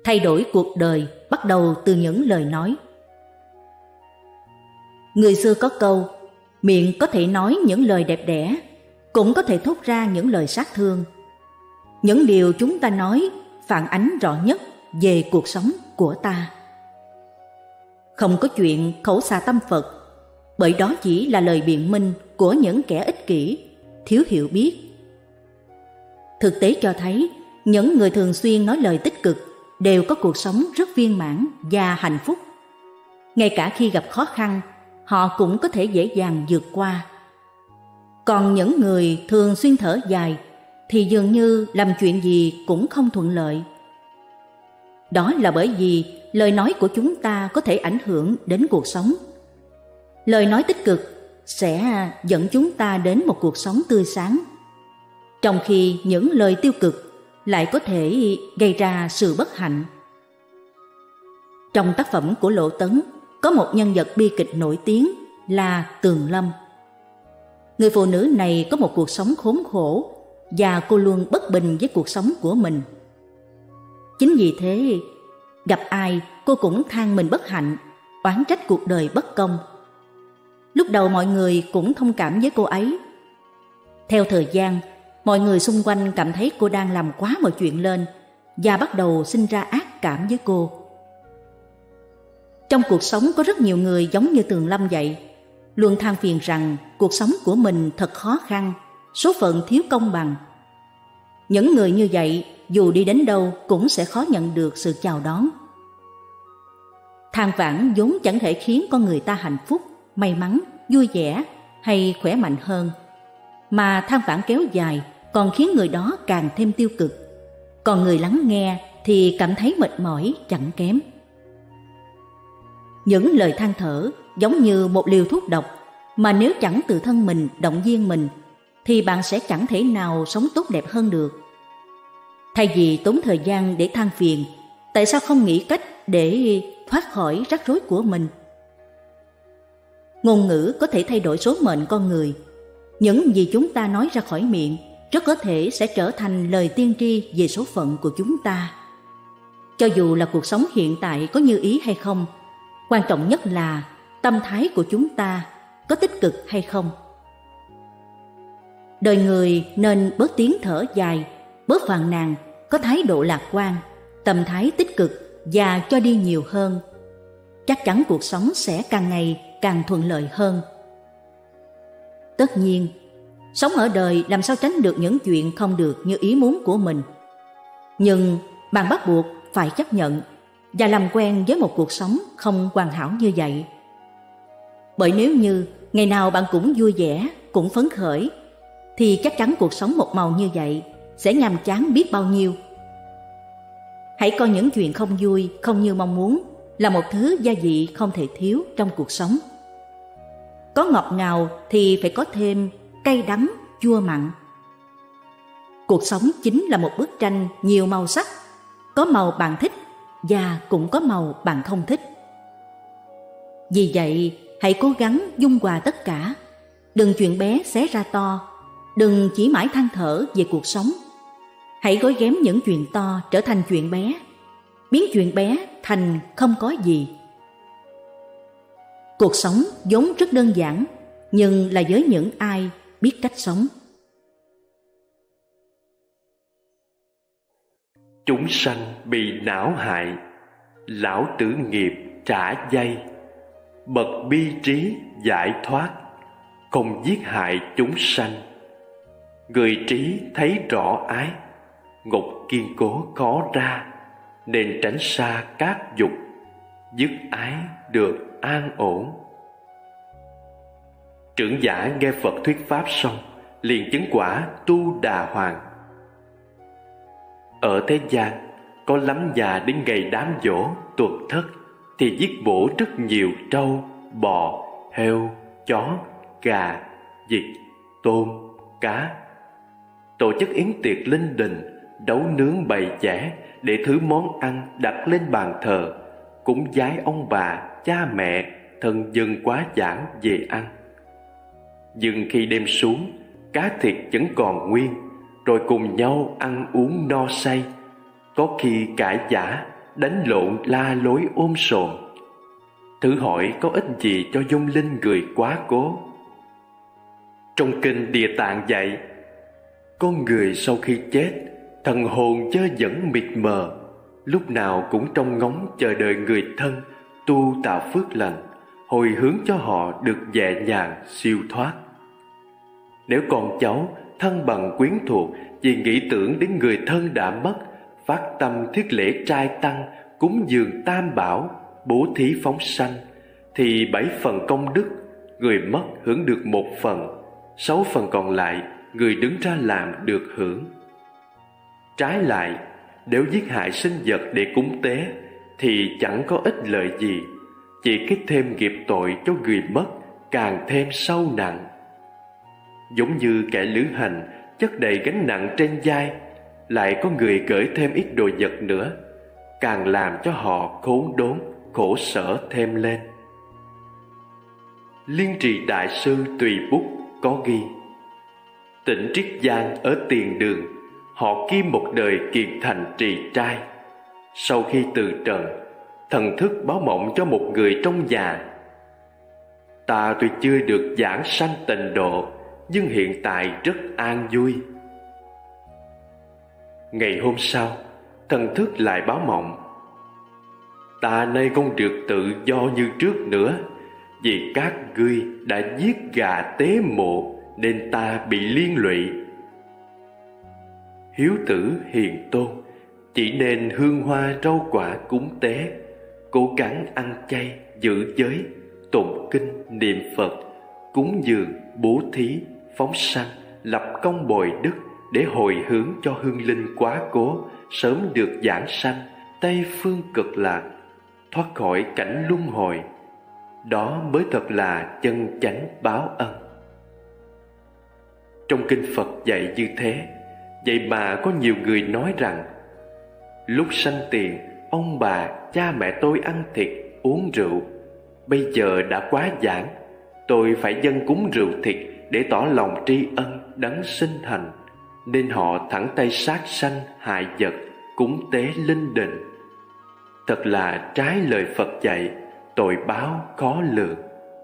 Thay đổi cuộc đời bắt đầu từ những lời nói. Người xưa có câu, miệng có thể nói những lời đẹp đẽ, cũng có thể thốt ra những lời sát thương. Những điều chúng ta nói phản ánh rõ nhất về cuộc sống của ta. Không có chuyện khẩu xà tâm Phật, bởi đó chỉ là lời biện minh của những kẻ ích kỷ, thiếu hiểu biết. Thực tế cho thấy, những người thường xuyên nói lời tích cực đều có cuộc sống rất viên mãn và hạnh phúc. Ngay cả khi gặp khó khăn, họ cũng có thể dễ dàng vượt qua. Còn những người thường xuyên thở dài thì dường như làm chuyện gì cũng không thuận lợi. Đó là bởi vì lời nói của chúng ta có thể ảnh hưởng đến cuộc sống. Lời nói tích cực sẽ dẫn chúng ta đến một cuộc sống tươi sáng, trong khi những lời tiêu cực lại có thể gây ra sự bất hạnh. Trong tác phẩm của Lộ Tấn có một nhân vật bi kịch nổi tiếng là Tường Lâm. Người phụ nữ này có một cuộc sống khốn khổ và cô luôn bất bình với cuộc sống của mình. Chính vì thế, gặp ai cô cũng than mình bất hạnh, oán trách cuộc đời bất công. Lúc đầu mọi người cũng thông cảm với cô ấy. Theo thời gian, mọi người xung quanh cảm thấy cô đang làm quá mọi chuyện lên và bắt đầu sinh ra ác cảm với cô. Trong cuộc sống có rất nhiều người giống như Tường Lâm vậy, luôn than phiền rằng cuộc sống của mình thật khó khăn, số phận thiếu công bằng. Những người như vậy dù đi đến đâu cũng sẽ khó nhận được sự chào đón. Than vãn vốn chẳng thể khiến con người ta hạnh phúc, may mắn, vui vẻ hay khỏe mạnh hơn, mà than vãn kéo dài còn khiến người đó càng thêm tiêu cực. Còn người lắng nghe thì cảm thấy mệt mỏi chẳng kém. Những lời than thở giống như một liều thuốc độc, mà nếu chẳng tự thân mình động viên mình thì bạn sẽ chẳng thể nào sống tốt đẹp hơn được. Thay vì tốn thời gian để than phiền, tại sao không nghĩ cách để thoát khỏi rắc rối của mình? Ngôn ngữ có thể thay đổi số mệnh con người. Những gì chúng ta nói ra khỏi miệng rất có thể sẽ trở thành lời tiên tri về số phận của chúng ta. Cho dù là cuộc sống hiện tại có như ý hay không, quan trọng nhất là tâm thái của chúng ta có tích cực hay không. Đời người nên bớt tiếng thở dài, bớt phàn nàn, có thái độ lạc quan, tâm thái tích cực và cho đi nhiều hơn. Chắc chắn cuộc sống sẽ càng ngày càng thuận lợi hơn. Tất nhiên, sống ở đời làm sao tránh được những chuyện không được như ý muốn của mình. Nhưng bạn bắt buộc phải chấp nhận và làm quen với một cuộc sống không hoàn hảo như vậy. Bởi nếu như ngày nào bạn cũng vui vẻ, cũng phấn khởi, thì chắc chắn cuộc sống một màu như vậy sẽ nhàm chán biết bao nhiêu. Hãy coi những chuyện không vui, không như mong muốn là một thứ gia vị không thể thiếu trong cuộc sống. Có ngọt ngào thì phải có thêm cay đắng, chua mặn. Cuộc sống chính là một bức tranh nhiều màu sắc, có màu bạn thích và cũng có màu bạn không thích. Vì vậy, hãy cố gắng dung hòa tất cả. Đừng chuyện bé xé ra to, đừng chỉ mãi than thở về cuộc sống. Hãy gói ghém những chuyện to trở thành chuyện bé, biến chuyện bé thành không có gì. Cuộc sống vốn rất đơn giản, nhưng là với những ai biết cách sống. Chúng sanh bị não hại, lão tử nghiệp trả dây. Bậc bi trí giải thoát, không giết hại chúng sanh. Người trí thấy rõ ái, ngục kiên cố khó ra, nên tránh xa các dục, dứt ái được an ổn. Trưởng giả nghe Phật thuyết pháp xong, liền chứng quả Tu Đà Hoàng. Ở thế gian, có lắm nhà đến ngày đám giỗ tuật thất thì giết bổ rất nhiều trâu, bò, heo, chó, gà, vịt, tôm, cá. Tổ chức yến tiệc linh đình, đấu nướng bày chẽ để thứ món ăn đặt lên bàn thờ, cúng vái ông bà, cha mẹ, thân dân quá giảng về ăn. Nhưng khi đêm xuống, cá thịt vẫn còn nguyên, rồi cùng nhau ăn uống no say, có khi cãi vã, đánh lộn la lối ôm sồn. Thử hỏi có ích gì cho vong linh người quá cố. Trong kinh Địa Tạng dạy, con người sau khi chết, thần hồn chớ dẫn mịt mờ, lúc nào cũng trông ngóng chờ đợi người thân tu tạo phước lành, hồi hướng cho họ được nhẹ nhàng siêu thoát. Nếu con cháu thân bằng quyến thuộc vì nghĩ tưởng đến người thân đã mất, phát tâm thiết lễ trai tăng, cúng dường tam bảo, bố thí phóng sanh, thì 7 phần công đức người mất hưởng được 1 phần, 6 phần còn lại người đứng ra làm được hưởng. Trái lại, nếu giết hại sinh vật để cúng tế thì chẳng có ích lợi gì, chỉ kích thêm nghiệp tội cho người mất càng thêm sâu nặng. Giống như kẻ lữ hành chất đầy gánh nặng trên vai, lại có người gửi thêm ít đồ vật nữa, càng làm cho họ khốn đốn, khổ sở thêm lên. Liên Trì Đại Sư Tùy Bút có ghi: Tỉnh Triết Giang ở Tiền Đường, họ kim một đời kiệt thành trì trai. Sau khi từ trần, thần thức báo mộng cho một người trong nhà: Ta tuy chưa được giảng sanh tịnh độ, nhưng hiện tại rất an vui. Ngày hôm sau, thần thức lại báo mộng: Ta nay không được tự do như trước nữa, vì các ngươi đã giết gà tế mộ nên ta bị liên lụy. Hiếu tử hiền tôn chỉ nên hương hoa rau quả cúng tế, cố gắng ăn chay, giữ giới, tụng kinh, niệm Phật, cúng dường, bố thí, phóng sanh, lập công bồi đức để hồi hướng cho hương linh quá cố sớm được giảng sanh Tây phương cực lạc, thoát khỏi cảnh luân hồi. Đó mới thật là chân chánh báo ân. Trong kinh Phật dạy như thế, vậy mà có nhiều người nói rằng: Lúc sanh tiền, ông bà, cha mẹ tôi ăn thịt, uống rượu. Bây giờ đã quá giảng, tôi phải dâng cúng rượu thịt để tỏ lòng tri ân đấng sinh thành, nên họ thẳng tay sát sanh hại vật, cúng tế linh đình. Thật là trái lời Phật dạy, tội báo khó lường.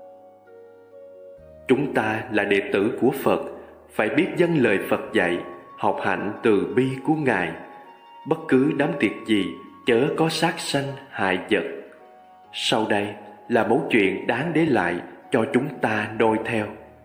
Chúng ta là đệ tử của Phật, phải biết dâng lời Phật dạy, học hạnh từ bi của Ngài. Bất cứ đám tiệc gì chớ có sát sanh hại vật. Sau đây là mẫu chuyện đáng để lại cho chúng ta noi theo.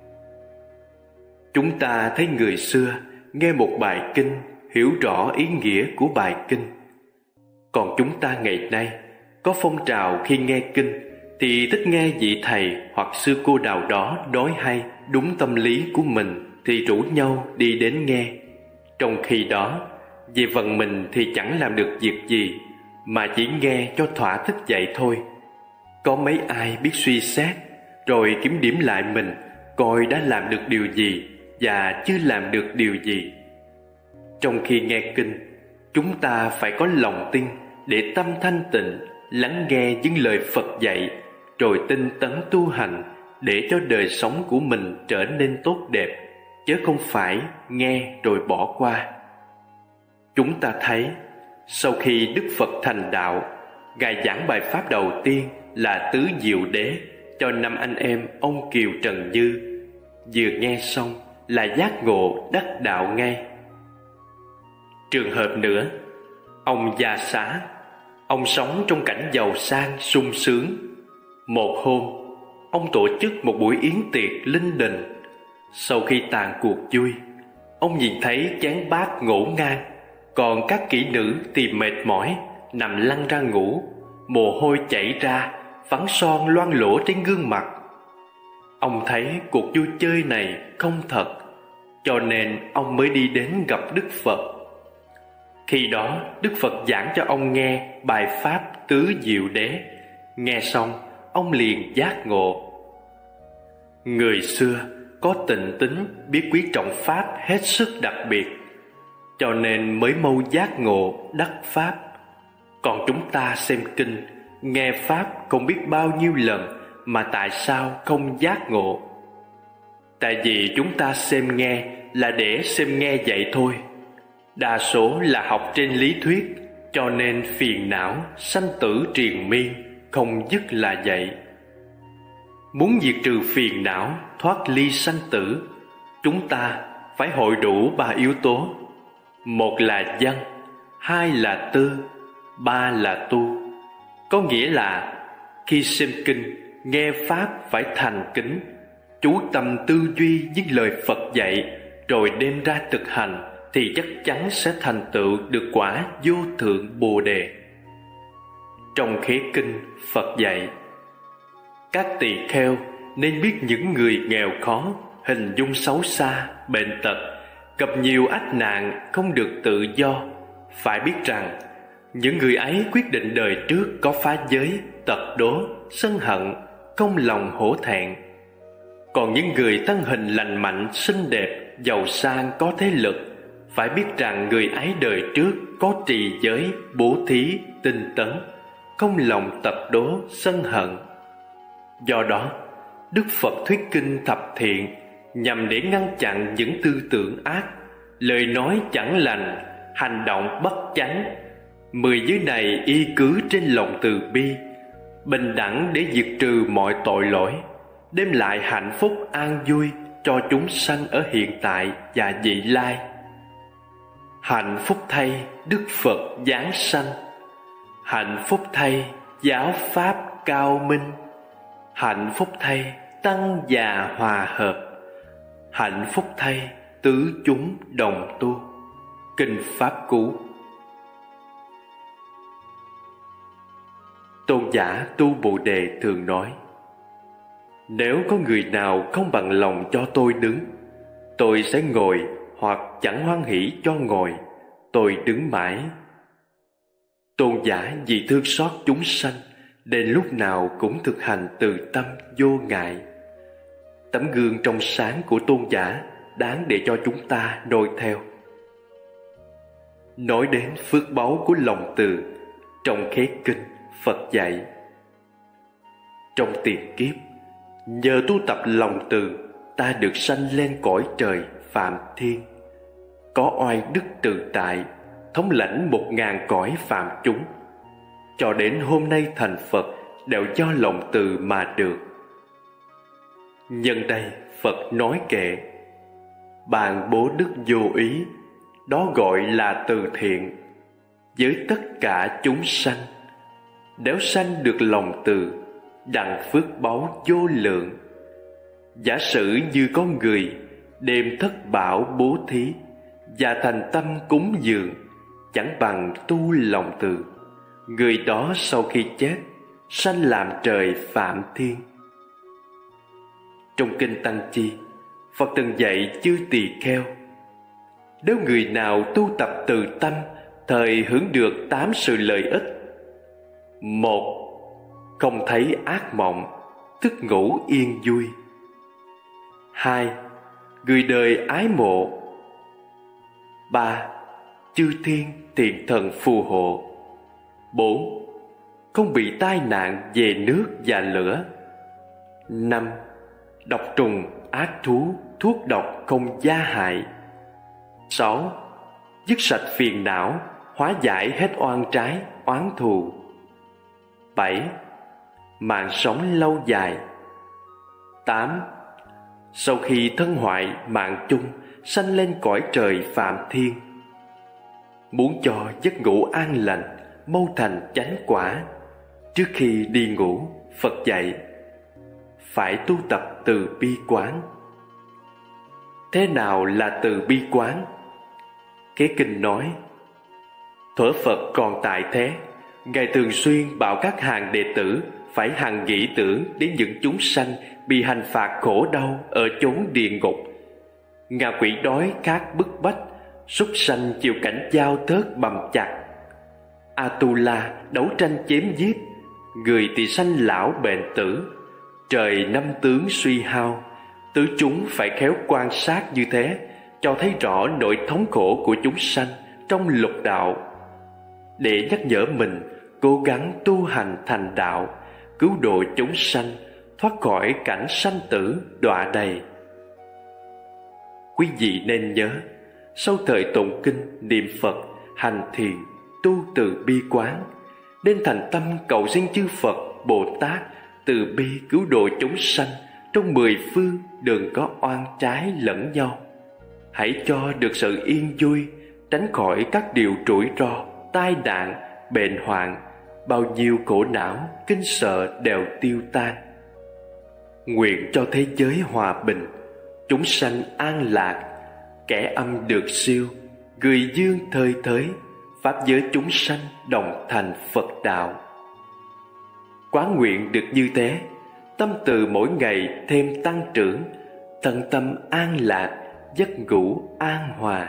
Chúng ta thấy người xưa nghe một bài kinh, hiểu rõ ý nghĩa của bài kinh. Còn chúng ta ngày nay có phong trào khi nghe kinh thì thích nghe vị thầy hoặc sư cô nào đó nói hay, đúng tâm lý của mình thì rủ nhau đi đến nghe. Trong khi đó, về phần mình thì chẳng làm được việc gì, mà chỉ nghe cho thỏa thích vậy thôi. Có mấy ai biết suy xét rồi kiểm điểm lại mình, coi đã làm được điều gì và chưa làm được điều gì. Trong khi nghe kinh, chúng ta phải có lòng tin để tâm thanh tịnh, lắng nghe những lời Phật dạy, rồi tinh tấn tu hành để cho đời sống của mình trở nên tốt đẹp, chứ không phải nghe rồi bỏ qua. Chúng ta thấy, sau khi Đức Phật thành đạo, Ngài giảng bài pháp đầu tiên là Tứ Diệu Đế cho 5 anh em ông Kiều Trần Như. Vừa nghe xong là giác ngộ đắc đạo ngay. Trường hợp nữa, ông Gia Xá, ông sống trong cảnh giàu sang sung sướng. Một hôm, ông tổ chức một buổi yến tiệc linh đình. Sau khi tàn cuộc vui, ông nhìn thấy chén bát ngổn ngang, còn các kỹ nữ thì mệt mỏi nằm lăn ra ngủ, mồ hôi chảy ra, phấn son loang lổ trên gương mặt. Ông thấy cuộc vui chơi này không thật, cho nên ông mới đi đến gặp Đức Phật. Khi đó Đức Phật giảng cho ông nghe bài pháp Tứ Diệu Đế. Nghe xong, ông liền giác ngộ. Người xưa có tịnh tính, biết quý trọng pháp hết sức đặc biệt, cho nên mới mau giác ngộ đắc pháp. Còn chúng ta xem kinh, nghe pháp không biết bao nhiêu lần mà tại sao không giác ngộ? Tại vì chúng ta xem nghe là để xem nghe vậy thôi. Đa số là học trên lý thuyết, Cho nên phiền não sanh tử triền miên, không dứt là vậy. Muốn diệt trừ phiền não, thoát ly sanh tử, chúng ta phải hội đủ 3 yếu tố. Một là văn, hai là tư, ba là tu. Có nghĩa là khi xem kinh, nghe pháp phải thành kính, chú tâm tư duy những lời Phật dạy, rồi đem ra thực hành, thì chắc chắn sẽ thành tựu được quả vô thượng Bồ Đề. Trong khế kinh, Phật dạy: các tỳ kheo nên biết những người nghèo khó, hình dung xấu xa, bệnh tật, gặp nhiều ách nạn, không được tự do. Phải biết rằng những người ấy quyết định đời trước có phá giới, tật đố, sân hận, không lòng hổ thẹn. Còn những người thân hình lành mạnh, xinh đẹp, giàu sang, có thế lực, phải biết rằng người ấy đời trước có trì giới, bố thí, tinh tấn, không lòng tập đố, sân hận. Do đó, Đức Phật thuyết kinh thập thiện nhằm để ngăn chặn những tư tưởng ác, lời nói chẳng lành, hành động bất chánh. 10 giới này y cứ trên lòng từ bi, bình đẳng để diệt trừ mọi tội lỗi, đem lại hạnh phúc an vui cho chúng sanh ở hiện tại và vị lai. Hạnh phúc thay Đức Phật giáng sanh, hạnh phúc thay giáo pháp cao minh, hạnh phúc thay tăng già hòa hợp, hạnh phúc thay tứ chúng đồng tu. Kinh Pháp Cú. Tôn giả Tu Bồ Đề thường nói: nếu có người nào không bằng lòng cho tôi đứng, tôi sẽ ngồi, hoặc chẳng hoan hỷ cho ngồi, tôi đứng mãi. Tôn giả vì thương xót chúng sanh, nên lúc nào cũng thực hành từ tâm vô ngại. Tấm gương trong sáng của tôn giả đáng để cho chúng ta noi theo. Nói đến phước báu của lòng từ, trong khế kinh Phật dạy: trong tiền kiếp, nhờ tu tập lòng từ, ta được sanh lên cõi trời Phạm Thiên, có oai đức tự tại, thống lãnh 1000 cõi phạm chúng. Cho đến hôm nay thành Phật đều do lòng từ mà được. Nhân đây Phật nói kệ: bàn bố đức vô ý, đó gọi là từ thiện, với tất cả chúng sanh. Nếu sanh được lòng từ, đặng phước báu vô lượng. Giả sử như có người đêm thất bảo bố thí và thành tâm cúng dường, chẳng bằng tu lòng từ, người đó sau khi chết sanh làm trời Phạm Thiên. Trong kinh Tăng Chi, Phật từng dạy chư tỳ kheo: nếu người nào tu tập từ tâm, thời hưởng được 8 sự lợi ích. 1. Không thấy ác mộng, thức ngủ yên vui. 2. Người đời ái mộ. 3. Chư thiên thiện thần phù hộ. 4. Không bị tai nạn về nước và lửa. 5. Độc trùng, ác thú, thuốc độc không gia hại. 6. Dứt sạch phiền não, hóa giải hết oan trái, oán thù. 7. Mạng sống lâu dài. 8. Sau khi thân hoại mạng chung, sanh lên cõi trời Phạm Thiên. Muốn cho giấc ngủ an lành, mau thành chánh quả, trước khi đi ngủ, Phật dạy phải tu tập từ bi quán. Thế nào là từ bi quán? Khế kinh nói: thuở Phật còn tại thế, Ngài thường xuyên bảo các hàng đệ tử phải hằng nghĩ tưởng đến những chúng sanh bị hành phạt khổ đau ở chốn địa ngục, ngạ quỷ đói khát bức bách, súc sanh chịu cảnh dao thớt bầm chặt, Atula đấu tranh chém giết, người thì sanh lão bệnh tử, trời năm tướng suy hao. Tứ chúng phải khéo quan sát như thế, cho thấy rõ nỗi thống khổ của chúng sanh trong lục đạo, để nhắc nhở mình cố gắng tu hành thành đạo, cứu độ chúng sanh thoát khỏi cảnh sanh tử đọa đầy. Quý vị nên nhớ, sau thời tụng kinh, niệm Phật, hành thiền, tu từ bi quán, nên thành tâm cầu xin chư Phật Bồ Tát từ bi cứu độ chúng sanh trong 10 phương đừng có oan trái lẫn nhau. Hãy cho được sự yên vui, tránh khỏi các điều rủi ro, tai nạn, bệnh hoạn, bao nhiêu khổ não, kinh sợ đều tiêu tan. Nguyện cho thế giới hòa bình, chúng sanh an lạc, kẻ âm được siêu, người dương thơi thới, pháp giới chúng sanh đồng thành Phật đạo. Quán nguyện được như thế, tâm từ mỗi ngày thêm tăng trưởng, thân tâm an lạc, giấc ngủ an hòa.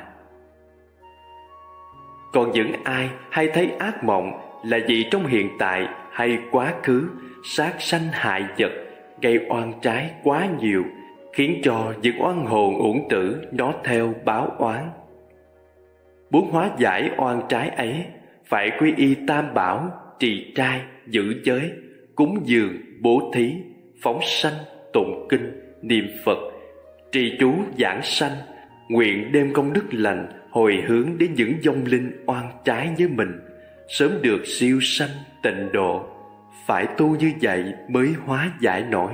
Còn những ai hay thấy ác mộng là vì trong hiện tại hay quá khứ sát sanh hại vật, gây oan trái quá nhiều, khiến cho những oan hồn uổng tử nó theo báo oán. Muốn hóa giải oan trái ấy, phải quy y Tam Bảo, trì trai, giữ giới, cúng dường, bố thí, phóng sanh, tụng kinh, niệm Phật, trì chú giảng sanh, nguyện đem công đức lành hồi hướng đến những vong linh oan trái với mình, sớm được siêu sanh tịnh độ. Phải tu như vậy mới hóa giải nổi.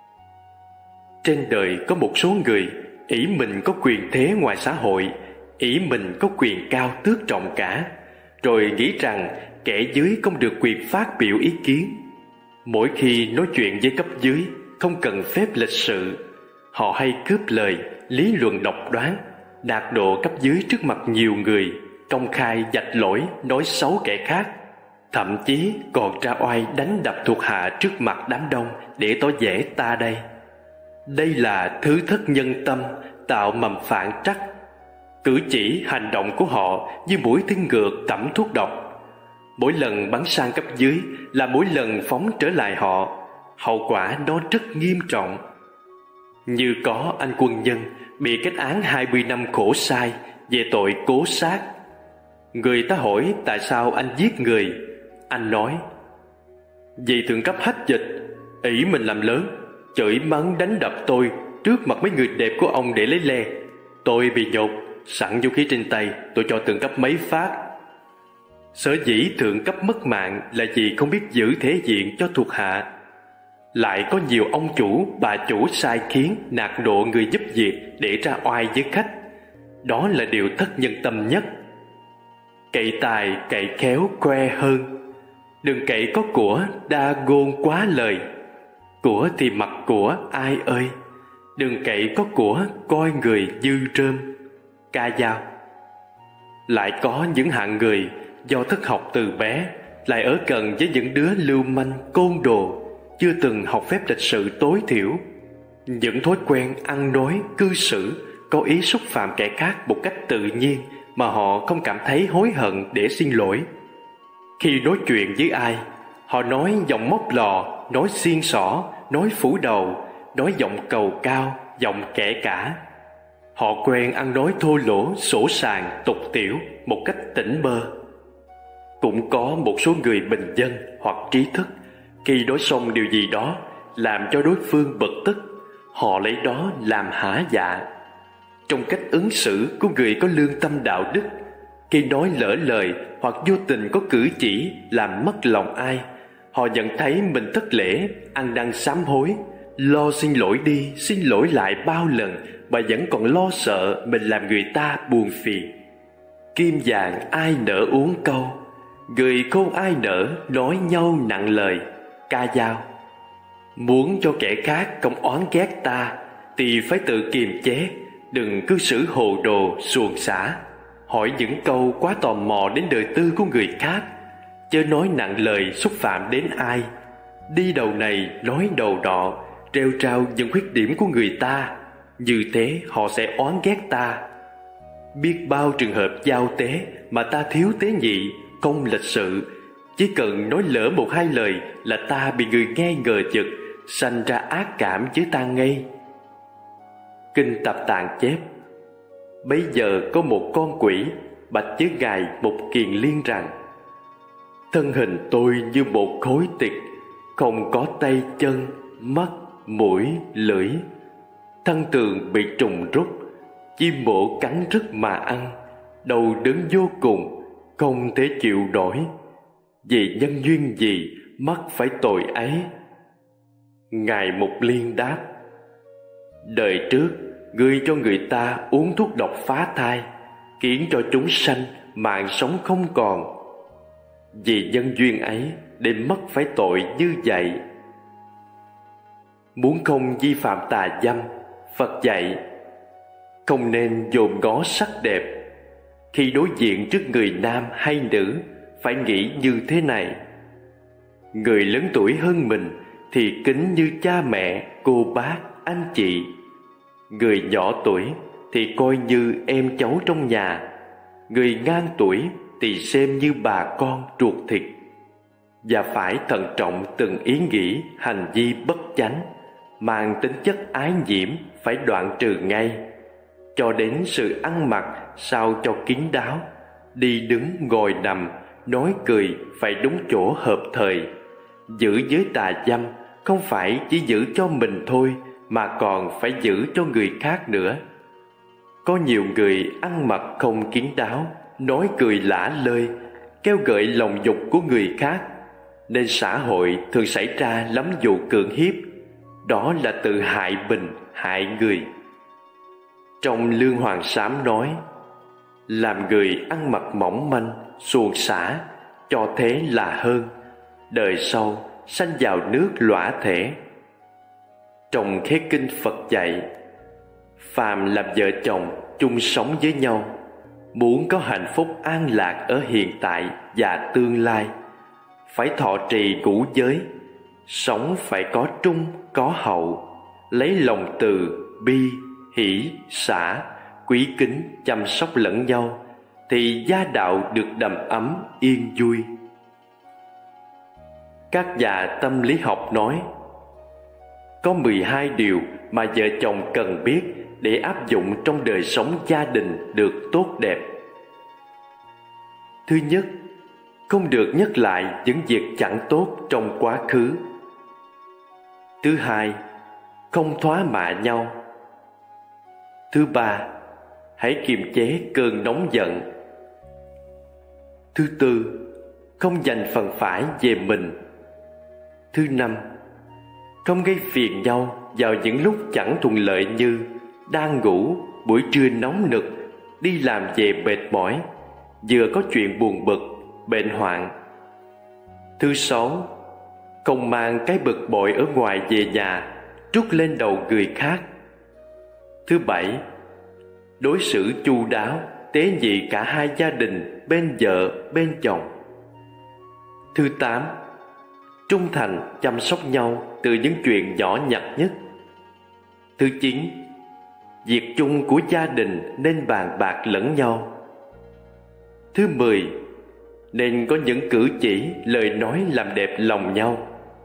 Trên đời có một số người ỷ mình có quyền thế ngoài xã hội, ỷ mình có quyền cao tước trọng cả, rồi nghĩ rằng kẻ dưới không được quyền phát biểu ý kiến. Mỗi khi nói chuyện với cấp dưới không cần phép lịch sự, họ hay cướp lời, lý luận độc đoán, đạt độ cấp dưới trước mặt nhiều người, công khai vạch lỗi, nói xấu kẻ khác, thậm chí còn ra oai đánh đập thuộc hạ trước mặt đám đông để tỏ vẻ ta đây. Đây là thứ thất nhân tâm, tạo mầm phản trắc. Cử chỉ hành động của họ như mũi tên ngược tẩm thuốc độc, mỗi lần bắn sang cấp dưới là mỗi lần phóng trở lại họ. Hậu quả nó rất nghiêm trọng. Như có anh quân nhân bị kết án 20 năm khổ sai về tội cố sát. Người ta hỏi tại sao anh giết người, anh nói: vì thượng cấp hách dịch, ỷ mình làm lớn, chửi mắng đánh đập tôi trước mặt mấy người đẹp của ông để lấy le. Tôi bị nhột, sẵn vũ khí trên tay, tôi cho thượng cấp mấy phát. Sở dĩ thượng cấp mất mạng là vì không biết giữ thể diện cho thuộc hạ. Lại có nhiều ông chủ, bà chủ sai khiến nạt độ người giúp việc để ra oai với khách. Đó là điều thất nhân tâm nhất. Cậy tài cậy khéo khoe hơn, đừng cậy có của đa ngôn quá lời. Của thì mặc của ai ơi, đừng cậy có của coi người dư rơm. Ca Dao. Lại có những hạng người do thất học từ bé, lại ở gần với những đứa lưu manh côn đồ, chưa từng học phép lịch sự tối thiểu. Những thói quen ăn nói, cư xử có ý xúc phạm kẻ khác một cách tự nhiên mà họ không cảm thấy hối hận để xin lỗi. Khi nói chuyện với ai, họ nói giọng móc lò, nói xiên xỏ, nói phủ đầu, nói giọng cầu cao, giọng kẻ cả. Họ quen ăn nói thô lỗ, sỗ sàng, tục tiểu một cách tỉnh bơ. Cũng có một số người bình dân hoặc trí thức, khi nói xong điều gì đó làm cho đối phương bực tức, họ lấy đó làm hả dạ. Trong cách ứng xử của người có lương tâm đạo đức, khi nói lỡ lời hoặc vô tình có cử chỉ làm mất lòng ai, họ nhận thấy mình thất lễ, ăn năn sám hối, lo xin lỗi đi xin lỗi lại bao lần mà vẫn còn lo sợ mình làm người ta buồn phiền. Kim vàng ai nỡ uống câu, người không ai nỡ nói nhau nặng lời. Ca Dao. Muốn cho kẻ khác không oán ghét ta thì phải tự kiềm chế, đừng cư xử hồ đồ xuồng xả, hỏi những câu quá tò mò đến đời tư của người khác, chớ nói nặng lời xúc phạm đến ai, đi đầu này nói đầu nọ, rêu rao những khuyết điểm của người ta. Như thế họ sẽ oán ghét ta. Biết bao trường hợp giao tế mà ta thiếu tế nhị, không lịch sự, chỉ cần nói lỡ một hai lời là ta bị người nghe ngờ vực, sanh ra ác cảm với ta ngay. Kinh Tập Tạng chép: bấy giờ có một con quỷ bạch với Ngài Mục Kiền Liên rằng: thân hình tôi như một khối thịt, không có tay chân, mắt, mũi, lưỡi. Thân tường bị trùng rút, chim bổ cắn rứt mà ăn, đau đớn vô cùng, không thể chịu nổi. Vì nhân duyên gì mắc phải tội ấy? Ngài Mục Liên đáp: đời trước ngươi cho người ta uống thuốc độc phá thai, khiến cho chúng sanh mạng sống không còn. Vì nhân duyên ấy nên mắc phải tội như vậy. Muốn không vi phạm tà dâm, Phật dạy không nên dòm ngó sắc đẹp. Khi đối diện trước người nam hay nữ, phải nghĩ như thế này: người lớn tuổi hơn mình thì kính như cha mẹ, cô bác, anh chị. Người nhỏ tuổi thì coi như em cháu trong nhà. Người ngang tuổi thì xem như bà con ruột thịt. Và phải thận trọng từng ý nghĩ, hành vi bất chánh, mang tính chất ái nhiễm phải đoạn trừ ngay. Cho đến sự ăn mặc sao cho kín đáo, đi đứng ngồi nằm, nói cười phải đúng chỗ hợp thời. Giữ giới tà dâm không phải chỉ giữ cho mình thôi, mà còn phải giữ cho người khác nữa. Có nhiều người ăn mặc không kín đáo, nói cười lả lơi, kêu gợi lòng dục của người khác, nên xã hội thường xảy ra lắm vụ cưỡng hiếp. Đó là tự hại mình, hại người. Trong Lương Hoàng Sám nói: làm người ăn mặc mỏng manh, xuồng xả, cho thế là hơn. Đời sau sanh vào nước lõa thể. Trong Khế Kinh Phật dạy: phàm làm vợ chồng chung sống với nhau, muốn có hạnh phúc an lạc ở hiện tại và tương lai, phải thọ trì ngũ giới. Sống phải có trung, có hậu, lấy lòng từ, bi, hỷ, xả, quý kính chăm sóc lẫn nhau, thì gia đạo được đầm ấm yên vui. Các nhà tâm lý học nói có 12 điều mà vợ chồng cần biết để áp dụng trong đời sống gia đình được tốt đẹp. Thứ nhất, không được nhắc lại những việc chẳng tốt trong quá khứ. Thứ hai, không thóa mạ nhau. Thứ ba, hãy kiềm chế cơn nóng giận. Thứ tư, không giành phần phải về mình. Thứ năm, không gây phiền nhau vào những lúc chẳng thuận lợi như đang ngủ, buổi trưa nóng nực, đi làm về mệt mỏi, vừa có chuyện buồn bực, bệnh hoạn. Thứ sáu, không mang cái bực bội ở ngoài về nhà, trút lên đầu người khác. Thứ bảy, đối xử chu đáo, tế nhị cả hai gia đình, bên vợ, bên chồng. Thứ tám, trung thành chăm sóc nhau từ những chuyện nhỏ nhặt nhất. Thứ chín, việc chung của gia đình nên bàn bạc lẫn nhau. Thứ 10, nên có những cử chỉ, lời nói làm đẹp lòng nhau.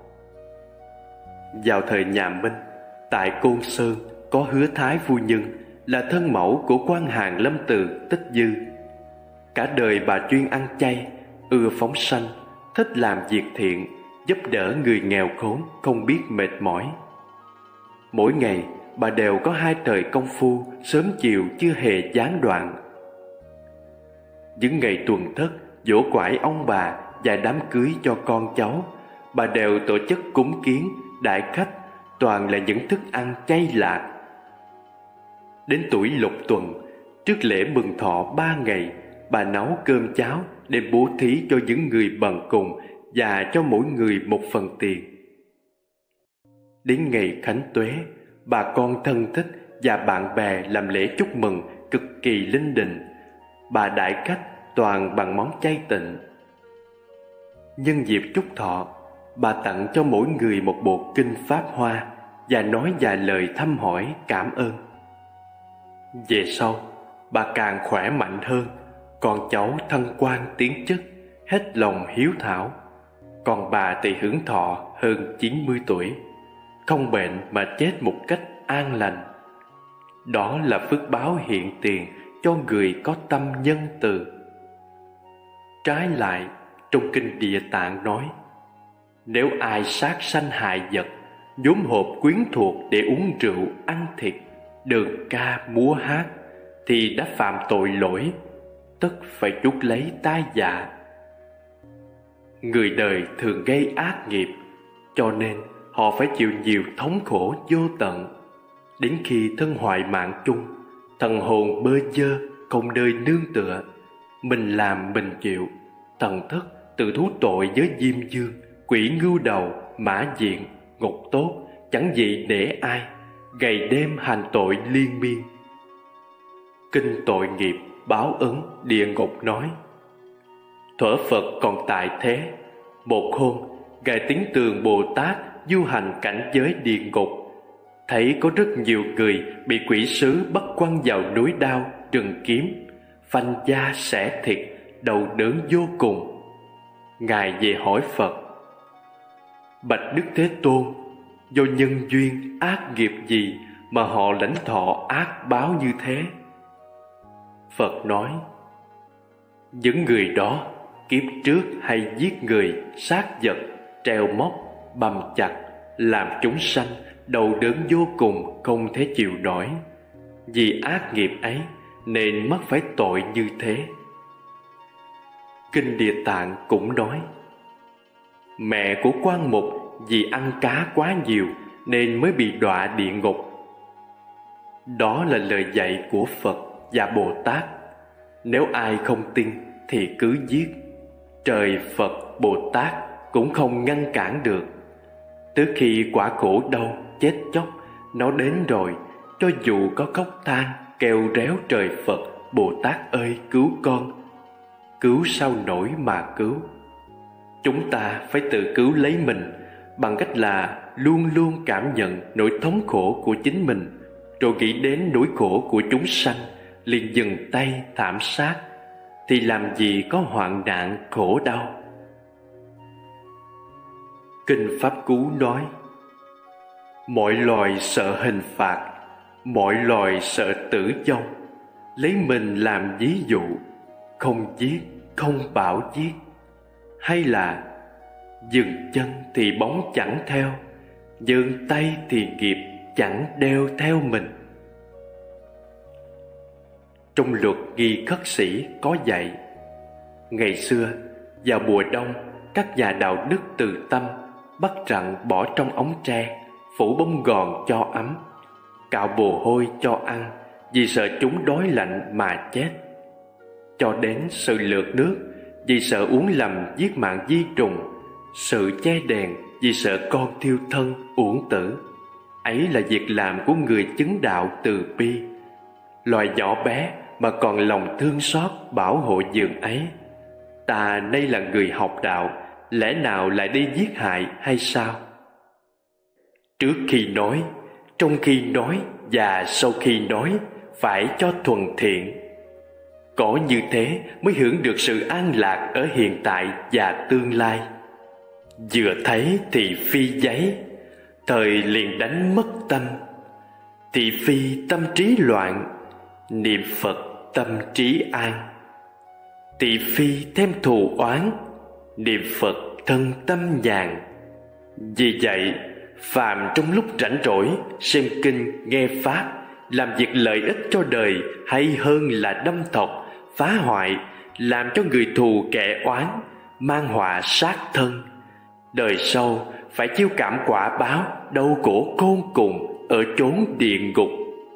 Vào thời nhà Minh, tại Côn Sơn có Hứa Thái phu nhân là thân mẫu của quan hàng Lâm Từ Tích Dư. Cả đời bà chuyên ăn chay, ưa phóng sanh, thích làm việc thiện, giúp đỡ người nghèo khốn không biết mệt mỏi. Mỗi ngày bà đều có 2 thời công phu, sớm chiều chưa hề gián đoạn. Những ngày tuần thất, giỗ quải ông bà và đám cưới cho con cháu, bà đều tổ chức cúng kiến, đại khách, toàn là những thức ăn chay lạc. Đến tuổi Lục Tuần, trước lễ mừng thọ 3 ngày, bà nấu cơm cháo để bố thí cho những người bần cùng và cho mỗi người một phần tiền. Đến ngày Khánh Tuế, bà con thân thích và bạn bè làm lễ chúc mừng cực kỳ linh đình. Bà đại khách toàn bằng món chay tịnh. Nhân dịp chúc thọ, bà tặng cho mỗi người một bộ kinh Pháp Hoa và nói vài lời thăm hỏi cảm ơn. Về sau, bà càng khỏe mạnh hơn, con cháu thăng quan tiến chức, hết lòng hiếu thảo. Còn bà thì hưởng thọ hơn 90 tuổi, không bệnh mà chết một cách an lành. Đó là phước báo hiện tiền cho người có tâm nhân từ. Trái lại, trong kinh Địa Tạng nói, nếu ai sát sanh hại vật, vốn hộp quyến thuộc để uống rượu, ăn thịt, đờn ca múa hát, thì đã phạm tội lỗi. tất phải chuốc lấy tai dạ. Người đời thường gây ác nghiệp, cho nên họ phải chịu nhiều thống khổ vô tận. Đến khi thân hoại mạng chung, thần hồn bơ vơ không nơi nương tựa, mình làm mình chịu, thần thức tự thú tội với Diêm Dương, Quỷ Ngưu Đầu, Mã Diện, Ngục Tốt, chẳng gì để ai, ngày đêm hành tội liên miên. Kinh Tội Nghiệp Báo Ứng Địa Ngục nói: thuở Phật còn tại thế, một hôm Ngài Tiếng Tường Bồ Tát du hành cảnh giới địa ngục, thấy có rất nhiều người bị quỷ sứ bắt quăng vào núi đao, rừng kiếm, phanh da xẻ thịt, đau đớn vô cùng. Ngài về hỏi Phật: bạch Đức Thế Tôn, do nhân duyên ác nghiệp gì mà họ lãnh thọ ác báo như thế? Phật nói: những người đó kiếp trước hay giết người, sát vật, treo móc, bầm chặt, làm chúng sanh đau đớn vô cùng không thể chịu nổi. Vì ác nghiệp ấy nên mắc phải tội như thế. Kinh Địa Tạng cũng nói: mẹ của Quan Mục vì ăn cá quá nhiều nên mới bị đọa địa ngục. Đó là lời dạy của Phật và Bồ Tát. Nếu ai không tin thì cứ giết, trời Phật Bồ Tát cũng không ngăn cản được. Tới khi quả khổ đau chết chóc nó đến rồi, cho dù có khóc than kêu réo trời Phật Bồ Tát ơi cứu con, cứu sao nổi mà cứu. Chúng ta phải tự cứu lấy mình bằng cách là luôn luôn cảm nhận nỗi thống khổ của chính mình, rồi nghĩ đến nỗi khổ của chúng sanh, liền dừng tay thảm sát, thì làm gì có hoạn nạn khổ đau. Kinh Pháp Cú nói: mọi loài sợ hình phạt, mọi loài sợ tử vong, lấy mình làm ví dụ, không giết, không bảo giết. Hay là dừng chân thì bóng chẳng theo, dừng tay thì nghiệp chẳng đeo theo mình. Trong luật Nghi Khất Sĩ có dạy: ngày xưa vào mùa đông, các nhà đạo đức từ tâm bắt rặn bỏ trong ống tre, phủ bông gòn cho ấm, cạo mồ hôi cho ăn, vì sợ chúng đói lạnh mà chết. Cho đến sự lược nước, vì sợ uống lầm giết mạng vi trùng, sự che đèn vì sợ con thiêu thân uổng tử. Ấy là việc làm của người chứng đạo từ bi. Loài nhỏ bé mà còn lòng thương xót bảo hộ dường ấy. Ta nay là người học đạo, lẽ nào lại đi giết hại hay sao? Trước khi nói, trong khi nói và sau khi nói phải cho thuần thiện. Có như thế mới hưởng được sự an lạc ở hiện tại và tương lai. Vừa thấy thì phi giấy, thời liền đánh mất tâm. Thị phi tâm trí loạn, niệm Phật tâm trí an. Thị phi thêm thù oán, niệm Phật thân tâm nhàn. Vì vậy, phàm trong lúc rảnh rỗi xem kinh nghe pháp, làm việc lợi ích cho đời hay hơn là đâm thọc, phá hoại, làm cho người thù kẻ oán, mang họa sát thân. Đời sau phải chịu cảm quả báo đau khổ khôn cùng ở chốn địa ngục.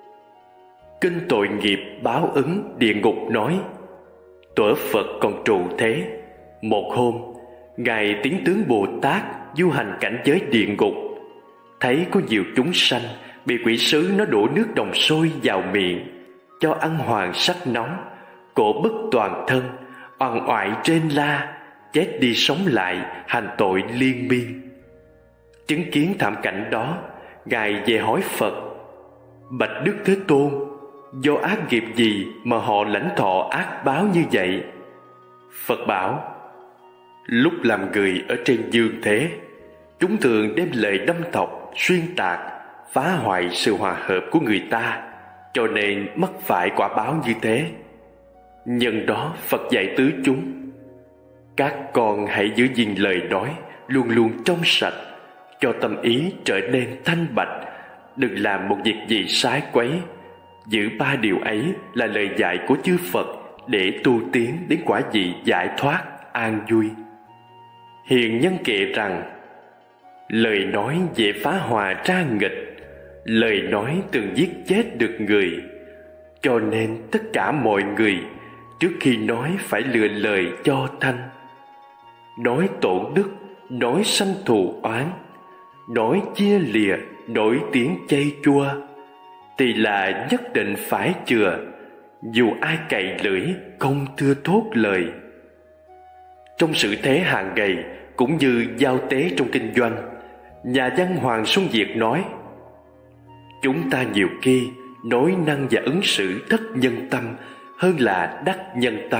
Kinh Tội Nghiệp Báo Ứng Địa Ngục nói: thuở Phật còn trụ thế, một hôm Ngài Tiếng Tướng Bồ Tát du hành cảnh giới địa ngục, thấy có nhiều chúng sanh bị quỷ sứ nó đổ nước đồng sôi vào miệng, cho ăn hoàng sắc nóng, cổ bức toàn thân, oằn oại rên la, chết đi sống lại, hành tội liên miên. Chứng kiến thảm cảnh đó, Ngài về hỏi Phật: bạch Đức Thế Tôn, do ác nghiệp gì mà họ lãnh thọ ác báo như vậy? Phật bảo: lúc làm người ở trên dương thế, chúng thường đem lời đâm thọc, xuyên tạc, phá hoại sự hòa hợp của người ta, cho nên mắc phải quả báo như thế. Nhân đó Phật dạy tứ chúng: các con hãy giữ gìn lời nói luôn luôn trong sạch, cho tâm ý trở nên thanh bạch, đừng làm một việc gì sai quấy. Giữ ba điều ấy là lời dạy của chư Phật để tu tiến đến quả vị giải thoát an vui. Hiền nhân kể rằng, lời nói dễ phá hòa tra nghịch, lời nói từng giết chết được người. Cho nên tất cả mọi người trước khi nói phải lựa lời cho thanh. Nói tổn đức, nói sanh thù oán, nói chia lìa, nổi tiếng chay chua, thì là nhất định phải chừa, dù ai cậy lưỡi không thưa thốt lời. Trong sự thế hàng ngày cũng như giao tế trong kinh doanh, nhà văn Hoàng Xuân Diệt nói, chúng ta nhiều khi nói năng và ứng xử thất nhân tâm hơn là đắc nhân tâm.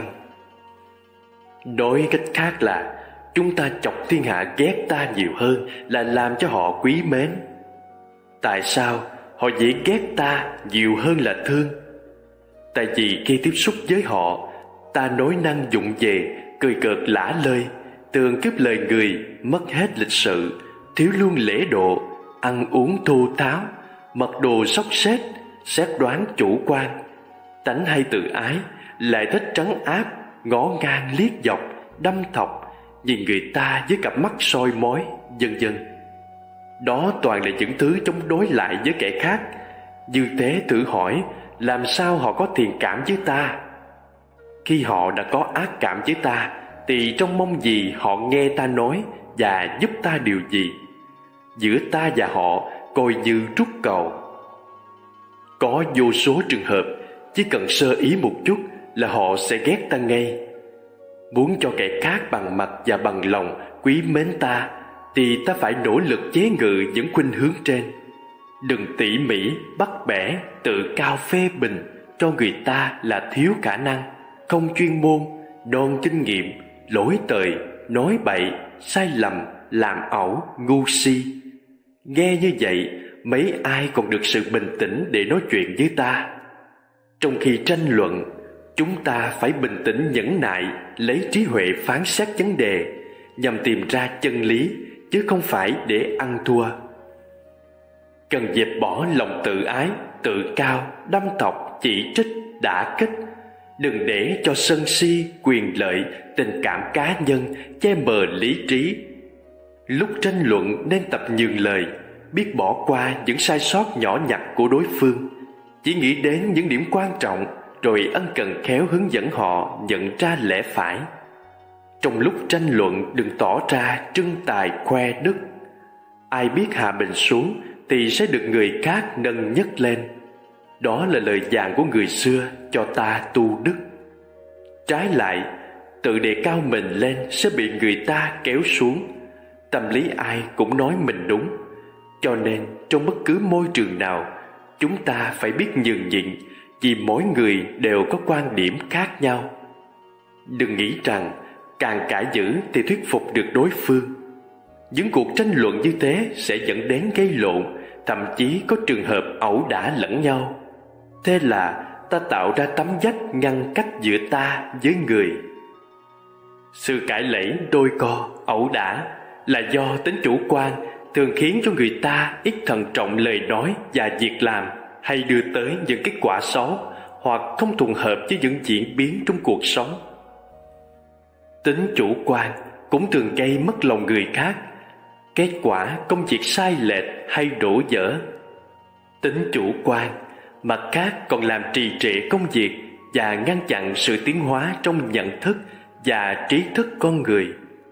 Nói cách khác là chúng ta chọc thiên hạ ghét ta nhiều hơn là làm cho họ quý mến. Tại sao họ dễ ghét ta nhiều hơn là thương? Tại vì khi tiếp xúc với họ, ta nói năng vụng về, cười cợt lả lơi, tường cướp lời người, mất hết lịch sự, thiếu luôn lễ độ, ăn uống thô tháo, mặc đồ xốc xếch, xét đoán chủ quan, tánh hay tự ái, lại thích trấn áp, ngó ngang liếc dọc, đâm thọc, nhìn người ta với cặp mắt soi mói, vân vân. Đó toàn là những thứ chống đối lại với kẻ khác. Như thế thử hỏi, làm sao họ có thiện cảm với ta? Khi họ đã có ác cảm với ta, thì trông mong gì họ nghe ta nói và giúp ta điều gì? Giữa ta và họ coi như rút cầu. Có vô số trường hợp chỉ cần sơ ý một chút là họ sẽ ghét ta ngay. Muốn cho kẻ khác bằng mặt và bằng lòng quý mến ta, thì ta phải nỗ lực chế ngự những khuynh hướng trên. Đừng tỉ mỉ, bắt bẻ, tự cao phê bình cho người ta là thiếu khả năng, không chuyên môn, non kinh nghiệm, lỗi thời, nói bậy, sai lầm, làm ẩu, ngu si. Nghe như vậy, mấy ai còn được sự bình tĩnh để nói chuyện với ta? Trong khi tranh luận, chúng ta phải bình tĩnh nhẫn nại, lấy trí huệ phán xét vấn đề, nhằm tìm ra chân lý, chứ không phải để ăn thua. Cần dẹp bỏ lòng tự ái, tự cao, đâm thọc, chỉ trích, đả kích. Đừng để cho sân si, quyền lợi, tình cảm cá nhân che mờ lý trí. Lúc tranh luận nên tập nhường lời, biết bỏ qua những sai sót nhỏ nhặt của đối phương, chỉ nghĩ đến những điểm quan trọng, rồi ân cần khéo hướng dẫn họ nhận ra lẽ phải. Trong lúc tranh luận đừng tỏ ra trưng tài khoe đức. Ai biết hạ mình xuống thì sẽ được người khác nâng nhấc lên. Đó là lời dặn của người xưa cho ta tu đức. Trái lại, tự đề cao mình lên sẽ bị người ta kéo xuống. Tâm lý ai cũng nói mình đúng. Cho nên trong bất cứ môi trường nào, chúng ta phải biết nhường nhịn, vì mỗi người đều có quan điểm khác nhau. Đừng nghĩ rằng càng cãi dữ thì thuyết phục được đối phương. Những cuộc tranh luận như thế sẽ dẫn đến gây lộn, thậm chí có trường hợp ẩu đả lẫn nhau. Thế là ta tạo ra tấm vách ngăn cách giữa ta với người. Sự cãi lẫy đôi co, ẩu đả là do tính chủ quan thường khiến cho người ta ít thận trọng lời nói và việc làm, hay đưa tới những kết quả xấu hoặc không trùng hợp với những diễn biến trong cuộc sống. Tính chủ quan cũng thường gây mất lòng người khác, kết quả công việc sai lệch hay đổ vỡ. Tính chủ quan mặt khác còn làm trì trệ công việc và ngăn chặn sự tiến hóa trong nhận thức và trí thức con người.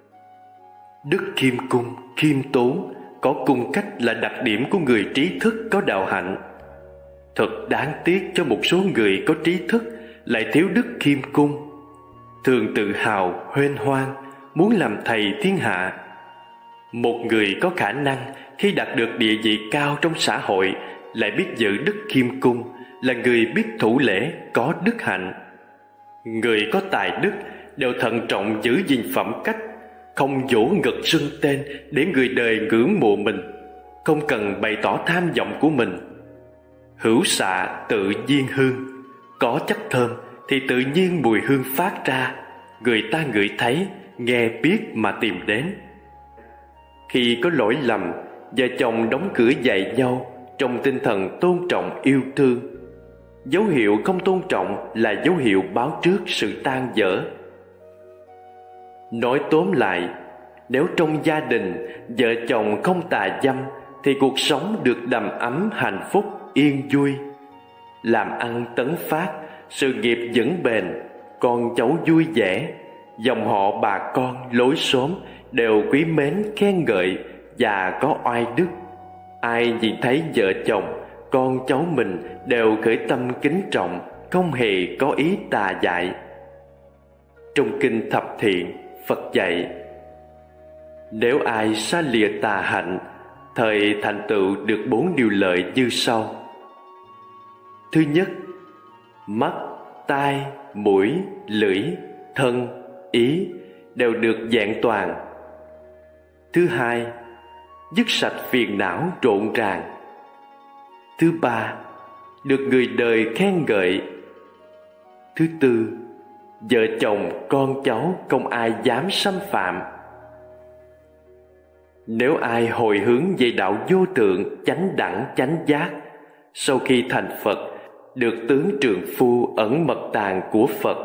Đức khiêm cung, khiêm tốn có cung cách là đặc điểm của người trí thức có đạo hạnh. Thật đáng tiếc cho một số người có trí thức lại thiếu đức khiêm cung, thường tự hào, huênh hoang, muốn làm thầy thiên hạ. Một người có khả năng khi đạt được địa vị cao trong xã hội lại biết giữ đức khiêm cung là người biết thủ lễ, có đức hạnh. Người có tài đức đều thận trọng giữ gìn phẩm cách, không vỗ ngực xưng tên để người đời ngưỡng mộ mình, không cần bày tỏ tham vọng của mình. Hữu xạ tự nhiên hương, có chất thơm thì tự nhiên mùi hương phát ra, người ta ngửi thấy, nghe biết mà tìm đến. Khi có lỗi lầm, vợ chồng đóng cửa dạy nhau trong tinh thần tôn trọng yêu thương. Dấu hiệu không tôn trọng là dấu hiệu báo trước sự tan vỡ. Nói tóm lại, nếu trong gia đình vợ chồng không tà dâm thì cuộc sống được đầm ấm hạnh phúc yên vui, làm ăn tấn phát, sự nghiệp vững bền, con cháu vui vẻ, dòng họ bà con lối xóm đều quý mến khen ngợi và có oai đức. Ai nhìn thấy vợ chồng, con cháu mình đều khởi tâm kính trọng, không hề có ý tà dại. Trong kinh Thập Thiện, Phật dạy: nếu ai xa lìa tà hạnh, thời thành tựu được 4 điều lợi như sau. Thứ nhất, mắt, tai, mũi, lưỡi, thân, ý đều được vẹn toàn. Thứ hai, dứt sạch phiền não rộn ràng. Thứ ba, được người đời khen ngợi. Thứ tư, vợ chồng con cháu không ai dám xâm phạm. Nếu ai hồi hướng về đạo vô thượng chánh đẳng chánh giác, sau khi thành Phật được tướng trượng phu ẩn mật tàng của Phật.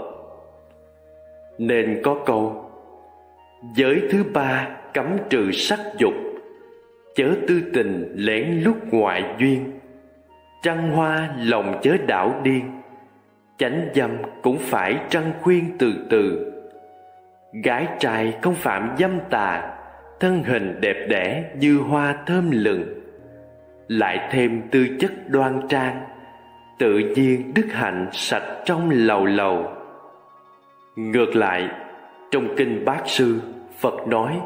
Nên có câu: giới thứ ba cấm trừ sắc dục, chớ tư tình lén lút ngoại duyên, trăng hoa lòng chớ đảo điên, chánh dâm cũng phải trăng khuyên từ từ. Gái trai không phạm dâm tà, thân hình đẹp đẽ như hoa thơm lừng, lại thêm tư chất đoan trang, tự nhiên đức hạnh sạch trong lầu lầu. Ngược lại, trong kinh Bát Sư, Phật nói: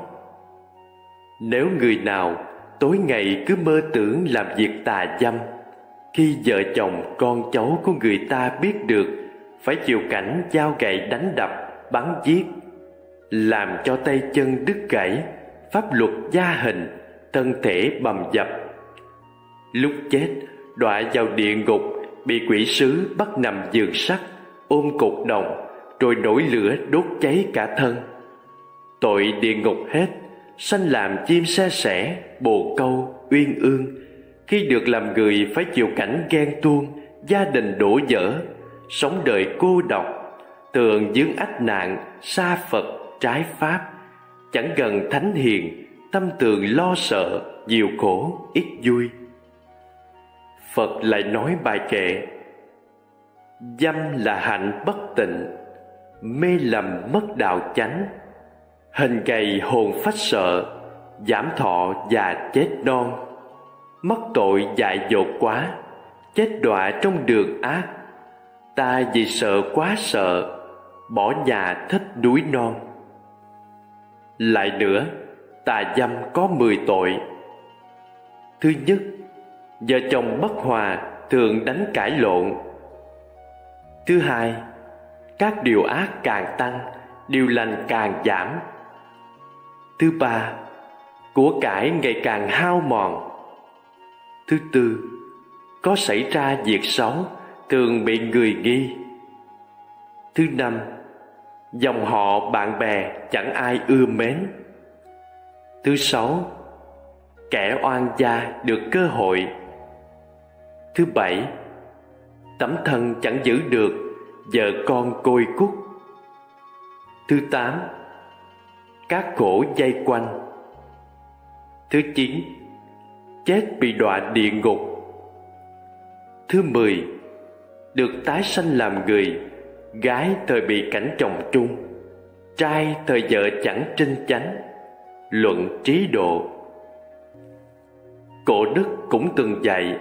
nếu người nào tối ngày cứ mơ tưởng làm việc tà dâm, khi vợ chồng con cháu của người ta biết được, phải chịu cảnh dao gậy đánh đập, bắn giết, làm cho tay chân đứt gãy, pháp luật gia hình, thân thể bầm dập. Lúc chết đọa vào địa ngục, bị quỷ sứ bắt nằm giường sắt, ôm cột đồng, rồi nổi lửa đốt cháy cả thân. Tội địa ngục hết, sanh làm chim sa sẻ, bồ câu, uyên ương. Khi được làm người phải chịu cảnh ghen tuông, gia đình đổ vỡ, sống đời cô độc, thường vướng ách nạn, xa Phật, trái pháp, chẳng gần thánh hiền, tâm tường lo sợ, nhiều khổ, ít vui. Phật lại nói bài kệ: dâm là hạnh bất tịnh, mê lầm mất đạo chánh, hình gầy hồn phách sợ, giảm thọ và chết non. Mắc tội dại dột quá, chết đọa trong đường ác. Ta vì sợ quá sợ, bỏ nhà thích núi non. Lại nữa, tà dâm có 10 tội. Thứ nhất, vợ chồng bất hòa, thường đánh cãi lộn. Thứ hai, các điều ác càng tăng, điều lành càng giảm. Thứ ba, của cải ngày càng hao mòn. Thứ tư, có xảy ra việc xấu, thường bị người nghi. Thứ năm, dòng họ bạn bè chẳng ai ưa mến. Thứ sáu, kẻ oan gia được cơ hội. Thứ bảy, tấm thân chẳng giữ được, vợ con côi cút. Thứ tám, các khổ dây quanh. Thứ chín, chết bị đọa địa ngục. Thứ 10, được tái sanh làm người, gái thời bị cảnh chồng trung, trai thời vợ chẳng trinh chánh. Luận trí độ. Cổ đức cũng từng dạy: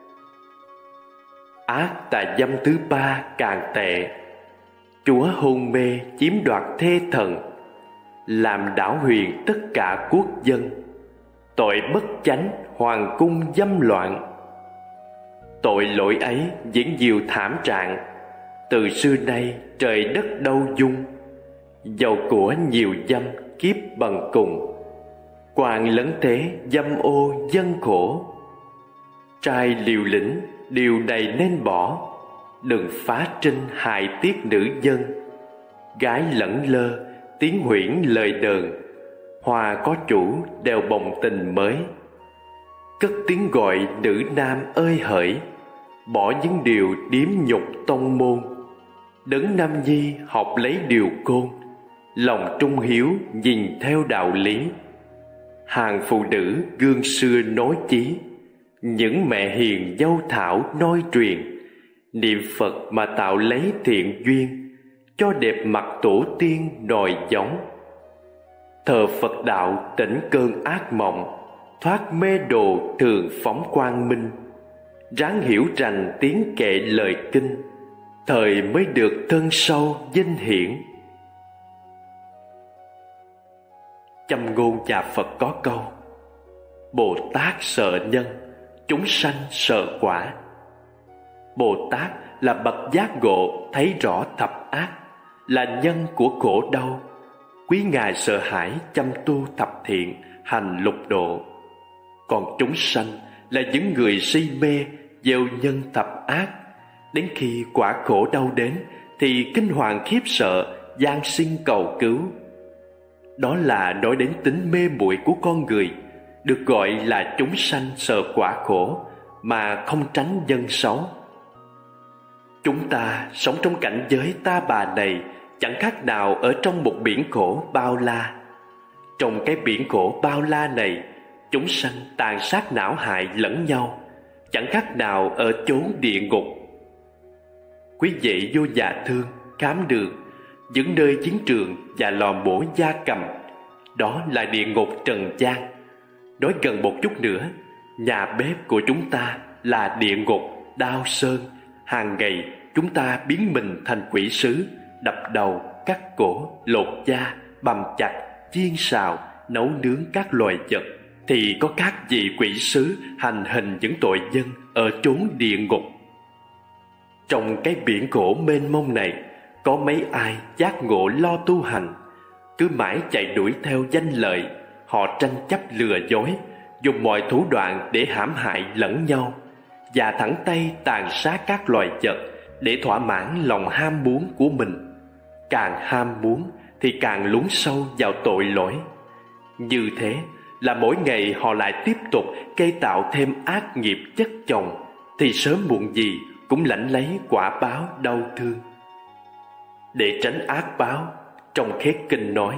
ác tà dâm thứ ba càng tệ, chúa hôn mê chiếm đoạt thê thần, làm đảo huyền tất cả quốc dân, tội bất chánh hoàng cung dâm loạn. Tội lỗi ấy diễn nhiều thảm trạng, từ xưa nay trời đất đâu dung. Giàu của nhiều dâm kiếp bằng cùng, quan lấn thế dâm ô dân khổ. Trai liều lĩnh điều này nên bỏ, đừng phá trinh hại tiết nữ dân. Gái lẫn lơ tiếng huyễn lời đờn, hoa có chủ đều bồng tình mới. Cất tiếng gọi nữ nam ơi hỡi, bỏ những điều điếm nhục tông môn. Đấng Nam Nhi học lấy điều côn, lòng trung hiếu nhìn theo đạo lý. Hàng phụ nữ gương xưa nói chí, những mẹ hiền dâu thảo nói truyền. Niệm Phật mà tạo lấy thiện duyên, cho đẹp mặt tổ tiên đòi giống. Thờ Phật đạo tỉnh cơn ác mộng, thoát mê đồ thường phóng quang minh. Ráng hiểu rành tiếng kệ lời kinh, thời mới được thân sâu vinh hiển. Châm ngôn nhà Phật có câu: Bồ Tát sợ nhân, chúng sanh sợ quả. Bồ Tát là bậc giác ngộ thấy rõ thập ác, là nhân của khổ đau. Quý Ngài sợ hãi chăm tu thập thiện, hành lục độ. Còn chúng sanh là những người si mê gieo nhân thập ác, đến khi quả khổ đau đến thì kinh hoàng khiếp sợ, van xin cầu cứu. Đó là nói đến tính mê muội của con người, được gọi là chúng sanh sợ quả khổ mà không tránh nhân xấu. Chúng ta sống trong cảnh giới ta bà này chẳng khác nào ở trong một biển khổ bao la. Trong cái biển khổ bao la này, chúng sanh tàn sát não hại lẫn nhau, chẳng khác nào ở chốn địa ngục. Quý vị vô nhà thương, khám đường, những nơi chiến trường và lò mổ gia cầm, đó là địa ngục trần gian. Nói gần một chút nữa, nhà bếp của chúng ta là địa ngục Đao Sơn. Hàng ngày chúng ta biến mình thành quỷ sứ, đập đầu, cắt cổ, lột da, bằm chặt, chiên xào, nấu nướng các loài vật. Thì có các vị quỷ sứ hành hình những tội nhân ở chốn địa ngục. Trong cái biển khổ mênh mông này, có mấy ai giác ngộ lo tu hành, cứ mãi chạy đuổi theo danh lợi. Họ tranh chấp lừa dối, dùng mọi thủ đoạn để hãm hại lẫn nhau, và thẳng tay tàn sát các loài vật để thỏa mãn lòng ham muốn của mình. Càng ham muốn thì càng lún sâu vào tội lỗi. Như thế là mỗi ngày họ lại tiếp tục gây tạo thêm ác nghiệp chất chồng, thì sớm muộn gì cũng lãnh lấy quả báo đau thương. Để tránh ác báo, trong khết kinh nói: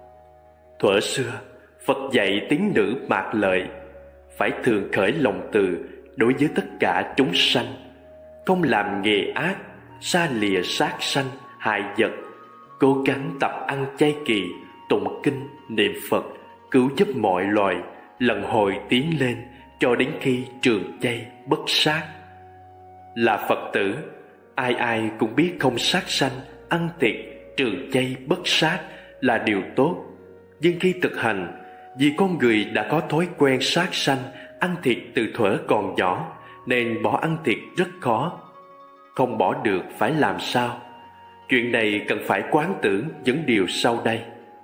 Thuở xưa Phật dạy tín nữ Mạc Lợi phải thường khởi lòng từ đối với tất cả chúng sanh, không làm nghề ác, xa lìa sát sanh, hại vật, cố gắng tập ăn chay kỳ, tụng kinh, niệm Phật, cứu giúp mọi loài, lần hồi tiến lên cho đến khi trường chay bất sát. Là Phật tử, ai ai cũng biết không sát sanh, ăn thịt, trường chay bất sát là điều tốt. Nhưng khi thực hành, vì con người đã có thói quen sát sanh, ăn thịt từ thuở còn nhỏ, nên bỏ ăn thịt rất khó. Không bỏ được phải làm sao? Chuyện này cần phải quán tưởng những điều sau đây.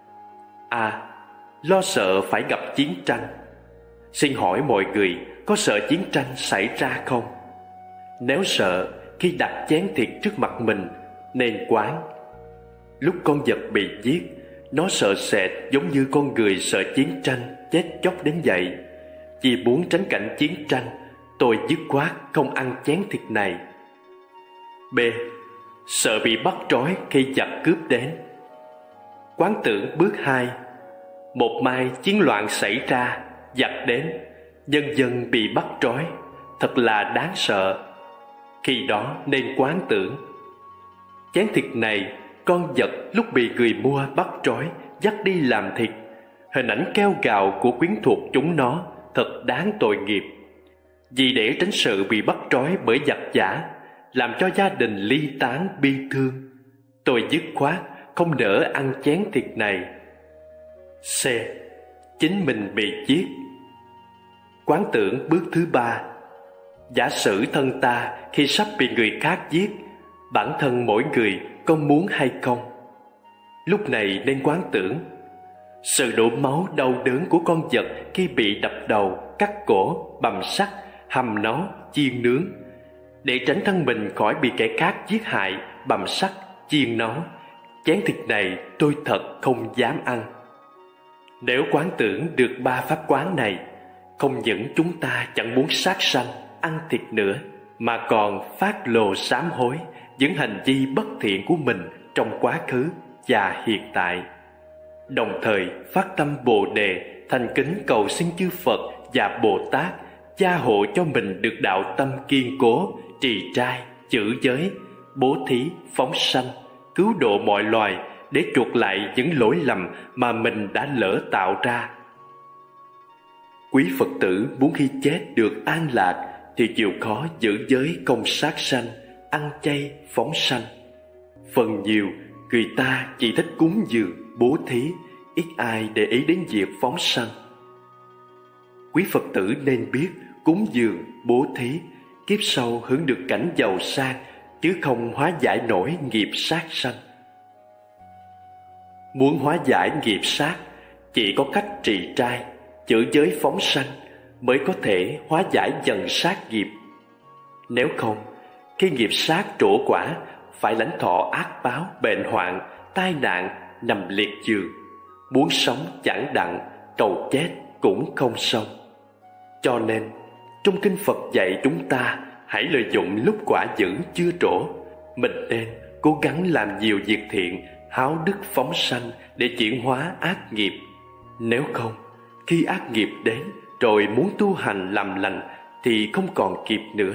A. Lo sợ phải gặp chiến tranh. Xin hỏi mọi người có sợ chiến tranh xảy ra không? Nếu sợ, khi đặt chén thịt trước mặt mình nên quán. Lúc con vật bị giết, nó sợ sệt giống như con người sợ chiến tranh chết chóc đến vậy. Vì muốn tránh cảnh chiến tranh, tôi dứt khoát không ăn chén thịt này. B. Sợ bị bắt trói khi giặc cướp đến. Quán tưởng bước 2. Một mai chiến loạn xảy ra, giặc đến, nhân dân bị bắt trói, thật là đáng sợ. Khi đó nên quán tưởng: chén thịt này, con vật lúc bị người mua bắt trói dắt đi làm thịt, hình ảnh kêu gào của quyến thuộc chúng nó thật đáng tội nghiệp. Vì để tránh sự bị bắt trói bởi giặc giả, làm cho gia đình ly tán bi thương, tôi dứt khoát không nỡ ăn chén thịt này. C. Chính mình bị giết. Quán tưởng bước thứ 3. Giả sử thân ta khi sắp bị người khác giết, bản thân mỗi người có muốn hay không? Lúc này nên quán tưởng sự đổ máu đau đớn của con vật khi bị đập đầu, cắt cổ, bầm sắt, hầm nó, chiên nướng. Để tránh thân mình khỏi bị kẻ khác giết hại, bầm sắt, chiên nó, chén thịt này tôi thật không dám ăn. Nếu quán tưởng được 3 pháp quán này, không những chúng ta chẳng muốn sát sanh, ăn thịt nữa, mà còn phát lộ sám hối những hành vi bất thiện của mình trong quá khứ và hiện tại, đồng thời phát tâm Bồ Đề, thành kính cầu xin chư Phật và Bồ Tát gia hộ cho mình được đạo tâm kiên cố, trì trai, giữ giới, bố thí, phóng sanh, cứu độ mọi loài để chuộc lại những lỗi lầm mà mình đã lỡ tạo ra. Quý Phật tử muốn khi chết được an lạc thì chịu khó giữ giới công sát sanh, ăn chay, phóng sanh. Phần nhiều người ta chỉ thích cúng dường, bố thí, ít ai để ý đến việc phóng sanh. Quý Phật tử nên biết cúng dường, bố thí, kiếp sau hưởng được cảnh giàu sang, chứ không hóa giải nổi nghiệp sát sanh. Muốn hóa giải nghiệp sát, chỉ có cách trì trai, giữ giới phóng sanh mới có thể hóa giải dần sát nghiệp. Nếu không, khi nghiệp sát trổ quả, phải lãnh thọ ác báo, bệnh hoạn, tai nạn, nằm liệt giường. Muốn sống chẳng đặng, cầu chết cũng không xong. Cho nên, trong kinh Phật dạy chúng ta hãy lợi dụng lúc quả dữ chưa trổ. Mình nên cố gắng làm nhiều việc thiện, háo đức phóng sanh để chuyển hóa ác nghiệp. Nếu không, khi ác nghiệp đến rồi muốn tu hành làm lành thì không còn kịp nữa.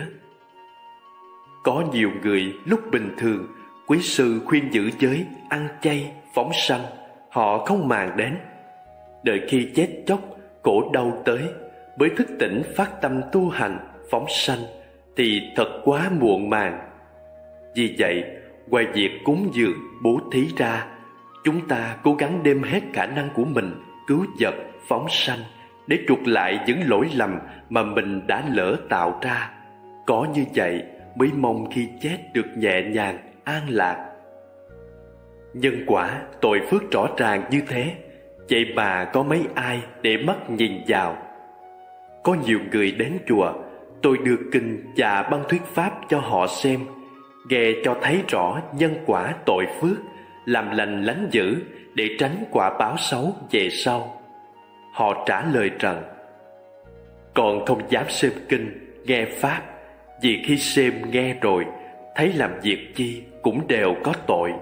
Có nhiều người lúc bình thường quý sư khuyên giữ giới, ăn chay, phóng sanh, họ không màng đến. Đợi khi chết chóc, khổ đau tới mới thức tỉnh phát tâm tu hành, phóng sanh thì thật quá muộn màng. Vì vậy, ngoài việc cúng dường, bố thí ra, chúng ta cố gắng đem hết khả năng của mình cứu vật, phóng sanh để chuộc lại những lỗi lầm mà mình đã lỡ tạo ra. Có như vậy mới mong khi chết được nhẹ nhàng, an lạc. Nhân quả, tội phước rõ ràng như thế, vậy mà có mấy ai để mắt nhìn vào. Có nhiều người đến chùa, tôi đưa kinh và băng thuyết pháp cho họ xem, nghe cho thấy rõ nhân quả tội phước, làm lành lánh dữ để tránh quả báo xấu về sau. Họ trả lời rằng, con không dám xem kinh, nghe pháp, vì khi xem nghe rồi, thấy làm việc chi cũng đều có tội.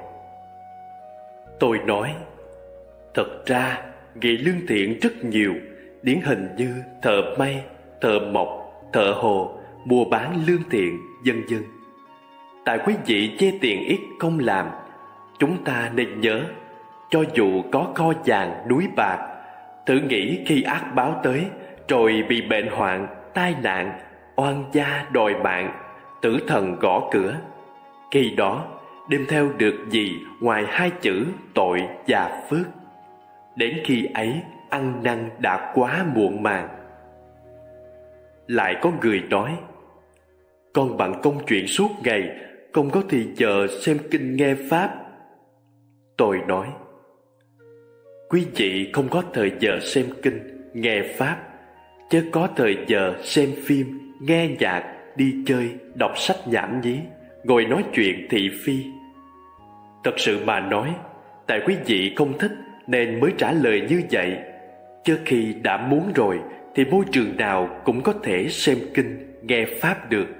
Tôi nói, thật ra nghề lương thiện rất nhiều, điển hình như thợ may, thợ mộc, thợ hồ, mua bán lương thiện, vân vân. Tại quý vị chê tiền ít không làm, chúng ta nên nhớ, cho dù có kho vàng núi bạc, thử nghĩ khi ác báo tới, rồi bị bệnh hoạn, tai nạn, oan gia đòi mạng, tử thần gõ cửa, khi đó đem theo được gì ngoài hai chữ tội và phước. Đến khi ấy ăn năn đã quá muộn màng. Lại có người nói, con bận công chuyện suốt ngày, không có thì giờ xem kinh nghe pháp. Tôi nói, quý vị không có thời giờ xem kinh, nghe pháp, chứ có thời giờ xem phim, nghe nhạc, đi chơi, đọc sách nhảm nhí, ngồi nói chuyện thị phi. Thật sự mà nói, tại quý vị không thích nên mới trả lời như vậy, chứ khi đã muốn rồi thì môi trường nào cũng có thể xem kinh, nghe pháp được.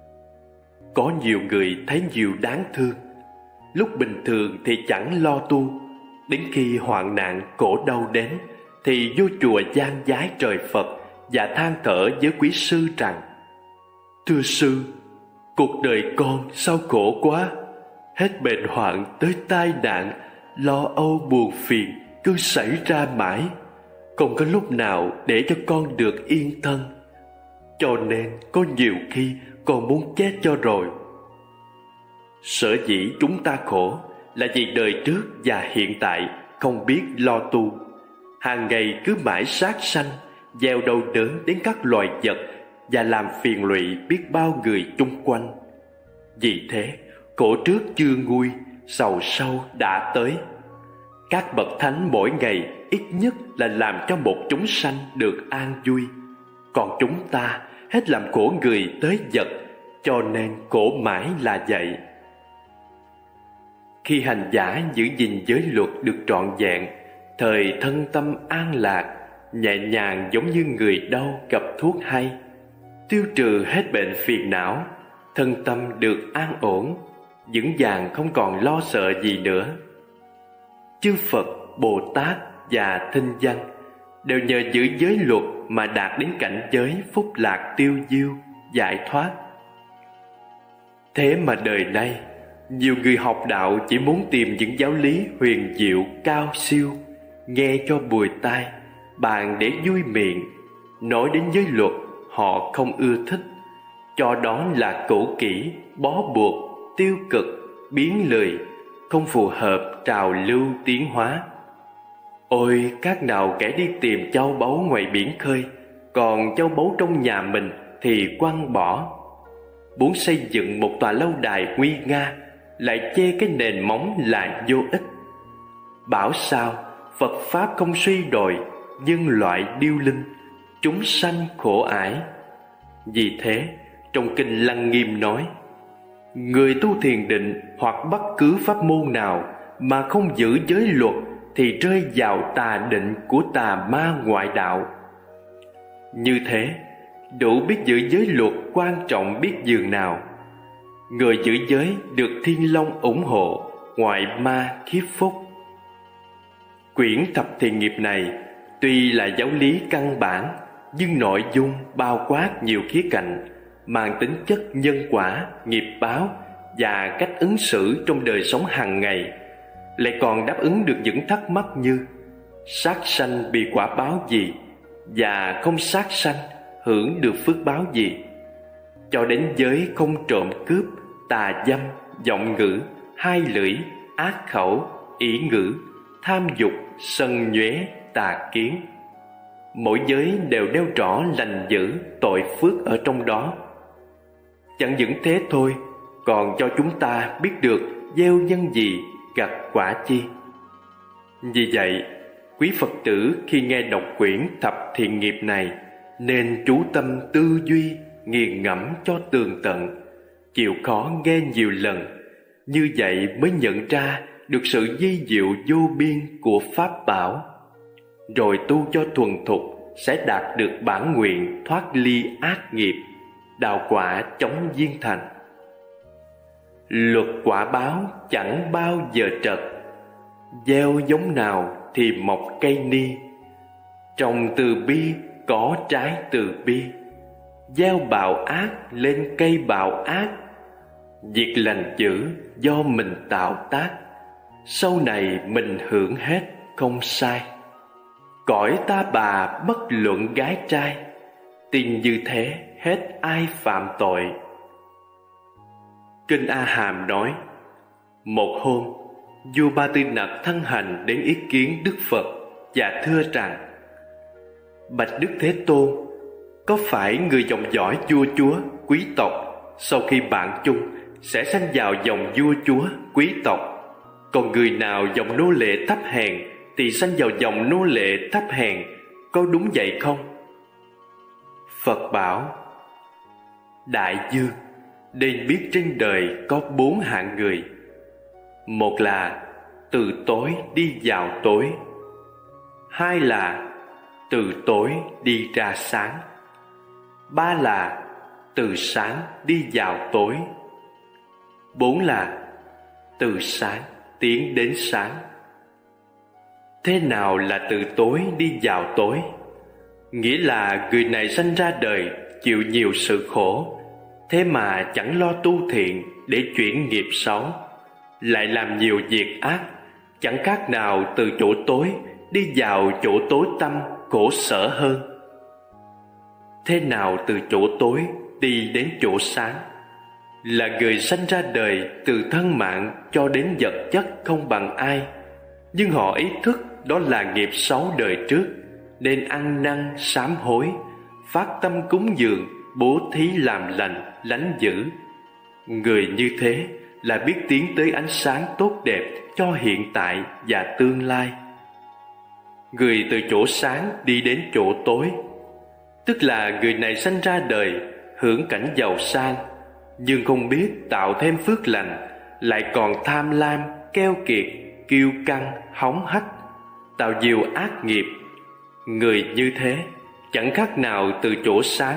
Có nhiều người thấy nhiều đáng thương, lúc bình thường thì chẳng lo tu, đến khi hoạn nạn khổ đau đến thì vô chùa gian vái trời Phật và than thở với quý sư rằng, thưa sư, cuộc đời con sao khổ quá, hết bệnh hoạn tới tai nạn, lo âu buồn phiền cứ xảy ra mãi, không có lúc nào để cho con được yên thân. Cho nên có nhiều khi con muốn chết cho rồi. Sở dĩ chúng ta khổ là vì đời trước và hiện tại không biết lo tu, hàng ngày cứ mãi sát sanh, gieo đau đớn đến các loài vật và làm phiền lụy biết bao người chung quanh. Vì thế, khổ trước chưa nguôi, sầu sau đã tới. Các bậc thánh mỗi ngày ít nhất là làm cho một chúng sanh được an vui, còn chúng ta hết làm khổ người tới vật, cho nên khổ mãi là vậy. Khi hành giả giữ gìn giới luật được trọn vẹn, thời thân tâm an lạc, nhẹ nhàng giống như người đau gặp thuốc hay, tiêu trừ hết bệnh phiền não, thân tâm được an ổn, vững vàng không còn lo sợ gì nữa. Chư Phật, Bồ Tát và Thinh Văn đều nhờ giữ giới luật mà đạt đến cảnh giới phúc lạc tiêu diêu, giải thoát. Thế mà đời nay, nhiều người học đạo chỉ muốn tìm những giáo lý huyền diệu cao siêu, nghe cho bùi tai, bàn để vui miệng. Nói đến giới luật họ không ưa thích, cho đó là cũ kỹ, bó buộc, tiêu cực, biến lười, không phù hợp trào lưu tiến hóa. Ôi các nào kẻ đi tìm châu báu ngoài biển khơi, còn châu báu trong nhà mình thì quăng bỏ. Muốn xây dựng một tòa lâu đài nguy nga, lại chê cái nền móng là vô ích. Bảo sao Phật Pháp không suy đồi, nhân loại điêu linh, chúng sanh khổ ải. Vì thế trong kinh Lăng Nghiêm nói, người tu thiền định hoặc bất cứ pháp môn nào mà không giữ giới luật thì rơi vào tà định của tà ma ngoại đạo. Như thế, đủ biết giữ giới luật quan trọng biết dường nào. Người giữ giới được Thiên Long ủng hộ, ngoại ma khiếp phúc. Quyển Thập Thiện Nghiệp này tuy là giáo lý căn bản, nhưng nội dung bao quát nhiều khía cạnh, mang tính chất nhân quả, nghiệp báo và cách ứng xử trong đời sống hàng ngày, lại còn đáp ứng được những thắc mắc như sát sanh bị quả báo gì và không sát sanh hưởng được phước báo gì, cho đến giới không trộm cướp, tà dâm, vọng ngữ, hai lưỡi, ác khẩu, ỷ ngữ, tham dục, sân nhuế, tà kiến. Mỗi giới đều nêu rõ lành dữ, tội phước ở trong đó. Chẳng những thế thôi, còn cho chúng ta biết được gieo nhân gì, gặt quả chi. Vì vậy, quý Phật tử khi nghe đọc quyển Thập Thiện Nghiệp này nên chú tâm tư duy, nghiền ngẫm cho tường tận, chịu khó nghe nhiều lần. Như vậy mới nhận ra được sự vi diệu vô biên của Pháp bảo. Rồi tu cho thuần thục sẽ đạt được bản nguyện thoát ly ác nghiệp, đào quả chóng viên thành. Luật quả báo chẳng bao giờ trật, gieo giống nào thì mọc cây ni. Trồng từ bi có trái từ bi, gieo bạo ác lên cây bạo ác. Việc lành dữ do mình tạo tác, sau này mình hưởng hết không sai. Cõi ta bà bất luận gái trai, tin như thế hết ai phạm tội. Kinh A Hàm nói, một hôm vua Ba Tư Nặc thân hành đến ý kiến Đức Phật và thưa rằng: Bạch Đức Thế Tôn, có phải người dòng dõi vua chúa, quý tộc sau khi bạn chung sẽ sanh vào dòng vua chúa, quý tộc, còn người nào dòng nô lệ thấp hèn thì sanh vào dòng nô lệ thấp hèn, có đúng vậy không? Phật bảo: Đại vương, nên biết trên đời có 4 hạng người. Một là từ tối đi vào tối, hai là từ tối đi ra sáng, ba là từ sáng đi vào tối, 4 là từ sáng tiến đến sáng. Thế nào là từ tối đi vào tối? Nghĩa là người này sanh ra đời chịu nhiều sự khổ, thế mà chẳng lo tu thiện để chuyển nghiệp xấu, lại làm nhiều việc ác, chẳng khác nào từ chỗ tối đi vào chỗ tối tăm khổ sở hơn. Thế nào từ chỗ tối đi đến chỗ sáng? Là người sanh ra đời từ thân mạng cho đến vật chất không bằng ai, nhưng họ ý thức đó là nghiệp xấu đời trước, nên ăn năn sám hối, phát tâm cúng dường, bố thí làm lành, lánh dữ. Người như thế là biết tiến tới ánh sáng tốt đẹp cho hiện tại và tương lai. Người từ chỗ sáng đi đến chỗ tối, tức là người này sanh ra đời hưởng cảnh giàu sang, nhưng không biết tạo thêm phước lành, lại còn tham lam, keo kiệt, kiêu căng, hống hách, tạo nhiều ác nghiệp. Người như thế chẳng khác nào từ chỗ sáng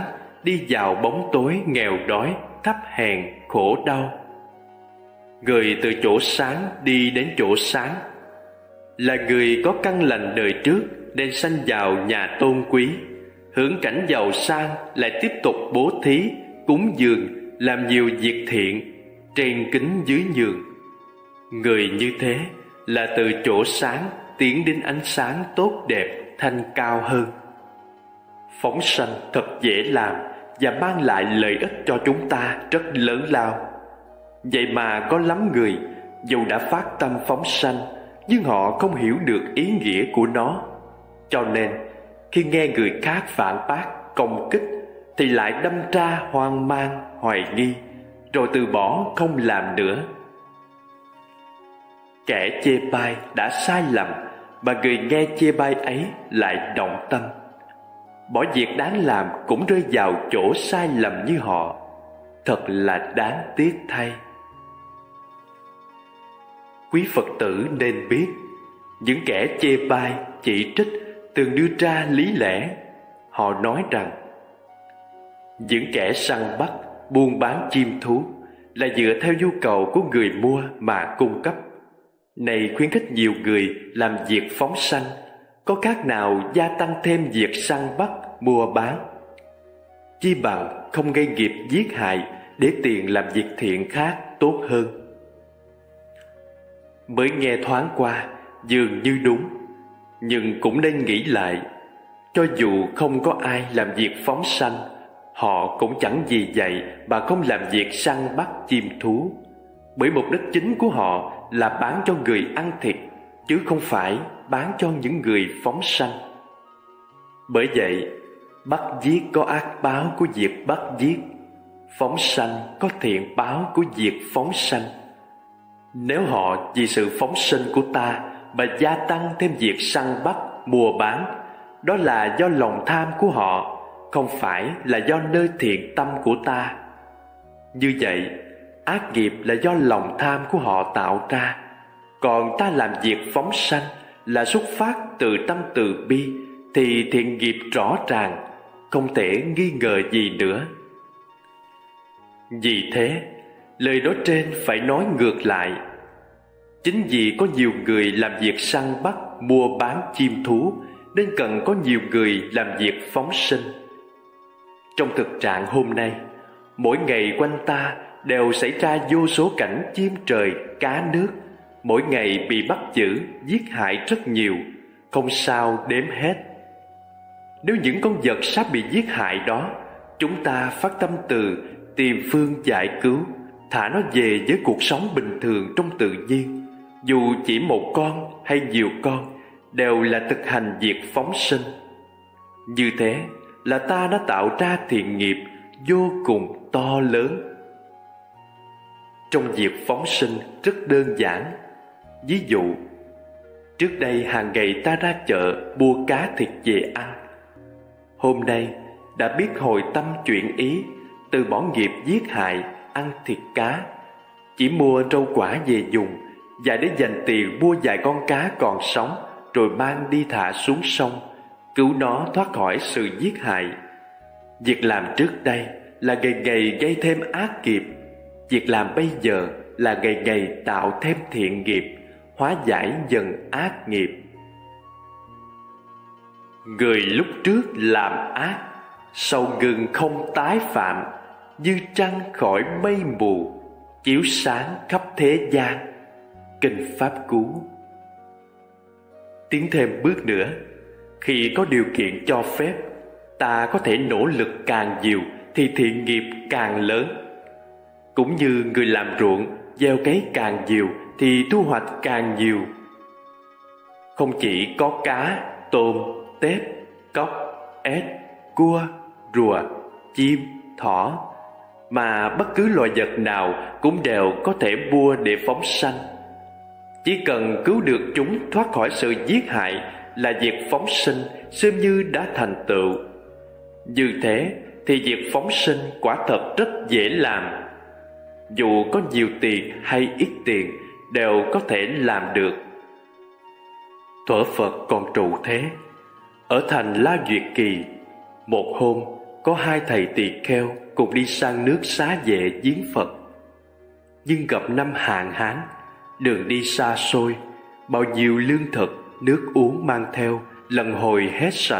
đi vào bóng tối nghèo đói, thấp hèn, khổ đau. Người từ chỗ sáng đi đến chỗ sáng, là người có căn lành đời trước nên sanh vào nhà tôn quý, hưởng cảnh giàu sang lại tiếp tục bố thí, cúng dường, làm nhiều việc thiện, trên kính dưới nhường. Người như thế là từ chỗ sáng tiến đến ánh sáng tốt đẹp, thanh cao hơn. Phóng sanh thật dễ làm và mang lại lợi ích cho chúng ta rất lớn lao. Vậy mà có lắm người dù đã phát tâm phóng sanh, nhưng họ không hiểu được ý nghĩa của nó. Cho nên khi nghe người khác phản bác, công kích thì lại đâm ra hoang mang, hoài nghi, rồi từ bỏ không làm nữa. Kẻ chê bai đã sai lầm, mà người nghe chê bai ấy lại động tâm, bỏ việc đáng làm cũng rơi vào chỗ sai lầm như họ. Thật là đáng tiếc thay. Quý Phật tử nên biết, những kẻ chê bai, chỉ trích thường đưa ra lý lẽ. Họ nói rằng những kẻ săn bắt, buôn bán chim thú là dựa theo nhu cầu của người mua mà cung cấp. Này khuyến khích nhiều người làm việc phóng sanh, có khác nào gia tăng thêm việc săn bắt, mua bán. Chi bằng không gây nghiệp giết hại để tiền làm việc thiện khác tốt hơn. Mới nghe thoáng qua dường như đúng, nhưng cũng nên nghĩ lại, cho dù không có ai làm việc phóng sanh, họ cũng chẳng vì vậy mà không làm việc săn bắt chim thú, bởi mục đích chính của họ là bán cho người ăn thịt, chứ không phải bán cho những người phóng sanh. Bởi vậy, bắt giết có ác báo của việc bắt giết, phóng sanh có thiện báo của việc phóng sanh. Nếu họ vì sự phóng sinh của ta mà gia tăng thêm việc săn bắt, mua bán, đó là do lòng tham của họ, không phải là do nơi thiện tâm của ta. Như vậy, ác nghiệp là do lòng tham của họ tạo ra, còn ta làm việc phóng sanh là xuất phát từ tâm từ bi, thì thiện nghiệp rõ ràng, không thể nghi ngờ gì nữa. Vì thế, lời nói trên phải nói ngược lại. Chính vì có nhiều người làm việc săn bắt, mua bán chim thú, nên cần có nhiều người làm việc phóng sinh. Trong thực trạng hôm nay, mỗi ngày quanh ta đều xảy ra vô số cảnh chim trời, cá nước, mỗi ngày bị bắt giữ, giết hại rất nhiều, không sao đếm hết. Nếu những con vật sắp bị giết hại đó, chúng ta phát tâm từ tìm phương giải cứu, thả nó về với cuộc sống bình thường trong tự nhiên, dù chỉ một con hay nhiều con, đều là thực hành việc phóng sinh. Như thế là ta đã tạo ra thiện nghiệp vô cùng to lớn. Trong việc phóng sinh rất đơn giản. Ví dụ, trước đây hàng ngày ta ra chợ mua cá thịt về ăn. Hôm nay đã biết hồi tâm chuyển ý, từ bỏ nghiệp giết hại, ăn thịt cá, chỉ mua rau quả về dùng, và để dành tiền mua vài con cá còn sống, rồi mang đi thả xuống sông, cứu nó thoát khỏi sự giết hại. Việc làm trước đây là ngày ngày gây thêm ác nghiệp, việc làm bây giờ là ngày ngày tạo thêm thiện nghiệp, hóa giải dần ác nghiệp. Người lúc trước làm ác, sau ngừng không tái phạm, như trăng khỏi mây mù, chiếu sáng khắp thế gian. Kinh Pháp Cú. Tiến thêm bước nữa, khi có điều kiện cho phép, ta có thể nỗ lực càng nhiều thì thiện nghiệp càng lớn. Cũng như người làm ruộng, gieo cấy càng nhiều thì thu hoạch càng nhiều. Không chỉ có cá, tôm, tép, cóc, ếch, cua, rùa, chim, thỏ, mà bất cứ loài vật nào cũng đều có thể mua để phóng sanh. Chỉ cần cứu được chúng thoát khỏi sự giết hại là việc phóng sinh xem như đã thành tựu. Như thế thì việc phóng sinh quả thật rất dễ làm. Dù có nhiều tiền hay ít tiền đều có thể làm được. Thuở Phật còn trụ thế, ở thành La Duyệt Kỳ, một hôm có 2 thầy tỳ kheo cùng đi sang nước Xá Vệ viếng Phật. Nhưng gặp năm hạn hán, đường đi xa xôi, bao nhiêu lương thực, nước uống mang theo lần hồi hết sạch.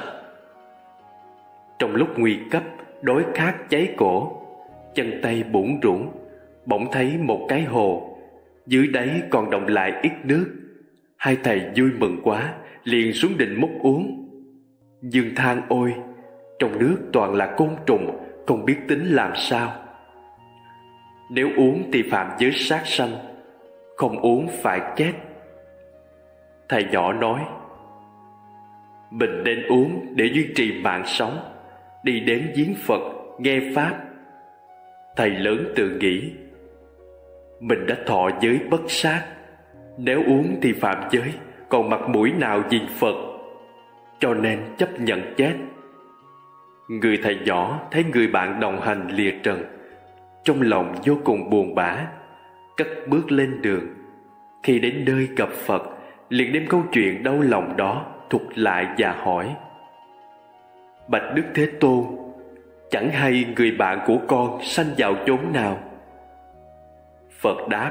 Trong lúc nguy cấp, đói khát cháy cổ, chân tay bủn rủn, bỗng thấy một cái hồ, dưới đáy còn đọng lại ít nước. 2 thầy vui mừng quá, liền xuống định múc uống. Nhưng than ôi, trong nước toàn là côn trùng, không biết tính làm sao. Nếu uống thì phạm giới sát sanh, không uống phải chết. Thầy nhỏ nói, mình nên uống để duy trì mạng sống, đi đến viếng Phật, nghe Pháp. Thầy lớn tự nghĩ, mình đã thọ giới bất sát, nếu uống thì phạm giới, còn mặt mũi nào nhìn Phật, cho nên chấp nhận chết. Người thầy nhỏ thấy người bạn đồng hành lìa trần, trong lòng vô cùng buồn bã, cất bước lên đường. Khi đến nơi gặp Phật, liền đem câu chuyện đau lòng đó thuật lại và hỏi, bạch Đức Thế Tôn, chẳng hay người bạn của con sanh vào chốn nào? Phật đáp,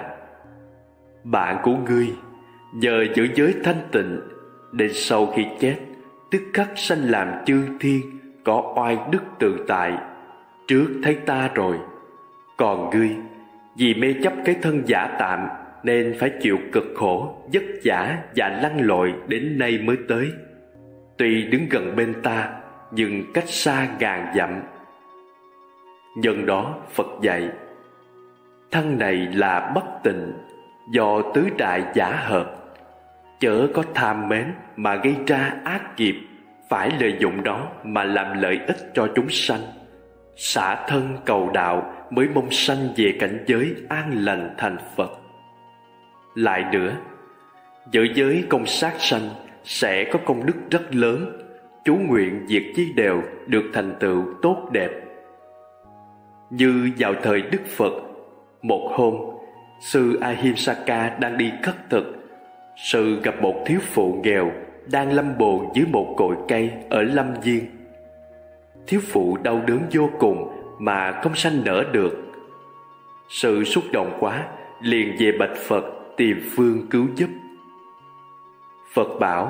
bạn của ngươi nhờ giữ giới thanh tịnh, đến sau khi chết tức khắc sanh làm chư thiên, có oai đức tự tại, trước thấy ta rồi. Còn ngươi vì mê chấp cái thân giả tạm, nên phải chịu cực khổ, vất vả và lăn lội đến nay mới tới. Tuy đứng gần bên ta, nhưng cách xa ngàn dặm. Nhân đó Phật dạy, thân này là bất tịnh, do tứ đại giả hợp, chớ có tham mến mà gây ra ác nghiệp, phải lợi dụng đó mà làm lợi ích cho chúng sanh. Xả thân cầu đạo mới mong sanh về cảnh giới an lành thành Phật. Lại nữa, giữ giới công sát sanh sẽ có công đức rất lớn, chú nguyện việc chi đều được thành tựu tốt đẹp. Như vào thời Đức Phật, một hôm, sư Ahimsaka đang đi khất thực. Sư gặp một thiếu phụ nghèo đang lâm bồn dưới một cội cây ở lâm viên. Thiếu phụ đau đớn vô cùng mà không sanh nở được. Sư xúc động quá, liền về bạch Phật tìm phương cứu giúp. Phật bảo,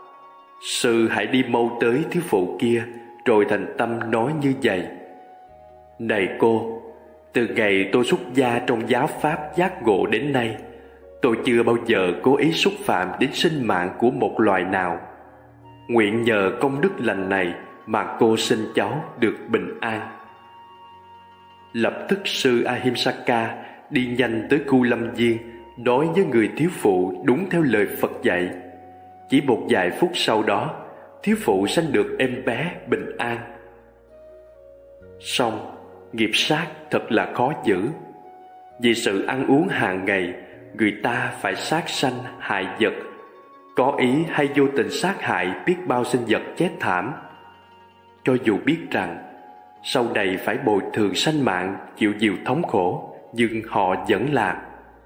sư hãy đi mau tới thiếu phụ kia, rồi thành tâm nói như vậy: này cô, từ ngày tôi xuất gia trong giáo pháp giác ngộ đến nay, tôi chưa bao giờ cố ý xúc phạm đến sinh mạng của một loài nào. Nguyện nhờ công đức lành này mà cô sinh cháu được bình an. Lập tức sư Ahimsaka đi nhanh tới khu lâm viên, nói với người thiếu phụ đúng theo lời Phật dạy. Chỉ một vài phút sau đó, thiếu phụ sanh được em bé bình an. Song nghiệp sát thật là khó giữ. Vì sự ăn uống hàng ngày, người ta phải sát sanh hại vật, có ý hay vô tình sát hại biết bao sinh vật chết thảm. Cho dù biết rằng sau này phải bồi thường sanh mạng, chịu nhiều thống khổ, nhưng họ vẫn làm.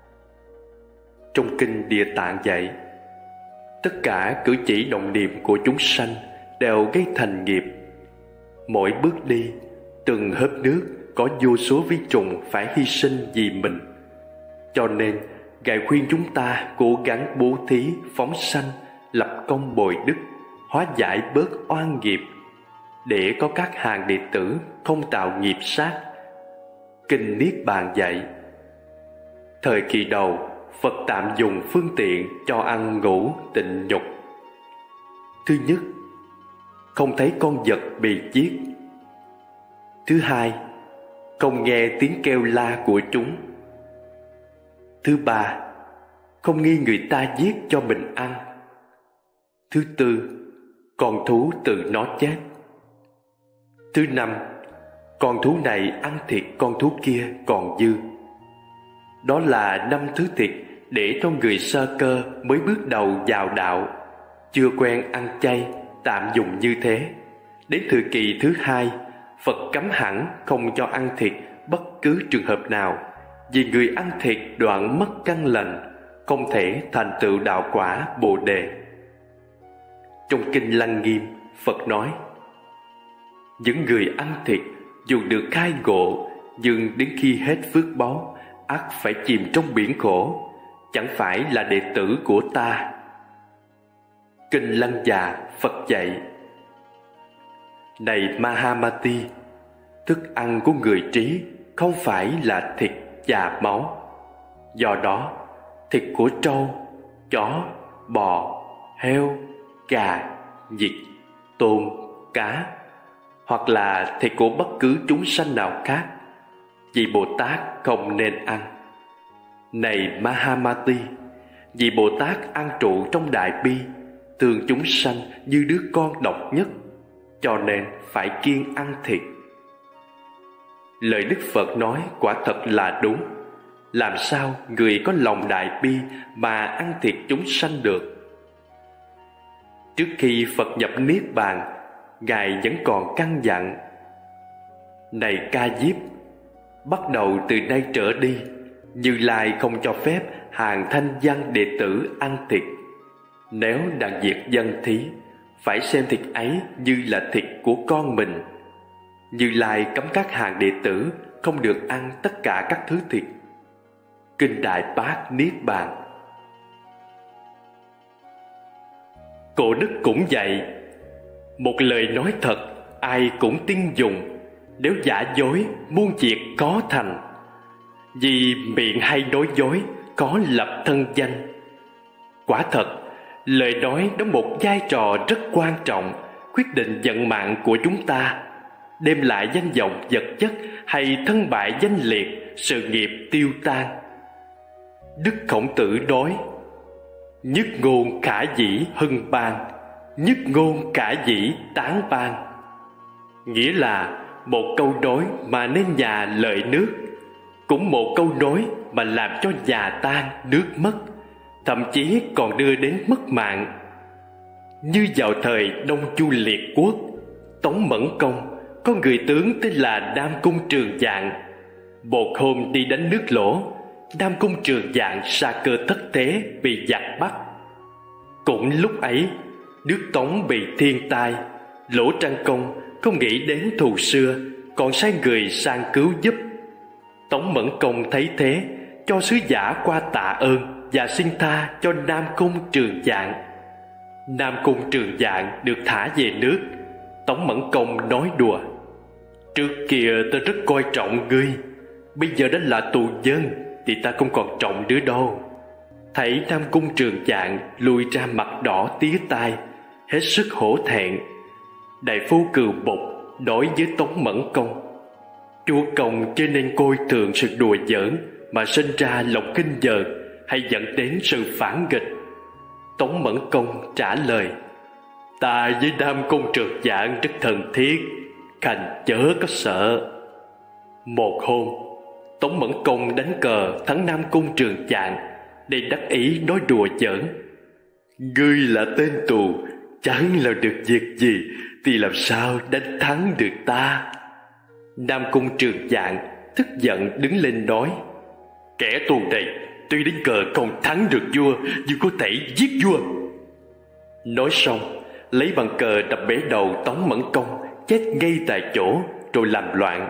Trong kinh Địa Tạng dạy, tất cả cử chỉ động niệm của chúng sanh đều gây thành nghiệp. Mỗi bước đi, từng hớp nước, có vô số vi trùng phải hy sinh vì mình. Cho nên Ngài khuyên chúng ta cố gắng bố thí, phóng sanh, lập công bồi đức, hóa giải bớt oan nghiệp, để có các hàng đệ tử không tạo nghiệp sát. Kinh Niết Bàn dạy, thời kỳ đầu, Phật tạm dùng phương tiện cho ăn ngủ tịnh nhục. Thứ nhất, không thấy con vật bị giết. Thứ hai, không nghe tiếng kêu la của chúng. Thứ ba, không nghi người ta giết cho mình ăn. Thứ tư, con thú tự nó chết. Thứ năm, con thú này ăn thịt con thú kia còn dư. Đó là 5 thứ thịt để cho người sơ cơ mới bước đầu vào đạo, chưa quen ăn chay, tạm dùng như thế. Đến thời kỳ thứ hai, Phật cấm hẳn không cho ăn thịt bất cứ trường hợp nào, vì người ăn thịt đoạn mất căn lành, không thể thành tựu đạo quả Bồ Đề. Trong kinh Lăng Nghiêm, Phật nói: Những người ăn thịt dù được khai ngộ, nhưng đến khi hết phước báu, ắt phải chìm trong biển khổ, chẳng phải là đệ tử của ta. Kinh Lăng Già Phật dạy: Này Mahamati, thức ăn của người trí không phải là thịt và máu. Do đó, thịt của trâu, chó, bò, heo, gà, vịt, tôm, cá, hoặc là thịt của bất cứ chúng sanh nào khác, vị Bồ Tát không nên ăn. Này Mahamati, vị Bồ Tát an trụ trong đại bi, thương chúng sanh như đứa con độc nhất, cho nên phải kiêng ăn thịt. Lời Đức Phật nói quả thật là đúng. Làm sao người có lòng đại bi mà ăn thịt chúng sanh được? Trước khi Phật nhập Niết Bàn, Ngài vẫn còn căn dặn: Này Ca Diếp, bắt đầu từ nay trở đi, Như Lai không cho phép hàng thanh văn đệ tử ăn thịt. Nếu đặng diệt dân thí, phải xem thịt ấy như là thịt của con mình. Như Lai cấm các hàng đệ tử không được ăn tất cả các thứ thịt. Kinh Đại Bát Niết Bàn. Cổ Đức cũng dạy: Một lời nói thật ai cũng tin dùng, nếu giả dối muôn việc có thành. Vì miệng hay nói dối có lập thân danh. Quả thật, lời nói đóng một vai trò rất quan trọng, quyết định vận mạng của chúng ta, đem lại danh vọng vật chất hay thân bại danh liệt, sự nghiệp tiêu tan. Đức Khổng Tử nói: Nhất ngôn khả dĩ hưng bang, nhất ngôn khả dĩ tán bang. Nghĩa là một câu nói mà nên nhà lợi nước, cũng một câu nói mà làm cho nhà tan nước mất, thậm chí còn đưa đến mất mạng. Như vào thời Đông Chu Liệt Quốc, Tống Mẫn Công có người tướng tên là Nam Cung Trường Dạng. Một hôm đi đánh nước Lỗ, Nam Cung Trường Dạng sa cơ thất thế bị giặc bắt. Cũng lúc ấy, nước Tống bị thiên tai, Lỗ Trang Công không nghĩ đến thù xưa, còn sai người sang cứu giúp. Tống Mẫn Công thấy thế, cho sứ giả qua tạ ơn và xin tha cho Nam Cung Trường Dạng. Nam Cung Trường Dạng được thả về nước. Tống Mẫn Công nói đùa: Trước kia ta rất coi trọng ngươi, bây giờ đã là tù nhân thì ta không còn trọng nữa đâu. Thấy Nam Cung Trường Dạng lùi ra mặt đỏ tía tai, hết sức hổ thẹn. Đại phu Cừu Bục nói với Tống Mẫn Công: Chúa công chưa nên coi thường sự đùa giỡn mà sinh ra lòng khinh nhờn, hay dẫn đến sự phản nghịch. Tống Mẫn Công trả lời: Ta với Nam Cung Trường Dạng rất thân thiết, khanh chớ có sợ. Một hôm, Tống Mẫn Công đánh cờ thắng Nam Cung Trường Dạng, để đắc ý nói đùa giỡn: Ngươi là tên tù, chẳng làm được việc gì thì làm sao đánh thắng được ta? Nam Cung Trường Dạng tức giận đứng lên nói: Kẻ tù này tuy đánh cờ không thắng được vua, nhưng có thể giết vua. Nói xong, lấy bàn cờ đập bể đầu Tống Mẫn Công, chết ngay tại chỗ, rồi làm loạn.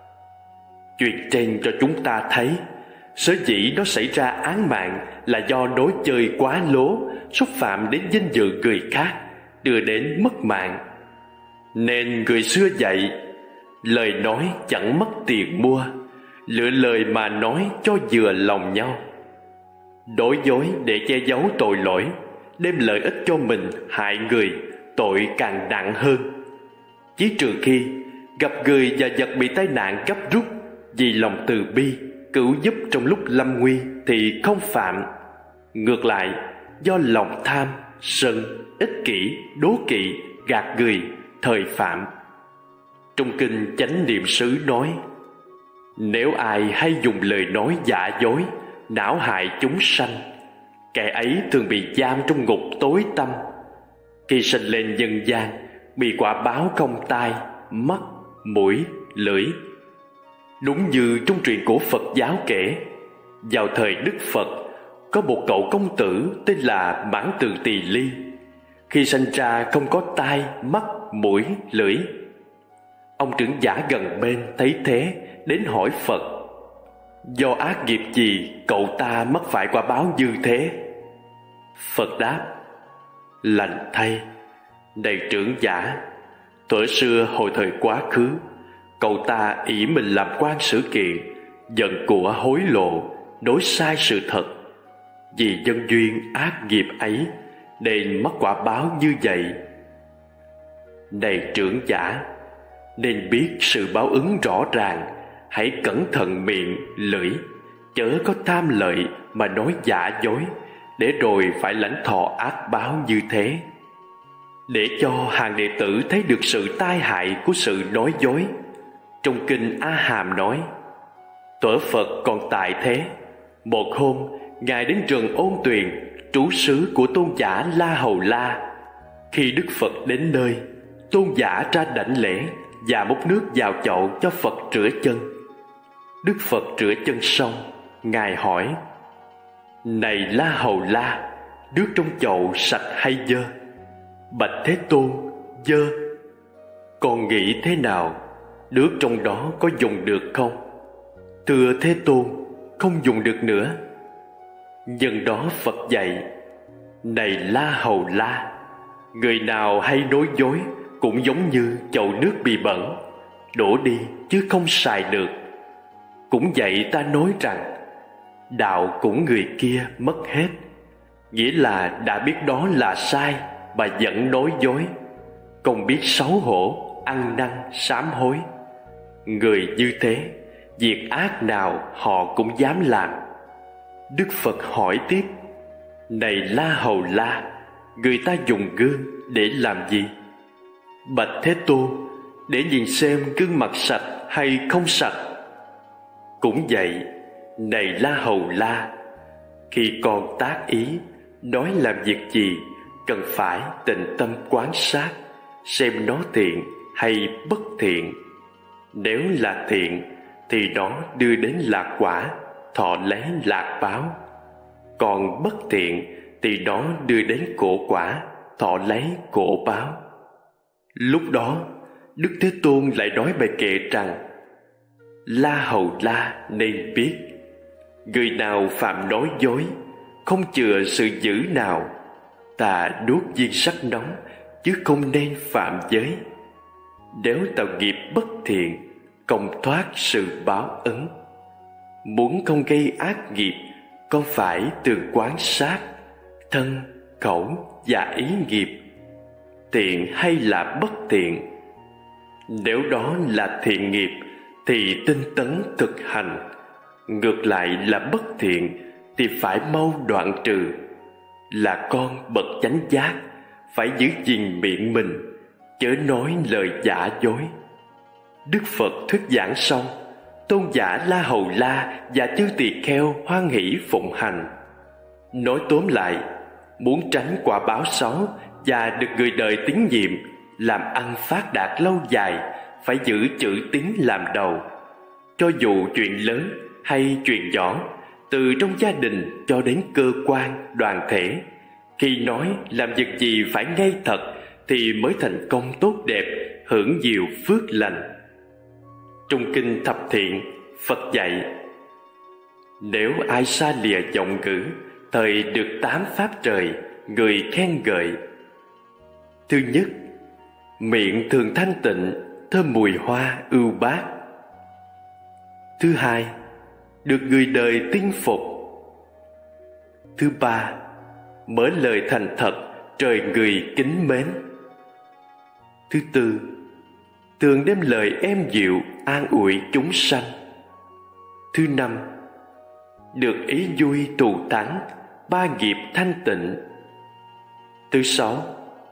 Chuyện trên cho chúng ta thấy, sở dĩ nó xảy ra án mạng là do đối chơi quá lố, xúc phạm đến danh dự người khác, đưa đến mất mạng. Nên người xưa dạy: lời nói chẳng mất tiền mua, lựa lời mà nói cho vừa lòng nhau. Đối dối để che giấu tội lỗi, đem lợi ích cho mình hại người, tội càng nặng hơn. Chỉ trừ khi gặp người và vật bị tai nạn gấp rút, vì lòng từ bi cứu giúp trong lúc lâm nguy thì không phạm. Ngược lại, do lòng tham, sân, ích kỷ, đố kỵ, gạt người, thời phạm. Trong kinh Chánh Niệm Xứ nói: Nếu ai hay dùng lời nói giả dối, não hại chúng sanh, kẻ ấy thường bị giam trong ngục tối tăm. Khi sanh lên nhân gian, bị quả báo không tai, mắt, mũi, lưỡi. Đúng như trong truyện cổ Phật giáo kể, vào thời Đức Phật, có một cậu công tử tên là Mãn Từ Tỳ Li. Khi sanh ra không có tai, mắt, mũi, lưỡi. Ông trưởng giả gần bên thấy thế, đến hỏi Phật: do ác nghiệp gì cậu ta mắc phải quả báo như thế? Phật đáp: lành thay, này trưởng giả, thuở xưa hồi thời quá khứ, cậu ta ỷ mình làm quan sử kiện, giận của hối lộ, nói sai sự thật. Vì nhân duyên ác nghiệp ấy nên mắc quả báo như vậy. Này trưởng giả, nên biết sự báo ứng rõ ràng, hãy cẩn thận miệng, lưỡi, chớ có tham lợi mà nói giả dối, để rồi phải lãnh thọ ác báo như thế. Để cho hàng đệ tử thấy được sự tai hại của sự nói dối, trong kinh A Hàm nói: thuở Phật còn tại thế, một hôm Ngài đến rừng Ôn Tuyền, trú xứ của tôn giả La Hầu La. Khi Đức Phật đến nơi, tôn giả ra đảnh lễ và múc nước vào chậu cho Phật rửa chân. Đức Phật rửa chân xong, Ngài hỏi: này La Hầu La, nước trong chậu sạch hay dơ? Bạch Thế Tôn: dơ. Con nghĩ thế nào? Nước trong đó có dùng được không? Thưa Thế Tôn, không dùng được nữa. Nhân đó Phật dạy: này La Hầu La, người nào hay nói dối cũng giống như chậu nước bị bẩn, đổ đi chứ không xài được. Cũng vậy ta nói rằng đạo của người kia mất hết, nghĩa là đã biết đó là sai mà vẫn nói dối, không biết xấu hổ, ăn năn sám hối. Người như thế, việc ác nào họ cũng dám làm. Đức Phật hỏi tiếp: này La Hầu La, người ta dùng gương để làm gì? Bạch Thế Tôn: để nhìn xem gương mặt sạch hay không sạch. Cũng vậy, này La Hầu La, khi con tác ý nói làm việc gì, cần phải tịnh tâm quán sát, xem nó thiện hay bất thiện. Nếu là thiện thì nó đưa đến lạc quả, thọ lấy lạc báo. Còn bất thiện thì nó đưa đến khổ quả, thọ lấy khổ báo. Lúc đó Đức Thế Tôn lại nói bài kệ rằng: La Hầu La nên biết, người nào phạm nói dối, không chừa sự dữ nào, ta đuốt viên sắt nóng, chứ không nên phạm giới. Nếu tạo nghiệp bất thiện, công thoát sự báo ứng. Muốn không gây ác nghiệp, con phải tường quán sát thân, khẩu và ý nghiệp, thiện hay là bất thiện. Nếu đó là thiện nghiệp thì tinh tấn thực hành, ngược lại là bất thiện thì phải mau đoạn trừ. Là con bậc chánh giác, phải giữ gìn miệng mình, chớ nói lời giả dối. Đức Phật thuyết giảng xong, tôn giả La Hầu La và chư tỳ kheo hoan hỷ phụng hành. Nói tóm lại, muốn tránh quả báo xấu và được người đời tín nhiệm, làm ăn phát đạt lâu dài, phải giữ chữ tín làm đầu. Cho dù chuyện lớn hay chuyện nhỏ, từ trong gia đình cho đến cơ quan, đoàn thể, khi nói làm việc gì phải ngay thật thì mới thành công tốt đẹp, hưởng nhiều phước lành. Trong kinh Thập Thiện, Phật dạy: nếu ai xa lìa giọng ngữ, thời được 8 pháp trời, người khen ngợi. Thứ nhất, miệng thường thanh tịnh, thơm mùi hoa ưu bát. Thứ hai, được người đời tin phục. Thứ ba, mở lời thành thật, trời người kính mến. Thứ tư, thường đem lời êm dịu an ủi chúng sanh. Thứ năm, được ý vui thù thắng, ba nghiệp thanh tịnh. Thứ sáu,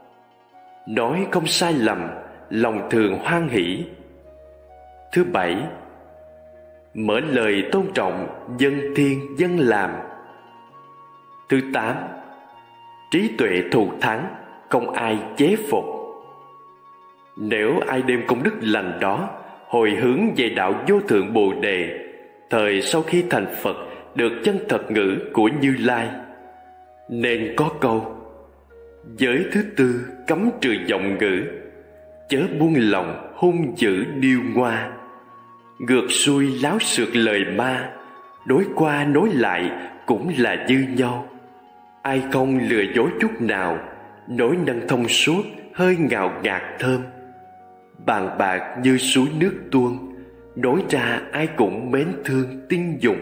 nói không sai lầm, lòng thường hoan hỷ. Thứ bảy, mở lời tôn trọng, dân thiên dân làm. Thứ tám, trí tuệ thù thắng, không ai chế phục. Nếu ai đem công đức lành đó hồi hướng về đạo vô thượng Bồ Đề, thời sau khi thành Phật được chân thật ngữ của Như Lai, nên có câu: giới thứ tư cấm trừ giọng ngữ, chớ buông lòng hung dữ điêu ngoa. Ngược xuôi láo xược lời ma, đối qua nối lại cũng là như nhau. Ai không lừa dối chút nào, nối nâng thông suốt hơi ngào ngạt thơm. Bàn bạc như suối nước tuôn, nói ra ai cũng mến thương tin dùng.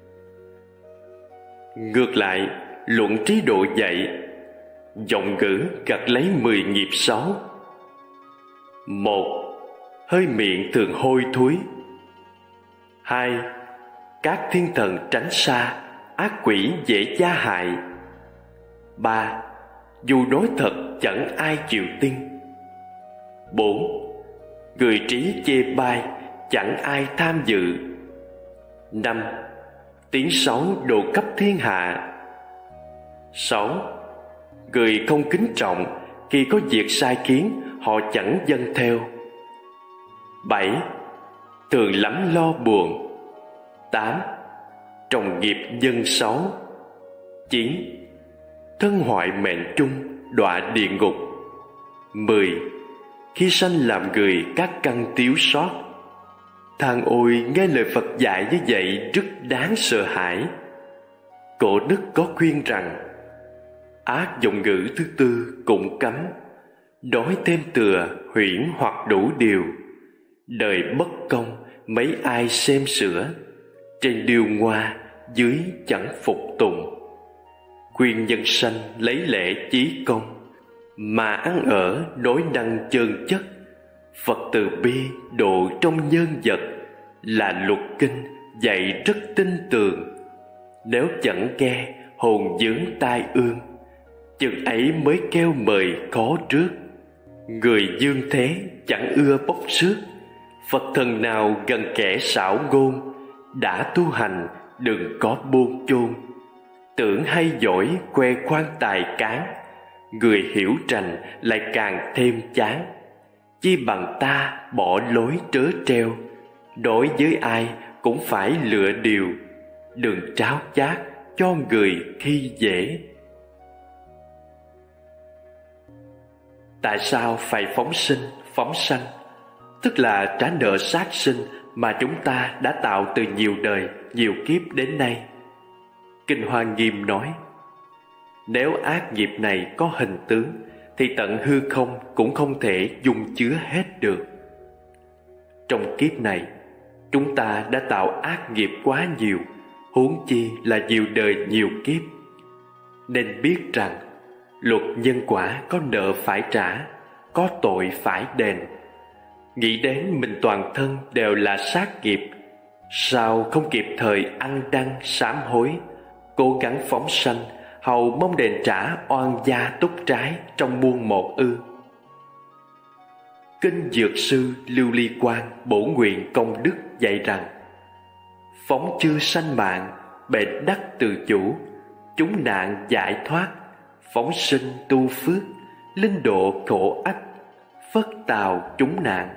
Ngược lại, luận trí độ dạy, giọng ngữ gặt lấy 10 nghiệp xấu. 1. Hơi miệng thường hôi thối. 2. Các thiên thần tránh xa, ác quỷ dễ gia hại. 3. Dù nói thật chẳng ai chịu tin. 4. Người trí chê bai, chẳng ai tham dự. 5. Tiếng xấu đổ khắp thiên hạ. 6. Người không kính trọng, khi có việc sai khiến họ chẳng dâng theo. 7. Thường lắm lo buồn. 8. Trồng nghiệp nhân xấu. 9. Thân hoại mệnh trung, đọa địa ngục. 10. Khi sanh làm người các căn thiếu sót. Thằng ôi, nghe lời Phật dạy như vậy rất đáng sợ hãi. Cổ đức có khuyên rằng ác giọng ngữ thứ tư cũng cấm, nói thêm tựa huyễn hoặc đủ điều. Đời bất công mấy ai xem sửa, trên điều ngoa dưới chẳng phục tùng. Khuyên nhân sanh lấy lễ chí công, mà ăn ở đối năng chơn chất. Phật từ bi độ trong nhân vật, là luật kinh dạy rất tin tưởng. Nếu chẳng nghe hồn dưỡng tai ương, chừng ấy mới kêu mời khó trước. Người dương thế chẳng ưa bốc xước, Phật thần nào gần kẻ xảo ngôn. Đã tu hành đừng có buông chôn, tưởng hay giỏi khoe khoang tài cán. Người hiểu rành lại càng thêm chán. Chi bằng ta bỏ lối trớ treo, đối với ai cũng phải lựa điều. Đừng tráo chát cho người khi dễ. Tại sao phải phóng sinh, phóng sanh? Tức là trả nợ sát sinh mà chúng ta đã tạo từ nhiều đời, nhiều kiếp đến nay. Kinh Hoa Nghiêm nói, nếu ác nghiệp này có hình tướng, thì tận hư không cũng không thể dung chứa hết được. Trong kiếp này, chúng ta đã tạo ác nghiệp quá nhiều, huống chi là nhiều đời nhiều kiếp. Nên biết rằng luật nhân quả có nợ phải trả, có tội phải đền. Nghĩ đến mình toàn thân đều là sát nghiệp, sao không kịp thời ăn năn sám hối, cố gắng phóng sanh, hầu mong đền trả oan gia túc trái trong muôn một ư? Kinh Dược Sư Lưu Ly Quang bổ nguyện công đức dạy rằng, phóng chư sanh mạng, bệnh đắc từ chủ, chúng nạn giải thoát, phóng sinh tu phước, linh độ khổ ách, phất tào chúng nạn.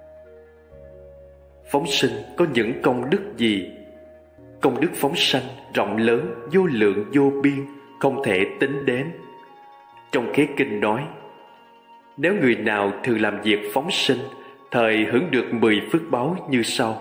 Phóng sinh có những công đức gì? Công đức phóng sanh rộng lớn, vô lượng vô biên, không thể tính đếm. Trong khế kinh nói, nếu người nào thường làm việc phóng sinh, thời hưởng được 10 phước báu như sau.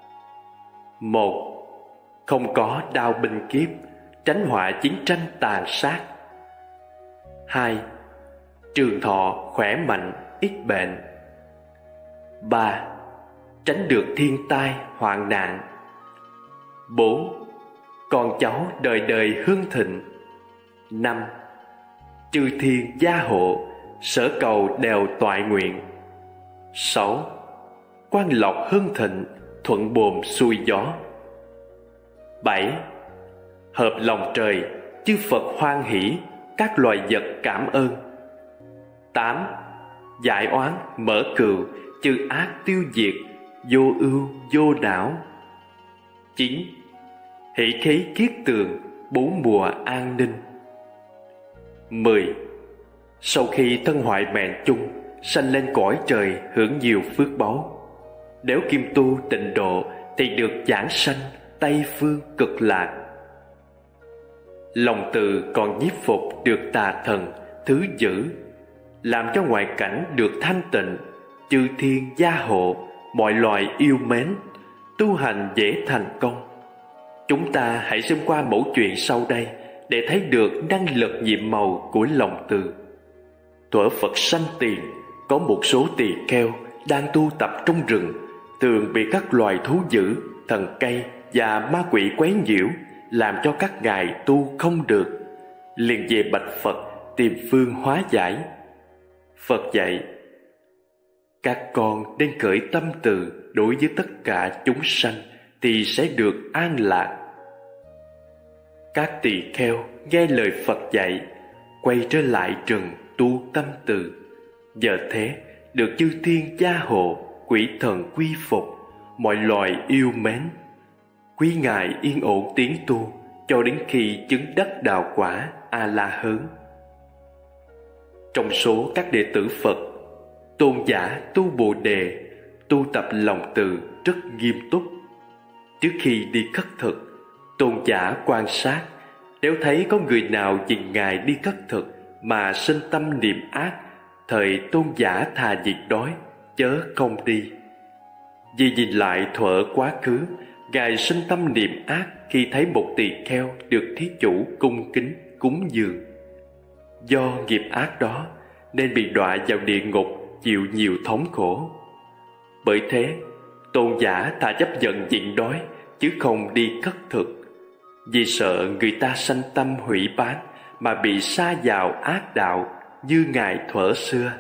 1. Không có đao binh kiếp, tránh họa chiến tranh tàn sát. 2. Trường thọ khỏe mạnh, ít bệnh. 3. Tránh được thiên tai hoạn nạn. 4. Con cháu đời đời hương thịnh. 5. Chư thiên gia hộ, sở cầu đều toại nguyện. 6. Quan lộc hưng thịnh, thuận buồm xuôi gió. 7. Hợp lòng trời, chư Phật hoan hỷ, các loài vật cảm ơn. 8. Giải oán mở cừu, chư ác tiêu diệt, vô ưu vô đảo. 9. Hỷ khí kiết tường, bốn mùa an ninh. 10. Sau khi thân hoại mệnh chung, sanh lên cõi trời hưởng nhiều phước báu. Nếu kim tu tịnh độ thì được giảng sanh Tây phương cực lạc. Lòng từ còn nhiếp phục được tà thần thứ dữ, làm cho ngoại cảnh được thanh tịnh, chư thiên gia hộ, mọi loài yêu mến, tu hành dễ thành công. Chúng ta hãy xem qua mẫu chuyện sau đây để thấy được năng lực nhiệm màu của lòng từ. Thuở Phật sanh tiền, có một số tỳ kheo đang tu tập trong rừng, thường bị các loài thú dữ, thần cây và ma quỷ quấy nhiễu, làm cho các ngài tu không được. Liền về bạch Phật tìm phương hóa giải. Phật dạy: các con nên khởi tâm từ đối với tất cả chúng sanh thì sẽ được an lạc. Các tỳ kheo nghe lời Phật dạy, quay trở lại rừng tu tâm từ. Giờ thế được chư thiên gia hộ, quỷ thần quy phục, mọi loài yêu mến. Quý ngài yên ổn tiến tu cho đến khi chứng đắc đạo quả A La Hớn. Trong số các đệ tử Phật, tôn giả tu Bồ Đề, tu tập lòng từ rất nghiêm túc. Trước khi đi khất thực, tôn giả quan sát, nếu thấy có người nào nhìn ngài đi khất thực mà sinh tâm niệm ác, thời tôn giả thà diệt đói, chớ không đi. Vì nhìn lại thuở quá khứ, ngài sinh tâm niệm ác khi thấy một tỳ kheo được thí chủ cung kính cúng dường. Do nghiệp ác đó nên bị đọa vào địa ngục, chịu nhiều thống khổ. Bởi thế, tôn giả thà chấp nhận nhịn đói chứ không đi khất thực, vì sợ người ta sanh tâm hủy bán mà bị sa vào ác đạo như ngài thuở xưa.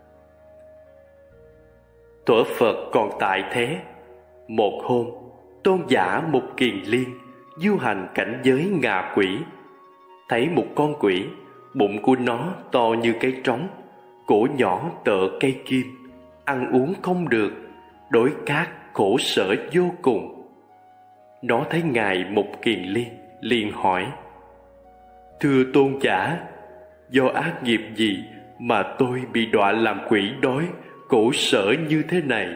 Thuở Phật còn tại thế, một hôm, tôn giả Mục Kiền Liên du hành cảnh giới ngạ quỷ, thấy một con quỷ, bụng của nó to như cái trống, cổ nhỏ tựa cây kim, ăn uống không được, đói khát khổ sở vô cùng. Nó thấy ngài Mục Kiền Liên liền hỏi: thưa tôn giả, do ác nghiệp gì mà tôi bị đọa làm quỷ đói, khổ sở như thế này?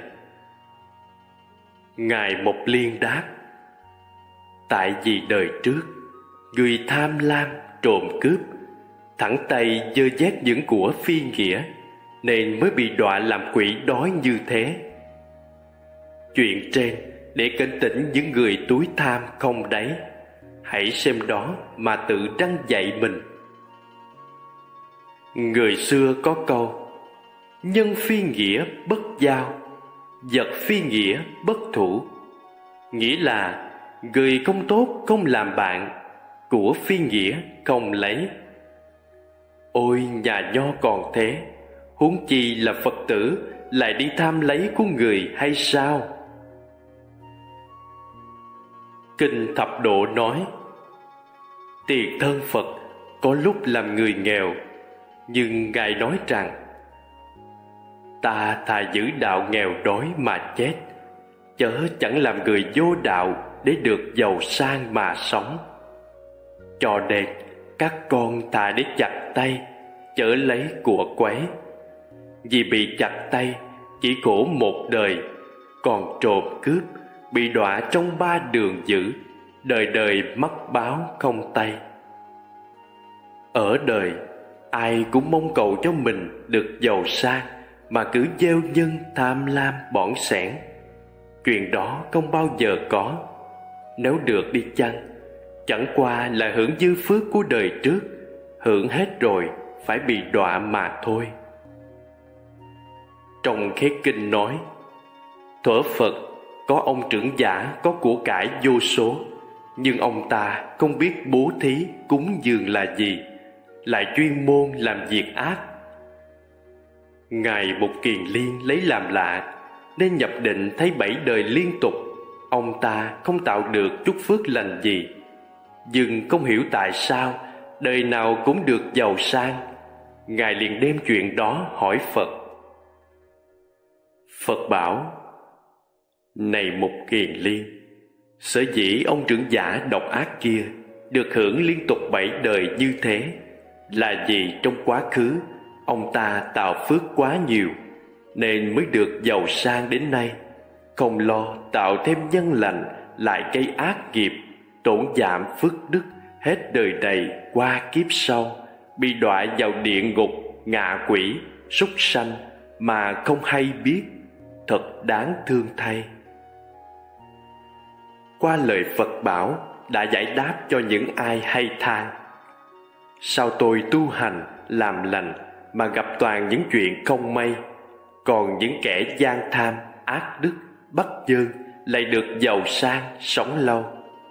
Ngài Mục Liên đáp: tại vì đời trước, người tham lam, trộm cướp, thẳng tay giơ vét những của phi nghĩa, nên mới bị đọa làm quỷ đói như thế. Chuyện trên để cảnh tỉnh những người túi tham không đáy, hãy xem đó mà tự răn dạy mình. Người xưa có câu: nhân phi nghĩa bất giao, vật phi nghĩa bất thủ. Nghĩa là người không tốt không làm bạn, của phi nghĩa không lấy. Ôi nhà nho còn thế, huống chi là Phật tử lại đi tham lấy của người hay sao? Kinh Thập Độ nói: tiền thân Phật có lúc làm người nghèo, nhưng ngài nói rằng: ta thà giữ đạo nghèo đói mà chết, chớ chẳng làm người vô đạo để được giàu sang mà sống. Cho nên các con thà để chặt tay, chớ lấy của quấy. Vì bị chặt tay chỉ khổ một đời, còn trộm cướp bị đọa trong 3 đường dữ, đời đời mắc báo không tay. Ở đời, ai cũng mong cầu cho mình được giàu sang mà cứ gieo nhân tham lam bỏng sẻn. Chuyện đó không bao giờ có. Nếu được đi chăng, chẳng qua là hưởng dư phước của đời trước, hưởng hết rồi phải bị đọa mà thôi. Trong khế kinh nói: thuở Phật có ông trưởng giả có của cải vô số, nhưng ông ta không biết bố thí cúng dường là gì, lại chuyên môn làm việc ác. Ngài Mục Kiền Liên lấy làm lạ, nên nhập định thấy 7 đời liên tục ông ta không tạo được chút phước lành gì, nhưng không hiểu tại sao đời nào cũng được giàu sang. Ngài liền đem chuyện đó hỏi Phật. Phật bảo: này Mục Kiền Liên, sở dĩ ông trưởng giả độc ác kia được hưởng liên tục 7 đời như thế, là vì trong quá khứ ông ta tạo phước quá nhiều, nên mới được giàu sang đến nay, không lo tạo thêm nhân lành lại gây ác nghiệp, tổn giảm phước đức, hết đời này qua kiếp sau bị đọa vào địa ngục, ngạ quỷ, súc sanh mà không hay biết, thật đáng thương thay. Qua lời Phật bảo đã giải đáp cho những ai hay than: sao tôi tu hành làm lành mà gặp toàn những chuyện không may, còn những kẻ gian tham ác đức bất nhân lại được giàu sang sống lâu.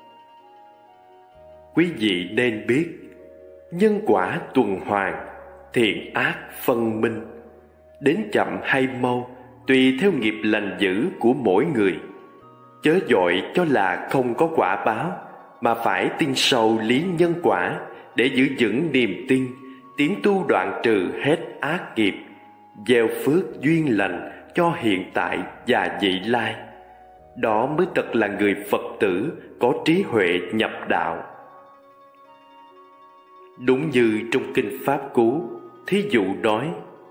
Quý vị nên biết, nhân quả tuần hoàn, thiện ác phân minh, đến chậm hay mau tùy theo nghiệp lành dữ của mỗi người. Chớ vội cho là không có quả báo, mà phải tin sâu lý nhân quả để giữ vững niềm tin, tiến tu đoạn trừ hết ác nghiệp, gieo phước duyên lành cho hiện tại và vị lai. Đó mới thật là người Phật tử có trí huệ nhập đạo. Đúng như trong kinh Pháp Cú, thí dụ nói: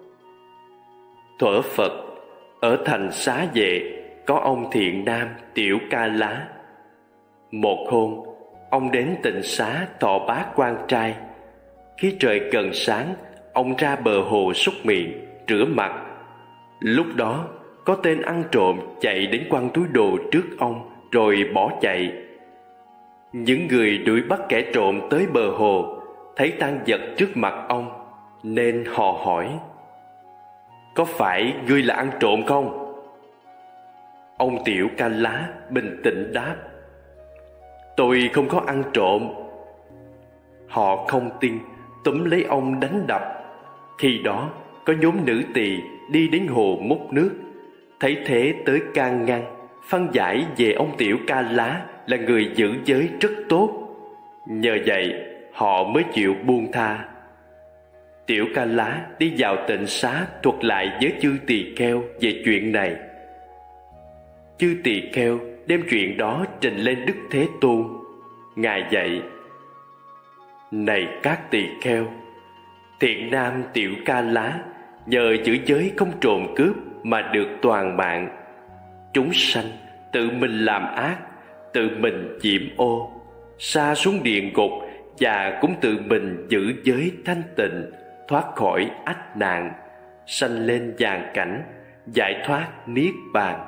thuở Phật ở thành Xá Vệ có ông thiện nam Tiểu Ca Lá. Một hôm, ông đến tịnh xá thọ bát quan trai. Khi trời gần sáng, ông ra bờ hồ súc miệng, rửa mặt. Lúc đó, có tên ăn trộm chạy đến quăng túi đồ trước ông rồi bỏ chạy. Những người đuổi bắt kẻ trộm tới bờ hồ, thấy tang vật trước mặt ông, nên họ hỏi: có phải ngươi là ăn trộm không? Ông Tiểu Ca Lá bình tĩnh đáp: tôi không có ăn trộm. Họ không tin, túm lấy ông đánh đập. Khi đó có nhóm nữ tỳ đi đến hồ múc nước, thấy thế tới can ngăn, phân giải về ông Tiểu Ca Lá là người giữ giới rất tốt. Nhờ vậy họ mới chịu buông tha. Tiểu Ca Lá đi vào tịnh xá thuật lại với chư tỳ kheo về chuyện này. Chư tỳ kheo đem chuyện đó trình lên Đức Thế Tôn. Ngài dạy: này các tỳ kheo, thiện nam Tiểu Ca Lá nhờ giữ giới không trộm cướp mà được toàn mạng. Chúng sanh tự mình làm ác, tự mình nhiễm ô, sa xuống địa ngục, và cũng tự mình giữ giới thanh tịnh, thoát khỏi ách nạn, sanh lên vạn cảnh, giải thoát niết bàn.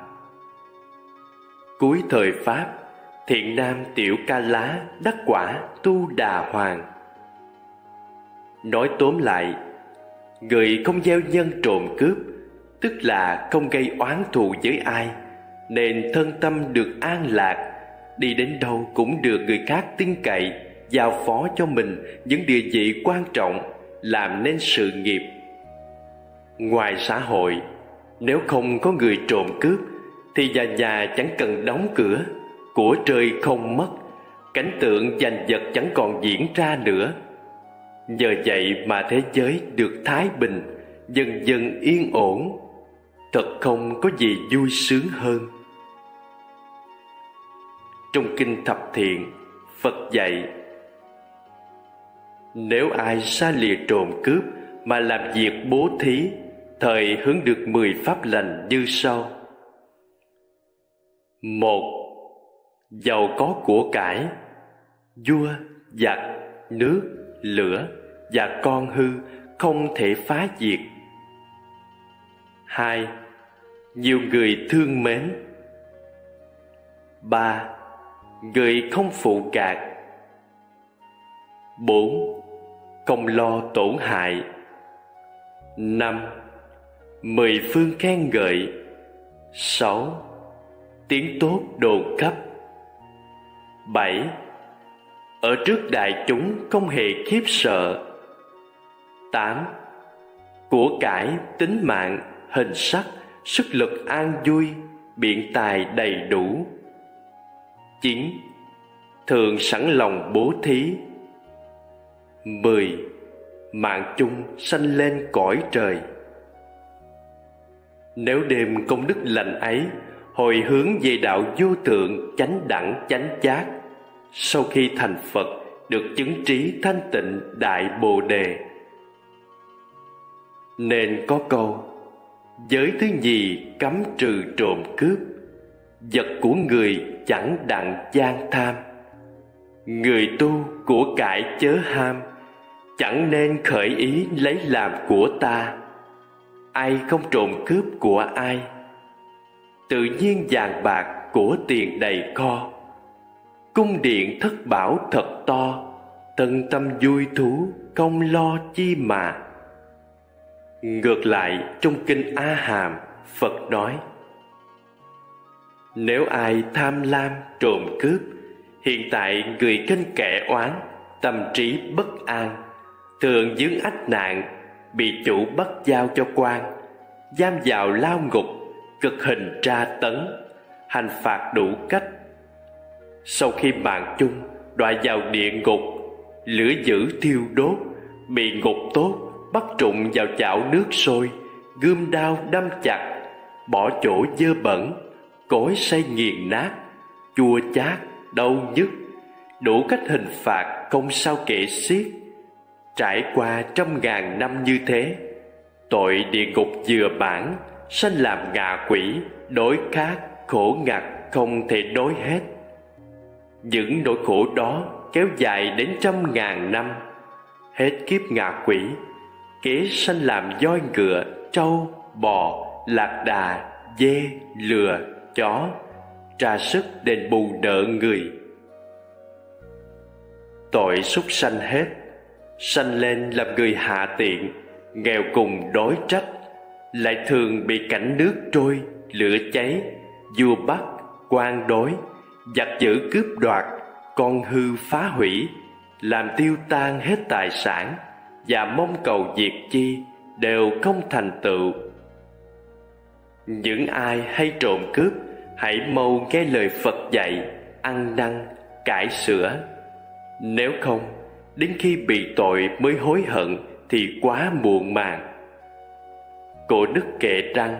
Cuối thời Pháp, thiện nam Tiểu Ca Lá đắc quả Tu Đà Hoàng. Nói tóm lại, người không gieo nhân trộm cướp, tức là không gây oán thù với ai, nên thân tâm được an lạc, đi đến đâu cũng được người khác tin cậy, giao phó cho mình những địa vị quan trọng, làm nên sự nghiệp. Ngoài xã hội, nếu không có người trộm cướp thì nhà chẳng cần đóng cửa, của trời không mất, cảnh tượng giành giật chẳng còn diễn ra nữa. Nhờ vậy mà thế giới được thái bình, dần dần yên ổn. Thật không có gì vui sướng hơn. Trong kinh Thập Thiện, Phật dạy: nếu ai xa lìa trộm cướp mà làm việc bố thí, thời hướng được 10 pháp lành như sau. 1. Giàu có của cải, vua, giặc, nước, lửa và con hư không thể phá diệt. 2. Nhiều người thương mến. 3. Người không phụ gạt. 4. Không lo tổn hại. 5. 10 phương khen ngợi. 6. Tiếng tốt đồn khắp. 7. Ở trước đại chúng không hề khiếp sợ. 8. Của cải, tính mạng, hình sắc, sức lực an vui, biện tài đầy đủ. 9. Thường sẵn lòng bố thí. 10. Mạng chung sanh lên cõi trời. Nếu đêm công đức lành ấy hồi hướng về đạo vô thượng chánh đẳng chánh giác, sau khi thành Phật được chứng trí thanh tịnh đại bồ đề. Nên có câu: giới thứ nhì cấm trừ trộm cướp, vật của người chẳng đặng gian tham. Người tu của cải chớ ham, chẳng nên khởi ý lấy làm của ta. ai không trộm cướp của ai. Tự nhiên vàng bạc của tiền đầy kho, cung điện thất bảo thật to, tân tâm vui thú không lo chi mà. Ngược lại trong kinh A Hàm, Phật nói: nếu ai tham lam trộm cướp, hiện tại người khinh kẻ oán, tâm trí bất an, thường vướng ách nạn, bị chủ bắt giao cho quan, giam vào lao ngục, cực hình tra tấn, hành phạt đủ cách. Sau khi mạng chung đọa vào địa ngục, lửa dữ thiêu đốt, bị ngục tốt bắt trụng vào chảo nước sôi, gươm đao đâm chặt, bỏ chỗ dơ bẩn, cối xay nghiền nát, chua chát, đau nhức, đủ cách hình phạt không sao kể xiết. Trải qua trăm ngàn năm như thế, tội địa ngục vừa bản, sanh làm ngạ quỷ, đối khác khổ ngặt không thể nói hết. Những nỗi khổ đó kéo dài đến trăm ngàn năm. Hết kiếp ngạ quỷ, kế sanh làm voi ngựa, trâu, bò, lạc đà, dê, lừa, chó, tra sức đền bù nợ người. Tội súc sanh hết, sanh lên làm người hạ tiện, nghèo cùng đói trách, lại thường bị cảnh nước trôi, lửa cháy, vua bắt, quan đối, giặc dữ cướp đoạt, con hư phá hủy, làm tiêu tan hết tài sản, và mong cầu diệt chi đều không thành tựu. Những ai hay trộm cướp, hãy mau nghe lời Phật dạy, ăn năn, cải sửa. Nếu không, đến khi bị tội mới hối hận thì quá muộn màng. Cổ đức kệ rằng: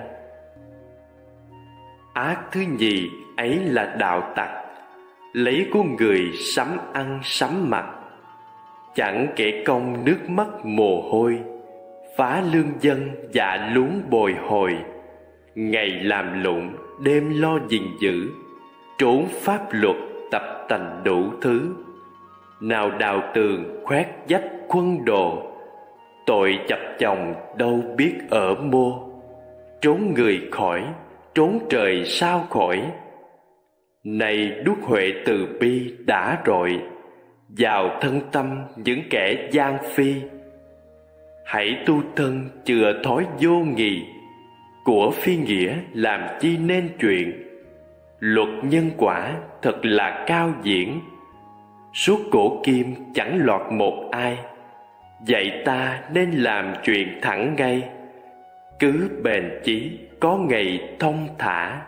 ác thứ nhì ấy là đạo tặc, lấy của người sắm ăn sắm mặc, chẳng kể công nước mắt mồ hôi, phá lương dân dạ luống bồi hồi. Ngày làm lụng đêm lo gìn giữ, trốn pháp luật tập tành đủ thứ. Nào đào tường khoét vách khuân đồ, tội chập chồng đâu biết ở mô. Trốn người khỏi, trốn trời sao khỏi. Này đuốc huệ từ bi đã rọi vào thân tâm những kẻ gian phi. Hãy tu thân chừa thói vô nghị, của phi nghĩa làm chi nên chuyện. Luật nhân quả thật là cao diễn, suốt cổ kim chẳng lọt một ai. Dạy ta nên làm chuyện thẳng ngay, cứ bền chí có ngày thông thả.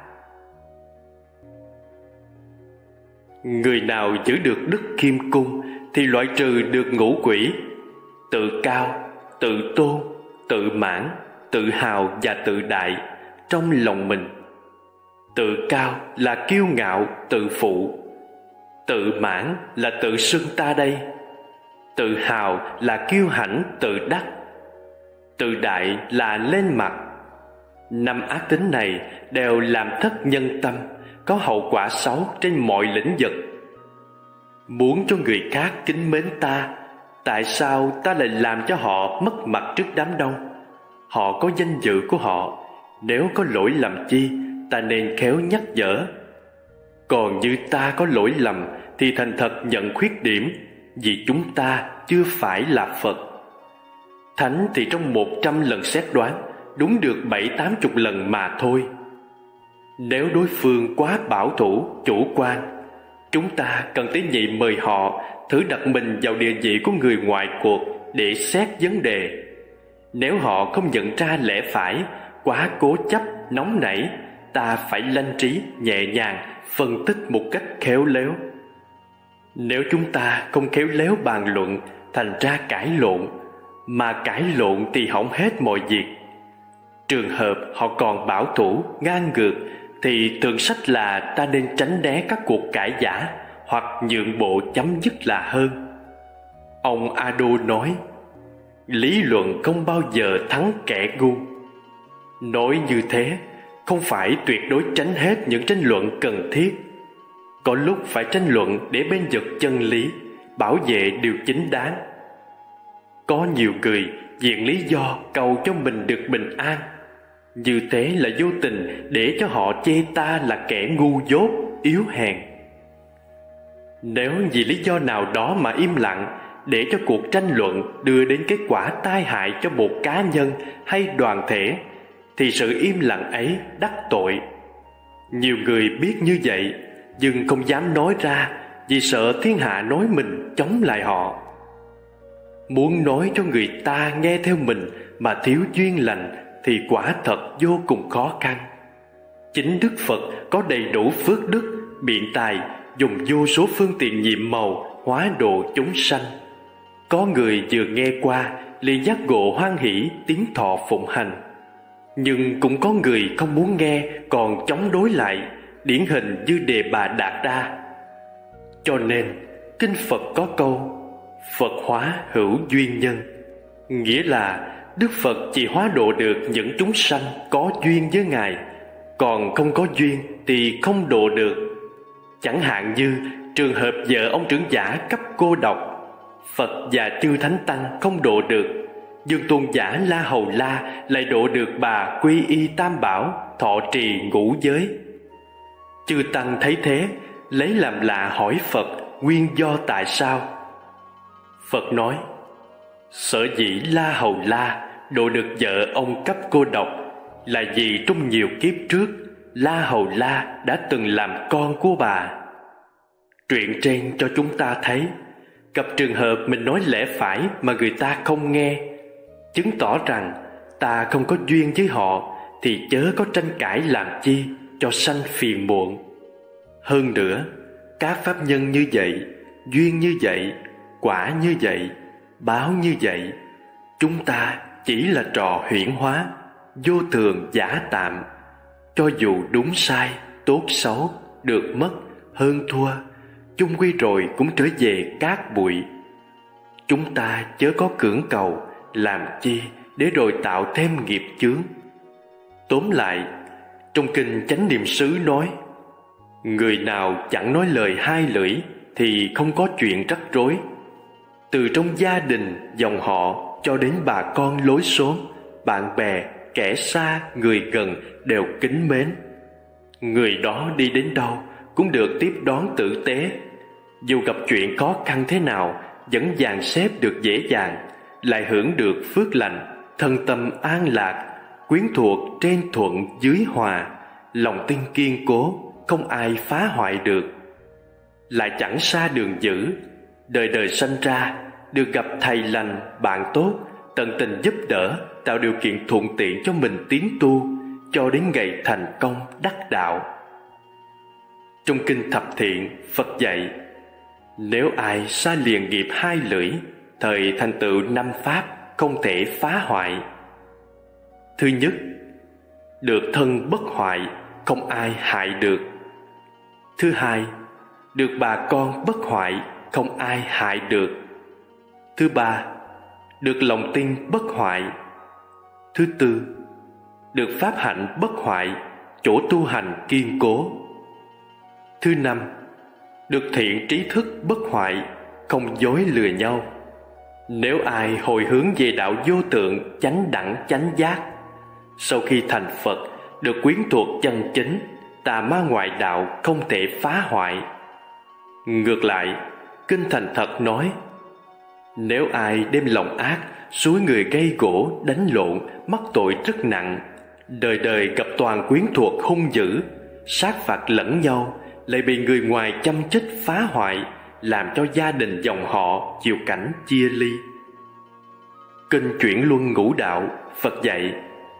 Người nào giữ được đức khiêm cung thì loại trừ được ngũ quỷ. Tự cao, tự tôn, tự mãn, tự hào và tự đại trong lòng mình. Tự cao là kiêu ngạo tự phụ, tự mãn là tự xưng ta đây, tự hào là kiêu hãnh tự đắc, tự đại là lên mặt. Năm ác tính này đều làm thất nhân tâm, có hậu quả xấu trên mọi lĩnh vực. Muốn cho người khác kính mến ta, tại sao ta lại làm cho họ mất mặt trước đám đông? Họ có danh dự của họ, nếu có lỗi lầm chi, ta nên khéo nhắc nhở. Còn như ta có lỗi lầm thì thành thật nhận khuyết điểm, vì chúng ta chưa phải là Phật. Thánh thì trong 100 lần xét đoán đúng được 70-80 lần mà thôi. Nếu đối phương quá bảo thủ, chủ quan, chúng ta cần tế nhị mời họ thử đặt mình vào địa vị của người ngoài cuộc để xét vấn đề. Nếu họ không nhận ra lẽ phải, quá cố chấp, nóng nảy, ta phải lanh trí, nhẹ nhàng, phân tích một cách khéo léo. Nếu chúng ta không khéo léo bàn luận, thành ra cãi lộn, mà cãi lộn thì hỏng hết mọi việc. Trường hợp họ còn bảo thủ, ngang ngược, thì thường sách là ta nên tránh né các cuộc cãi giả, hoặc nhượng bộ chấm dứt là hơn. Ông Ado nói, lý luận không bao giờ thắng kẻ ngu. Nói như thế, không phải tuyệt đối tránh hết những tranh luận cần thiết. Có lúc phải tranh luận để bên vực chân lý, bảo vệ điều chính đáng. Có nhiều người viện lý do cầu cho mình được bình an, Như thế là vô tình để cho họ chê ta là kẻ ngu dốt, yếu hèn. Nếu vì lý do nào đó mà im lặng, để cho cuộc tranh luận đưa đến kết quả tai hại cho một cá nhân hay đoàn thể, thì sự im lặng ấy đắc tội. Nhiều người biết như vậy, nhưng không dám nói ra vì sợ thiên hạ nói mình chống lại họ. Muốn nói cho người ta nghe theo mình mà thiếu duyên lành thì quả thật vô cùng khó khăn. Chính Đức Phật có đầy đủ phước đức, biện tài, dùng vô số phương tiện nhiệm màu hóa độ chúng sanh. Có người vừa nghe qua liền giác ngộ hoan hỷ tiến thọ phụng hành, nhưng cũng có người không muốn nghe còn chống đối lại, điển hình như Đề Bà Đạt Đa. Cho nên kinh Phật có câu Phật hóa hữu duyên nhân, nghĩa là Đức Phật chỉ hóa độ được những chúng sanh có duyên với Ngài, còn không có duyên thì không độ được. Chẳng hạn như trường hợp vợ ông trưởng giả cấp cô độc, Phật và chư Thánh Tăng không độ được, nhưng tôn giả La Hầu La lại độ được bà quy y Tam Bảo, thọ trì ngũ giới. Chư Tăng thấy thế, lấy làm lạ hỏi Phật nguyên do tại sao. Phật nói, sở dĩ La Hầu La độ được vợ ông cấp cô độc là vì trong nhiều kiếp trước La Hầu La đã từng làm con của bà. Truyện trên cho chúng ta thấy, gặp trường hợp mình nói lẽ phải mà người ta không nghe, chứng tỏ rằng ta không có duyên với họ, thì chớ có tranh cãi làm chi cho sanh phiền muộn. Hơn nữa, các pháp nhân như vậy, duyên như vậy, quả như vậy, báo như vậy, chúng ta chỉ là trò huyễn hóa, vô thường giả tạm. Cho dù đúng sai, tốt xấu, được mất, hơn thua, chung quy rồi cũng trở về cát bụi. Chúng ta chớ có cưỡng cầu, làm chi để rồi tạo thêm nghiệp chướng. Tóm lại, trong kinh Chánh Niệm xứ nói, người nào chẳng nói lời hai lưỡi thì không có chuyện rắc rối. Từ trong gia đình, dòng họ cho đến bà con lối xóm, bạn bè, kẻ xa, người gần đều kính mến. Người đó đi đến đâu cũng được tiếp đón tử tế. Dù gặp chuyện khó khăn thế nào vẫn dàn xếp được dễ dàng, lại hưởng được phước lành, thân tâm an lạc, quyến thuộc trên thuận dưới hòa, lòng tin kiên cố, không ai phá hoại được. Lại chẳng xa đường dữ, đời đời sanh ra được gặp thầy lành, bạn tốt, tận tình giúp đỡ, tạo điều kiện thuận tiện cho mình tiến tu, cho đến ngày thành công đắc đạo. Trong kinh Thập Thiện, Phật dạy, nếu ai xa liền nghiệp hai lưỡi, thời thành tựu năm pháp không thể phá hoại. Thứ nhất, được thân bất hoại, không ai hại được. Thứ hai, được bà con bất hoại, không ai hại được. Thứ ba, được lòng tin bất hoại. Thứ tư, được pháp hạnh bất hoại, chỗ tu hành kiên cố. Thứ năm, được thiện trí thức bất hoại, không dối lừa nhau. Nếu ai hồi hướng về đạo vô tượng, chánh đẳng chánh giác, sau khi thành Phật được quyến thuộc chân chính, tà ma ngoại đạo không thể phá hoại. Ngược lại, kinh Thành Thật nói, nếu ai đem lòng ác xúi người gây gỗ, đánh lộn, mắc tội rất nặng, đời đời gặp toàn quyến thuộc hung dữ, sát phạt lẫn nhau, lại bị người ngoài châm chích phá hoại, làm cho gia đình dòng họ chịu cảnh chia ly. Kinh Chuyển Luân Ngũ Đạo, Phật dạy,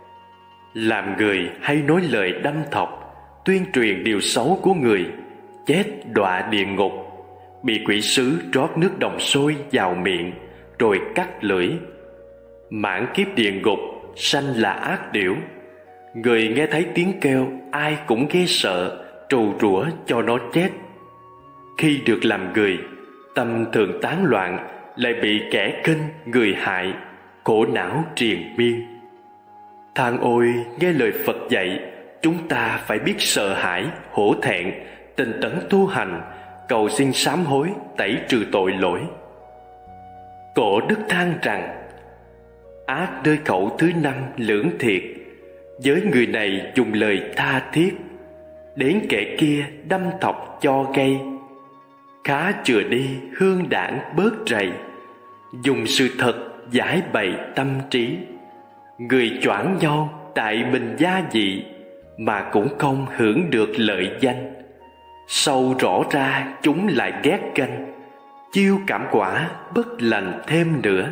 làm người hay nói lời đâm thọc, tuyên truyền điều xấu của người, chết đọa địa ngục, bị quỷ sứ trót nước đồng sôi vào miệng rồi cắt lưỡi, mãn kiếp địa ngục, sanh là ác điểu. Người nghe thấy tiếng kêu ai cũng ghê sợ, trù rủa cho nó chết. Khi được làm người, tâm thường tán loạn, lại bị kẻ khinh người hại, khổ não triền miên. Than ôi, nghe lời Phật dạy, chúng ta phải biết sợ hãi, hổ thẹn, tinh tấn tu hành, cầu xin sám hối, tẩy trừ tội lỗi. Cổ đức than rằng, ác nơi khẩu thứ năm lưỡng thiệt, với người này dùng lời tha thiết, đến kẻ kia đâm thọc cho gây. Khá chừa đi hương đảng bớt rầy, dùng sự thật giải bày tâm trí. Người choảng nhau tại mình gia dị, mà cũng không hưởng được lợi danh. Sâu rõ ra chúng lại ghét ganh, chiêu cảm quả bất lành thêm nữa.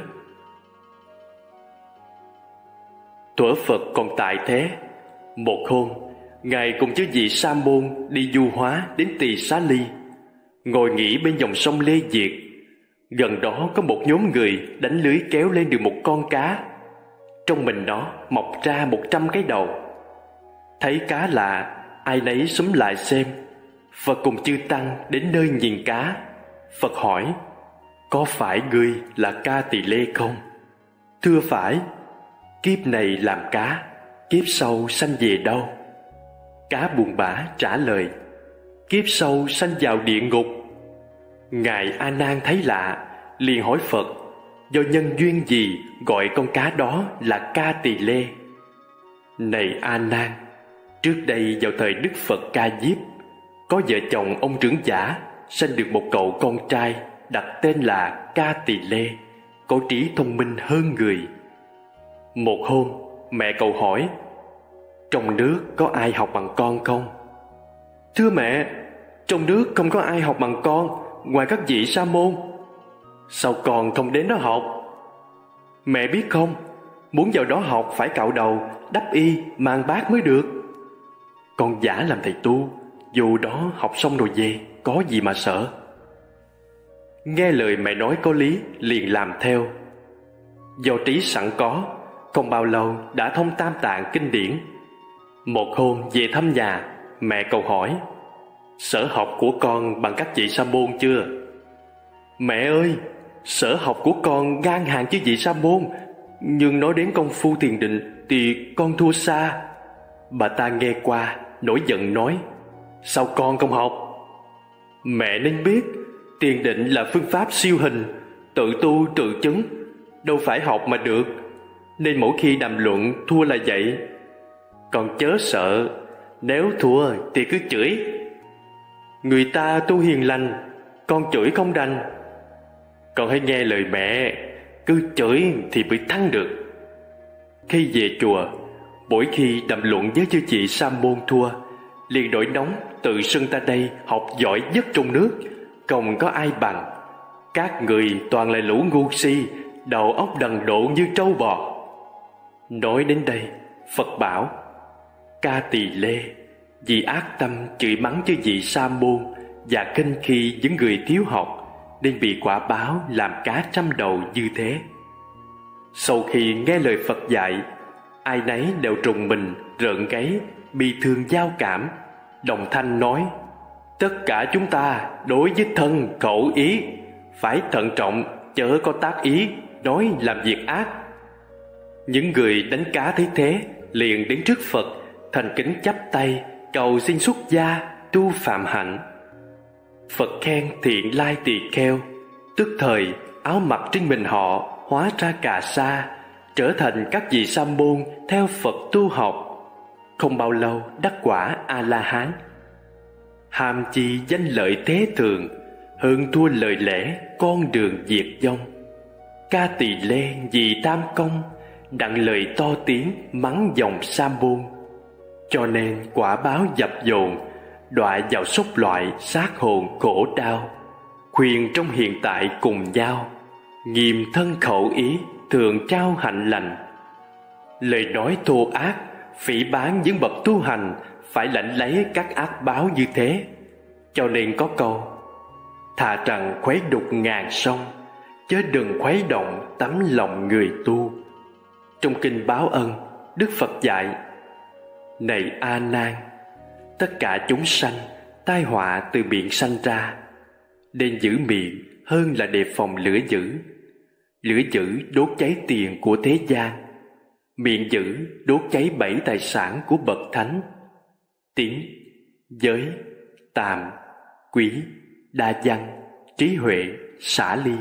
Thuở Phật còn tại thế, một hôm Ngài cùng chư vị sa môn đi du hóa đến Tỳ Xá Ly, ngồi nghỉ bên dòng sông Lê Diệt. Gần đó có một nhóm người đánh lưới kéo lên được một con cá. Trong mình nó mọc ra 100 cái đầu. Thấy cá lạ, ai nấy xúm lại xem. Phật cùng chư tăng đến nơi nhìn cá. Phật hỏi: có phải ngươi là Ca Tỳ Lê không? Thưa phải. Kiếp này làm cá, kiếp sau sanh về đâu? Cá buồn bã trả lời: kiếp sau sanh vào địa ngục. Ngài A Nan thấy lạ, liền hỏi Phật: do nhân duyên gì gọi con cá đó là Ca Tỳ Lê? Này A Nan, trước đây vào thời Đức Phật Ca Diếp, có vợ chồng ông trưởng giả sanh được một cậu con trai, đặt tên là Ca Tỳ Lê, có trí thông minh hơn người. Một hôm mẹ cậu hỏi: trong nước có ai học bằng con không? Thưa mẹ, trong nước không có ai học bằng con ngoài các vị sa môn. Sao con không đến đó học? Mẹ biết không, muốn vào đó học phải cạo đầu, đắp y, mang bát mới được. Con giả làm thầy tu, dù đó học xong rồi về, có gì mà sợ. Nghe lời mẹ nói có lý, liền làm theo. Do trí sẵn có, không bao lâu đã thông tam tạng kinh điển. Một hôm về thăm nhà, mẹ cậu hỏi: sở học của con bằng các vị sa môn chưa? Mẹ ơi, sở học của con ngang hàng với vị sa môn, nhưng nói đến công phu thiền định thì con thua xa. Bà ta nghe qua nổi giận nói: sao con không học? Mẹ nên biết, thiền định là phương pháp siêu hình, tự tu tự chứng, đâu phải học mà được. Nên mỗi khi đàm luận thua là vậy. Con chớ sợ, nếu thua thì cứ chửi. Người ta tu hiền lành, con chửi không đành. Con hãy nghe lời mẹ, cứ chửi thì mới thắng được. Khi về chùa, mỗi khi đàm luận với chư chị sa môn thua, liền nổi nóng tự xưng ta đây học giỏi nhất trong nước, không có ai bằng. Các người toàn là lũ ngu si, đầu óc đần độn như trâu bò. Nói đến đây, Phật bảo: Ca Tỳ Lê vì ác tâm chửi mắng chư vị sa môn và khinh khi những người thiếu học, nên bị quả báo làm cá trăm đầu như thế. Sau khi nghe lời Phật dạy, ai nấy đều trùng mình, rợn gáy, bi thương giao cảm, đồng thanh nói: tất cả chúng ta đối với thân khẩu ý phải thận trọng, chớ có tác ý nói làm việc ác. Những người đánh cá thấy thế liền đến trước Phật, thành kính chắp tay cầu xin xuất gia tu phạm hạnh. Phật khen thiện lai tỳ kheo, tức thời áo mặc trên mình họ hóa ra cà sa, trở thành các vị sa môn theo Phật tu học. Không bao lâu đắc quả A La Hán. Ham chi danh lợi thế thường, hơn thua lời lẽ con đường diệt vong. Ca Tỳ Lê vì tam công, đặng lời to tiếng mắng dòng sa môn, cho nên quả báo dập dồn, đọa vào sốc loại xác hồn khổ đau. Khuyên trong hiện tại cùng nhau, nghiêm thân khẩu ý thường trao hạnh lành. Lời nói thô ác, phỉ báng những bậc tu hành phải lãnh lấy các ác báo như thế. Cho nên có câu: thà rằng khuấy đục ngàn sông, chớ đừng khuấy động tấm lòng người tu. Trong kinh Báo Ân, Đức Phật dạy: này A Nan, tất cả chúng sanh tai họa từ miệng sanh ra, nên giữ miệng hơn là đề phòng lửa dữ. Lửa dữ đốt cháy tiền của thế gian, miệng dữ đốt cháy 7 tài sản của bậc thánh: tín, giới, tàm, quý, đa văn, trí huệ, xả ly.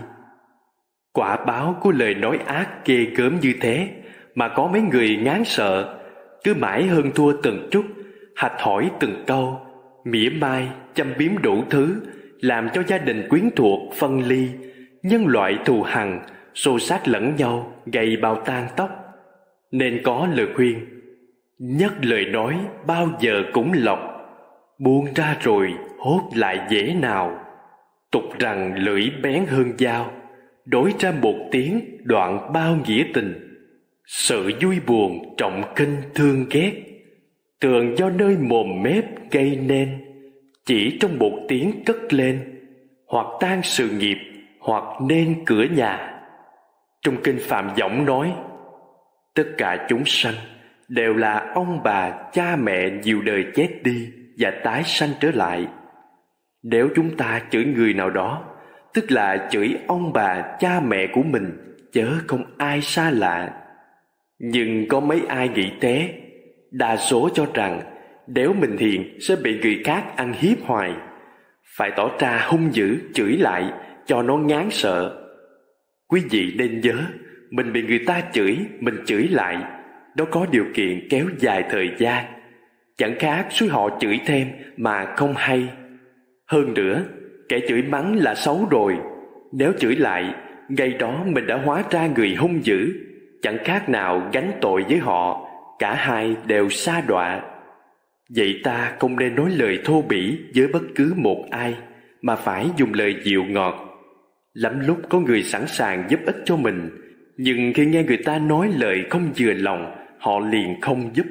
Quả báo của lời nói ác ghê gớm như thế mà có mấy người ngán sợ, cứ mãi hơn thua từng chút, hạch hỏi từng câu, mỉa mai, châm biếm đủ thứ, làm cho gia đình quyến thuộc phân ly, nhân loại thù hằn, xô xát lẫn nhau, gầy bào tan tóc. Nên có lời khuyên: nhất lời nói bao giờ cũng lọc, buông ra rồi hốt lại dễ nào. Tục rằng lưỡi bén hơn dao, đổi ra một tiếng đoạn bao nghĩa tình. Sự vui buồn trọng khinh thương ghét, thường do nơi mồm mép gây nên. Chỉ trong một tiếng cất lên, hoặc tan sự nghiệp, hoặc nên cửa nhà. Trong kinh Phạm Võng nói: tất cả chúng sanh đều là ông bà cha mẹ nhiều đời chết đi và tái sanh trở lại. Nếu chúng ta chửi người nào đó, tức là chửi ông bà cha mẹ của mình, chớ không ai xa lạ. Nhưng có mấy ai nghĩ thế? Đa số cho rằng nếu mình hiền sẽ bị người khác ăn hiếp hoài, phải tỏ ra hung dữ chửi lại cho nó ngán sợ. Quý vị nên nhớ, mình bị người ta chửi, mình chửi lại, nó có điều kiện kéo dài thời gian, chẳng khác suối họ chửi thêm mà không hay. Hơn nữa, kẻ chửi mắng là xấu rồi, nếu chửi lại, ngay đó mình đã hóa ra người hung dữ, chẳng khác nào gánh tội với họ, cả hai đều sa đọa. Vậy ta không nên nói lời thô bỉ với bất cứ một ai, mà phải dùng lời dịu ngọt. Lắm lúc có người sẵn sàng giúp ích cho mình, nhưng khi nghe người ta nói lời không vừa lòng, họ liền không giúp.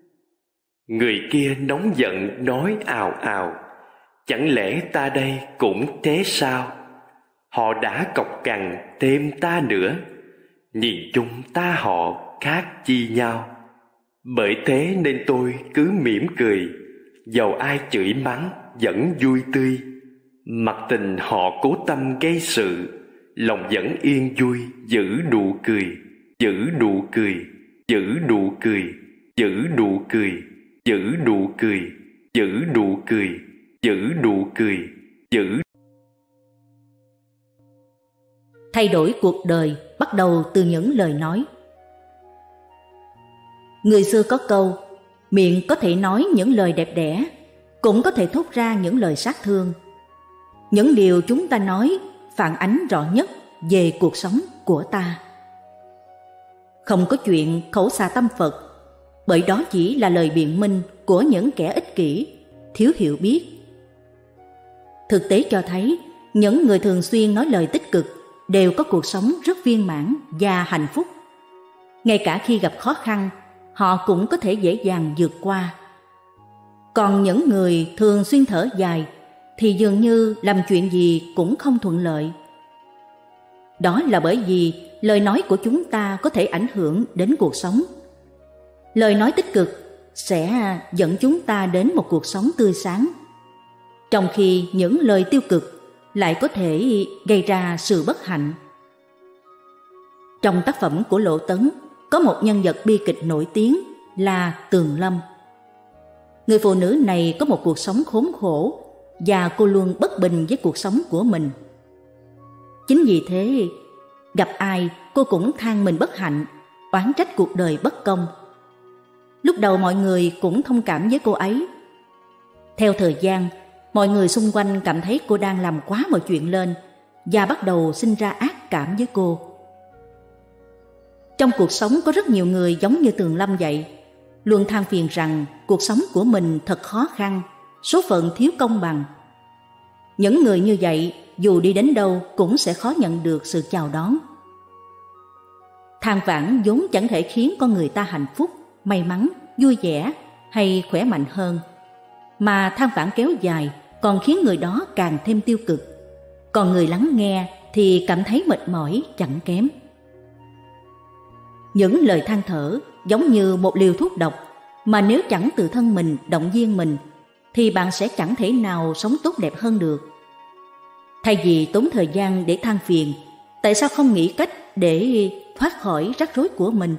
Người kia nóng giận nói ào ào: chẳng lẽ ta đây cũng thế sao? Họ đã cọc cằn thêm ta nữa, nhìn chung ta họ khác chi nhau. Bởi thế nên tôi cứ mỉm cười, dầu ai chửi mắng vẫn vui tươi. Mặc tình họ cố tâm gây sự, lòng vẫn yên vui, giữ nụ cười, giữ nụ cười, giữ nụ cười, giữ nụ cười, giữ nụ cười, giữ nụ cười, giữ nụ cười, giữ. Thay đổi cuộc đời bắt đầu từ những lời nói. Người xưa có câu: miệng có thể nói những lời đẹp đẽ, cũng có thể thốt ra những lời sát thương. Những điều chúng ta nói phản ánh rõ nhất về cuộc sống của ta. Không có chuyện khẩu xà tâm Phật, bởi đó chỉ là lời biện minh của những kẻ ích kỷ, thiếu hiểu biết. Thực tế cho thấy, những người thường xuyên nói lời tích cực đều có cuộc sống rất viên mãn và hạnh phúc. Ngay cả khi gặp khó khăn, họ cũng có thể dễ dàng vượt qua. Còn những người thường xuyên thở dài thì dường như làm chuyện gì cũng không thuận lợi. Đó là bởi vì lời nói của chúng ta có thể ảnh hưởng đến cuộc sống. Lời nói tích cực sẽ dẫn chúng ta đến một cuộc sống tươi sáng, trong khi những lời tiêu cực lại có thể gây ra sự bất hạnh. Trong tác phẩm của Lộ Tấn có một nhân vật bi kịch nổi tiếng là Tường Lâm. Người phụ nữ này có một cuộc sống khốn khổ và cô luôn bất bình với cuộc sống của mình. Chính vì thế, gặp ai cô cũng than mình bất hạnh, oán trách cuộc đời bất công. Lúc đầu mọi người cũng thông cảm với cô ấy. Theo thời gian, mọi người xung quanh cảm thấy cô đang làm quá mọi chuyện lên và bắt đầu sinh ra ác cảm với cô. Trong cuộc sống có rất nhiều người giống như Tường Lâm vậy, luôn than phiền rằng cuộc sống của mình thật khó khăn, số phận thiếu công bằng. Những người như vậy dù đi đến đâu cũng sẽ khó nhận được sự chào đón. Than vãn vốn chẳng thể khiến con người ta hạnh phúc, may mắn, vui vẻ hay khỏe mạnh hơn, mà than vãn kéo dài còn khiến người đó càng thêm tiêu cực. Còn người lắng nghe thì cảm thấy mệt mỏi chẳng kém. Những lời than thở giống như một liều thuốc độc, mà nếu chẳng tự thân mình động viên mình thì bạn sẽ chẳng thể nào sống tốt đẹp hơn được. Thay vì tốn thời gian để than phiền, tại sao không nghĩ cách để thoát khỏi rắc rối của mình?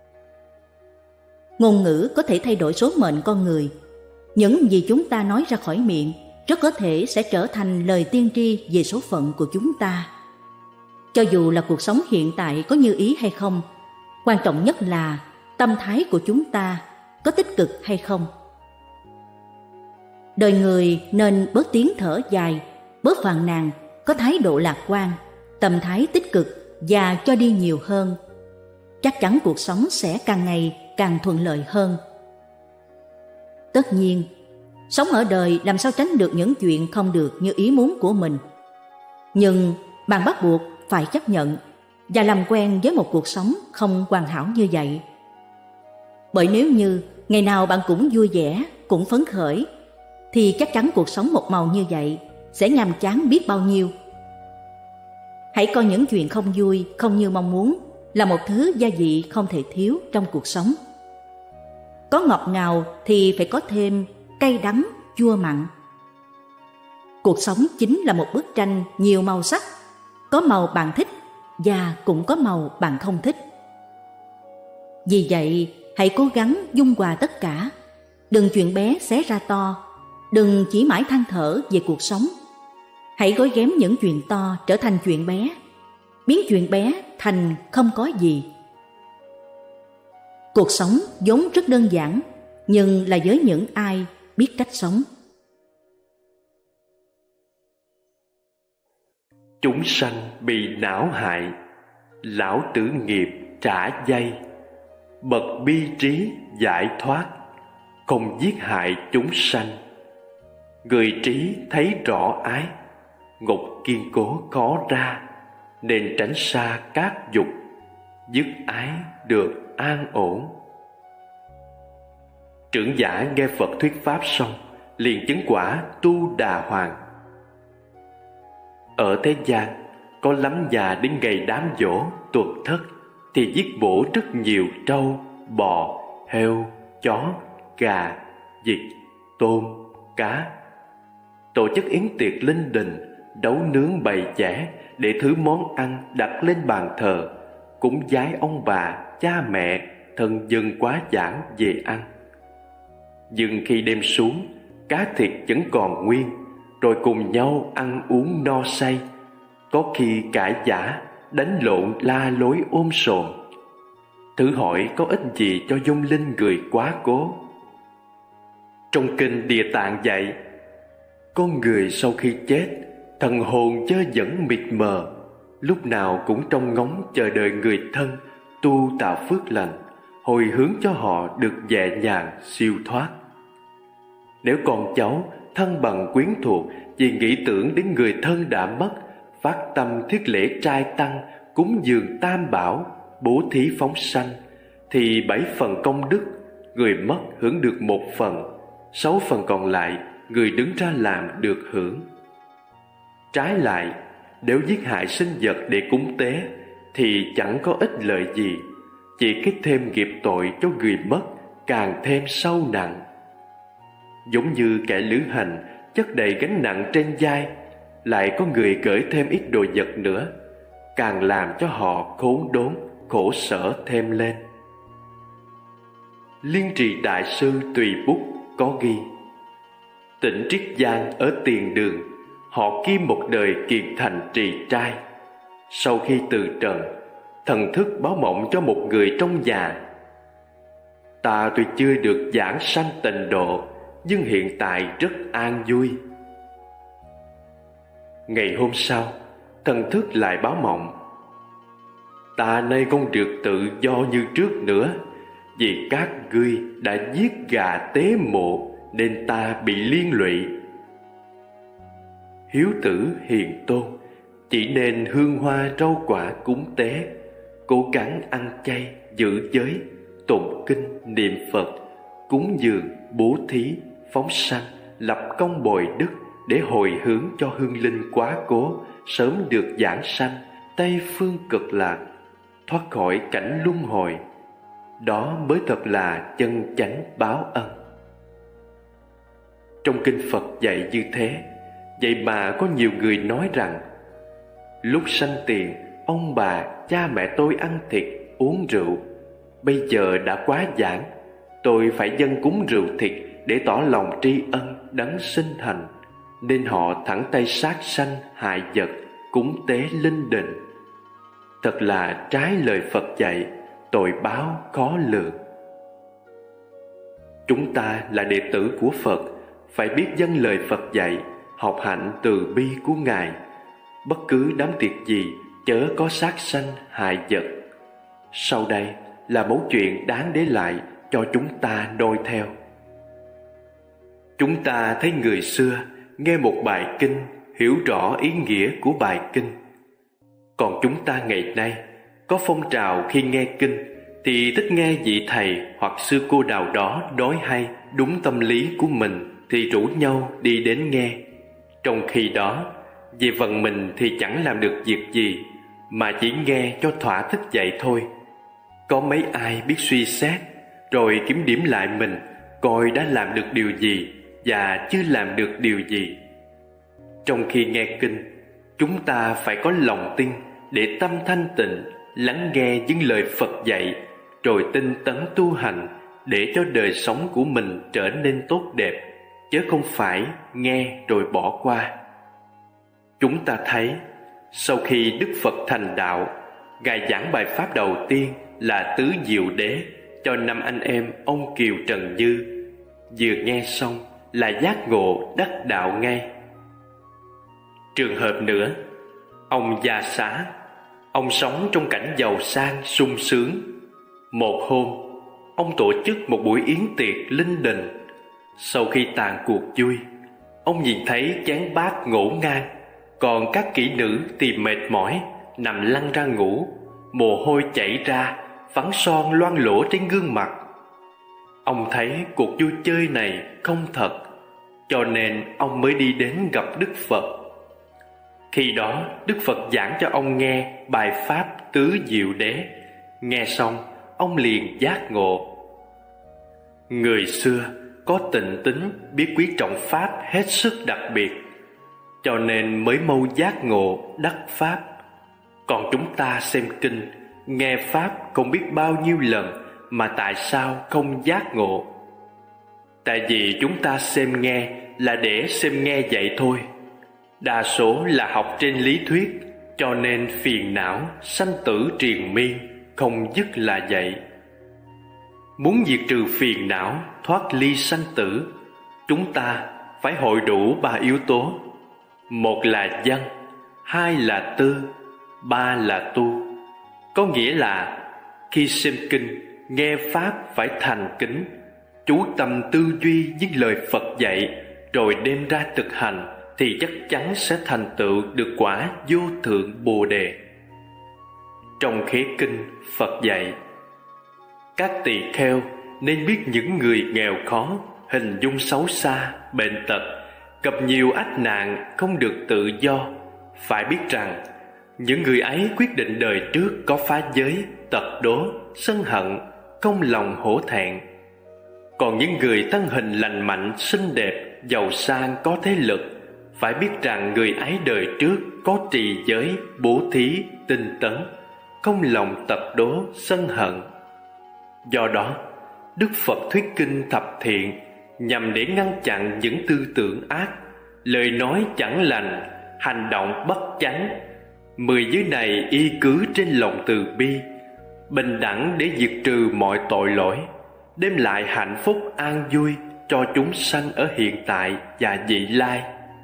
Ngôn ngữ có thể thay đổi số mệnh con người. Những gì chúng ta nói ra khỏi miệng rất có thể sẽ trở thành lời tiên tri về số phận của chúng ta. Cho dù là cuộc sống hiện tại có như ý hay không, quan trọng nhất là tâm thái của chúng ta có tích cực hay không. Đời người nên bớt tiếng thở dài, bớt phàn nàn, có thái độ lạc quan, tâm thái tích cực và cho đi nhiều hơn. Chắc chắn cuộc sống sẽ càng ngày càng thuận lợi hơn. Tất nhiên, sống ở đời làm sao tránh được những chuyện không được như ý muốn của mình. Nhưng bạn bắt buộc phải chấp nhận và làm quen với một cuộc sống không hoàn hảo như vậy. Bởi nếu như ngày nào bạn cũng vui vẻ, cũng phấn khởi, thì chắc chắn cuộc sống một màu như vậy sẽ nhàm chán biết bao nhiêu. Hãy coi những chuyện không vui, không như mong muốn là một thứ gia vị không thể thiếu trong cuộc sống. Có ngọt ngào thì phải có thêm cay đắng, chua mặn. Cuộc sống chính là một bức tranh nhiều màu sắc, có màu bạn thích và cũng có màu bạn không thích. Vì vậy, hãy cố gắng dung hòa tất cả. Đừng chuyện bé xé ra to, đừng chỉ mãi than thở về cuộc sống. Hãy gói ghém những chuyện to trở thành chuyện bé, biến chuyện bé thành không có gì. Cuộc sống vốn rất đơn giản, nhưng là với những ai biết cách sống. Chúng sanh bị não hại, lão tử nghiệp trả dây. Bậc bi trí giải thoát, không giết hại chúng sanh. Người trí thấy rõ ái, ngục kiên cố khó ra, nên tránh xa các dục, dứt ái được an ổn. Trưởng giả nghe Phật thuyết pháp xong, liền chứng quả Tu Đà Hoàng. Ở thế gian, có lắm già đến ngày đám giỗ tuột thất thì giết bổ rất nhiều trâu, bò, heo, chó, gà, vịt, tôm, cá. Tổ chức yến tiệc linh đình, đấu nướng bày chẻ để thứ món ăn đặt lên bàn thờ, cúng vái ông bà, cha mẹ, thân dân quá giản về ăn. Nhưng khi đêm xuống, cá thịt vẫn còn nguyên, rồi cùng nhau ăn uống no say, có khi cãi vã, đánh lộn la lối ôm sồn. Thử hỏi có ích gì cho vong linh người quá cố. Trong kinh Địa Tạng dạy, con người sau khi chết, thần hồn chớ vẫn mịt mờ, lúc nào cũng trông ngóng chờ đợi người thân tu tạo phước lành, hồi hướng cho họ được nhẹ nhàng siêu thoát. Nếu con cháu, thân bằng quyến thuộc vì nghĩ tưởng đến người thân đã mất, phát tâm thiết lễ trai tăng, cúng dường tam bảo, bố thí phóng sanh, thì 7 phần công đức, người mất hưởng được 1 phần, 6 phần còn lại người đứng ra làm được hưởng. Trái lại, nếu giết hại sinh vật để cúng tế thì chẳng có ích lợi gì, chỉ kích thêm nghiệp tội cho người mất càng thêm sâu nặng. Giống như kẻ lữ hành chất đầy gánh nặng trên vai, lại có người gửi thêm ít đồ vật nữa, càng làm cho họ khốn đốn, khổ sở thêm lên. Liên Trì Đại Sư Tùy Bút có ghi: Tỉnh Triết Giang ở Tiền Đường, họ kim một đời kiệt thành trì trai. Sau khi từ trần, thần thức báo mộng cho một người trong nhà: Ta tuy chưa được giảng sanh tịnh độ, nhưng hiện tại rất an vui. Ngày hôm sau, thần thức lại báo mộng: Ta nay không được tự do như trước nữa, vì các ngươi đã giết gà tế mộ nên ta bị liên lụy. Hiếu tử hiền tôn, chỉ nên hương hoa rau quả cúng tế, cố gắng ăn chay, giữ giới, tụng kinh, niệm Phật, cúng dường, bố thí, phóng sanh, lập công bồi đức để hồi hướng cho hương linh quá cố sớm được giảng sanh Tây phương cực lạc, thoát khỏi cảnh luân hồi. Đó mới thật là chân chánh báo ân. Trong kinh Phật dạy như thế, vậy mà có nhiều người nói rằng: Lúc sanh tiền, ông bà, cha mẹ tôi ăn thịt, uống rượu. Bây giờ đã quá giảng, tôi phải dâng cúng rượu thịt để tỏ lòng tri ân đấng sinh thành, nên họ thẳng tay sát sanh hại vật, cúng tế linh đình. Thật là trái lời Phật dạy, tội báo khó lường. Chúng ta là đệ tử của Phật, phải biết dâng lời Phật dạy, học hạnh từ bi của Ngài. Bất cứ đám tiệc gì chớ có sát sanh hại vật. Sau đây là mẩu chuyện đáng để lại cho chúng ta noi theo. Chúng ta thấy người xưa nghe một bài kinh, hiểu rõ ý nghĩa của bài kinh. Còn chúng ta ngày nay có phong trào khi nghe kinh thì thích nghe vị thầy hoặc sư cô nào đó nói hay đúng tâm lý của mình thì rủ nhau đi đến nghe. Trong khi đó, về phần mình thì chẳng làm được việc gì, mà chỉ nghe cho thỏa thích vậy thôi. Có mấy ai biết suy xét rồi kiểm điểm lại mình, coi đã làm được điều gì và chưa làm được điều gì. Trong khi nghe kinh, chúng ta phải có lòng tin để tâm thanh tịnh, lắng nghe những lời Phật dạy, rồi tinh tấn tu hành để cho đời sống của mình trở nên tốt đẹp, chứ không phải nghe rồi bỏ qua. Chúng ta thấy, sau khi Đức Phật thành đạo, Ngài giảng bài pháp đầu tiên là Tứ Diệu Đế cho 5 anh em ông Kiều Trần Như. Vừa nghe xong là giác ngộ đắc đạo ngay. Trường hợp nữa, ông Gia Xá, ông sống trong cảnh giàu sang sung sướng. Một hôm, ông tổ chức một buổi yến tiệc linh đình. Sau khi tàn cuộc vui, ông nhìn thấy chén bát ngổn ngang, còn các kỹ nữ thì mệt mỏi nằm lăn ra ngủ, mồ hôi chảy ra, phấn son loang lổ trên gương mặt. Ông thấy cuộc vui chơi này không thật, cho nên ông mới đi đến gặp Đức Phật. Khi đó Đức Phật giảng cho ông nghe bài pháp Tứ Diệu Đế. Nghe xong, ông liền giác ngộ. Người xưa có tịnh tính, biết quý trọng pháp hết sức đặc biệt, cho nên mới mau giác ngộ đắc pháp. Còn chúng ta xem kinh, nghe pháp không biết bao nhiêu lần mà tại sao không giác ngộ? Tại vì chúng ta xem nghe là để xem nghe vậy thôi. Đa số là học trên lý thuyết, cho nên phiền não, sanh tử triền miên, không dứt là vậy. Muốn diệt trừ phiền não, thoát ly sanh tử, chúng ta phải hội đủ 3 yếu tố. Một là văn, hai là tư, ba là tu. Có nghĩa là khi xem kinh, nghe pháp phải thành kính, chú tâm tư duy những lời Phật dạy, rồi đem ra thực hành, thì chắc chắn sẽ thành tựu được quả vô thượng Bồ Đề. Trong khế kinh, Phật dạy: các tỳ kheo nên biết những người nghèo khó, hình dung xấu xa, bệnh tật, gặp nhiều ách nạn, không được tự do. Phải biết rằng những người ấy quyết định đời trước có phá giới, tật đố, sân hận, không lòng hổ thẹn. Còn những người thân hình lành mạnh, xinh đẹp, giàu sang, có thế lực, phải biết rằng người ấy đời trước có trì giới, bố thí, tinh tấn, không lòng tật đố, sân hận. Do đó, Đức Phật thuyết kinh thập thiện nhằm để ngăn chặn những tư tưởng ác, lời nói chẳng lành, hành động bất chánh. 10 giới này y cứ trên lòng từ bi, bình đẳng để diệt trừ mọi tội lỗi, đem lại hạnh phúc an vui cho chúng sanh ở hiện tại và vị lai.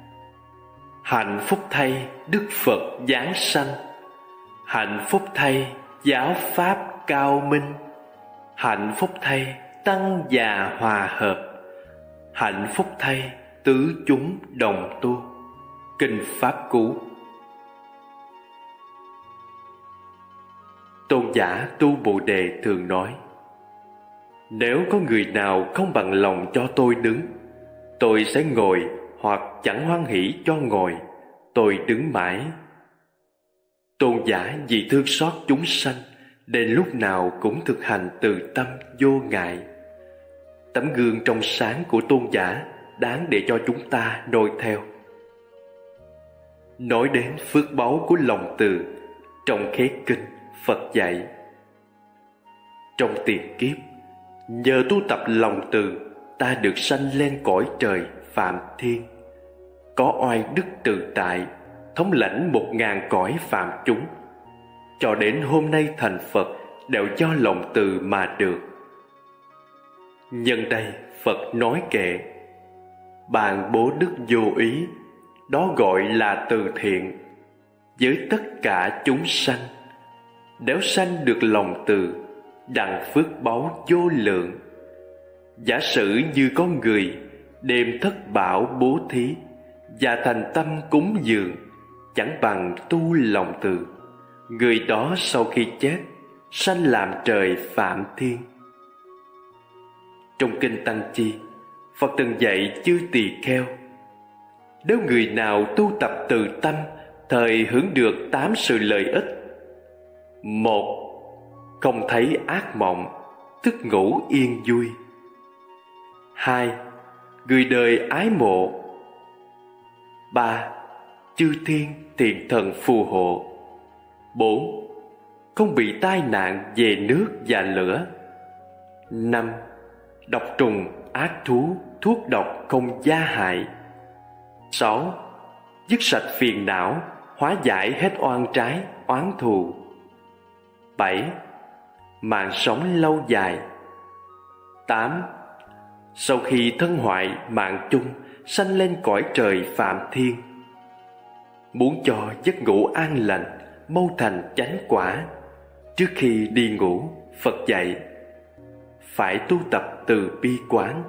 Hạnh phúc thay Đức Phật giáng sanh, hạnh phúc thay giáo pháp cao minh, hạnh phúc thay tăng già hòa hợp, hạnh phúc thay tứ chúng đồng tu. Kinh Pháp Cú. Tôn giả Tu Bồ Đề thường nói: nếu có người nào không bằng lòng cho tôi đứng, tôi sẽ ngồi, hoặc chẳng hoan hỷ cho ngồi, tôi đứng mãi. Tôn giả vì thương xót chúng sanh, nên lúc nào cũng thực hành từ tâm vô ngại. Tấm gương trong sáng của tôn giả đáng để cho chúng ta noi theo. Nói đến phước báu của lòng từ, trong khế kinh Phật dạy: trong tiền kiếp, nhờ tu tập lòng từ, ta được sanh lên cõi trời Phạm Thiên, có oai đức tự tại, thống lãnh 1000 cõi phạm chúng. Cho đến hôm nay thành Phật đều do lòng từ mà được. Nhân đây Phật nói kệ: bạn bố đức vô ý, đó gọi là từ thiện với tất cả chúng sanh. Nếu sanh được lòng từ, đặng phước báu vô lượng. Giả sử như có người đêm thất bảo bố thí và thành tâm cúng dường, chẳng bằng tu lòng từ, người đó sau khi chết sanh làm trời Phạm Thiên. Trong kinh Tăng Chi, Phật từng dạy chư tỳ kheo: nếu người nào tu tập từ tâm, thời hưởng được 8 sự lợi ích. 1. Không thấy ác mộng, tức ngủ yên vui. 2. Người đời ái mộ. 3. Chư thiên thiện thần phù hộ. 4. Không bị tai nạn về nước và lửa. 5. Độc trùng, ác thú, thuốc độc không gia hại. 6. Dứt sạch phiền não, hóa giải hết oan trái, oán thù. 7. Mạng sống lâu dài. 8. Sau khi thân hoại mạng chung, sanh lên cõi trời Phạm Thiên. Muốn cho giấc ngủ an lành, mau thành chánh quả, trước khi đi ngủ, Phật dạy phải tu tập từ bi quán.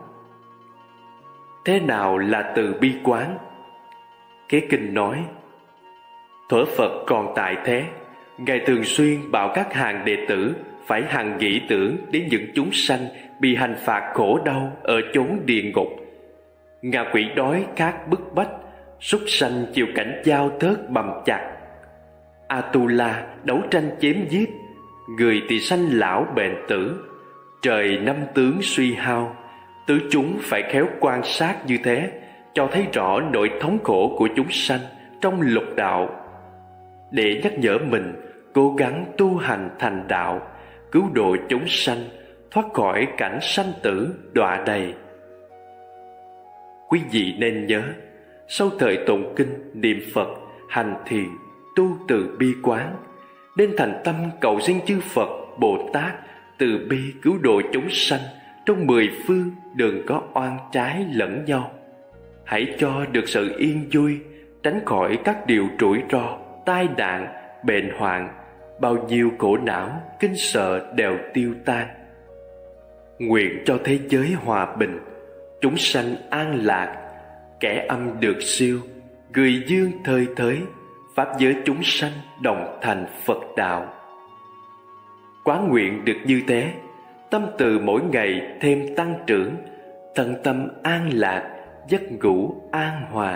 Thế nào là từ bi quán? Kế kinh nói: thuở Phật còn tại thế, Ngài thường xuyên bảo các hàng đệ tử phải hằng nghĩ tưởng đến những chúng sanh bị hành phạt khổ đau ở chốn địa ngục, ngạ quỷ đói khát bức bách, súc sanh chịu cảnh dao thớt bầm chặt, Atula đấu tranh chém giết, người thì sanh lão bệnh tử, trời năm tướng suy hao. Tứ chúng phải khéo quan sát như thế, cho thấy rõ nỗi thống khổ của chúng sanh trong lục đạo, để nhắc nhở mình cố gắng tu hành thành đạo, cứu độ chúng sanh thoát khỏi cảnh sanh tử đọa đầy. Quý vị nên nhớ, sau thời tụng kinh niệm Phật, hành thiền, tu từ bi quán, nên thành tâm cầu xin chư Phật Bồ Tát từ bi cứu độ chúng sanh trong 10 phương, đừng có oan trái lẫn nhau. Hãy cho được sự yên vui, tránh khỏi các điều rủi ro, tai nạn, bệnh hoạn, bao nhiêu khổ não, kinh sợ đều tiêu tan. Nguyện cho thế giới hòa bình, chúng sanh an lạc, kẻ âm được siêu, người dương thơi thới, pháp giới chúng sanh đồng thành Phật đạo. Quán nguyện được như thế, tâm từ mỗi ngày thêm tăng trưởng, thân tâm an lạc, giấc ngủ an hòa.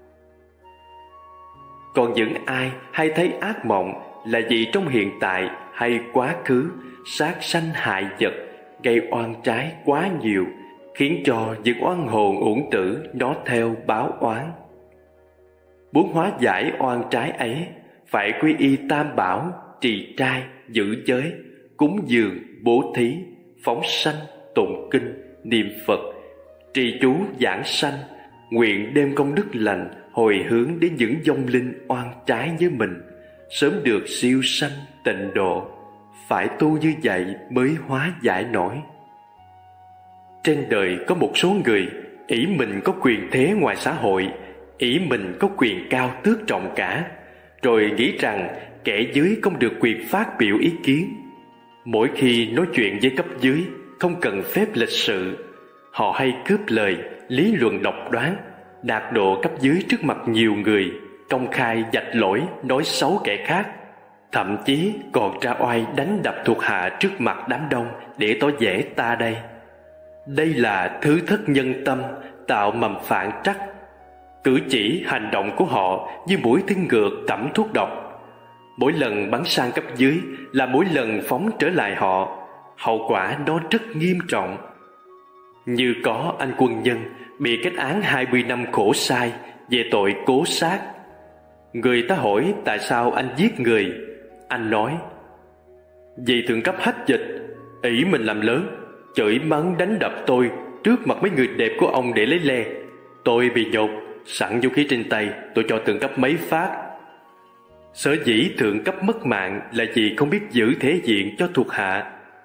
Còn những ai hay thấy ác mộng là vì trong hiện tại hay quá khứ sát sanh hại vật, gây oan trái quá nhiều, khiến cho những oan hồn uổng tử nó theo báo oán. Muốn hóa giải oan trái ấy, phải quy y Tam Bảo, trì trai, giữ giới, cúng dường, bố thí, phóng sanh, tụng kinh, niệm Phật, trì chú giảng sanh, nguyện đem công đức lành hồi hướng đến những vong linh oan trái với mình, sớm được siêu sanh tịnh độ. Phải tu như vậy mới hóa giải nổi. Trên đời có một số người ỷ mình có quyền thế ngoài xã hội, ỷ mình có quyền cao tước trọng cả, rồi nghĩ rằng kẻ dưới không được quyền phát biểu ý kiến. Mỗi khi nói chuyện với cấp dưới không cần phép lịch sự, họ hay cướp lời, lý luận độc đoán, đạt độ cấp dưới trước mặt nhiều người, công khai vạch lỗi, nói xấu kẻ khác, thậm chí còn ra oai đánh đập thuộc hạ trước mặt đám đông để tỏ vẻ ta đây. Đây là thứ thất nhân tâm, tạo mầm phản trắc. Cử chỉ hành động của họ như mũi tên ngược tẩm thuốc độc, mỗi lần bắn sang cấp dưới là mỗi lần phóng trở lại họ. Hậu quả nó rất nghiêm trọng. Như có anh quân nhân bị kết án 20 năm khổ sai về tội cố sát. Người ta hỏi tại sao anh giết người, anh nói: vì thượng cấp hách dịch, ỷ mình làm lớn, chửi mắng đánh đập tôi trước mặt mấy người đẹp của ông để lấy le. Tôi bị nhột, sẵn vũ khí trên tay, tôi cho thượng cấp mấy phát. Sở dĩ thượng cấp mất mạng là vì không biết giữ thể diện cho thuộc hạ.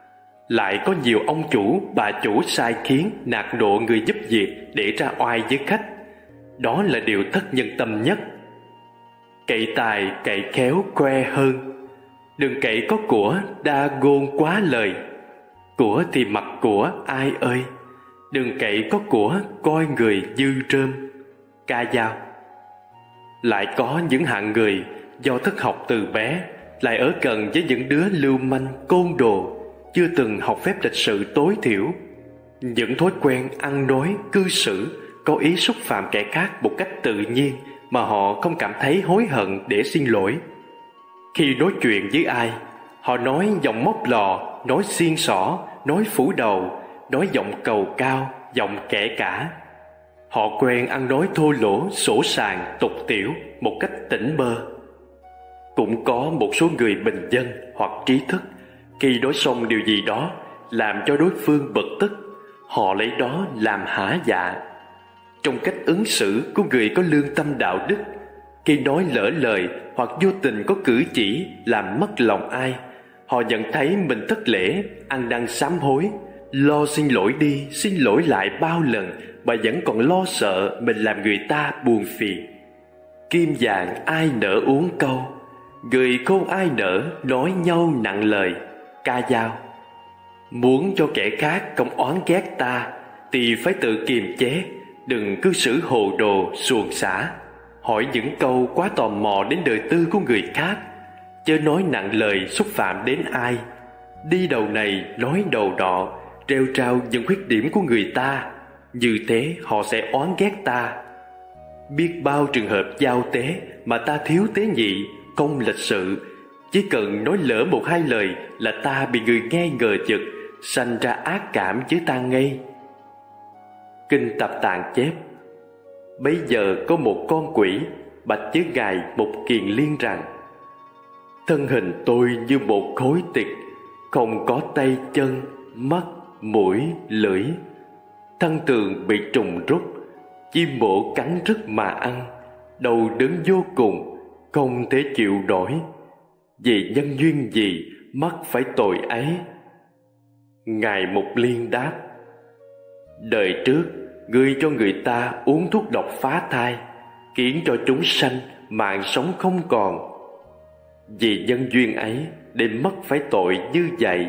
Lại có nhiều ông chủ, bà chủ sai khiến nạt nộ người giúp việc để ra oai với khách. Đó là điều thất nhân tâm nhất. Cậy tài cậy khéo khoe hơn. Đừng cậy có của đa ngôn quá lời. Của thì mặc của ai ơi. Đừng cậy có của coi người dư rơm. Ca dao. Lại có những hạng người do thất học từ bé, lại ở gần với những đứa lưu manh côn đồ, chưa từng học phép lịch sự tối thiểu. Những thói quen ăn nói cư xử có ý xúc phạm kẻ khác một cách tự nhiên mà họ không cảm thấy hối hận để xin lỗi. Khi nói chuyện với ai, họ nói giọng móc lò, nói xiên xỏ, nói phủ đầu, nói giọng cầu cao, giọng kẻ cả. Họ quen ăn nói thô lỗ, sỗ sàng, tục tiểu một cách tỉnh bơ. Cũng có một số người bình dân hoặc trí thức, khi nói xong điều gì đó làm cho đối phương bực tức, họ lấy đó làm hả dạ. Trong cách ứng xử của người có lương tâm đạo đức, khi nói lỡ lời hoặc vô tình có cử chỉ làm mất lòng ai, họ nhận thấy mình thất lễ, ăn năn sám hối, lo xin lỗi đi xin lỗi lại bao lần mà vẫn còn lo sợ mình làm người ta buồn phiền. Kim vàng ai nỡ uống câu, người khôn ai nỡ nói nhau nặng lời. Ca dao. Muốn cho kẻ khác không oán ghét ta thì phải tự kiềm chế, đừng cư xử hồ đồ xuồng xả, hỏi những câu quá tò mò đến đời tư của người khác, chớ nói nặng lời xúc phạm đến ai, đi đầu này nói đầu nọ, trêu trao những khuyết điểm của người ta, như thế họ sẽ oán ghét ta. Biết bao trường hợp giao tế mà ta thiếu tế nhị, không lịch sự, chỉ cần nói lỡ một hai lời là ta bị người nghe ngờ vực, sanh ra ác cảm với ta ngay. Kinh Tập Tạng chép: bấy giờ có một con quỷ bạch với Ngài Mục Kiền Liên rằng: thân hình tôi như một khối thịt, không có tay chân, mắt, mũi, lưỡi. Thân tường bị trùng rút, chim mổ cắn rứt mà ăn, đau đớn vô cùng, không thể chịu nổi. Vì nhân duyên gì mắc phải tội ấy? Ngài Mục Liên đáp: đời trước ngươi cho người ta uống thuốc độc phá thai, khiến cho chúng sanh mạng sống không còn. Vì nhân duyên ấy để mất phải tội như vậy.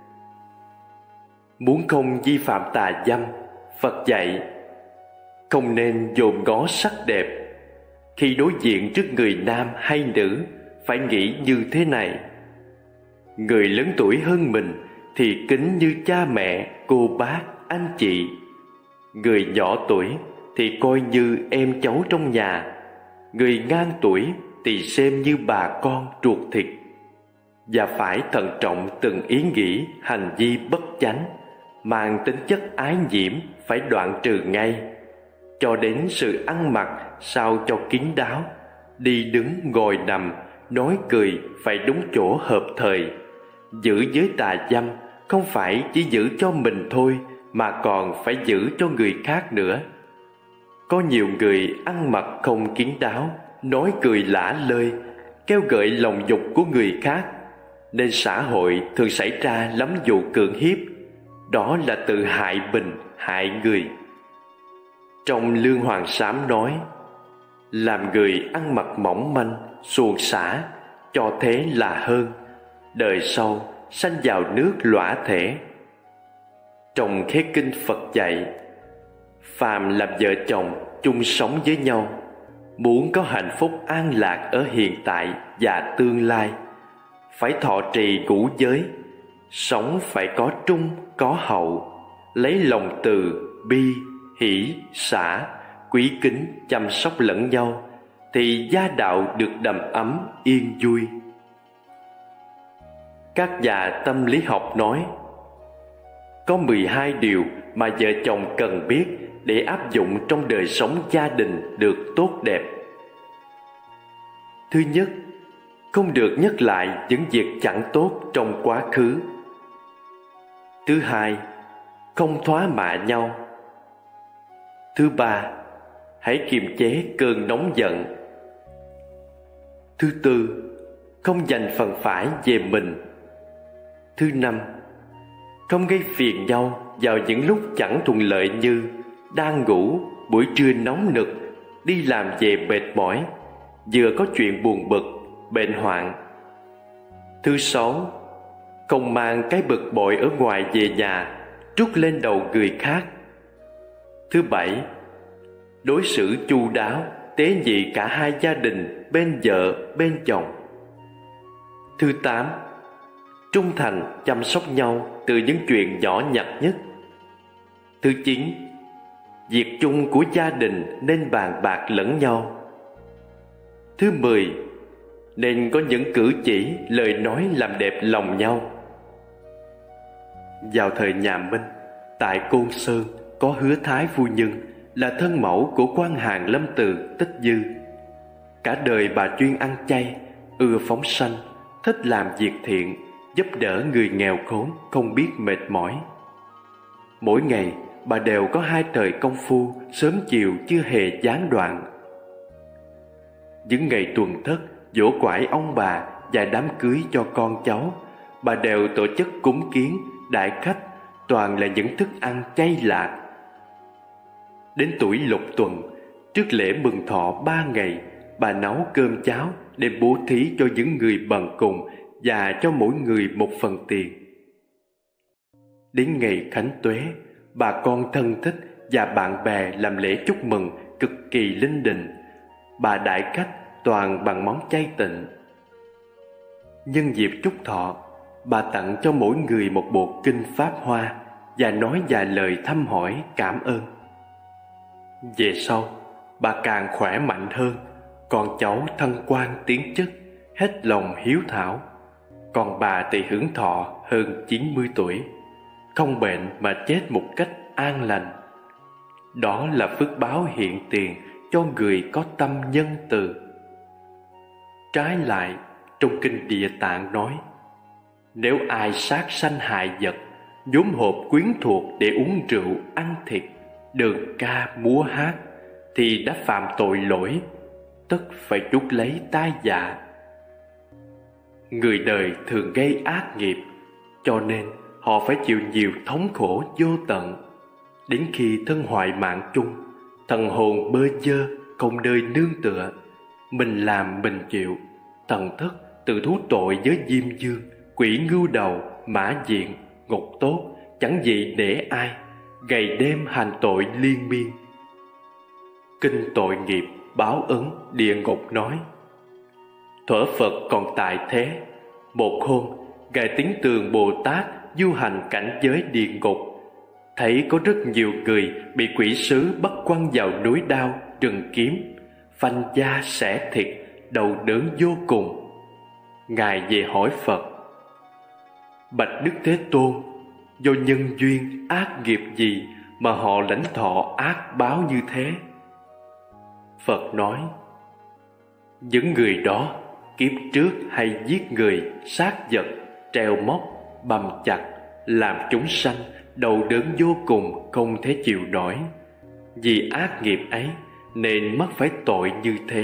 Muốn không vi phạm tà dâm, Phật dạy không nên dòm ngó sắc đẹp. Khi đối diện trước người nam hay nữ, phải nghĩ như thế này: người lớn tuổi hơn mình thì kính như cha mẹ, cô bác, anh chị. Người nhỏ tuổi thì coi như em cháu trong nhà. Người ngang tuổi thì xem như bà con ruột thịt. Và phải thận trọng từng ý nghĩ, hành vi bất chánh, mang tính chất ái nhiễm phải đoạn trừ ngay. Cho đến sự ăn mặc sao cho kín đáo, đi đứng ngồi nằm, nói cười phải đúng chỗ hợp thời. Giữ giới tà dâm không phải chỉ giữ cho mình thôi, mà còn phải giữ cho người khác nữa. Có nhiều người ăn mặc không kín đáo, nói cười lả lơi, kêu gợi lòng dục của người khác, nên xã hội thường xảy ra lắm vụ cưỡng hiếp. Đó là tự hại mình, hại người. Trong Lương Hoàng Sám nói: làm người ăn mặc mỏng manh, xuồng xả, cho thế là hơn, đời sau sanh vào nước lõa thể. Trong Khế Kinh Phật dạy: phàm làm vợ chồng chung sống với nhau, muốn có hạnh phúc an lạc ở hiện tại và tương lai, phải thọ trì ngũ giới, sống phải có trung có hậu, lấy lòng từ bi hỷ xả, quý kính chăm sóc lẫn nhau, thì gia đạo được đầm ấm yên vui. Các nhà tâm lý học nói có 12 điều mà vợ chồng cần biết để áp dụng trong đời sống gia đình được tốt đẹp. Thứ nhất, không được nhắc lại những việc chẳng tốt trong quá khứ. Thứ hai, không thóa mạ nhau. Thứ ba, hãy kiềm chế cơn nóng giận. Thứ tư, không giành phần phải về mình. Thứ năm, không gây phiền nhau vào những lúc chẳng thuận lợi như đang ngủ, buổi trưa nóng nực, đi làm về mệt mỏi, vừa có chuyện buồn bực, bệnh hoạn. Thứ sáu, không mang cái bực bội ở ngoài về nhà, trút lên đầu người khác. Thứ bảy, đối xử chu đáo, tế nhị cả hai gia đình, bên vợ, bên chồng. Thứ tám, trung thành chăm sóc nhau từ những chuyện nhỏ nhặt nhất. Thứ chín, việc chung của gia đình nên bàn bạc lẫn nhau. Thứ 10, nên có những cử chỉ, lời nói làm đẹp lòng nhau. Vào thời nhà Minh, tại Côn Sơn có Hứa Thái phu nhân là thân mẫu của quan hàng Lâm Từ Tích Dư. Cả đời bà chuyên ăn chay, ưa phóng sanh, thích làm việc thiện, giúp đỡ người nghèo khốn không biết mệt mỏi. Mỗi ngày bà đều có 2 thời công phu, sớm chiều chưa hề gián đoạn. Những ngày tuần thất, giỗ quải ông bà và đám cưới cho con cháu, bà đều tổ chức cúng kiến, đãi khách, toàn là những thức ăn chay lạc. Đến tuổi Lục Tuần, trước lễ mừng thọ 3 ngày, bà nấu cơm cháo để bố thí cho những người bần cùng và cho mỗi người một phần tiền. Đến ngày Khánh Tuế, bà con thân thích và bạn bè làm lễ chúc mừng cực kỳ linh đình. Bà đãi khách toàn bằng món chay tịnh. Nhân dịp chúc thọ, bà tặng cho mỗi người một bộ kinh Pháp Hoa và nói vài lời thăm hỏi cảm ơn. Về sau, bà càng khỏe mạnh hơn, con cháu thăng quan tiến chức, hết lòng hiếu thảo. Còn bà thì hưởng thọ hơn 90 tuổi, không bệnh mà chết một cách an lành. Đó là phước báo hiện tiền cho người có tâm nhân từ. Trái lại, trong kinh Địa Tạng nói, nếu ai sát sanh hại vật, nhóm họp quyến thuộc để uống rượu, ăn thịt, đờn ca múa hát, thì đã phạm tội lỗi, tất phải chuốc lấy tai dạ. Người đời thường gây ác nghiệp, cho nên họ phải chịu nhiều thống khổ vô tận. Đến khi thân hoại mạng chung, thần hồn bơ vơ, không nơi nương tựa, mình làm mình chịu, thần thức tự thú tội với Diêm Dương, quỷ ngưu đầu, mã diện, ngục tốt, chẳng gì để ai, ngày đêm hành tội liên miên. Kinh Tội Nghiệp Báo Ứng Địa Ngục nói, thuở Phật còn tại thế, một hôm Ngài Tín Tường Bồ Tát du hành cảnh giới địa ngục, thấy có rất nhiều người bị quỷ sứ bắt quăng vào núi đao, rừng kiếm, phanh da xẻ thịt, đau đớn vô cùng. Ngài về hỏi Phật, bạch Đức Thế Tôn, do nhân duyên ác nghiệp gì mà họ lãnh thọ ác báo như thế? Phật nói, những người đó kiếp trước hay giết người, sát vật, treo móc, bầm chặt, làm chúng sanh đau đớn vô cùng không thể chịu nổi. Vì ác nghiệp ấy nên mắc phải tội như thế.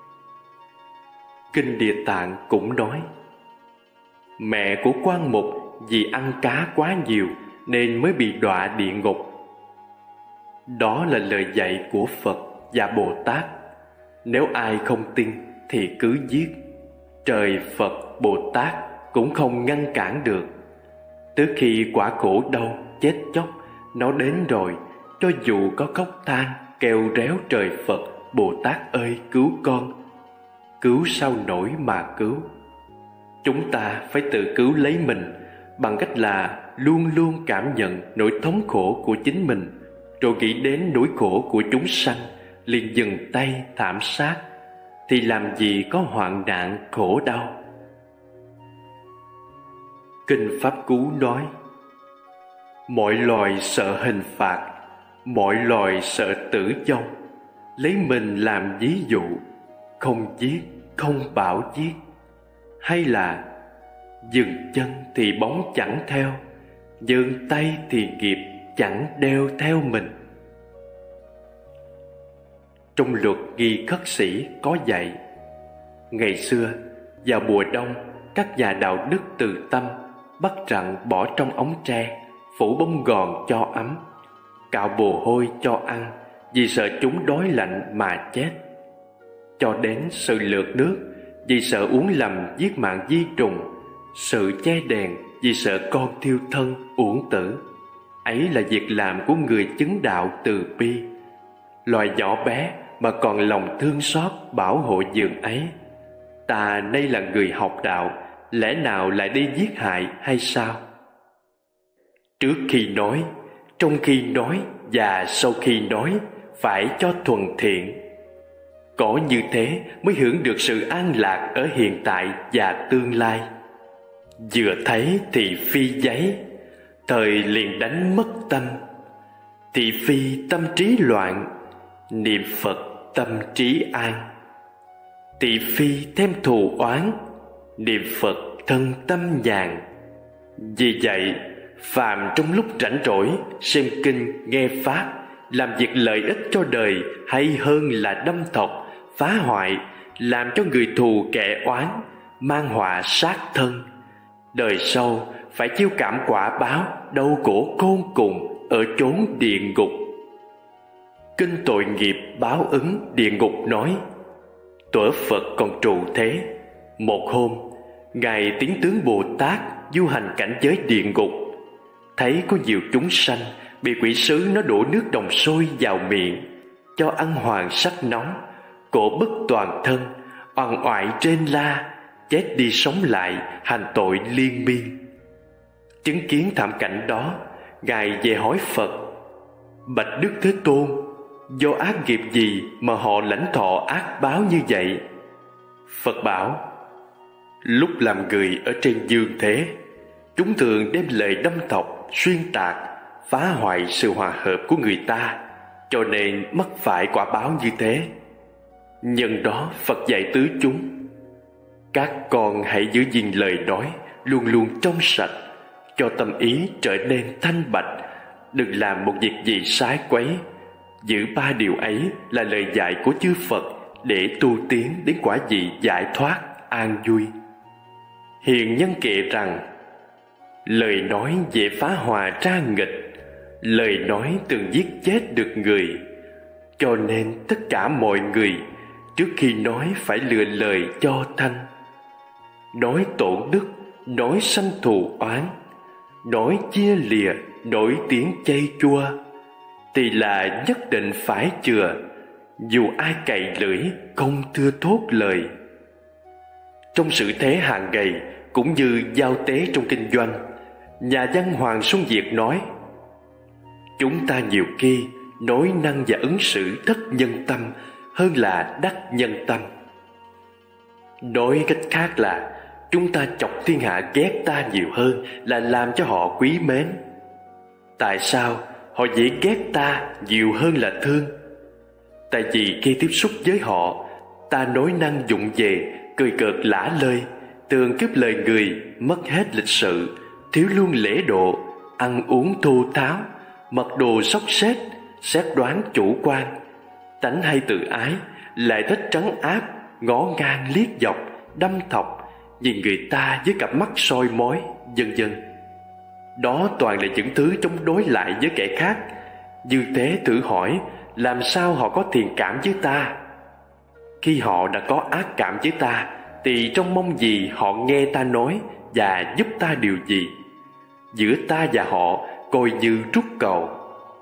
Kinh Địa Tạng cũng nói, mẹ của Quan Mục vì ăn cá quá nhiều nên mới bị đọa địa ngục. Đó là lời dạy của Phật và Bồ Tát. Nếu ai không tin thì cứ giết, trời Phật Bồ Tát cũng không ngăn cản được. Tới khi quả khổ đau chết chóc nó đến rồi, cho dù có khóc than kêu réo trời Phật Bồ Tát ơi cứu con, cứu sao nổi mà cứu. Chúng ta phải tự cứu lấy mình bằng cách là luôn luôn cảm nhận nỗi thống khổ của chính mình, rồi nghĩ đến nỗi khổ của chúng sanh, liền dừng tay thảm sát, thì làm gì có hoạn nạn khổ đau. Kinh Pháp Cú nói, mọi loài sợ hình phạt, mọi loài sợ tử vong, lấy mình làm ví dụ, không giết, không bảo giết. Hay là dừng chân thì bóng chẳng theo, dừng tay thì nghiệp chẳng đeo theo mình. Trong luật Nghi Khất Sĩ có dạy, ngày xưa vào mùa đông, các nhà đạo đức từ tâm bắt rặng bỏ trong ống tre phủ bông gòn cho ấm, cạo bồ hôi cho ăn, vì sợ chúng đói lạnh mà chết. Cho đến sự lược nước, vì sợ uống lầm giết mạng vi trùng, sự che đèn vì sợ con thiêu thân uổng tử. Ấy là việc làm của người chứng đạo từ bi. Loài nhỏ bé mà còn lòng thương xót bảo hộ giường ấy. Ta nay là người học đạo, lẽ nào lại đi giết hại hay sao? Trước khi nói, trong khi nói và sau khi nói phải cho thuần thiện. Có như thế mới hưởng được sự an lạc ở hiện tại và tương lai. Vừa thấy thì phi giấy, thời liền đánh mất tâm. Thị phi tâm trí loạn, niệm Phật tâm trí an. Thị phi thêm thù oán, niệm Phật thân tâm nhàn. Vì vậy, phàm trong lúc rảnh rỗi xem kinh nghe pháp, làm việc lợi ích cho đời hay hơn là đâm thọc, phá hoại, làm cho người thù kẻ oán, mang họa sát thân. Đời sau phải chịu cảm quả báo đau khổ khôn cùng ở chốn địa ngục. Kinh tội nghiệp báo ứng địa ngục nói: thuở Phật còn trụ thế, một hôm ngài Tiến Tướng Bồ Tát du hành cảnh giới địa ngục, thấy có nhiều chúng sanh bị quỷ sứ nó đổ nước đồng sôi vào miệng, cho ăn hoàng sắc nóng, cổ bức toàn thân, oằn oại trên la, chết đi sống lại, hành tội liên miên. Chứng kiến thảm cảnh đó, ngài về hỏi Phật: bạch Đức Thế Tôn, do ác nghiệp gì mà họ lãnh thọ ác báo như vậy? Phật bảo: lúc làm người ở trên dương thế, chúng thường đem lời đâm thọc, xuyên tạc, phá hoại sự hòa hợp của người ta, cho nên mắc phải quả báo như thế. Nhân đó Phật dạy tứ chúng: các con hãy giữ gìn lời nói luôn luôn trong sạch, cho tâm ý trở nên thanh bạch, đừng làm một việc gì sai quấy. Giữ ba điều ấy là lời dạy của chư Phật để tu tiến đến quả vị giải thoát an vui. Hiền nhân kể rằng: lời nói dễ phá hòa tra nghịch, lời nói từng giết chết được người. Cho nên tất cả mọi người trước khi nói phải lựa lời cho thanh. Nói tổn đức, nói sanh thù oán, nói chia lìa, nổi tiếng chay chua, thì là nhất định phải chừa, dù ai cày lưỡi không thưa thốt lời. Trong sự thế hàng ngày cũng như giao tế trong kinh doanh, nhà văn Hoàng Xuân Diệt nói: chúng ta nhiều khi nói năng và ứng xử thất nhân tâm hơn là đắc nhân tâm. Nói cách khác là chúng ta chọc thiên hạ ghét ta nhiều hơn là làm cho họ quý mến. Tại sao họ dễ ghét ta nhiều hơn là thương? Tại vì khi tiếp xúc với họ, ta nói năng vụng về, cười cợt lả lơi, thường cướp lời người, mất hết lịch sự, thiếu luôn lễ độ, ăn uống thô tháo, mặc đồ xốc xếch, xét đoán chủ quan, tánh hay tự ái, lại thích trấn áp, ngó ngang liếc dọc, đâm thọc, nhìn người ta với cặp mắt soi mói, vân vân. Đó toàn là những thứ chống đối lại với kẻ khác. Như thế thử hỏi, làm sao họ có thiện cảm với ta? Khi họ đã có ác cảm với ta, thì trông mong gì họ nghe ta nói và giúp ta điều gì? Giữa ta và họ coi như trút cầu.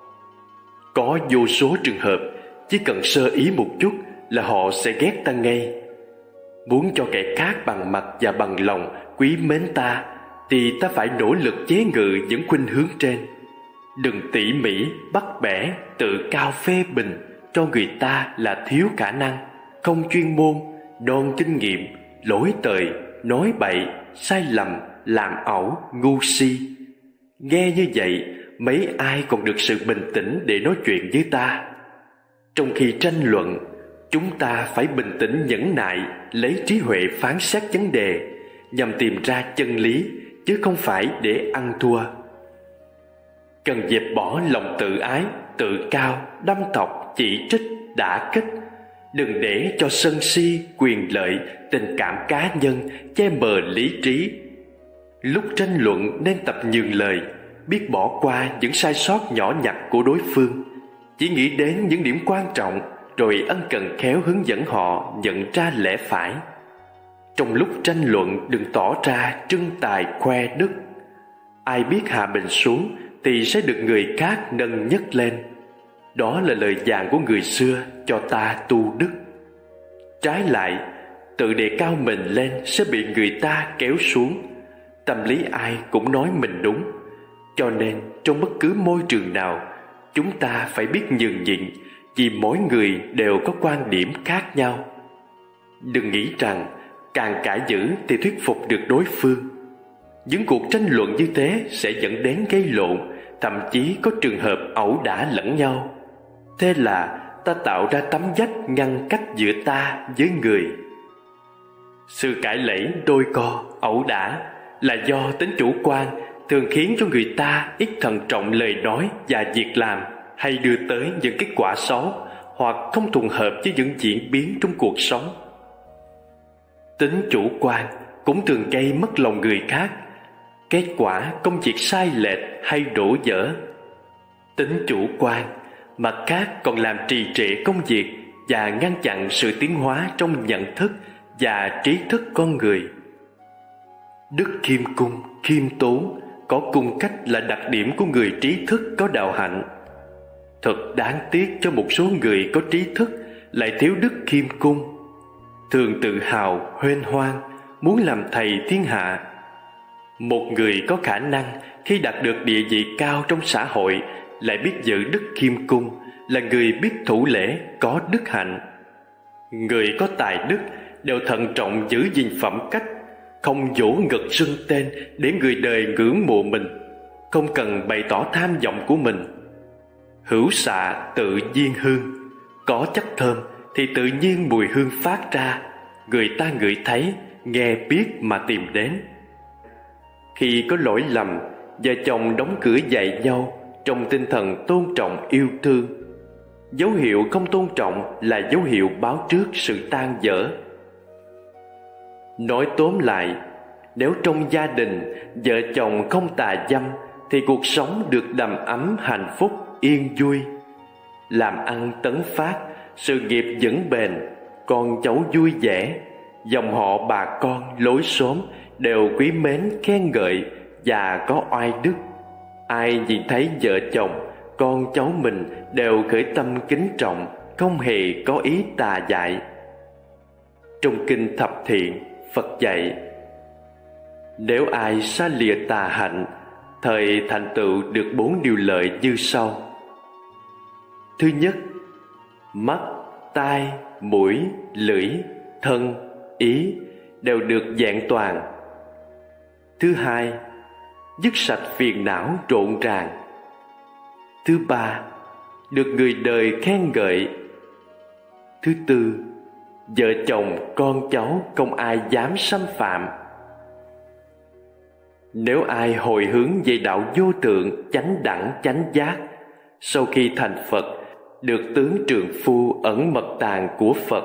Có vô số trường hợp chỉ cần sơ ý một chút là họ sẽ ghét ta ngay. Muốn cho kẻ khác bằng mặt và bằng lòng quý mến ta, thì ta phải nỗ lực chế ngự những khuynh hướng trên. Đừng tỉ mỉ, bắt bẻ, tự cao phê bình cho người ta là thiếu khả năng, không chuyên môn, non kinh nghiệm, lỗi thời, nói bậy, sai lầm, làm ẩu, ngu si. Nghe như vậy, mấy ai còn được sự bình tĩnh để nói chuyện với ta? Trong khi tranh luận, chúng ta phải bình tĩnh nhẫn nại, lấy trí huệ phán xét vấn đề, nhằm tìm ra chân lý, chứ không phải để ăn thua. Cần dẹp bỏ lòng tự ái, tự cao, đâm thọc, chỉ trích, đả kích. Đừng để cho sân si, quyền lợi, tình cảm cá nhân che mờ lý trí. Lúc tranh luận nên tập nhường lời, biết bỏ qua những sai sót nhỏ nhặt của đối phương, chỉ nghĩ đến những điểm quan trọng rồi ân cần khéo hướng dẫn họ nhận ra lẽ phải. Trong lúc tranh luận đừng tỏ ra trưng tài khoe đức. Ai biết hạ mình xuống thì sẽ được người khác nâng nhấc lên. Đó là lời dặn của người xưa cho ta tu đức. Trái lại, tự đề cao mình lên sẽ bị người ta kéo xuống. Tâm lý ai cũng nói mình đúng. Cho nên trong bất cứ môi trường nào, chúng ta phải biết nhường nhịn, vì mỗi người đều có quan điểm khác nhau. Đừng nghĩ rằng càng cãi dữ thì thuyết phục được đối phương. Những cuộc tranh luận như thế sẽ dẫn đến gây lộn, thậm chí có trường hợp ẩu đả lẫn nhau. Thế là ta tạo ra tấm vách ngăn cách giữa ta với người. Sự cãi lẫy đôi co, ẩu đả là do tính chủ quan thường khiến cho người ta ít thận trọng lời nói và việc làm, hay đưa tới những kết quả xấu hoặc không trùng hợp với những diễn biến trong cuộc sống. Tính chủ quan cũng thường gây mất lòng người khác, kết quả công việc sai lệch hay đổ vỡ. Tính chủ quan mặt khác còn làm trì trệ công việc và ngăn chặn sự tiến hóa trong nhận thức và trí thức con người. Đức khiêm cung, khiêm tốn, có cung cách là đặc điểm của người trí thức có đạo hạnh. Thật đáng tiếc cho một số người có trí thức lại thiếu đức khiêm cung, thường tự hào, huênh hoang, muốn làm thầy thiên hạ. Một người có khả năng khi đạt được địa vị cao trong xã hội lại biết giữ đức khiêm cung là người biết thủ lễ, có đức hạnh. Người có tài đức đều thận trọng giữ gìn phẩm cách, không vỗ ngực xưng tên để người đời ngưỡng mộ mình, không cần bày tỏ tham vọng của mình. Hữu xạ tự nhiên hương, có chất thơm thì tự nhiên mùi hương phát ra, người ta ngửi thấy, nghe biết mà tìm đến. Khi có lỗi lầm, vợ chồng đóng cửa dạy nhau trong tinh thần tôn trọng yêu thương. Dấu hiệu không tôn trọng là dấu hiệu báo trước sự tan vỡ. Nói tóm lại, nếu trong gia đình vợ chồng không tà dâm thì cuộc sống được đầm ấm hạnh phúc yên vui, làm ăn tấn phát, sự nghiệp vững bền, con cháu vui vẻ, dòng họ bà con lối xóm đều quý mến khen ngợi và có oai đức. Ai nhìn thấy vợ chồng, con cháu mình đều khởi tâm kính trọng, không hề có ý tà dại. Trong kinh Thập Thiện, Phật dạy: nếu ai xa lìa tà hạnh, thời thành tựu được 4 điều lợi như sau. Thứ nhất, mắt, tai, mũi, lưỡi, thân, ý đều được vẹn toàn. Thứ hai, dứt sạch phiền não rộn ràng. Thứ ba, được người đời khen ngợi. Thứ tư, vợ chồng con cháu không ai dám xâm phạm. Nếu ai hồi hướng về đạo vô tượng, chánh đẳng chánh giác, sau khi thành Phật được tướng trượng phu ẩn mật tàng của Phật.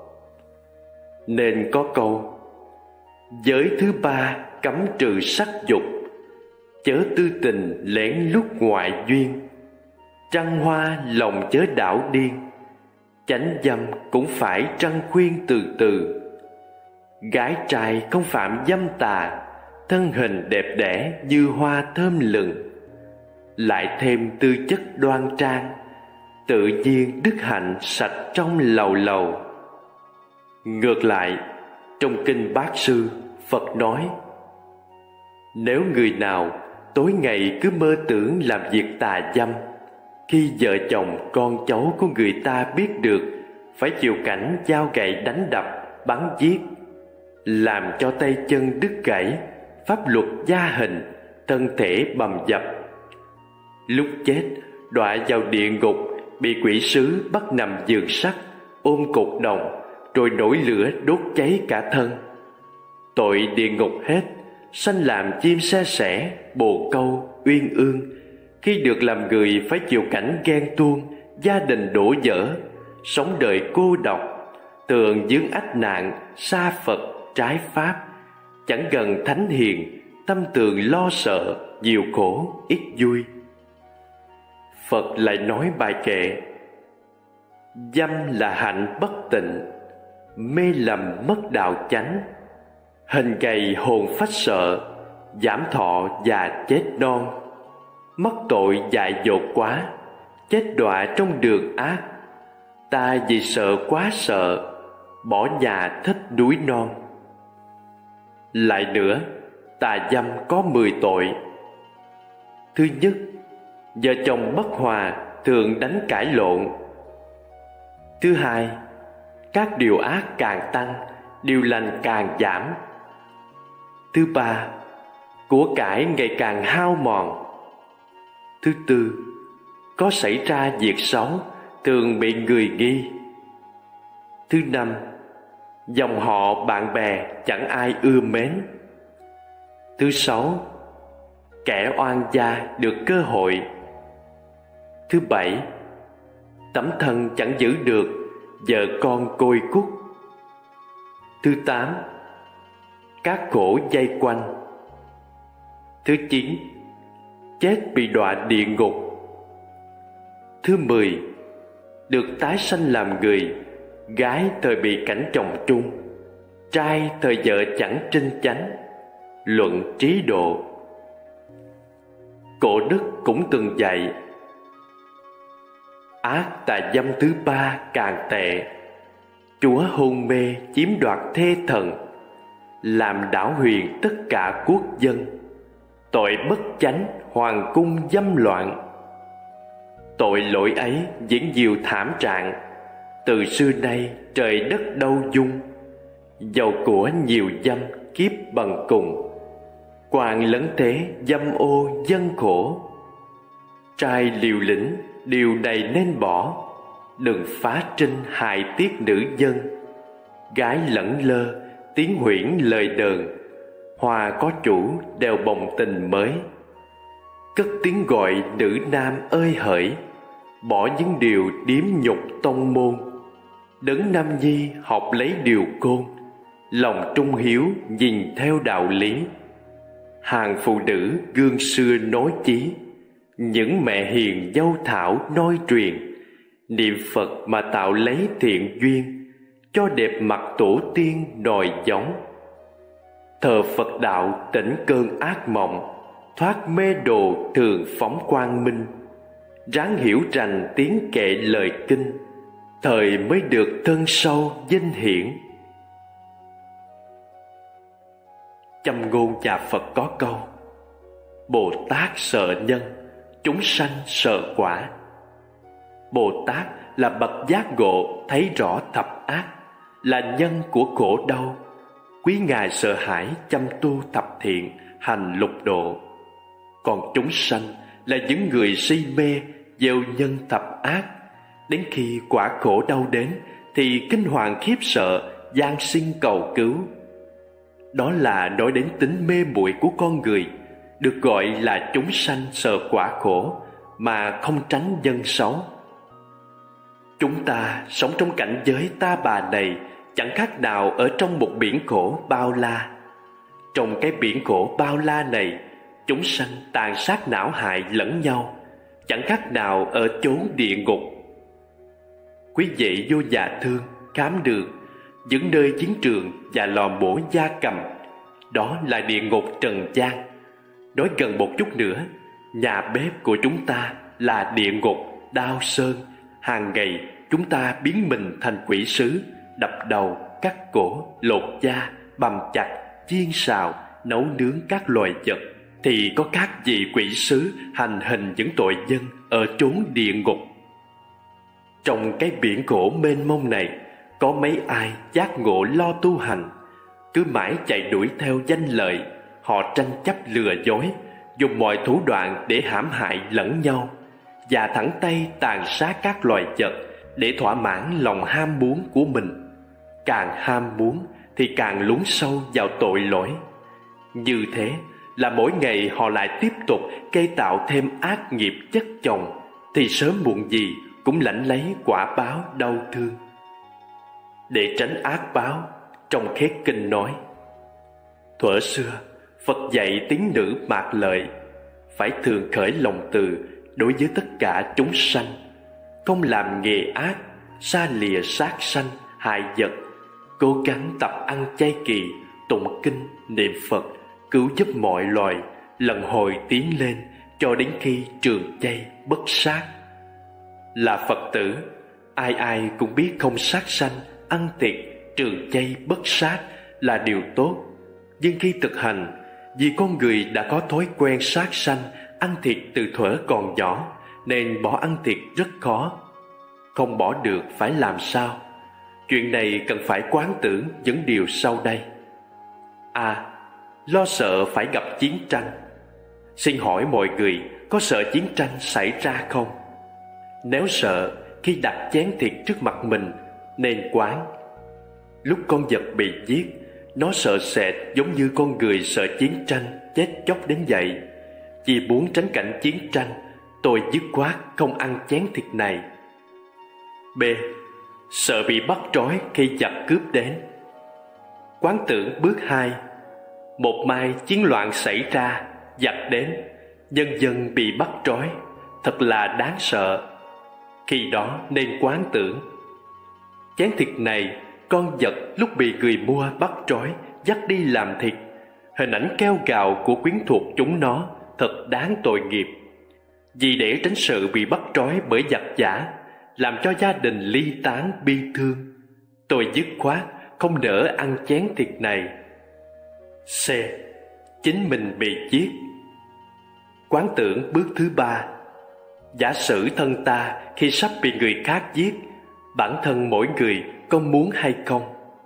Nên có câu: giới thứ ba cấm trừ sắc dục, chớ tư tình lén lút ngoại duyên, trăng hoa lòng chớ đảo điên, chánh dâm cũng phải trăng khuyên từ từ. Gái trai không phạm dâm tà, thân hình đẹp đẽ như hoa thơm lừng, lại thêm tư chất đoan trang, tự nhiên đức hạnh sạch trong lầu lầu. Ngược lại, trong kinh Bát Sư, Phật nói: nếu người nào tối ngày cứ mơ tưởng làm việc tà dâm, khi vợ chồng con cháu của người ta biết được, phải chịu cảnh dao gậy đánh đập, bắn giết, làm cho tay chân đứt gãy, pháp luật gia hình, thân thể bầm dập. Lúc chết đọa vào địa ngục, bị quỷ sứ bắt nằm giường sắt, ôm cột đồng, rồi nổi lửa đốt cháy cả thân. Tội địa ngục hết, sanh làm chim sa sẻ, bồ câu, uyên ương. Khi được làm người phải chịu cảnh ghen tuông, gia đình đổ vỡ, sống đời cô độc, tường vướng ách nạn, xa Phật, trái pháp, chẳng gần thánh hiền, tâm tường lo sợ nhiều khổ ít vui. Phật lại nói bài kệ: dâm là hạnh bất tịnh, mê lầm mất đạo chánh, hình gầy hồn phách sợ, giảm thọ và chết non. Mắc tội dại dột quá, chết đọa trong đường ác. Ta vì sợ quá sợ, bỏ nhà thích núi non. Lại nữa, tà dâm có 10 tội. Thứ nhất, vợ chồng bất hòa, thường đánh cãi lộn. Thứ hai, các điều ác càng tăng, điều lành càng giảm. Thứ ba, của cải ngày càng hao mòn. Thứ tư, có xảy ra việc xấu, thường bị người nghi. Thứ năm, dòng họ bạn bè chẳng ai ưa mến. Thứ sáu, kẻ oan gia được cơ hội. Thứ bảy, tấm thân chẳng giữ được, vợ con côi cút. Thứ tám, các khổ dây quanh. Thứ chín, chết bị đọa địa ngục. Thứ 10, được tái sanh làm người, gái thời bị cảnh chồng trung, trai thời vợ chẳng trinh chánh. Luận trí độ. Cổ đức cũng từng dạy: ác tà dâm thứ ba càng tệ, chúa hôn mê chiếm đoạt thê thần, làm đảo huyền tất cả quốc dân, tội bất chánh hoàng cung dâm loạn. Tội lỗi ấy diễn nhiều thảm trạng, từ xưa nay trời đất đâu dung. Giàu của nhiều dâm kiếp bằng cùng, quan lấn thế dâm ô dân khổ. Trai liều lĩnh điều này nên bỏ, đừng phá trinh hại tiết nữ dân. Gái lẫn lơ tiếng huyễn lời đờn, hoa có chủ đều bồng tình mới. Cất tiếng gọi nữ nam ơi hỡi, bỏ những điều điếm nhục tông môn. Đấng nam nhi học lấy điều côn, lòng trung hiếu nhìn theo đạo lý. Hàng phụ nữ gương xưa nói chí, những mẹ hiền dâu thảo nói truyền. Niệm Phật mà tạo lấy thiện duyên, cho đẹp mặt tổ tiên nòi giống. Thờ Phật đạo tỉnh cơn ác mộng, thoát mê đồ thường phóng quang minh. Ráng hiểu rành tiếng kệ lời kinh, thời mới được thân sâu vinh hiển. Châm ngôn nhà Phật có câu: Bồ Tát sợ nhân, chúng sanh sợ quả. Bồ Tát là bậc giác ngộ thấy rõ thập ác, là nhân của khổ đau. Quý Ngài sợ hãi chăm tu thập thiện, hành lục độ. Còn chúng sanh là những người si mê gieo nhân thập ác, đến khi quả khổ đau đến thì kinh hoàng khiếp sợ, van xin cầu cứu. Đó là nói đến tính mê muội của con người, được gọi là chúng sanh sợ quả khổ mà không tránh nhân xấu. Chúng ta sống trong cảnh giới ta bà này chẳng khác nào ở trong một biển khổ bao la. Trong cái biển khổ bao la này, chúng sanh tàn sát não hại lẫn nhau, chẳng khác nào ở chốn địa ngục. Quý vị vô nhà thương, khám đường, những nơi chiến trường và lò mổ gia cầm, đó là địa ngục trần gian. Nói gần một chút nữa, nhà bếp của chúng ta là địa ngục Đao Sơn. Hàng ngày chúng ta biến mình thành quỷ sứ, đập đầu, cắt cổ, lột da, bằm chặt, chiên xào, nấu nướng các loài vật. Thì có các vị quỷ sứ hành hình những tội nhân ở chốn địa ngục. Trong cái biển khổ mênh mông này, có mấy ai giác ngộ lo tu hành, cứ mãi chạy đuổi theo danh lợi. Họ tranh chấp lừa dối, dùng mọi thủ đoạn để hãm hại lẫn nhau, và thẳng tay tàn sát các loài vật để thỏa mãn lòng ham muốn của mình. Càng ham muốn thì càng lún sâu vào tội lỗi. Như thế là mỗi ngày họ lại tiếp tục gây tạo thêm ác nghiệp chất chồng, thì sớm muộn gì cũng lãnh lấy quả báo đau thương. Để tránh ác báo, trong khết kinh nói: thuở xưa Phật dạy tín nữ Mạc Lợi, phải thường khởi lòng từ đối với tất cả chúng sanh, không làm nghề ác, xa lìa sát sanh, hại vật, cố gắng tập ăn chay kỳ, tụng kinh, niệm Phật, cứu giúp mọi loài, lần hồi tiến lên cho đến khi trường chay bất sát. Là Phật tử, ai ai cũng biết không sát sanh, ăn thịt, trường chay bất sát là điều tốt. Nhưng khi thực hành, vì con người đã có thói quen sát sanh, ăn thịt từ thuở còn nhỏ, nên bỏ ăn thịt rất khó. Không bỏ được phải làm sao? Chuyện này cần phải quán tưởng những điều sau đây. A. Lo sợ phải gặp chiến tranh. Xin hỏi mọi người có sợ chiến tranh xảy ra không? Nếu sợ, khi đặt chén thịt trước mặt mình nên quán. Lúc con vật bị giết, nó sợ sệt giống như con người sợ chiến tranh chết chóc đến vậy. Vì muốn tránh cảnh chiến tranh, tôi dứt khoát không ăn chén thịt này. B. Sợ bị bắt trói khi giặc cướp đến. Quán tưởng bước 2. Một mai chiến loạn xảy ra, giặc đến, nhân dân bị bắt trói, thật là đáng sợ. Khi đó nên quán tưởng: chén thịt này, con vật lúc bị người mua bắt trói dắt đi làm thịt, hình ảnh kêu gào của quyến thuộc chúng nó thật đáng tội nghiệp. Vì để tránh sự bị bắt trói bởi giặc giả, làm cho gia đình ly tán bi thương, tôi dứt khoát không nỡ ăn chén thịt này. C. Chính mình bị giết. Quán tưởng bước thứ 3. Giả sử thân ta khi sắp bị người khác giết, bản thân mỗi người có muốn hay không?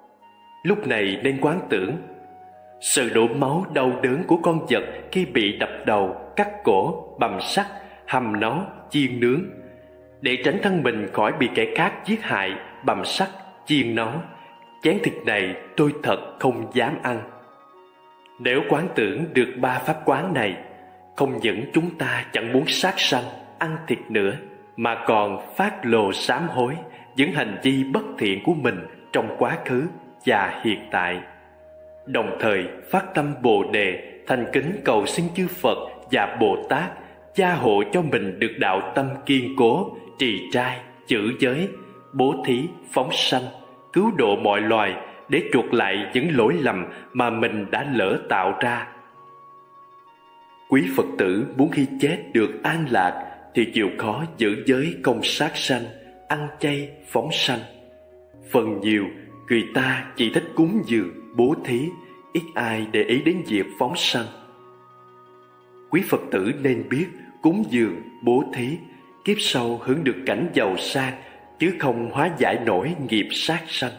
Lúc này nên quán tưởng sự đổ máu đau đớn của con vật khi bị đập đầu, cắt cổ, bầm sắt, hầm nó, chiên nướng. Để tránh thân mình khỏi bị kẻ khác giết hại, bầm sắt, chiên nó, chén thịt này tôi thật không dám ăn. Nếu quán tưởng được 3 pháp quán này, không những chúng ta chẳng muốn sát sanh, ăn thịt nữa, mà còn phát lộ sám hối những hành vi bất thiện của mình trong quá khứ và hiện tại. Đồng thời phát tâm Bồ Đề, thành kính cầu xin chư Phật và Bồ Tát gia hộ cho mình được đạo tâm kiên cố, trì trai, giữ giới, bố thí, phóng sanh, cứu độ mọi loài để chuộc lại những lỗi lầm mà mình đã lỡ tạo ra. Quý Phật tử muốn khi chết được an lạc thì chịu khó giữ giới không sát sanh, ăn chay, phóng sanh. Phần nhiều người ta chỉ thích cúng dường, bố thí, ít ai để ý đến việc phóng sanh. Quý Phật tử nên biết cúng dường, bố thí, kiếp sau hưởng được cảnh giàu sang, chứ không hóa giải nổi nghiệp sát sanh.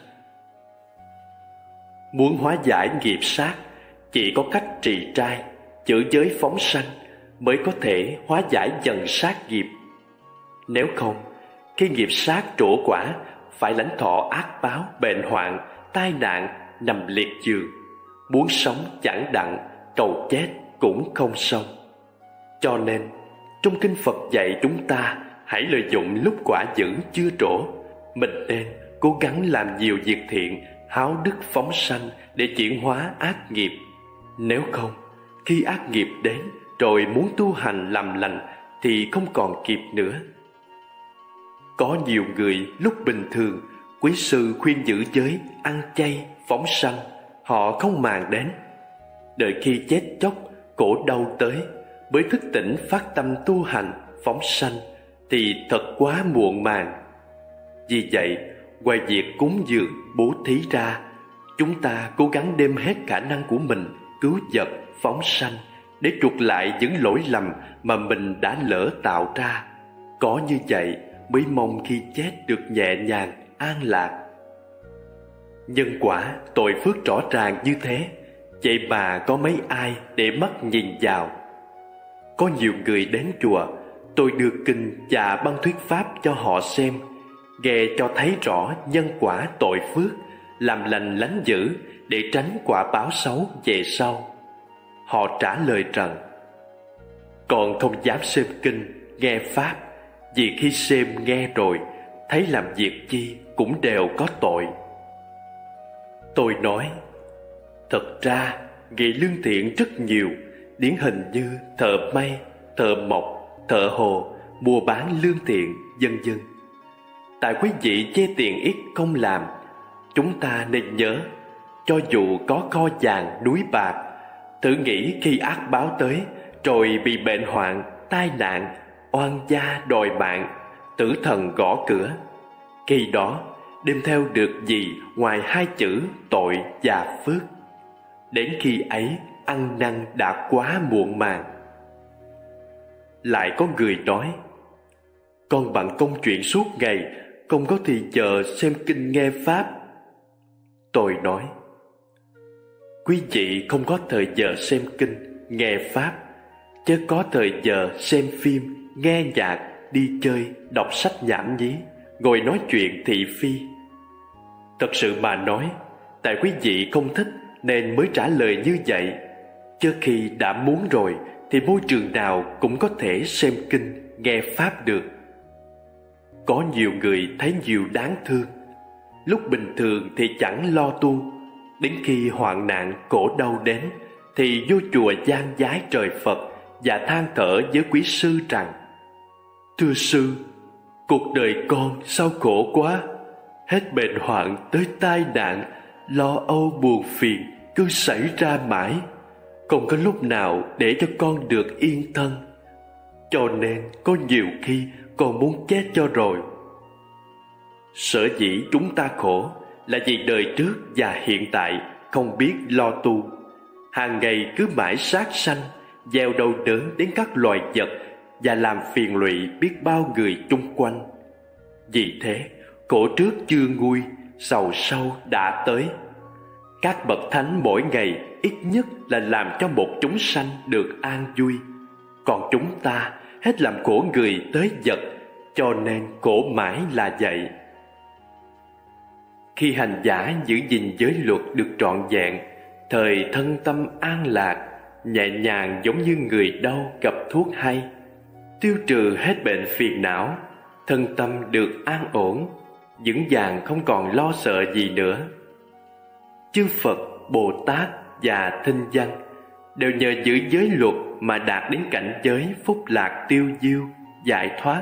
Muốn hóa giải nghiệp sát, chỉ có cách trì trai, giữ giới phóng sanh mới có thể hóa giải dần sát nghiệp. Nếu không, khi nghiệp sát trổ quả, phải lãnh thọ ác báo, bệnh hoạn, tai nạn, nằm liệt giường. Muốn sống chẳng đặng, cầu chết cũng không xong. Cho nên, trong kinh Phật dạy chúng ta hãy lợi dụng lúc quả dữ chưa trổ. Mình nên cố gắng làm nhiều việc thiện, háo đức phóng sanh để chuyển hóa ác nghiệp. Nếu không, khi ác nghiệp đến rồi muốn tu hành làm lành thì không còn kịp nữa. Có nhiều người lúc bình thường quý sư khuyên giữ giới, ăn chay, phóng sanh, họ không màng đến. Đợi khi chết chóc, khổ đau tới mới thức tỉnh phát tâm tu hành, phóng sanh thì thật quá muộn màng. Vì vậy, ngoài việc cúng dường, bố thí ra, chúng ta cố gắng đem hết khả năng của mình cứu vật, phóng sanh để chuộc lại những lỗi lầm mà mình đã lỡ tạo ra. Có như vậy mới mong khi chết được nhẹ nhàng, an lạc. Nhân quả, tội phước rõ ràng như thế, vậy mà có mấy ai để mắt nhìn vào. Có nhiều người đến chùa, tôi đưa kinh và băng thuyết pháp cho họ xem, nghe cho thấy rõ nhân quả tội phước, làm lành lánh dữ để tránh quả báo xấu về sau. Họ trả lời rằng còn không dám xem kinh, nghe pháp, vì khi xem nghe rồi thấy làm việc chi cũng đều có tội. Tôi nói, thật ra nghề lương thiện rất nhiều, điển hình như thợ may, thợ mộc, thợ hồ, mua bán lương thiện, vân vân. Tại quý vị chê tiền ít không làm, chúng ta nên nhớ, cho dù có kho vàng núi bạc, thử nghĩ khi ác báo tới, rồi bị bệnh hoạn, tai nạn, oan gia đòi mạng, tử thần gõ cửa, khi đó đem theo được gì ngoài hai chữ tội và phước. Đến khi ấy ăn năn đã quá muộn màng. Lại có người nói: con bận công chuyện suốt ngày, không có thì giờ xem kinh nghe pháp. Tôi nói: quý vị không có thời giờ xem kinh, nghe pháp, chứ có thời giờ xem phim, nghe nhạc, đi chơi, đọc sách nhảm nhí, ngồi nói chuyện thị phi. Thật sự mà nói, tại quý vị không thích nên mới trả lời như vậy, chứ khi đã muốn rồi thì môi trường nào cũng có thể xem kinh, nghe pháp được. Có nhiều người thấy nhiều đáng thương, lúc bình thường thì chẳng lo tu, đến khi hoạn nạn khổ đau đến thì vô chùa gian vái trời Phật và than thở với quý sư rằng: thưa sư, cuộc đời con sao khổ quá, hết bệnh hoạn tới tai nạn, lo âu buồn phiền cứ xảy ra mãi, không có lúc nào để cho con được yên thân. Cho nên có nhiều khi con muốn chết cho rồi. Sở dĩ chúng ta khổ là vì đời trước và hiện tại không biết lo tu, hàng ngày cứ mãi sát sanh, gieo đau đớn đến các loài vật và làm phiền lụy biết bao người chung quanh. Vì thế, khổ trước chưa nguôi, sầu sau đã tới. Các bậc thánh mỗi ngày ít nhất là làm cho một chúng sanh được an vui, còn chúng ta hết làm khổ người tới vật, cho nên khổ mãi là vậy. Khi hành giả giữ gìn giới luật được trọn vẹn, thời thân tâm an lạc, nhẹ nhàng giống như người đau gặp thuốc hay, tiêu trừ hết bệnh phiền não, thân tâm được an ổn, vững vàng không còn lo sợ gì nữa. Chư Phật, Bồ Tát và Thinh Văn đều nhờ giữ giới luật mà đạt đến cảnh giới phúc lạc tiêu diêu, giải thoát.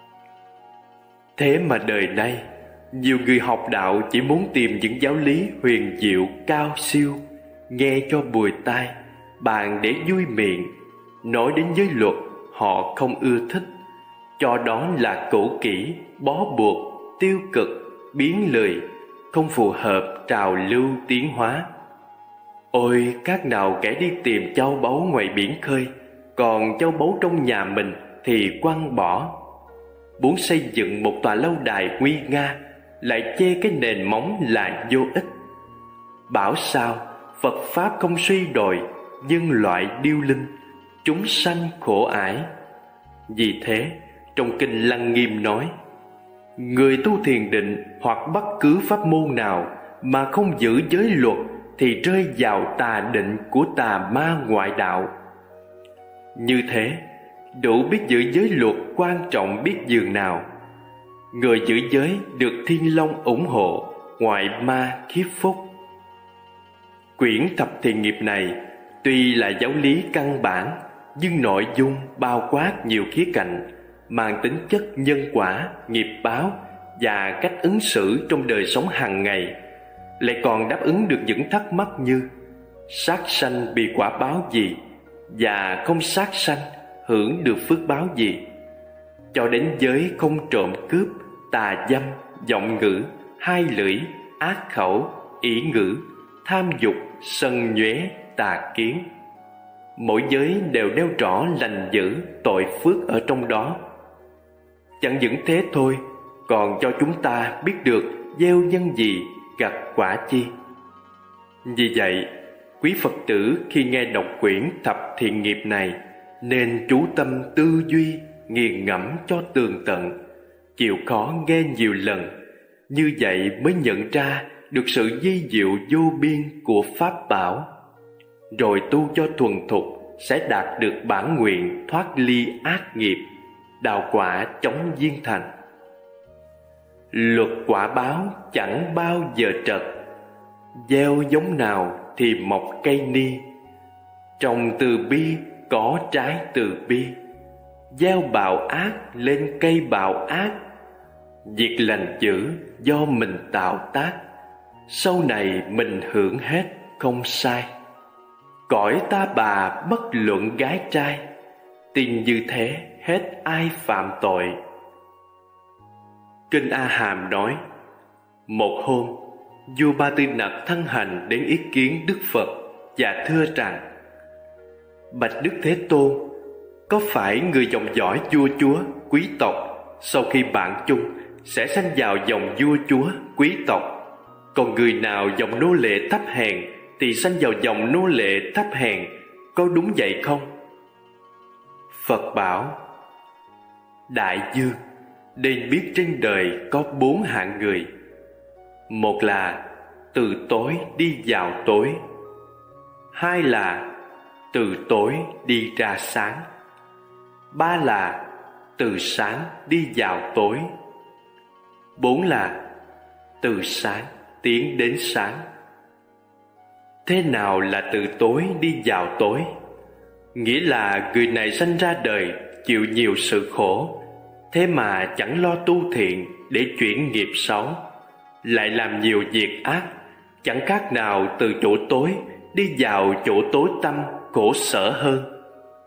Thế mà đời nay, nhiều người học đạo chỉ muốn tìm những giáo lý huyền diệu cao siêu, nghe cho bùi tai, bàn để vui miệng. Nói đến giới luật họ không ưa thích, cho đó là cũ kỹ, bó buộc, tiêu cực, biến lười, không phù hợp trào lưu tiến hóa. Ôi các nào kẻ đi tìm châu báu ngoài biển khơi, còn châu báu trong nhà mình thì quăng bỏ. Muốn xây dựng một tòa lâu đài nguy nga, lại chê cái nền móng là vô ích. Bảo sao Phật Pháp không suy đồi, nhân loại điêu linh, chúng sanh khổ ải. Vì thế trong Kinh Lăng Nghiêm nói: người tu thiền định hoặc bất cứ pháp môn nào mà không giữ giới luật thì rơi vào tà định của tà ma ngoại đạo. Như thế, đủ biết giữ giới luật quan trọng biết dường nào. Người giữ giới được Thiên Long ủng hộ, ngoại ma khiếp phúc. Quyển Thập Thiện Nghiệp này tuy là giáo lý căn bản, nhưng nội dung bao quát nhiều khía cạnh, mang tính chất nhân quả, nghiệp báo và cách ứng xử trong đời sống hàng ngày, lại còn đáp ứng được những thắc mắc như sát sanh bị quả báo gì và không sát sanh hưởng được phước báo gì, cho đến giới không trộm cướp, tà dâm, vọng ngữ, hai lưỡi, ác khẩu, ỷ ngữ, tham dục, sân nhuế, tà kiến. Mỗi giới đều nêu rõ lành dữ, tội phước ở trong đó. Chẳng những thế thôi, còn cho chúng ta biết được gieo nhân gì gặt quả chi. Vì vậy, quý Phật tử khi nghe đọc quyển Thập Thiện Nghiệp này nên chú tâm tư duy, nghiền ngẫm cho tường tận, chịu khó nghe nhiều lần. Như vậy mới nhận ra được sự vi diệu vô biên của Pháp bảo. Rồi tu cho thuần thục sẽ đạt được bản nguyện thoát ly ác nghiệp, đào quả chóng viên thành. Luật quả báo chẳng bao giờ trật, gieo giống nào thì mọc cây ni. Trồng từ bi có trái từ bi, gieo bạo ác lên cây bạo ác. Việc lành dữ do mình tạo tác, sau này mình hưởng hết không sai. Cõi ta bà bất luận gái trai, tin như thế hết ai phạm tội. Kinh A Hàm nói, một hôm vua Ba Tư Nặc thân hành đến ý kiến Đức Phật và thưa rằng: Bạch Đức Thế Tôn, có phải người dòng dõi vua chúa quý tộc sau khi bạn chung sẽ sanh vào dòng vua chúa quý tộc, còn người nào dòng nô lệ thấp hèn thì sanh vào dòng nô lệ thấp hèn, có đúng vậy không? Phật bảo: Đại vương nên biết trên đời có 4 hạng người. Một là từ tối đi vào tối, 2 là từ tối đi ra sáng, 3 là từ sáng đi vào tối, 4 là từ sáng tiến đến sáng. Thế nào là từ tối đi vào tối? Nghĩa là người này sanh ra đời chịu nhiều sự khổ, thế mà chẳng lo tu thiện để chuyển nghiệp xấu, lại làm nhiều việc ác, chẳng khác nào từ chỗ tối đi vào chỗ tối tăm khổ sở hơn.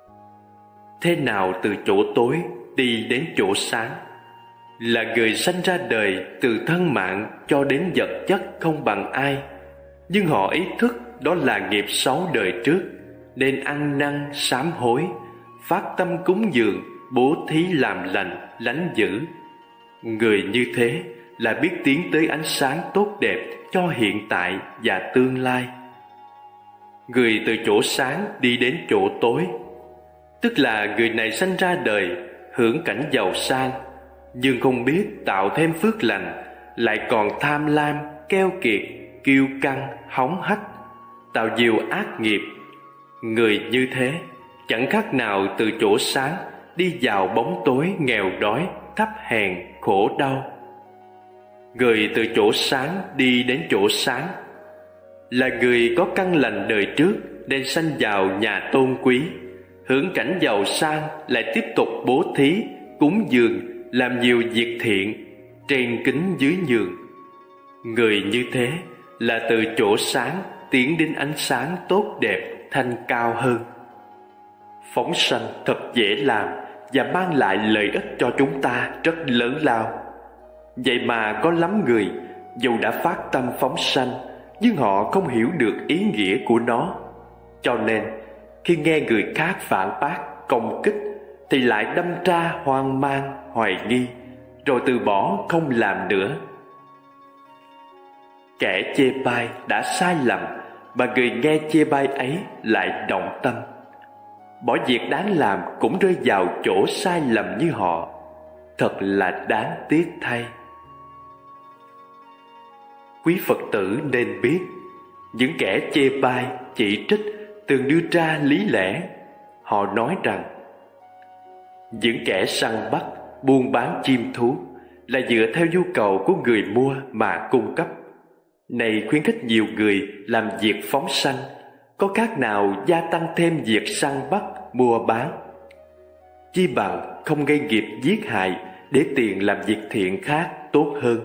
Thế nào từ chỗ tối đi đến chỗ sáng? Là người sanh ra đời từ thân mạng cho đến vật chất không bằng ai, nhưng họ ý thức đó là nghiệp xấu đời trước, nên ăn năn sám hối, phát tâm cúng dường, bố thí làm lành, lánh dữ. Người như thế là biết tiến tới ánh sáng tốt đẹp cho hiện tại và tương lai. Người từ chỗ sáng đi đến chỗ tối, tức là người này sanh ra đời hưởng cảnh giàu sang, nhưng không biết tạo thêm phước lành, lại còn tham lam, keo kiệt, kiêu căng, hống hách, tạo nhiều ác nghiệp. Người như thế chẳng khác nào từ chỗ sáng đi vào bóng tối nghèo đói, thấp hèn, khổ đau. Người từ chỗ sáng đi đến chỗ sáng là người có căn lành đời trước nên sanh vào nhà tôn quý, hưởng cảnh giàu sang, lại tiếp tục bố thí, cúng dường, làm nhiều việc thiện, trên kính dưới nhường. Người như thế là từ chỗ sáng tiến đến ánh sáng tốt đẹp, thanh cao hơn. Phóng sanh thật dễ làm và mang lại lợi ích cho chúng ta rất lớn lao. Vậy mà có lắm người dù đã phát tâm phóng sanh, nhưng họ không hiểu được ý nghĩa của nó. Cho nên khi nghe người khác phản bác, công kích thì lại đâm ra hoang mang, hoài nghi, rồi từ bỏ không làm nữa. Kẻ chê bai đã sai lầm, mà người nghe chê bai ấy lại động tâm, bỏ việc đáng làm cũng rơi vào chỗ sai lầm như họ. Thật là đáng tiếc thay. Quý Phật tử nên biết, những kẻ chê bai, chỉ trích thường đưa ra lý lẽ. Họ nói rằng những kẻ săn bắt, buôn bán chim thú là dựa theo nhu cầu của người mua mà cung cấp. Này khuyến khích nhiều người làm việc phóng sanh, có khác nào gia tăng thêm việc săn bắt, mua bán. Chi bằng không gây nghiệp giết hại để tiền làm việc thiện khác tốt hơn.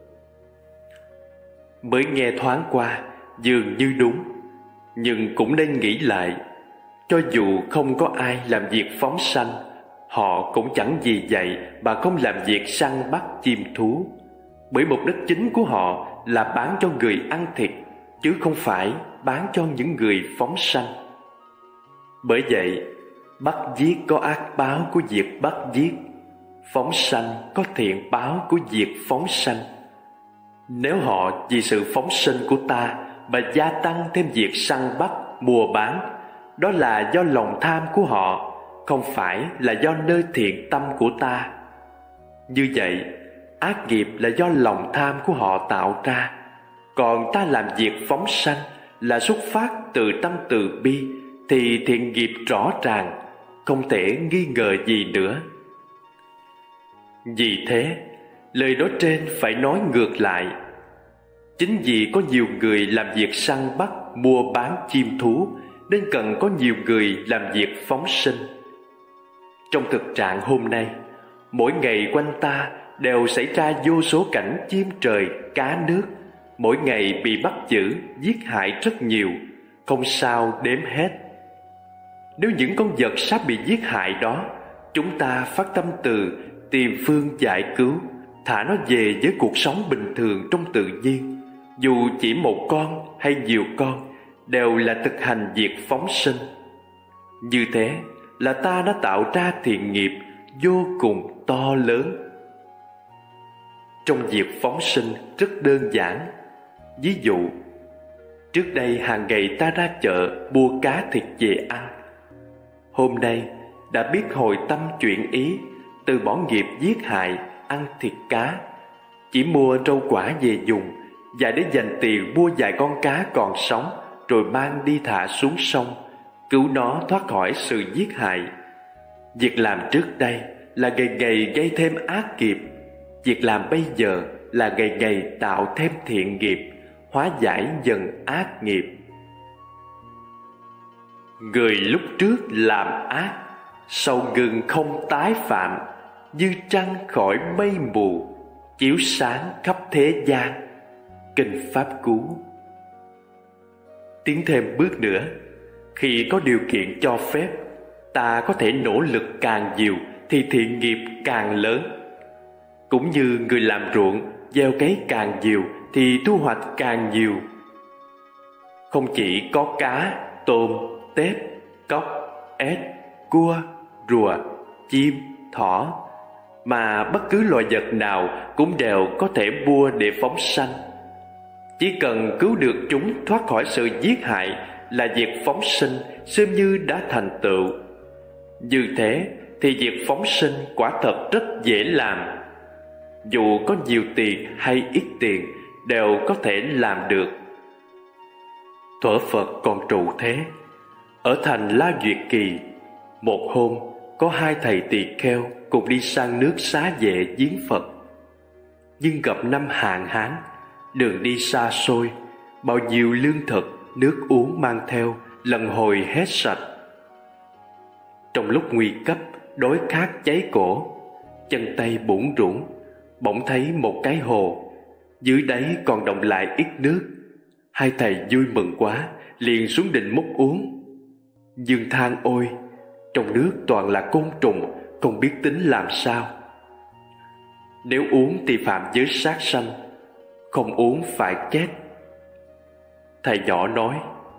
Mới nghe thoáng qua dường như đúng, nhưng cũng nên nghĩ lại. Cho dù không có ai làm việc phóng sanh, họ cũng chẳng vì vậy mà không làm việc săn bắt chim thú, bởi mục đích chính của họ là bán cho người ăn thịt, chứ không phải bán cho những người phóng sanh. Bởi vậy, bắt giết có ác báo của việc bắt giết, phóng sanh có thiện báo của việc phóng sanh. Nếu họ vì sự phóng sinh của ta mà gia tăng thêm việc săn bắt, mua bán, đó là do lòng tham của họ, không phải là do nơi thiện tâm của ta. Như vậy, ác nghiệp là do lòng tham của họ tạo ra, còn ta làm việc phóng sanh là xuất phát từ tâm từ bi, thì thiện nghiệp rõ ràng, không thể nghi ngờ gì nữa. Vì thế, lời nói trên phải nói ngược lại. Chính vì có nhiều người làm việc săn bắt, mua bán chim thú, nên cần có nhiều người làm việc phóng sinh. Trong thực trạng hôm nay, mỗi ngày quanh ta đều xảy ra vô số cảnh chim trời, cá nước, mỗi ngày bị bắt giữ, giết hại rất nhiều, không sao đếm hết. Nếu những con vật sắp bị giết hại đó, chúng ta phát tâm từ tìm phương giải cứu, thả nó về với cuộc sống bình thường trong tự nhiên, dù chỉ một con hay nhiều con, đều là thực hành việc phóng sinh. Như thế là ta đã tạo ra thiện nghiệp vô cùng to lớn. Trong việc phóng sinh rất đơn giản. Ví dụ, trước đây hàng ngày ta ra chợ mua cá thịt về ăn. Hôm nay đã biết hồi tâm chuyển ý, từ bỏ nghiệp giết hại, ăn thịt cá, chỉ mua rau quả về dùng, và để dành tiền mua vài con cá còn sống, rồi mang đi thả xuống sông, cứu nó thoát khỏi sự giết hại. Việc làm trước đây là ngày ngày gây thêm ác nghiệp, việc làm bây giờ là ngày ngày tạo thêm thiện nghiệp, hóa giải dần ác nghiệp. Người lúc trước làm ác, sau ngừng không tái phạm, như trăng khỏi mây mù, chiếu sáng khắp thế gian. Kinh Pháp Cú. Tiến thêm bước nữa, khi có điều kiện cho phép, ta có thể nỗ lực càng nhiều thì thiện nghiệp càng lớn. Cũng như người làm ruộng, gieo cấy càng nhiều thì thu hoạch càng nhiều. Không chỉ có cá, tôm, tép, cóc, ếch, cua, rùa, chim, thỏ, mà bất cứ loài vật nào cũng đều có thể mua để phóng sanh. Chỉ cần cứu được chúng thoát khỏi sự giết hại là việc phóng sinh xem như đã thành tựu. Như thế thì việc phóng sinh quả thật rất dễ làm. Dù có nhiều tiền hay ít tiền đều có thể làm được. Thuở Phật còn trụ thế, ở thành La Duyệt Kỳ, một hôm có hai thầy tỳ kheo cùng đi sang nước Xá Vệ viếng Phật. Nhưng gặp năm hạn hán, đường đi xa xôi, bao nhiêu lương thực, nước uống mang theo lần hồi hết sạch. Trong lúc nguy cấp, đói khát cháy cổ, chân tay bủn rủn, bỗng thấy một cái hồ, dưới đáy còn đọng lại ít nước. Hai thầy vui mừng quá, liền xuống định múc uống. Nhưng than ôi, trong nước toàn là côn trùng, không biết tính làm sao. Nếu uống thì phạm giới sát sanh, không uống phải chết. Thầy nhỏ nói,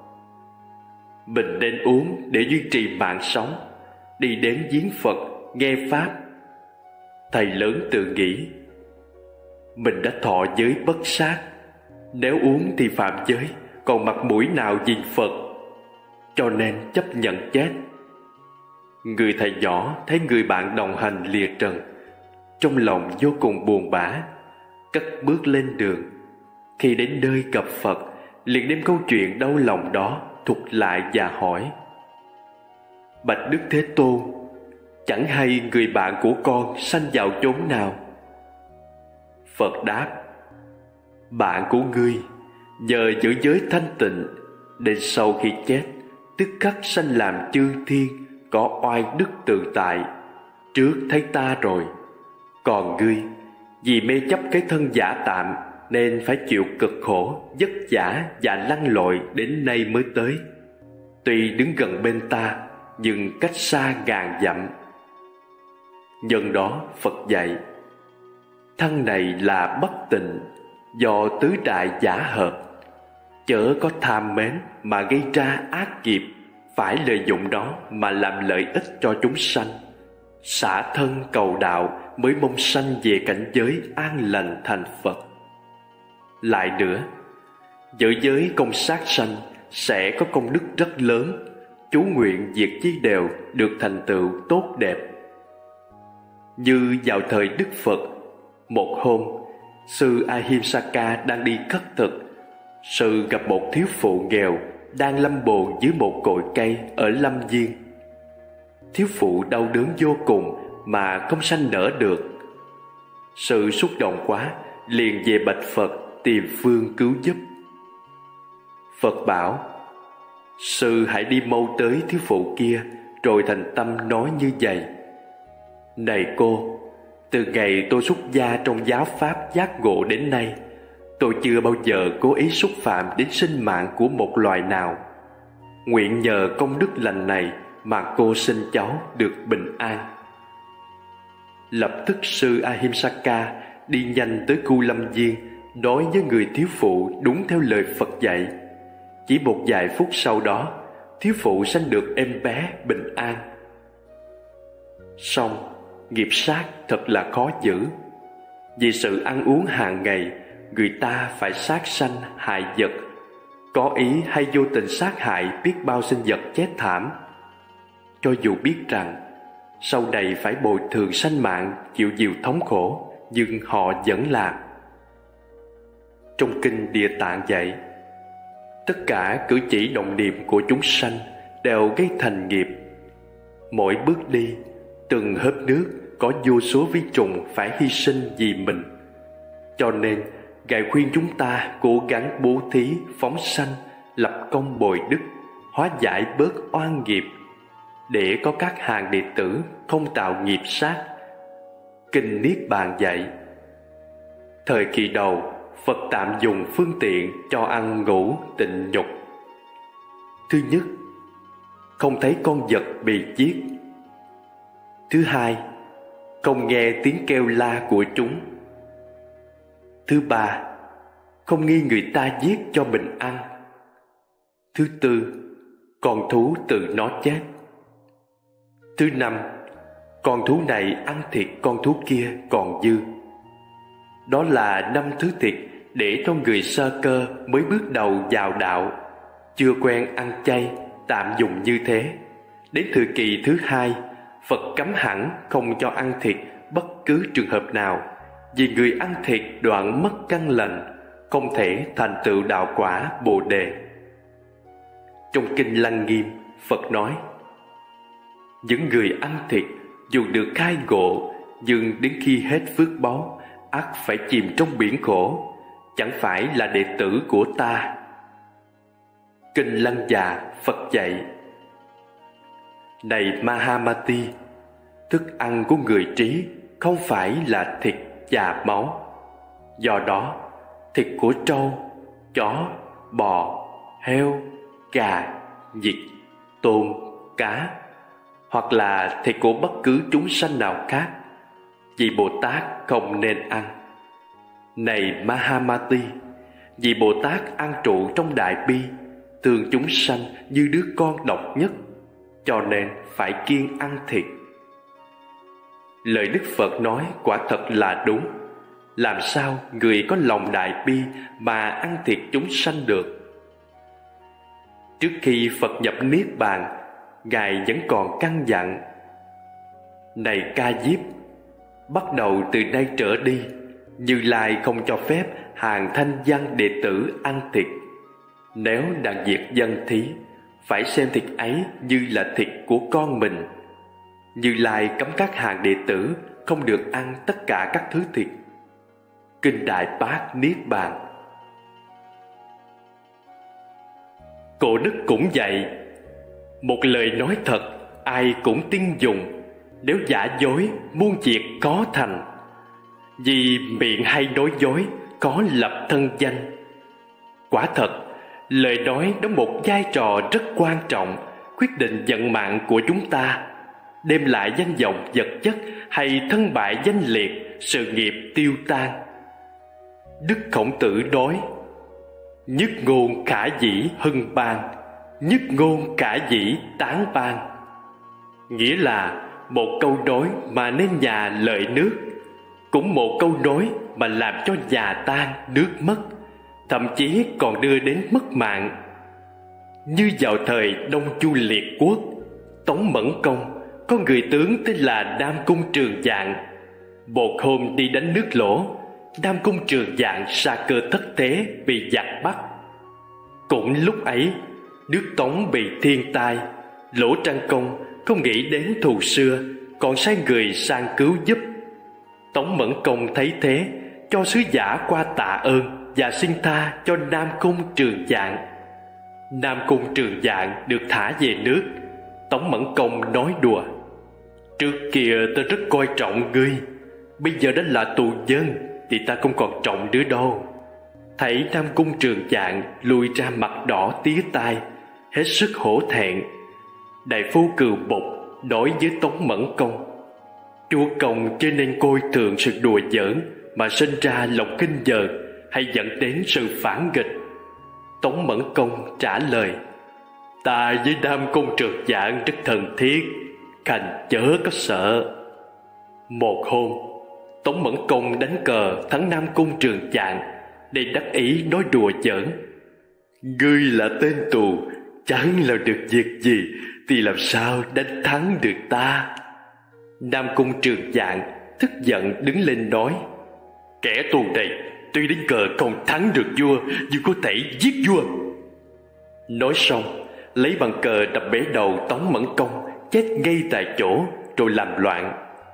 mình nên uống để duy trì mạng sống, đi đến viếng Phật, nghe Pháp. Thầy lớn tự nghĩ, mình đã thọ giới bất sát, nếu uống thì phạm giới, còn mặt mũi nào nhìn Phật, cho nên chấp nhận chết. Người thầy nhỏ thấy người bạn đồng hành lìa trần, trong lòng vô cùng buồn bã, cất bước lên đường. Khi đến nơi gặp Phật, liền đem câu chuyện đau lòng đó thuật lại và hỏi, bạch Đức Thế Tôn, chẳng hay người bạn của con sanh vào chốn nào? Phật đáp, bạn của ngươi nhờ giữ giới thanh tịnh, đến sau khi chết tức khắc sanh làm chư thiên, có oai đức tự tại, trước thấy ta rồi. Còn ngươi vì mê chấp cái thân giả tạm nên phải chịu cực khổ, vất vả và lăn lội đến nay mới tới. Tuy đứng gần bên ta nhưng cách xa ngàn dặm. Nhân đó Phật dạy, thân này là bất tịnh, do tứ đại giả hợp, chớ có tham mến mà gây ra ác nghiệp, phải lợi dụng đó mà làm lợi ích cho chúng sanh. Xả thân cầu đạo mới mong sanh về cảnh giới an lành thành Phật. Lại nữa, giữ giới công sát sanh sẽ có công đức rất lớn, chú nguyện việc chi đều được thành tựu tốt đẹp. Như vào thời Đức Phật, một hôm sư Ahimsaka đang đi khất thực. Sư gặp một thiếu phụ nghèo đang lâm bồn dưới một cội cây ở lâm viên. Thiếu phụ đau đớn vô cùng mà không sanh nở được. Sư xúc động quá, liền về bạch Phật tìm phương cứu giúp. Phật bảo, sư hãy đi mau tới thiếu phụ kia, rồi thành tâm nói như vậy, Này cô, từ ngày tôi xuất gia trong giáo pháp giác ngộ đến nay, tôi chưa bao giờ cố ý xúc phạm đến sinh mạng của một loài nào. Nguyện nhờ công đức lành này mà cô sinh cháu được bình an. Lập tức sư Ahimsaka đi nhanh tới khu lâm viên, nói với người thiếu phụ đúng theo lời Phật dạy. Chỉ một vài phút sau đó, thiếu phụ sanh được em bé bình an. Song nghiệp sát thật là khó giữ. Vì sự ăn uống hàng ngày, người ta phải sát sanh hại vật, có ý hay vô tình sát hại biết bao sinh vật chết thảm. Cho dù biết rằng sau này phải bồi thường sanh mạng, chịu nhiều thống khổ, nhưng họ vẫn làm. Trong kinh Địa Tạng dạy, tất cả cử chỉ động niệm của chúng sanh đều gây thành nghiệp. Mỗi bước đi, từng hớp nước có vô số vi trùng phải hy sinh vì mình. Cho nên Ngài khuyên chúng ta cố gắng bố thí, phóng sanh, lập công bồi đức, hóa giải bớt oan nghiệp, để có các hàng đệ tử không tạo nghiệp sát. Kinh Niết Bàn dạy, thời kỳ đầu, Phật tạm dùng phương tiện cho ăn ngủ tịnh nhục. Thứ nhất, không thấy con vật bị giết. Thứ hai, không nghe tiếng kêu la của chúng. Thứ ba, không nghi người ta giết cho mình ăn. Thứ tư, con thú tự nó chết. Thứ năm, con thú này ăn thịt con thú kia còn dư. Đó là 5 thứ thịt để cho người sơ cơ mới bước đầu vào đạo, chưa quen ăn chay, tạm dùng như thế. Đến thời kỳ thứ hai, Phật cấm hẳn không cho ăn thịt bất cứ trường hợp nào, vì người ăn thịt đoạn mất căn lành, không thể thành tựu đạo quả Bồ Đề. Trong kinh Lăng Nghiêm, Phật nói, những người ăn thịt dù được khai ngộ, nhưng đến khi hết phước báu, ắt phải chìm trong biển khổ, chẳng phải là đệ tử của ta. Kinh Lăng Già, Phật dạy, này Mahamati, thức ăn của người trí không phải là thịt và máu. Do đó, thịt của trâu, chó, bò, heo, gà, vịt, tôm, cá, hoặc là thịt của bất cứ chúng sanh nào khác, vị Bồ Tát không nên ăn. Này Mahamati, vị Bồ Tát an trụ trong đại bi, thương chúng sanh như đứa con độc nhất, cho nên phải kiêng ăn thịt. Lời Đức Phật nói quả thật là đúng. Làm sao người có lòng đại bi mà ăn thịt chúng sanh được? Trước khi Phật nhập Niết Bàn, Ngài vẫn còn căn dặn, này Ca Diếp, bắt đầu từ nay trở đi, Như Lai không cho phép hàng thanh văn đệ tử ăn thịt. Nếu đang việc dân thí, phải xem thịt ấy như là thịt của con mình. Như Lai cấm các hàng đệ tử không được ăn tất cả các thứ thịt. Kinh Đại Bát Niết Bàn. Cổ đức cũng dạy, một lời nói thật ai cũng tin dùng, nếu giả dối muôn việc có thành. Vì miệng hay nói dối có lập thân danh. Quả thật, lời nói đóng một vai trò rất quan trọng, quyết định vận mạng của chúng ta, đem lại danh vọng vật chất hay thân bại danh liệt, sự nghiệp tiêu tan. Đức Khổng Tử nói, nhất ngôn khả dĩ hưng bang, nhất ngôn khả dĩ tán bang. Nghĩa là một câu nói mà nên nhà lợi nước, cũng một câu nói mà làm cho nhà tan nước mất, thậm chí còn đưa đến mất mạng. Như vào thời Đông Chu Liệt Quốc, Tống Mẫn Công có người tướng tên là Nam Cung Trường Dạng. Một hôm đi đánh nước Lỗ, Nam Cung Trường Dạng sa cơ thất thế bị giặc bắt. Cũng lúc ấy, nước Tống bị thiên tai, Lỗ Trang Công không nghĩ đến thù xưa, còn sai người sang cứu giúp. Tống Mẫn Công thấy thế, cho sứ giả qua tạ ơn và xin tha cho Nam Cung Trường Dạng. Nam Cung Trường Dạng được thả về nước. Tống Mẫn Công nói đùa, Trước kia ta rất coi trọng ngươi, bây giờ đã là tù nhân thì ta không còn trọng nữa đâu. Thấy Nam Cung Trường Chạng lùi ra mặt đỏ tía tai, hết sức hổ thẹn. Đại phu cừu bục nói với Tống Mẫn Công: chúa công cho nên coi thường sự đùa giỡn mà sinh ra lòng kinh giờ, hay dẫn đến sự phản nghịch. Tống Mẫn Công trả lời: ta với Nam Cung Trường Chạng rất thân thiết, khanh chớ có sợ. Một hôm, Tống Mẫn Công đánh cờ thắng Nam Cung Trường Chạng, để đắc ý nói đùa giỡn: ngươi là tên tù, chẳng làm được việc gì thì làm sao đánh thắng được ta. Nam Cung Trường Chạng tức giận đứng lên nói: kẻ tù này tuy đánh cờ không thắng được vua, nhưng có thể giết vua. Nói xong, lấy bàn cờ đập bể đầu Tống Mẫn Công, chết ngay tại chỗ rồi làm loạn.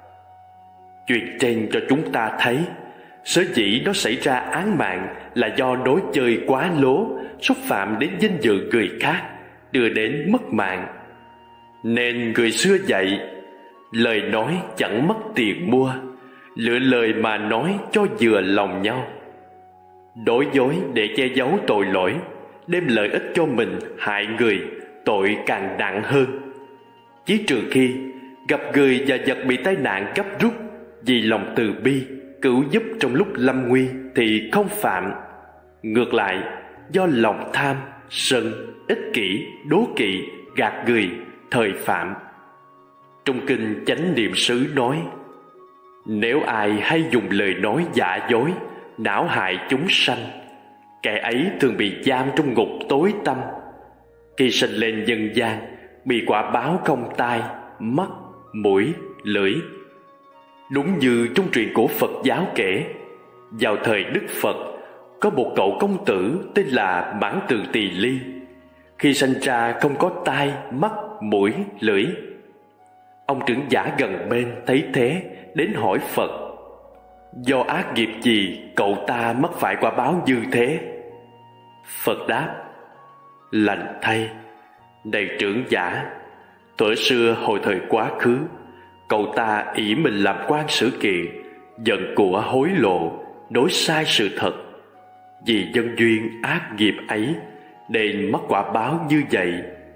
Chuyện trên cho chúng ta thấy, sở dĩ nó xảy ra án mạng là do đối chơi quá lố, xúc phạm đến danh dự người khác, đưa đến mất mạng. Nên người xưa dạy: lời nói chẳng mất tiền mua, lựa lời mà nói cho vừa lòng nhau. Đối dối để che giấu tội lỗi, đem lợi ích cho mình hại người, tội càng nặng hơn. Chỉ trừ khi gặp người và vật bị tai nạn gấp rút, vì lòng từ bi cứu giúp trong lúc lâm nguy thì không phạm. Ngược lại, do lòng tham, sân, ích kỷ, đố kỵ, gạt người, thời phạm. Trong kinh Chánh Niệm xứ nói: nếu ai hay dùng lời nói giả dối, não hại chúng sanh, kẻ ấy thường bị giam trong ngục tối tăm. Khi sinh lên nhân gian, bị quả báo không tai, mắt, mũi, lưỡi. Đúng như trong truyện cổ Phật giáo kể, vào thời Đức Phật, có một cậu công tử tên là Mãn Từ Tỳ Ly. Khi sanh ra không có tai, mắt, mũi, lưỡi. Ông trưởng giả gần bên thấy thế, đến hỏi Phật: do ác nghiệp gì cậu ta mắc phải quả báo như thế? Phật đáp: lành thay, này trưởng giả, thuở xưa hồi thời quá khứ, cậu ta ỷ mình làm quan sử kiện, giận của hối lộ, nói sai sự thật. Vì nhân duyên ác nghiệp ấy nên mắc quả báo như vậy.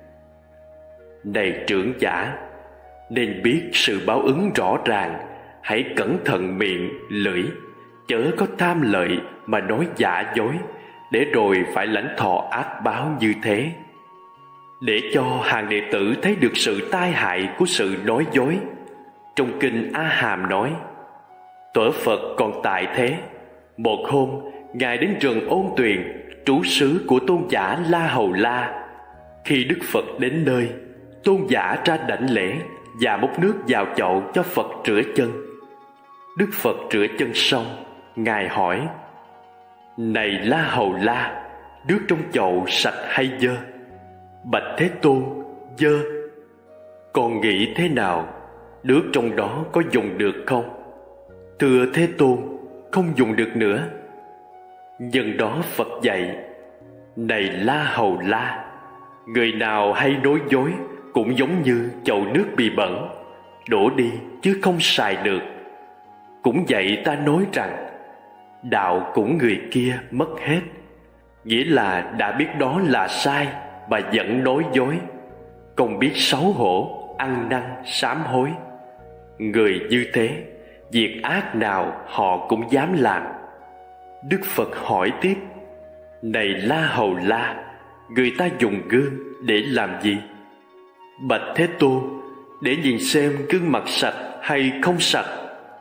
Này trưởng giả, nên biết sự báo ứng rõ ràng, hãy cẩn thận miệng, lưỡi, chớ có tham lợi mà nói giả dối, để rồi phải lãnh thọ ác báo như thế. Để cho hàng đệ tử thấy được sự tai hại của sự nói dối, trong kinh A Hàm nói: thuở Phật còn tại thế, một hôm Ngài đến rừng Ôn Tuyền, trú xứ của tôn giả La Hầu La. Khi Đức Phật đến nơi, tôn giả ra đảnh lễ và múc nước vào chậu cho Phật rửa chân. Đức Phật rửa chân xong, Ngài hỏi: này La Hầu La, nước trong chậu sạch hay dơ? Bạch Thế Tôn: dơ. Con nghĩ thế nào? Nước trong đó có dùng được không? Thưa Thế Tôn, không dùng được nữa. Nhân đó Phật dạy: này La Hầu La, người nào hay nói dối cũng giống như chậu nước bị bẩn, đổ đi chứ không xài được. Cũng vậy ta nói rằng, đạo của người kia mất hết, nghĩa là đã biết đó là sai mà vẫn nói dối, không biết xấu hổ, ăn năn sám hối. Người như thế, việc ác nào họ cũng dám làm. Đức Phật hỏi tiếp: này La Hầu La, người ta dùng gương để làm gì? Bạch Thế Tôn: để nhìn xem gương mặt sạch hay không sạch.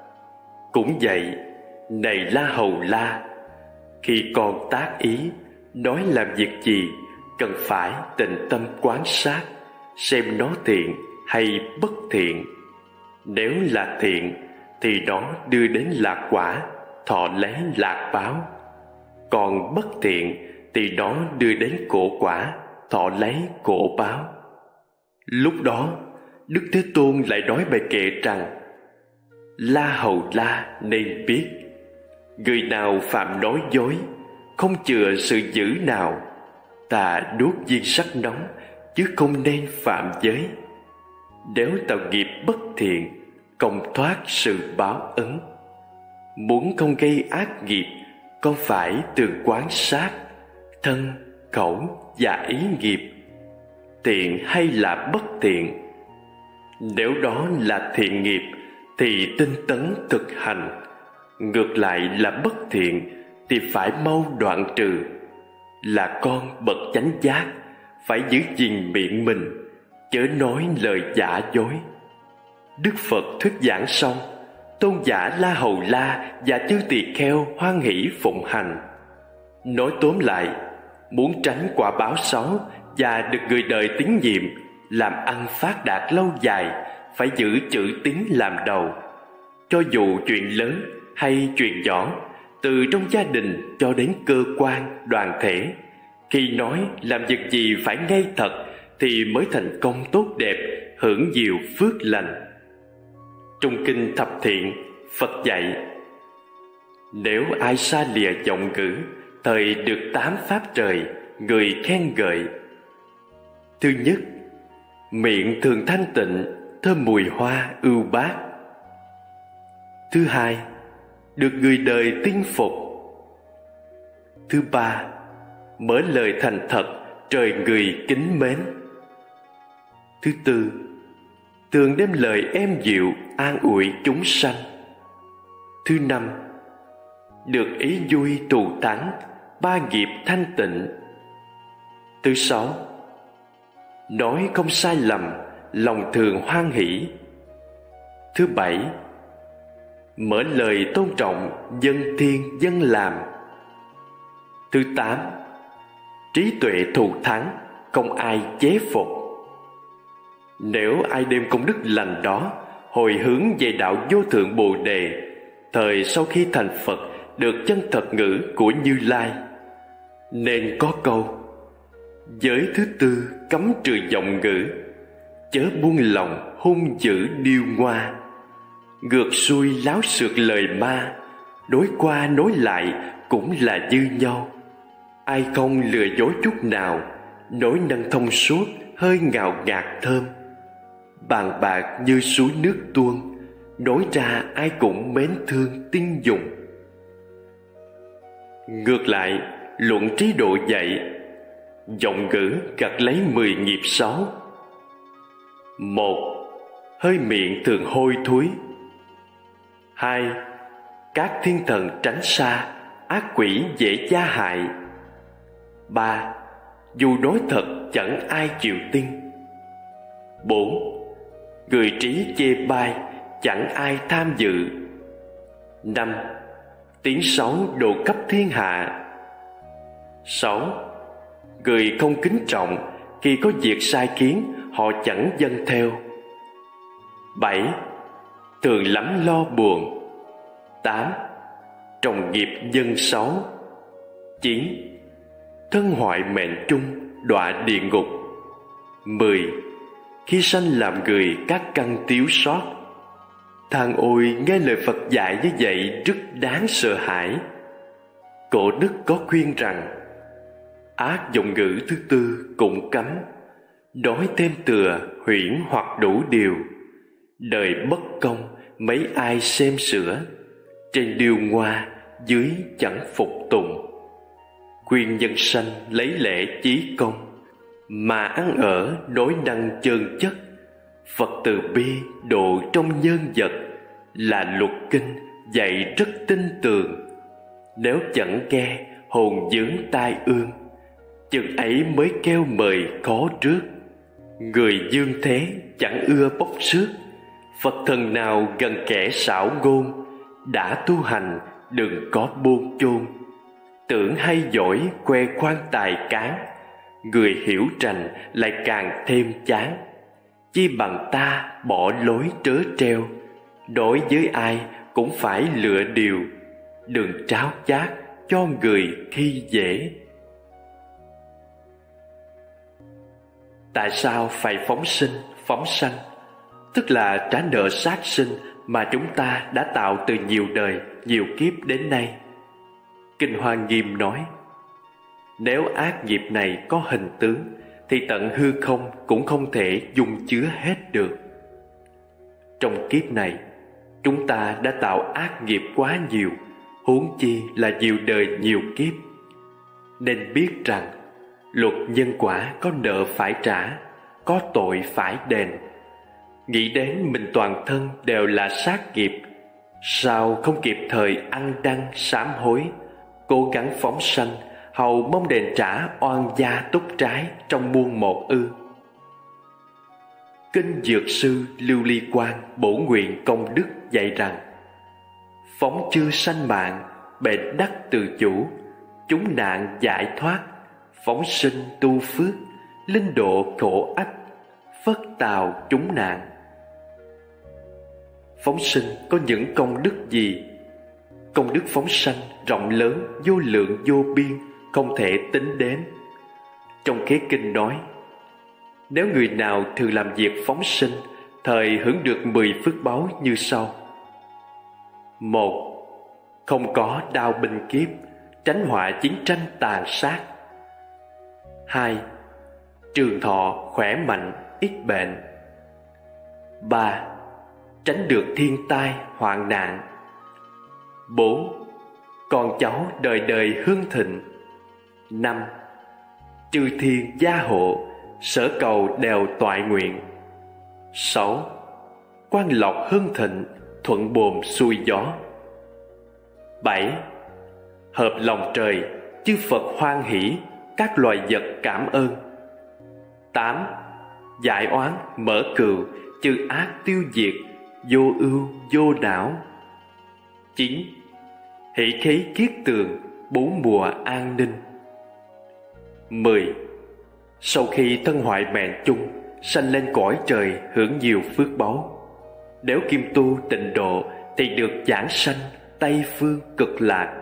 Cũng vậy, này La Hầu La, khi con tác ý nói làm việc gì, cần phải tịnh tâm quán sát, xem nó thiện hay bất thiện. Nếu là thiện thì nó đưa đến lạc quả, thọ lấy lạc báo. Còn bất thiện thì nó đưa đến khổ quả, thọ lấy khổ báo. Lúc đó Đức Thế Tôn lại nói bài kệ rằng: La Hầu La nên biết, người nào phạm nói dối, không chừa sự dữ nào, ta đốt viên sắt nóng chứ không nên phạm giới. Nếu tạo nghiệp bất thiện, công thoát sự báo ứng. Muốn không gây ác nghiệp, con phải tường quán sát thân, khẩu và ý nghiệp, thiện hay là bất thiện. Nếu đó là thiện nghiệp thì tinh tấn thực hành, ngược lại là bất thiện thì phải mau đoạn trừ. Là con bậc chánh giác, phải giữ gìn miệng mình, chớ nói lời giả dối. Đức Phật thuyết giảng xong, tôn giả La Hầu La và chư tỳ kheo hoan hỷ phụng hành. Nói tóm lại, muốn tránh quả báo xấu và được người đời tín nhiệm, làm ăn phát đạt lâu dài, phải giữ chữ tín làm đầu. Cho dù chuyện lớn hay chuyện nhỏ, từ trong gia đình cho đến cơ quan, đoàn thể, khi nói làm việc gì phải ngay thật thì mới thành công tốt đẹp, hưởng nhiều phước lành. Trong kinh Thập Thiện, Phật dạy: nếu ai xa lìa giọng ngữ, thời được 8 pháp trời, người khen ngợi. Thứ nhất, miệng thường thanh tịnh, thơm mùi hoa ưu bát. Thứ hai, được người đời tin phục. Thứ ba, mở lời thành thật, trời người kính mến. Thứ tư, thường đem lời êm dịu an ủi chúng sanh. Thứ năm, được ý vui thù thắng, ba nghiệp thanh tịnh. Thứ sáu, nói không sai lầm, lòng thường hoan hỷ. Thứ bảy, mở lời tôn trọng, dân thiên dân làm. Thứ tám, trí tuệ thù thắng, không ai chế phục. Nếu ai đem công đức lành đó hồi hướng về đạo vô thượng Bồ Đề, thời sau khi thành Phật được chân thật ngữ của Như Lai, nên có câu: giới thứ tư cấm trừ giọng ngữ, chớ buông lòng hung dữ điêu ngoa. Ngược xuôi láo xược lời ma, đối qua nối lại cũng là dư nhau. Ai không lừa dối chút nào, nói năng thông suốt, hơi ngào ngạt thơm. Bàn bạc như suối nước tuôn, nói ra ai cũng mến thương tin dùng. Ngược lại, luận trí độ dạy: giọng ngữ gặt lấy 10 nghiệp xấu. 1. Hơi miệng thường hôi thối. 2. Các thiên thần tránh xa, ác quỷ dễ gia hại. 3. Dù nói thật chẳng ai chịu tin. 4. Người trí chê bai, chẳng ai tham dự. 5. Tiếng xấu độ cấp thiên hạ. 6. Người không kính trọng, khi có việc sai khiến họ chẳng dâng theo. 7. Thường lắm lo buồn. 8. Trồng nghiệp dân xấu. 9. Thân hoại mệnh trung, đọa địa ngục. 10. Khi sanh làm người các căn thiếu sót. Than ôi, nghe lời Phật dạy như vậy rất đáng sợ hãi. Cổ đức có khuyên rằng: ác giọng ngữ thứ tư cũng cấm, nói thêm tựa huyễn hoặc đủ điều. Đời bất công, mấy ai xem sửa, trên điều ngoa, dưới chẳng phục tùng. Khuyên nhân sanh lấy lễ chí công, mà ăn ở đối năng chơn chất. Phật từ bi độ trong nhân vật, là luật kinh dạy rất tin tưởng. Nếu chẳng nghe, hồn vướng tai ương, chừng ấy mới kêu mời khó trước. Người dương thế chẳng ưa bốc xước, Phật thần nào gần kẻ xảo ngôn. Đã tu hành đừng có buông chôn, tưởng hay giỏi khoe khoang tài cán. Người hiểu rành lại càng thêm chán. Chi bằng ta bỏ lối trớ treo, đối với ai cũng phải lựa điều. Đừng tráo chát cho người khi dễ. Tại sao phải phóng sinh, phóng sanh? Tức là trả nợ sát sinh mà chúng ta đã tạo từ nhiều đời, nhiều kiếp đến nay. Kinh Hoa Nghiêm nói: nếu ác nghiệp này có hình tướng, thì tận hư không cũng không thể dung chứa hết được. Trong kiếp này, chúng ta đã tạo ác nghiệp quá nhiều, huống chi là nhiều đời nhiều kiếp. Nên biết rằng luật nhân quả có nợ phải trả, có tội phải đền. Nghĩ đến mình toàn thân đều là sát nghiệp, sao không kịp thời ăn năn sám hối, cố gắng phóng sanh, hầu mong đền trả oan gia túc trái trong muôn một ư? Kinh Dược Sư Lưu Ly Quang Bổ Nguyện Công Đức dạy rằng: phóng chư sanh mạng, bệnh đắc tự chủ, chúng nạn giải thoát, phóng sinh tu phước, linh độ khổ ách, phất tào chúng nạn. Phóng sinh có những công đức gì? Công đức phóng sanh rộng lớn, vô lượng vô biên, không thể tính đến. Trong khế kinh nói: nếu người nào thường làm việc phóng sinh, thời hưởng được 10 phước báu như sau. 1. Không có đao binh kiếp, tránh họa chiến tranh tàn sát. 2. Trường thọ khỏe mạnh, ít bệnh. 3. Tránh được thiên tai hoạn nạn. 4. Con cháu đời đời hương thịnh. 5. Chư thiên gia hộ, sở cầu đều toại nguyện. 6. Quan lộc hưng thịnh, thuận buồm xuôi gió. 7. Hợp lòng trời, chư Phật hoan hỷ, các loài vật cảm ơn. 8. Giải oán mở cừu, chư ác tiêu diệt, vô ưu vô não. 9. Hỷ khí kiết tường, 4 mùa an ninh. 10. Sau khi thân hoại mệnh chung, sanh lên cõi trời hưởng nhiều phước báu. Nếu kim tu tịnh độ thì được giảng sanh Tây phương cực lạc.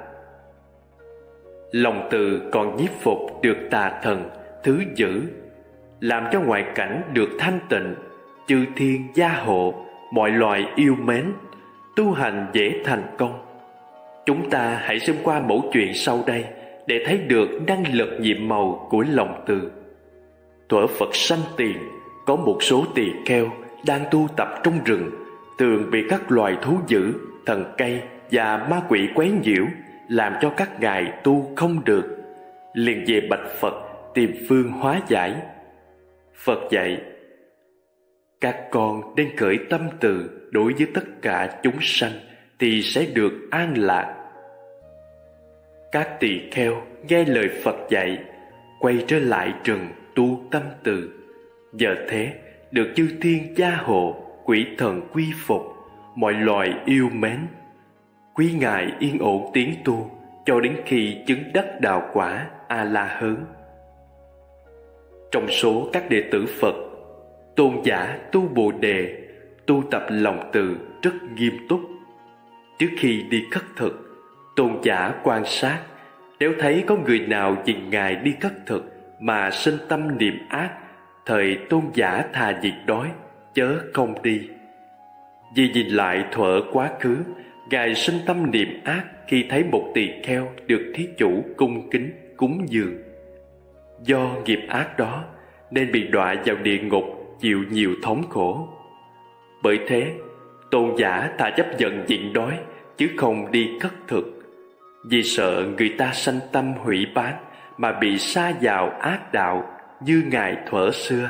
Lòng từ còn nhiếp phục được tà thần thứ dữ, làm cho ngoại cảnh được thanh tịnh, chư thiên gia hộ, mọi loài yêu mến, tu hành dễ thành công. Chúng ta hãy xem qua mẫu chuyện sau đây để thấy được năng lực nhiệm màu của lòng từ. Thuở Phật sanh tiền, có một số tỳ kheo đang tu tập trong rừng, thường bị các loài thú dữ, thần cây và ma quỷ quấy nhiễu, làm cho các ngài tu không được. Liền về bạch Phật tìm phương hóa giải. Phật dạy: các con nên khởi tâm từ đối với tất cả chúng sanh thì sẽ được an lạc. Các tỳ kheo nghe lời Phật dạy, quay trở lại rừng tu tâm từ. Nhờ thế được chư thiên gia hộ, quỷ thần quy phục, mọi loài yêu mến. Quý ngài yên ổn tiến tu cho đến khi chứng đắc đạo quả A-la-hớn. Trong số các đệ tử Phật, tôn giả tu Bồ Đề tu tập lòng từ rất nghiêm túc. Trước khi đi khất thực, tôn giả quan sát, nếu thấy có người nào nhìn ngài đi khất thực mà sinh tâm niệm ác, thời tôn giả thà diệt đói, chớ không đi. Vì nhìn lại thuở quá khứ, ngài sinh tâm niệm ác khi thấy một tỳ kheo được thí chủ cung kính cúng dường. Do nghiệp ác đó nên bị đọa vào địa ngục, chịu nhiều thống khổ. Bởi thế, tôn giả thà chấp nhận nhịn đói chứ không đi khất thực, vì sợ người ta sanh tâm hủy bán mà bị sa vào ác đạo như ngài thuở xưa.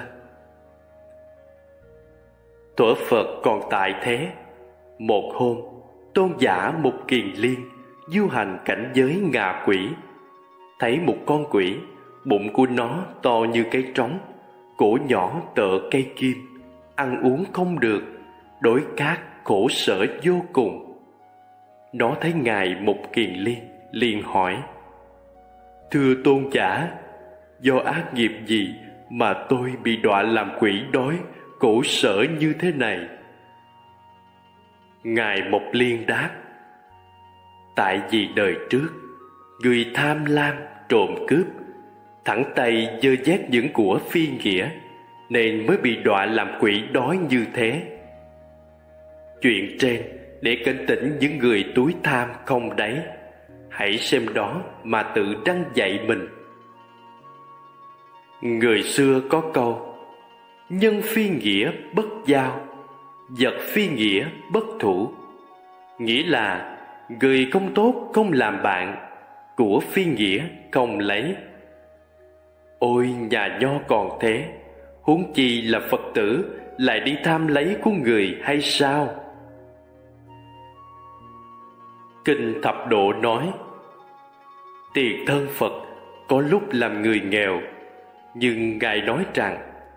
Thuở Phật còn tại thế, một hôm, tôn giả Mục Kiền Liên du hành cảnh giới ngạ quỷ, thấy một con quỷ, bụng của nó to như cái trống, cổ nhỏ tựa cây kim, ăn uống không được, đói khát khổ sở vô cùng. Nó thấy ngài Mục Kiền Liên liền hỏi: thưa tôn giả, do ác nghiệp gì mà tôi bị đọa làm quỷ đói, khổ sở như thế này? Ngài Mục Liên đáp: tại vì đời trước, người tham lam trộm cướp, thẳng tay dơ dét những của phi nghĩa, nên mới bị đọa làm quỷ đói như thế. Chuyện trên để cảnh tỉnh những người túi tham không đáy, hãy xem đó mà tự răn dạy mình. Người xưa có câu: nhân phi nghĩa bất giao, vật phi nghĩa bất thủ. Nghĩa là người không tốt không làm bạn, của phi nghĩa không lấy. Ôi nhà nho còn thế, huống chi là Phật tử lại đi tham lấy của người hay sao? Kinh Thập Độ nói: tiền thân Phật có lúc làm người nghèo, nhưng Ngài nói rằng: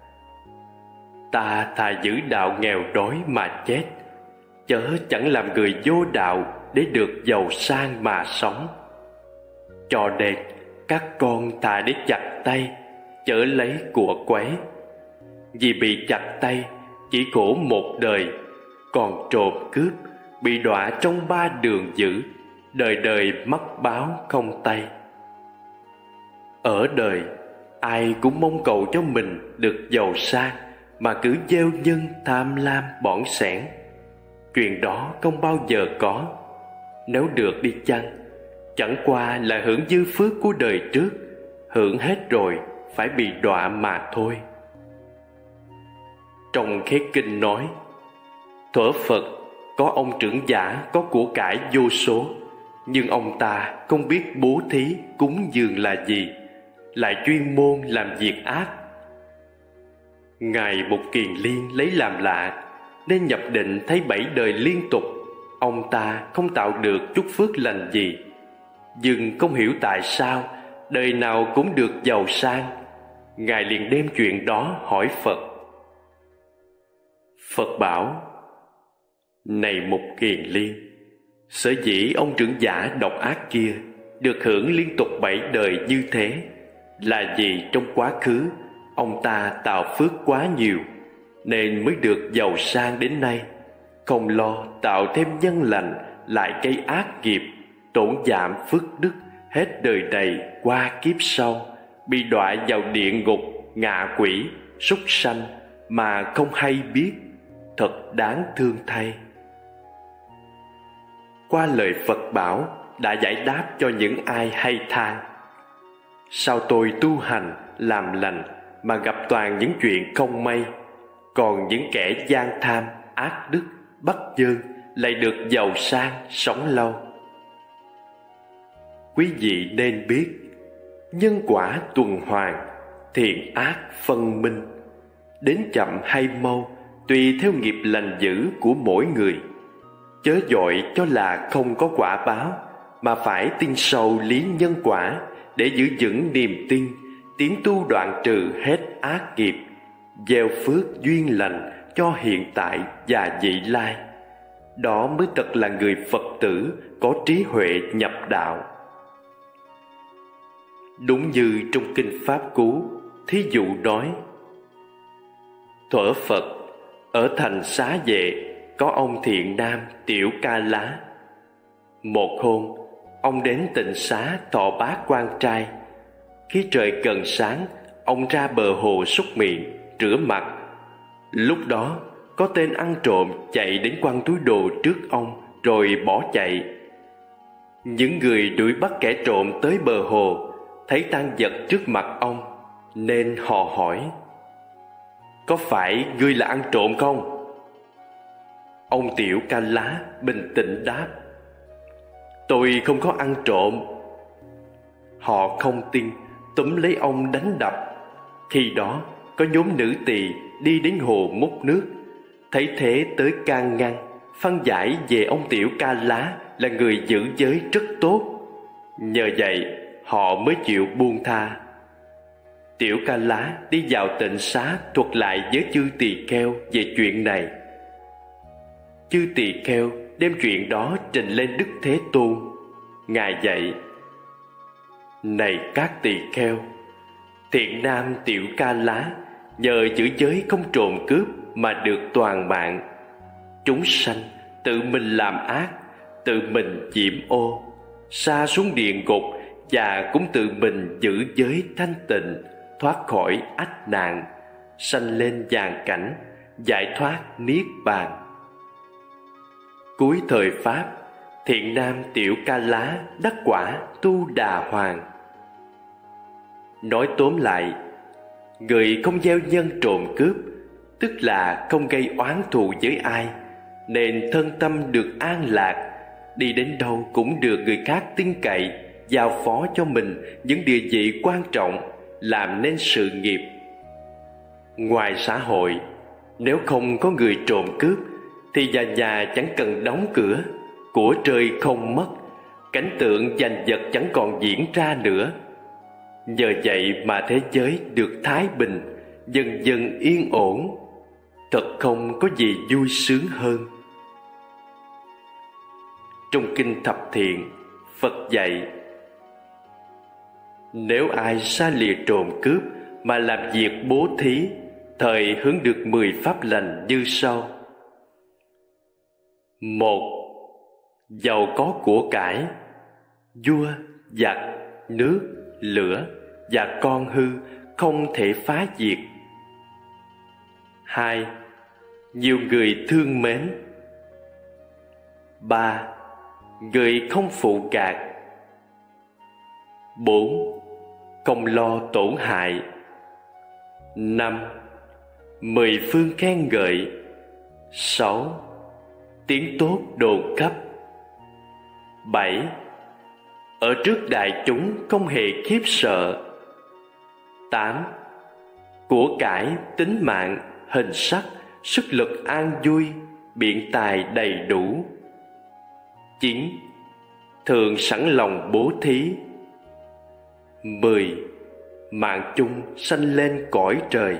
ta thà giữ đạo nghèo đói mà chết, chớ chẳng làm người vô đạo để được giàu sang mà sống. Cho nên các con thà để chặt tay, chớ lấy của quấy. Vì bị chặt tay chỉ khổ một đời, còn trộm cướp bị đọa trong 3 đường dữ, đời đời mắc báo không tay. Ở đời ai cũng mong cầu cho mình được giàu sang, mà cứ gieo nhân tham lam bỏng sẻn. Chuyện đó không bao giờ có. Nếu được đi chăng, chẳng qua là hưởng dư phước của đời trước, hưởng hết rồi phải bị đọa mà thôi. Trong khế kinh nói: thuở Phật có ông trưởng giả có của cải vô số, nhưng ông ta không biết bố thí cúng dường là gì, lại chuyên môn làm việc ác. Ngài Mục Kiền Liên lấy làm lạ, nên nhập định thấy 7 đời liên tục ông ta không tạo được chút phước lành gì, nhưng không hiểu tại sao đời nào cũng được giàu sang. Ngài liền đem chuyện đó hỏi Phật. Phật bảo: này Mục Kiền Liên, sở dĩ ông trưởng giả độc ác kia được hưởng liên tục 7 đời như thế, là vì trong quá khứ ông ta tạo phước quá nhiều, nên mới được giàu sang đến nay, không lo tạo thêm nhân lành lại gây ác nghiệp, tổn giảm phước đức, hết đời này qua kiếp sau bị đọa vào địa ngục, ngạ quỷ, súc sanh mà không hay biết, thật đáng thương thay. Qua lời Phật bảo đã giải đáp cho những ai hay than: sao tôi tu hành làm lành mà gặp toàn những chuyện không may, còn những kẻ gian tham, ác đức, bất nhân lại được giàu sang, sống lâu. Quý vị nên biết, nhân quả tuần hoàn, thiện ác phân minh, đến chậm hay mau tùy theo nghiệp lành dữ của mỗi người. Chớ vội cho là không có quả báo, mà phải tin sâu lý nhân quả để giữ vững niềm tin, tiến tu đoạn trừ hết ác nghiệp, gieo phước duyên lành cho hiện tại và vị lai. Đó mới thật là người Phật tử có trí huệ nhập đạo. Đúng như trong kinh Pháp Cú, thí dụ nói: thuở Phật ở thành Xá Vệ có ông thiện nam Tiểu Ca Lá. Một hôm, ông đến tịnh xá thọ bát quan trai. Khi trời gần sáng, ông ra bờ hồ súc miệng, rửa mặt. Lúc đó, có tên ăn trộm chạy đến quăng túi đồ trước ông rồi bỏ chạy. Những người đuổi bắt kẻ trộm tới bờ hồ, thấy tang vật trước mặt ông, nên họ hỏi: có phải ngươi là ăn trộm không? Ông Tiểu Ca Lá bình tĩnh đáp: tôi không có ăn trộm. Họ không tin, túm lấy ông đánh đập. Khi đó có nhóm nữ tỳ đi đến hồ múc nước, thấy thế tới can ngăn, phân giải về ông Tiểu Ca Lá là người giữ giới rất tốt. Nhờ vậy họ mới chịu buông tha. Tiểu Ca Lá đi vào tịnh xá thuật lại với chư tỳ kheo về chuyện này. Chư tỳ kheo đem chuyện đó trình lên Đức Thế Tôn. Ngài dạy: này các tỳ kheo, thiện nam Tiểu Ca Lá nhờ giữ giới không trộm cướp mà được toàn mạng. Chúng sanh tự mình làm ác, tự mình nhiễm ô, sa xuống địa ngục, và cũng tự mình giữ giới thanh tịnh, thoát khỏi ách nạn, sanh lên vàng cảnh, giải thoát niết bàn. Cuối thời Pháp, thiện nam Tiểu Ca Lá đắc quả Tu Đà Hoàng. Nói tóm lại, người không gieo nhân trộm cướp, tức là không gây oán thù với ai, nên thân tâm được an lạc, đi đến đâu cũng được người khác tin cậy, giao phó cho mình những địa vị quan trọng, làm nên sự nghiệp. Ngoài xã hội, nếu không có người trộm cướp thì nhà chẳng cần đóng cửa, của trời không mất, cảnh tượng giành giật chẳng còn diễn ra nữa. Nhờ vậy mà thế giới được thái bình, dần dần yên ổn. Thật không có gì vui sướng hơn. Trong Kinh Thập Thiện, Phật dạy: nếu ai xa lìa trộm cướp mà làm việc bố thí, thời hướng được 10 pháp lành như sau. 1. Giàu có của cải, vua, giặc, nước, lửa và con hư không thể phá diệt. 2. Nhiều người thương mến. 3. Người không phụ gạt. 4. Không lo tổn hại. 5. 10 phương khen ngợi. 6. Tiếng tốt đồn khắp. 7. Ở trước đại chúng không hề khiếp sợ. 8. Của cải, tính mạng, hình sắc, sức lực an vui, biện tài đầy đủ. 9. Thường sẵn lòng bố thí. 10. Mạng chung sanh lên cõi trời.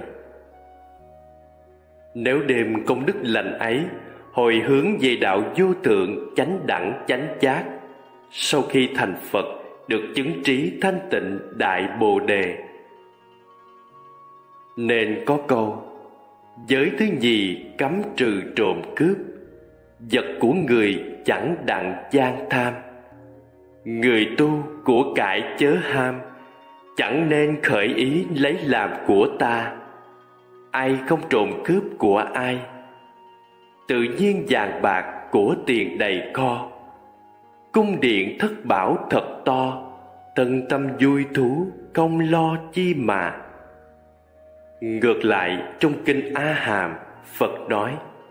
Nếu đêm công đức lành ấy hồi hướng về đạo vô thượng, chánh đẳng chánh giác, sau khi thành Phật được chứng trí thanh tịnh đại bồ đề. Nên có câu: giới thứ nhì cấm trừ trộm cướp, vật của người chẳng đặng gian tham. Người tu của cải chớ ham, chẳng nên khởi ý lấy làm của ta. Ai không trộm cướp của ai, tự nhiên vàng bạc của tiền đầy kho. Cung điện thất bảo thật to, thân tâm vui thú không lo chi mà. Ngược lại, trong Kinh A Hàm, Phật nói: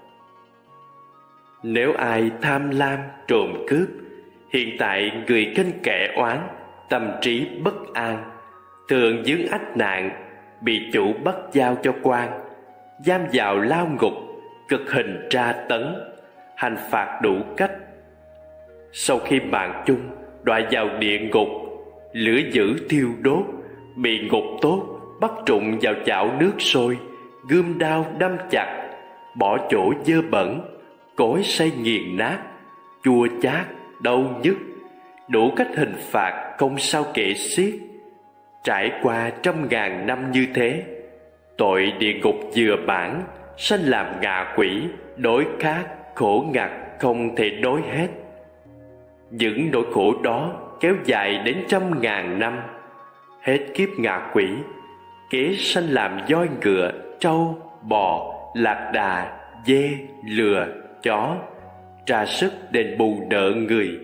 nếu ai tham lam trộm cướp, hiện tại người khinh kẻ oán, tâm trí bất an, thường vướng ách nạn, bị chủ bắt giao cho quan, giam vào lao ngục, cực hình tra tấn, hành phạt đủ cách. Sau khi mạng chung đọa vào địa ngục, lửa dữ thiêu đốt, bị ngục tốt bắt trụng vào chảo nước sôi, gươm đao đâm chặt, bỏ chỗ dơ bẩn, cối xay nghiền nát, chua chát, đau nhức, đủ cách hình phạt không sao kể xiết. Trải qua 100.000 năm như thế, tội địa ngục vừa bản, sanh làm ngạ quỷ, đối khác, khổ ngặt không thể đối hết. Những nỗi khổ đó kéo dài đến 100.000 năm. Hết kiếp ngạ quỷ, kế sanh làm voi ngựa, trâu, bò, lạc đà, dê, lừa, chó, tra sức đền bù nợ người.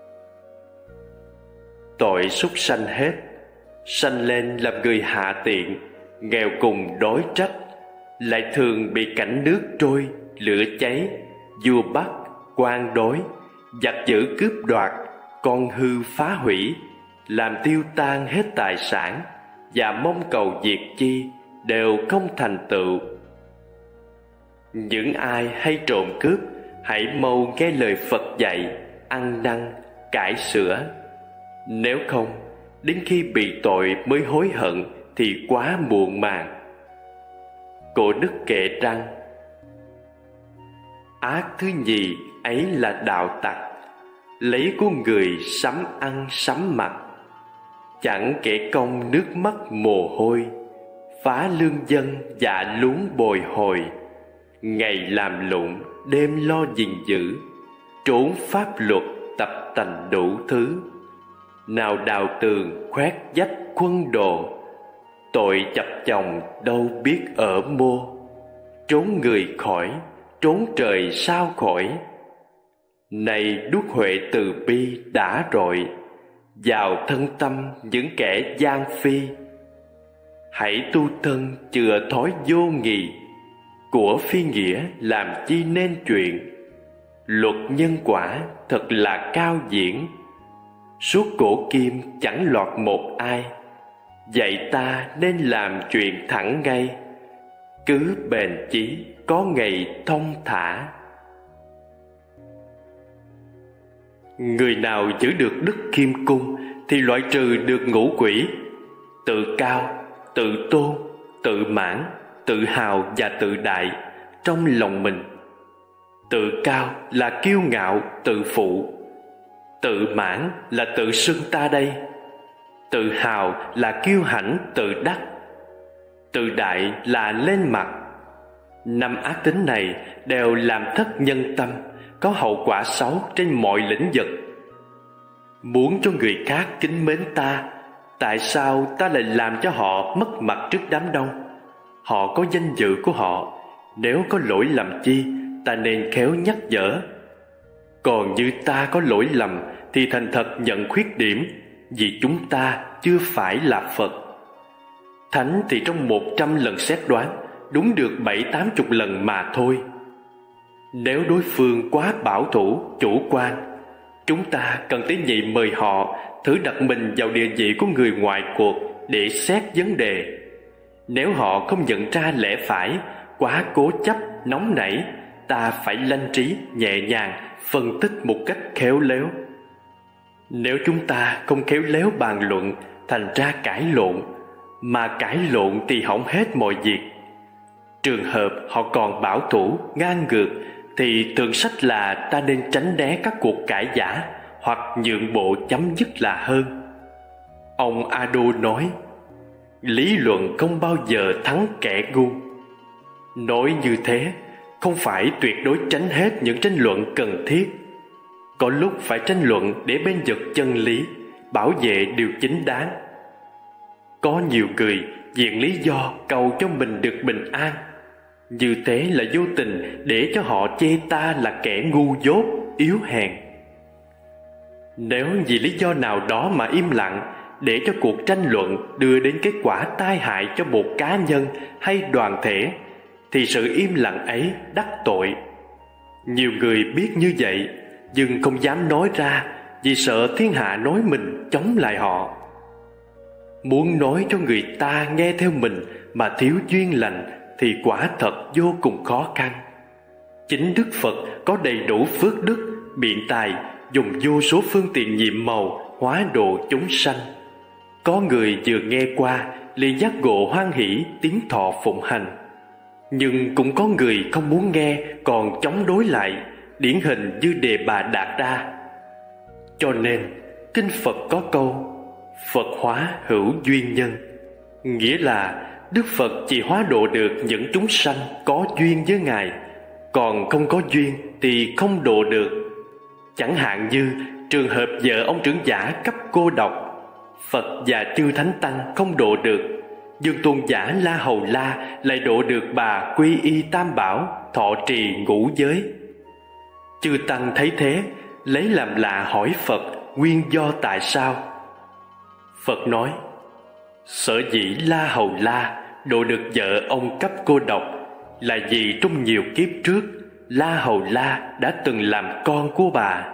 Tội súc sanh hết, sanh lên làm người hạ tiện, nghèo cùng đối trách, lại thường bị cảnh nước trôi, lửa cháy, vua bắt, quan đối, giặc dữ cướp đoạt, con hư phá hủy, làm tiêu tan hết tài sản, và mong cầu diệt chi đều không thành tựu. Những ai hay trộm cướp, hãy mau nghe lời Phật dạy, ăn năn, cải sửa. Nếu không, đến khi bị tội mới hối hận thì quá muộn màng. Cổ đức kệ rằng: ác thứ nhì ấy là đạo tặc, lấy của người sắm ăn sắm mặc, chẳng kể công nước mắt mồ hôi, phá lương dân dạ luống bồi hồi. Ngày làm lụng, đêm lo gìn giữ, trốn pháp luật tập tành đủ thứ. Nào đào tường khoét vách khuân đồ, tội chập chồng đâu biết ở mô. Trốn người khỏi, trốn trời sao khỏi. Này đuốc huệ từ bi đã rọi vào thân tâm những kẻ gian phi. Hãy tu thân chừa thói vô nghị, của phi nghĩa làm chi nên chuyện. Luật nhân quả thật là cao diễn, suốt cổ kim chẳng lọt một ai. Dạy ta nên làm chuyện thẳng ngay, cứ bền chí có ngày thông thả. Người nào giữ được đức kim cung thì loại trừ được ngũ quỷ: tự cao, tự tôn, tự mãn, tự hào và tự đại trong lòng mình. Tự cao là kiêu ngạo, tự phụ. Tự mãn là tự xưng ta đây. Tự hào là kiêu hãnh, tự đắc. Tự đại là lên mặt. 5 ác tính này đều làm thất nhân tâm, có hậu quả xấu trên mọi lĩnh vực. Muốn cho người khác kính mến ta, tại sao ta lại làm cho họ mất mặt trước đám đông? Họ có danh dự của họ, nếu có lỗi lầm chi, ta nên khéo nhắc nhở. Còn như ta có lỗi lầm thì thành thật nhận khuyết điểm, vì chúng ta chưa phải là Phật. Thánh thì trong 100 lần xét đoán đúng được 70-80 lần mà thôi. Nếu đối phương quá bảo thủ, chủ quan, chúng ta cần tế nhị mời họ thử đặt mình vào địa vị của người ngoài cuộc để xét vấn đề. Nếu họ không nhận ra lẽ phải, quá cố chấp, nóng nảy, ta phải lanh trí, nhẹ nhàng, phân tích một cách khéo léo. Nếu chúng ta không khéo léo bàn luận, thành ra cãi lộn, mà cãi lộn thì hỏng hết mọi việc. Trường hợp họ còn bảo thủ, ngang ngược, thì thường sách là ta nên tránh né các cuộc cãi vã hoặc nhượng bộ chấm dứt là hơn. Ông Ado nói, lý luận không bao giờ thắng kẻ ngu. Nói như thế không phải tuyệt đối tránh hết những tranh luận cần thiết. Có lúc phải tranh luận để bên vực chân lý, bảo vệ điều chính đáng. Có nhiều người viện lý do cầu cho mình được bình an, như thế là vô tình để cho họ chê ta là kẻ ngu dốt, yếu hèn. Nếu vì lý do nào đó mà im lặng, để cho cuộc tranh luận đưa đến kết quả tai hại cho một cá nhân hay đoàn thể, thì sự im lặng ấy đắc tội. Nhiều người biết như vậy nhưng không dám nói ra, vì sợ thiên hạ nói mình chống lại họ. Muốn nói cho người ta nghe theo mình mà thiếu duyên lành thì quả thật vô cùng khó khăn. Chính Đức Phật có đầy đủ phước đức, biện tài, dùng vô số phương tiện nhiệm màu hóa độ chúng sanh. Có người vừa nghe qua liền giác ngộ hoan hỷ, tiến thọ phụng hành. Nhưng cũng có người không muốn nghe, còn chống đối lại, điển hình như Đề Bà Đạt Đa. Cho nên kinh Phật có câu Phật hóa hữu duyên nhân, nghĩa là Đức Phật chỉ hóa độ được những chúng sanh có duyên với Ngài, còn không có duyên thì không độ được. Chẳng hạn như trường hợp vợ ông trưởng giả cấp cô độc, Phật và chư thánh tăng không độ được, Dương tôn giả La Hầu La lại độ được bà quy y tam bảo, thọ trì ngũ giới. Chư tăng thấy thế, lấy làm lạ hỏi Phật nguyên do tại sao. Phật nói, sở dĩ La Hầu La độ được vợ ông cấp cô độc là vì trong nhiều kiếp trước La Hầu La đã từng làm con của bà.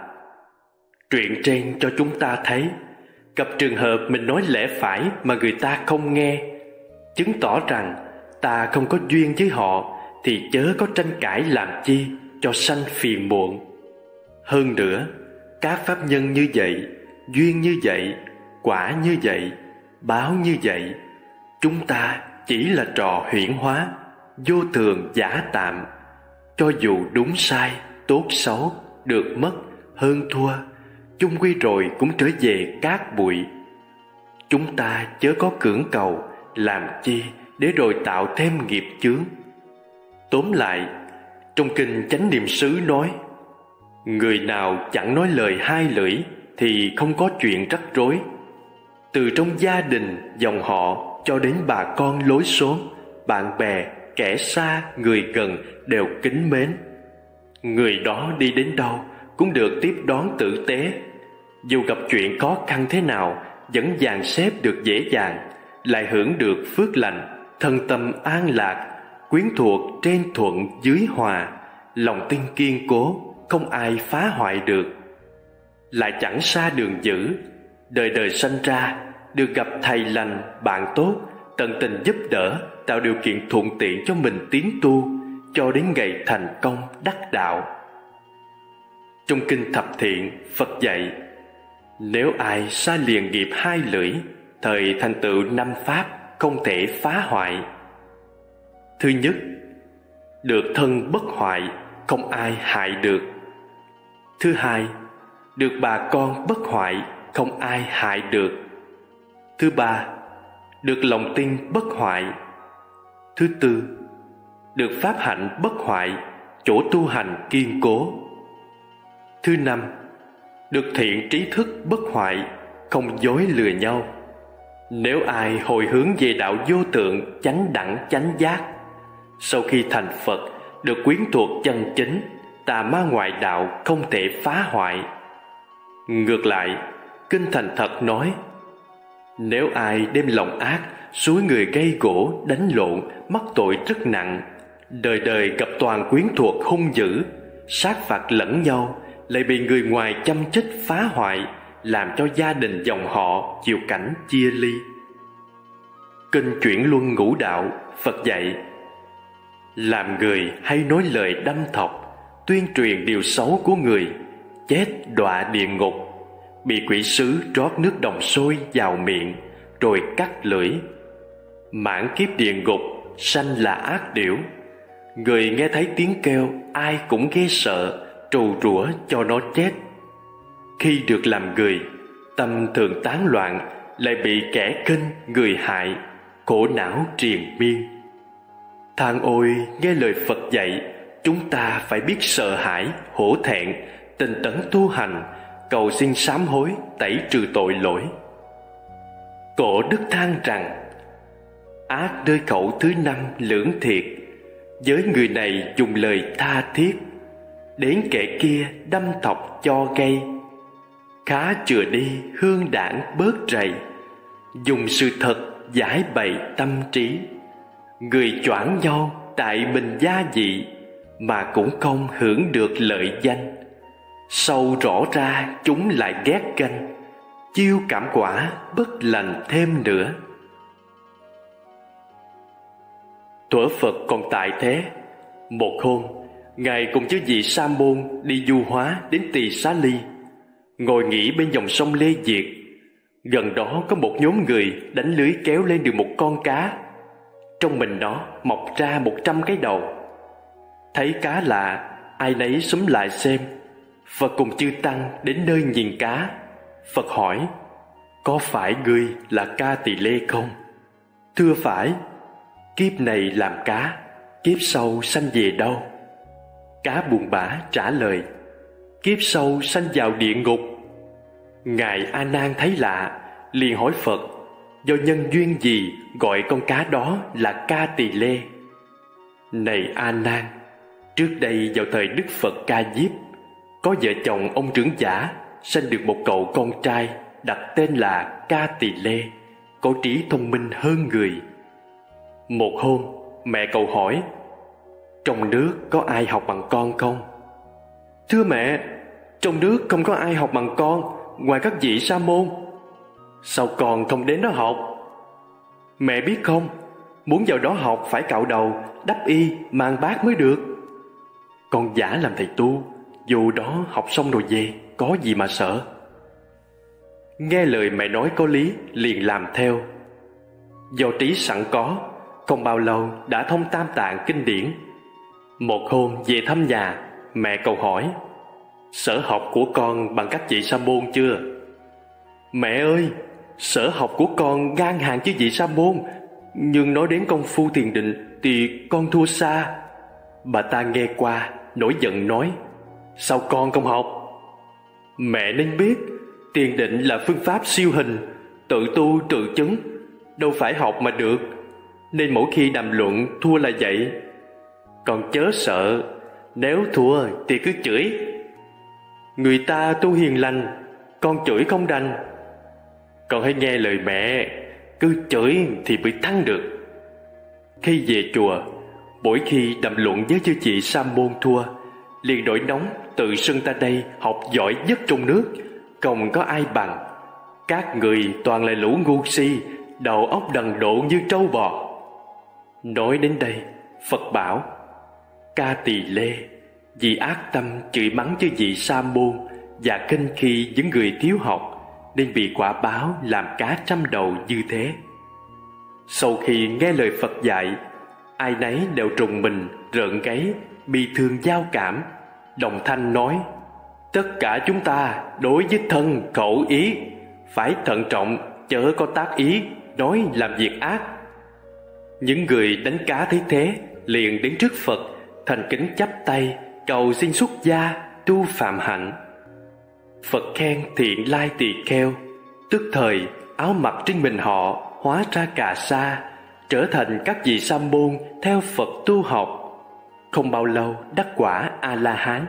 Truyện trên cho chúng ta thấy, gặp trường hợp mình nói lẽ phải mà người ta không nghe, chứng tỏ rằng ta không có duyên với họ, thì chớ có tranh cãi làm chi cho sanh phiền muộn. Hơn nữa, các pháp nhân như vậy, duyên như vậy, quả như vậy, báo như vậy, chúng ta chỉ là trò huyễn hóa, vô thường giả tạm. Cho dù đúng sai, tốt xấu, được mất, hơn thua, chung quy rồi cũng trở về cát bụi. Chúng ta chớ có cưỡng cầu, làm chi để rồi tạo thêm nghiệp chướng. Tóm lại, trong kinh Chánh Niệm xứ nói, người nào chẳng nói lời hai lưỡi thì không có chuyện rắc rối. Từ trong gia đình, dòng họ cho đến bà con lối xóm, bạn bè, kẻ xa, người gần đều kính mến. Người đó đi đến đâu cũng được tiếp đón tử tế. Dù gặp chuyện khó khăn thế nào vẫn dàn xếp được dễ dàng, lại hưởng được phước lành, thân tâm an lạc, quyến thuộc trên thuận dưới hòa, lòng tin kiên cố, không ai phá hoại được. Lại chẳng xa đường dữ, đời đời sanh ra, được gặp thầy lành, bạn tốt, tận tình giúp đỡ, tạo điều kiện thuận tiện cho mình tiến tu, cho đến ngày thành công đắc đạo. Trong kinh Thập Thiện, Phật dạy, nếu ai xa liền nghiệp hai lưỡi, thời thành tựu năm pháp không thể phá hoại. Thứ nhất, được thân bất hoại, không ai hại được. Thứ hai, được bà con bất hoại, không ai hại được. Thứ ba, được lòng tin bất hoại. Thứ tư, được pháp hạnh bất hoại, chỗ tu hành kiên cố. Thứ năm, được thiện trí thức bất hoại, không dối lừa nhau. Nếu ai hồi hướng về đạo vô tượng, chánh đẳng chánh giác, sau khi thành Phật, được quyến thuộc chân chính, tà ma ngoại đạo không thể phá hoại. Ngược lại, kinh Thành Thật nói, nếu ai đem lòng ác, xúi người gây gỗ, đánh lộn, mắc tội rất nặng, đời đời gặp toàn quyến thuộc hung dữ, sát phạt lẫn nhau, lại bị người ngoài châm chích phá hoại, làm cho gia đình dòng họ chịu cảnh chia ly. Kinh Chuyển Luân Ngũ Đạo, Phật dạy, làm người hay nói lời đâm thọc, tuyên truyền điều xấu của người, chết đọa địa ngục, bị quỷ sứ rót nước đồng sôi vào miệng, rồi cắt lưỡi. Mãn kiếp địa ngục, sanh là ác điểu. Người nghe thấy tiếng kêu, ai cũng ghê sợ, trù rủa cho nó chết. Khi được làm người, tâm thường tán loạn, lại bị kẻ khinh người hại, khổ não triền miên. Than ôi, nghe lời Phật dạy, chúng ta phải biết sợ hãi, hổ thẹn, tinh tấn tu hành, cầu xin sám hối, tẩy trừ tội lỗi. Cổ đức than rằng, ác nơi khẩu thứ năm lưỡng thiệt, với người này dùng lời tha thiết, đến kẻ kia đâm thọc cho gây. Khá chừa đi hương đảng bớt rầy, dùng sự thật giải bày tâm trí. Người choảng nhau tại mình gia dị, mà cũng không hưởng được lợi danh. Sâu rõ ra chúng lại ghét ganh, chiêu cảm quả bất lành thêm nữa. Thuở Phật còn tại thế, một hôm Ngài cùng chư vị sa môn đi du hóa đến Tỳ Xá Ly, ngồi nghỉ bên dòng sông Lê Diệt. Gần đó có một nhóm người đánh lưới kéo lên được một con cá, trong mình nó mọc ra 100 cái đầu. Thấy cá lạ, ai nấy xúm lại xem. Phật cùng chư tăng đến nơi nhìn cá. Phật hỏi, có phải ngươi là Ca Tỳ Lê không? Thưa phải. Kiếp này làm cá, kiếp sau sanh về đâu? Cá buồn bã trả lời, kiếp sau sanh vào địa ngục. Ngài A Nan thấy lạ, liền hỏi Phật, do nhân duyên gì gọi con cá đó là Ca Tỳ Lê? Này A Nan, trước đây vào thời Đức Phật Ca Diếp, có vợ chồng ông trưởng giả sanh được một cậu con trai, đặt tên là Ca Tỳ Lê, có trí thông minh hơn người. Một hôm, mẹ cậu hỏi, trong nước có ai học bằng con không? Thưa mẹ, trong nước không có ai học bằng con ngoài các vị sa môn. Sao con không đến đó học? Mẹ biết không, muốn vào đó học phải cạo đầu, đắp y, mang bát mới được. Con giả làm thầy tu, dù đó học xong rồi về, có gì mà sợ. Nghe lời mẹ nói có lý, liền làm theo. Do trí sẵn có, không bao lâu đã thông Tam Tạng kinh điển. Một hôm về thăm nhà, mẹ cậu hỏi, sở học của con bằng các vị sa môn chưa? Mẹ ơi, sở học của con ngang hàng với vị sa môn, nhưng nói đến công phu thiền định thì con thua xa. Bà ta nghe qua, nổi giận nói, sao con không học? Mẹ nên biết, thiền định là phương pháp siêu hình, tự tu tự chứng, đâu phải học mà được, nên mỗi khi đàm luận thua là vậy. Con chớ sợ, nếu thua thì cứ chửi. Người ta tu hiền lành, con chửi không đành. Con hãy nghe lời mẹ, cứ chửi thì mới thắng được. Khi về chùa, Mỗi khi đàm luận với chư chị sa môn thua, liền nổi nóng tự xưng ta đây học giỏi nhất trong nước, không có ai bằng. Các người toàn là lũ ngu si, đầu óc đần độn như trâu bò. Nói đến đây, Phật bảo: Ca Tỳ Lê, vì ác tâm chửi mắng chư vị sa môn và khinh khi những người thiếu học, nên bị quả báo làm cá trăm đầu như thế. Sau khi nghe lời Phật dạy, ai nấy đều trùng mình, rợn gáy, bi thương giao cảm, đồng thanh nói: Tất cả chúng ta đối với thân khẩu ý phải thận trọng, chớ có tác ý nói làm việc ác. Những người đánh cá thấy thế liền đến trước Phật, thành kính chắp tay cầu xin xuất gia tu phạm hạnh. Phật khen thiện lai tỳ kheo, tức thời áo mặc trên mình họ hóa ra cà sa, trở thành các vị sa môn theo Phật tu học. Không bao lâu đắc quả A La Hán.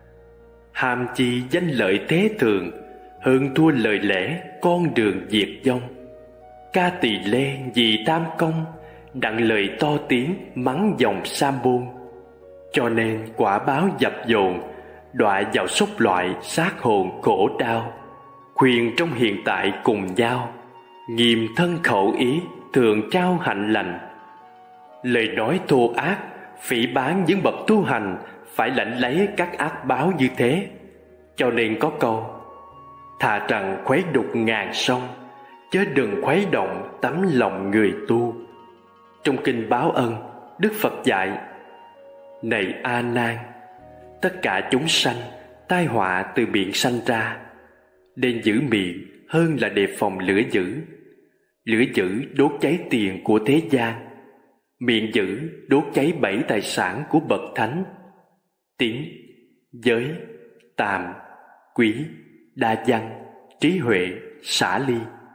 Ham chi danh lợi thế thường, hơn thua lời lẽ con đường diệt vong. Ca Tỳ Lê vì tam công, đặng lời to tiếng mắng dòng sa môn, cho nên quả báo dập dồn, đọa vào sốc loại sát hồn khổ đau. Khuyên trong hiện tại cùng nhau, nghiêm thân khẩu ý thường trao hạnh lành. Lời nói thô ác phỉ báng những bậc tu hành phải lãnh lấy các ác báo như thế. Cho nên có câu: thà rằng khuấy đục ngàn sông, chớ đừng khuấy động tấm lòng người tu. Trong kinh Báo Ân, Đức Phật dạy: Này A Nan, tất cả chúng sanh tai họa từ miệng sanh ra, nên giữ miệng hơn là đề phòng lửa dữ. Lửa dữ đốt cháy tiền của thế gian, miệng dữ đốt cháy 7 tài sản của bậc thánh: tín, giới, tàm, quý, đa văn, trí huệ, xả ly.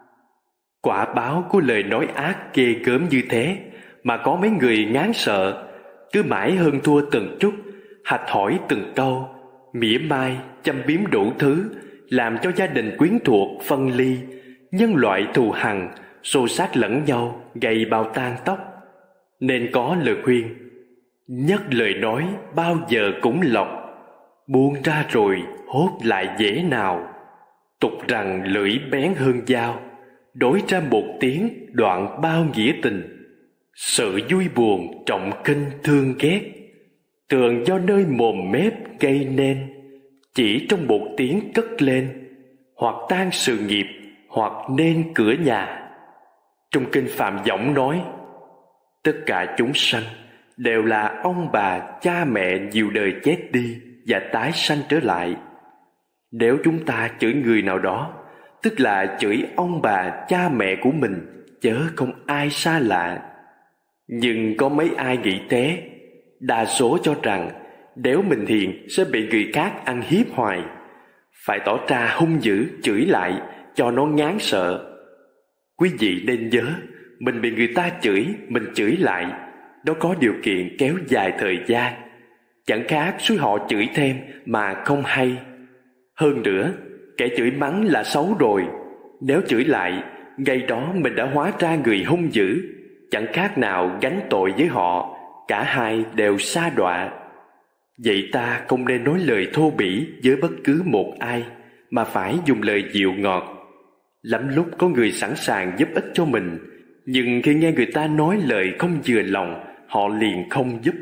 Quả báo của lời nói ác ghê gớm như thế mà có mấy người ngán sợ, cứ mãi hơn thua từng chút, hạch hỏi từng câu, mỉa mai châm biếm đủ thứ, làm cho gia đình quyến thuộc phân ly, nhân loại thù hằn, xô xát lẫn nhau, gây bao tan tóc. Nên có lời khuyên: nhất lời nói bao giờ cũng lọc, buông ra rồi hốt lại dễ nào. Tục rằng lưỡi bén hơn dao, đối ra một tiếng đoạn bao nghĩa tình. Sự vui buồn trọng khinh thương ghét, thường do nơi mồm mép gây nên. Chỉ trong một tiếng cất lên, hoặc tan sự nghiệp, hoặc nên cửa nhà. Trong kinh Phạm Võng nói: tất cả chúng sanh đều là ông bà cha mẹ nhiều đời chết đi và tái sanh trở lại. Nếu chúng ta chửi người nào đó, tức là chửi ông bà cha mẹ của mình, chớ không ai xa lạ. Nhưng có mấy ai nghĩ thế? Đa số cho rằng nếu mình hiền sẽ bị người khác ăn hiếp hoài, phải tỏ ra hung dữ chửi lại cho nó ngán sợ. Quý vị nên nhớ, mình bị người ta chửi, mình chửi lại, nó có điều kiện kéo dài thời gian, chẳng khác suối họ chửi thêm mà không hay. Hơn nữa, kẻ chửi mắng là xấu rồi, nếu chửi lại, ngay đó mình đã hóa ra người hung dữ, chẳng khác nào gánh tội với họ, cả hai đều sa đọa. Vậy ta không nên nói lời thô bỉ với bất cứ một ai, mà phải dùng lời dịu ngọt. Lắm lúc có người sẵn sàng giúp ích cho mình, nhưng khi nghe người ta nói lời không vừa lòng, họ liền không giúp.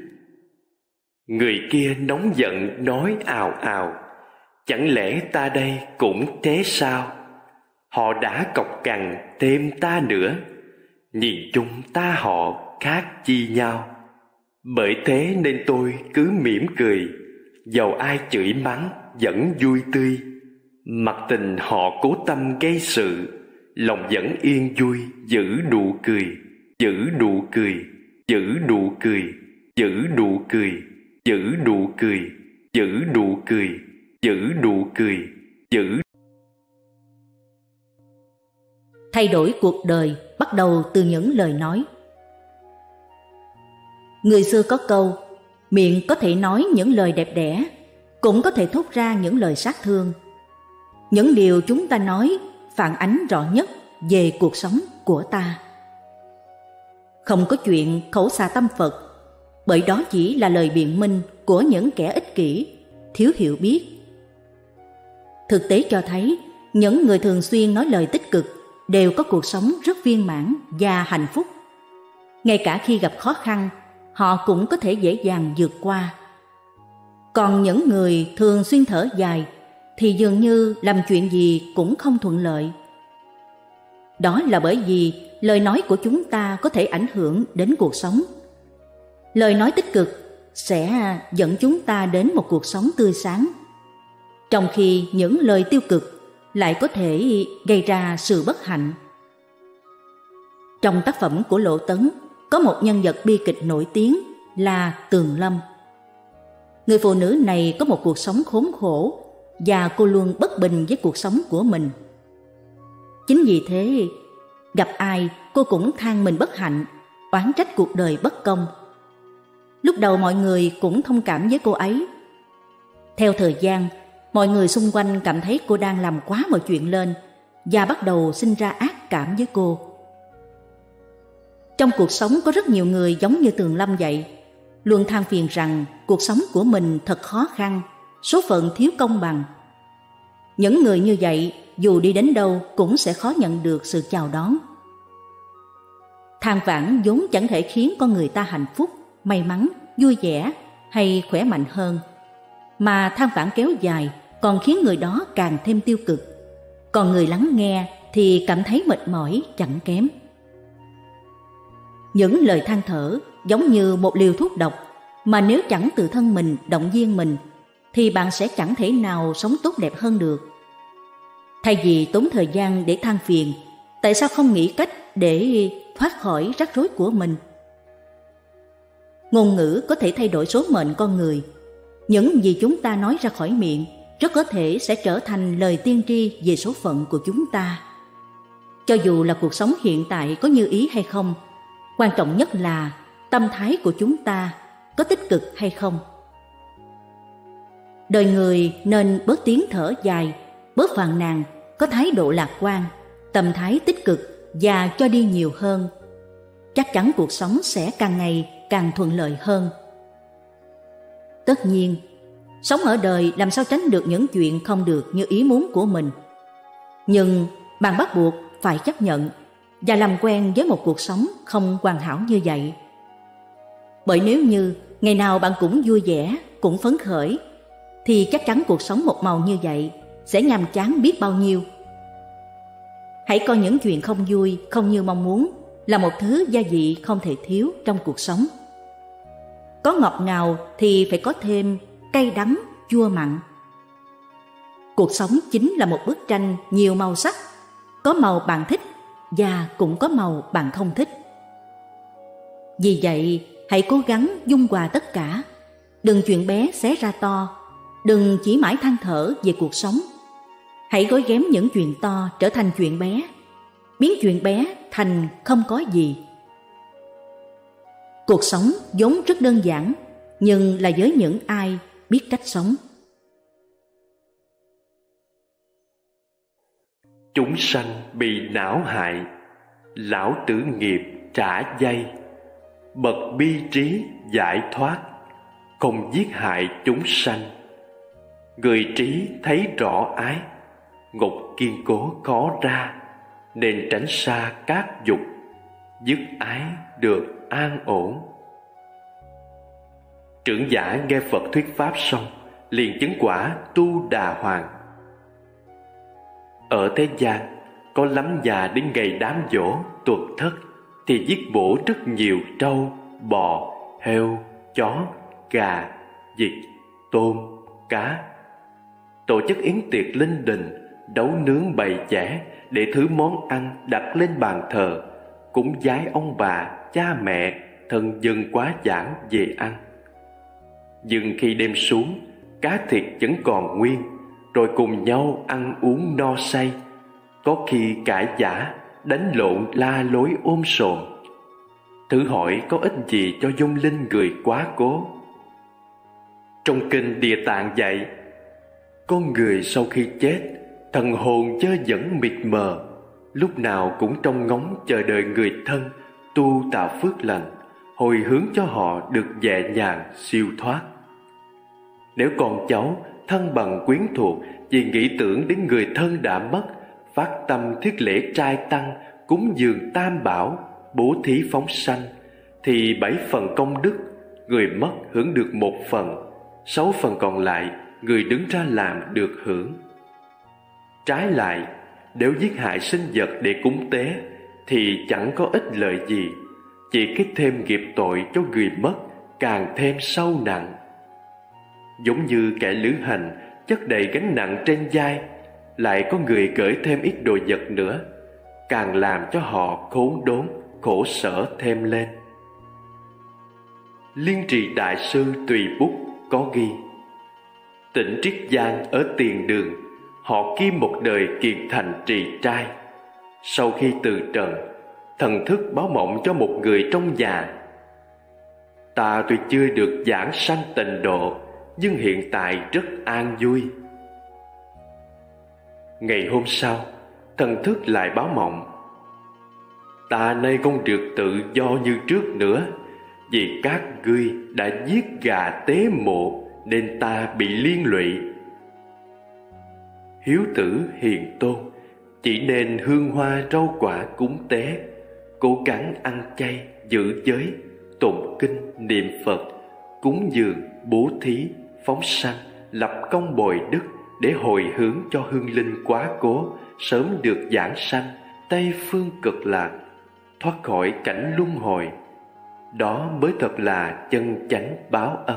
Người kia nóng giận nói ào ào: chẳng lẽ ta đây cũng thế sao? Họ đã cọc cằn thêm ta nữa, nhìn chung ta họ khác chi nhau. Bởi thế nên tôi cứ mỉm cười, dầu ai chửi mắng vẫn vui tươi. Mặc tình họ cố tâm gây sự, lòng vẫn yên vui, giữ nụ cười, giữ nụ cười, giữ nụ cười, giữ nụ cười, giữ nụ cười, giữ nụ cười, giữ nụ cười, giữ. Thay đổi cuộc đời bắt đầu từ những lời nói. Người xưa có câu: miệng có thể nói những lời đẹp đẽ, cũng có thể thốt ra những lời sát thương. Những điều chúng ta nói phản ánh rõ nhất về cuộc sống của ta. Không có chuyện khẩu xà tâm Phật, bởi đó chỉ là lời biện minh của những kẻ ích kỷ, thiếu hiểu biết. Thực tế cho thấy, những người thường xuyên nói lời tích cực đều có cuộc sống rất viên mãn và hạnh phúc. Ngay cả khi gặp khó khăn, họ cũng có thể dễ dàng vượt qua. Còn những người thường xuyên thở dài thì dường như làm chuyện gì cũng không thuận lợi. Đó là bởi vì lời nói của chúng ta có thể ảnh hưởng đến cuộc sống. Lời nói tích cực sẽ dẫn chúng ta đến một cuộc sống tươi sáng, trong khi những lời tiêu cực lại có thể gây ra sự bất hạnh. Trong tác phẩm của Lộ Tấn có một nhân vật bi kịch nổi tiếng là Tường Lâm. Người phụ nữ này có một cuộc sống khốn khổ và cô luôn bất bình với cuộc sống của mình. Chính vì thế, gặp ai cô cũng than mình bất hạnh, oán trách cuộc đời bất công. Lúc đầu mọi người cũng thông cảm với cô ấy. Theo thời gian, mọi người xung quanh cảm thấy cô đang làm quá mọi chuyện lên và bắt đầu sinh ra ác cảm với cô. Trong cuộc sống có rất nhiều người giống như Tường Lâm vậy, luôn than phiền rằng cuộc sống của mình thật khó khăn, số phận thiếu công bằng. Những người như vậy dù đi đến đâu cũng sẽ khó nhận được sự chào đón. Than vãn vốn chẳng thể khiến con người ta hạnh phúc, may mắn, vui vẻ hay khỏe mạnh hơn, mà than vãn kéo dài còn khiến người đó càng thêm tiêu cực. Còn người lắng nghe thì cảm thấy mệt mỏi chẳng kém. Những lời than thở giống như một liều thuốc độc, mà nếu chẳng tự thân mình động viên mình thì bạn sẽ chẳng thể nào sống tốt đẹp hơn được. Thay vì tốn thời gian để than phiền, tại sao không nghĩ cách để thoát khỏi rắc rối của mình? Ngôn ngữ có thể thay đổi số mệnh con người. Những gì chúng ta nói ra khỏi miệng rất có thể sẽ trở thành lời tiên tri về số phận của chúng ta. Cho dù là cuộc sống hiện tại có như ý hay không, quan trọng nhất là tâm thái của chúng ta có tích cực hay không. Đời người nên bớt tiếng thở dài, bớt phàn nàn, có thái độ lạc quan, tâm thái tích cực và cho đi nhiều hơn. Chắc chắn cuộc sống sẽ càng ngày càng thuận lợi hơn. Tất nhiên, sống ở đời làm sao tránh được những chuyện không được như ý muốn của mình. Nhưng bạn bắt buộc phải chấp nhận và làm quen với một cuộc sống không hoàn hảo như vậy. Bởi nếu như ngày nào bạn cũng vui vẻ, cũng phấn khởi, thì chắc chắn cuộc sống một màu như vậy sẽ nhàm chán biết bao nhiêu. Hãy coi những chuyện không vui, không như mong muốn là một thứ gia vị không thể thiếu trong cuộc sống. Có ngọt ngào thì phải có thêm cay đắng, chua mặn. Cuộc sống chính là một bức tranh nhiều màu sắc, có màu bạn thích và cũng có màu bạn không thích. Vì vậy, hãy cố gắng dung hòa tất cả. Đừng chuyện bé xé ra to, đừng chỉ mãi than thở về cuộc sống. Hãy gói ghém những chuyện to trở thành chuyện bé, biến chuyện bé thành không có gì. Cuộc sống vốn rất đơn giản, nhưng là với những ai biết cách sống. Chúng sanh bị não hại, lão tử nghiệp trả dây. Bậc bi trí giải thoát, không giết hại chúng sanh. Người trí thấy rõ ái, ngục kiên cố khó ra, nên tránh xa các dục, dứt ái được an ổn. Trưởng giả nghe Phật thuyết pháp xong, liền chứng quả Tu Đà Hoàng. Ở thế gian, có lắm già đến ngày đám giỗ tuật thất thì giết bổ rất nhiều trâu, bò, heo, chó, gà, vịt, tôm, cá. Tổ chức yến tiệc linh đình, đấu nướng bày chẽ để thứ món ăn đặt lên bàn thờ, cúng vái ông bà, cha mẹ, thân dân quá giảng về ăn. Nhưng khi đêm xuống, cá thịt vẫn còn nguyên, rồi cùng nhau ăn uống no say, có khi cãi vã, đánh lộn la lối ôm sồn. Thử hỏi có ích gì cho vong linh người quá cố. Trong kinh Địa Tạng dạy, con người sau khi chết, thần hồn chơ dẫn mịt mờ, lúc nào cũng trông ngóng chờ đợi người thân tu tạo phước lành, hồi hướng cho họ được nhẹ nhàng siêu thoát. Nếu con cháu thân bằng quyến thuộc vì nghĩ tưởng đến người thân đã mất, phát tâm thiết lễ trai tăng, cúng dường tam bảo, bố thí phóng sanh, thì 7 phần công đức, người mất hưởng được 1 phần, 6 phần còn lại người đứng ra làm được hưởng. Trái lại, nếu giết hại sinh vật để cúng tế thì chẳng có ích lợi gì, chỉ kích thêm nghiệp tội cho người mất càng thêm sâu nặng. Giống như kẻ lữ hành chất đầy gánh nặng trên vai, lại có người gửi thêm ít đồ vật nữa, càng làm cho họ khốn đốn, khổ sở thêm lên. Liên Trì Đại Sư Tùy Bút có ghi: Tỉnh Triết Giang ở Tiền Đường, họ kim một đời kiệt thành trì trai. Sau khi từ trần, thần thức báo mộng cho một người trong nhà: Ta tuy chưa được giảng sanh tịnh độ, nhưng hiện tại rất an vui. Ngày hôm sau, thần thức lại báo mộng: Ta nay không được tự do như trước nữa, vì các ngươi đã giết gà tế mộ nên ta bị liên lụy. Hiếu tử hiền tôn chỉ nên hương hoa rau quả cúng tế, cố gắng ăn chay, giữ giới, tụng kinh, niệm Phật, cúng dường, bố thí, phóng sanh, lập công bồi đức để hồi hướng cho hương linh quá cố sớm được giảng sanh Tây phương cực lạc, thoát khỏi cảnh luân hồi. Đó mới thật là chân chánh báo ân.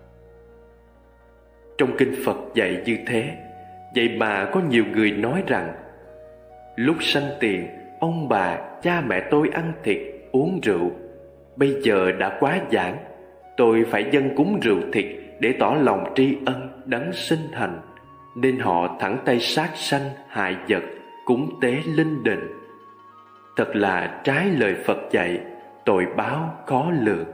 Trong kinh Phật dạy như thế, vậy mà có nhiều người nói rằng: Lúc sanh tiền, ông bà, cha mẹ tôi ăn thịt, uống rượu. Bây giờ đã quá giảng, tôi phải dâng cúng rượu thịt để tỏ lòng tri ân đấng sinh thành, nên họ thẳng tay sát sanh hại vật, cúng tế linh đình. Thật là trái lời Phật dạy, tội báo khó lường.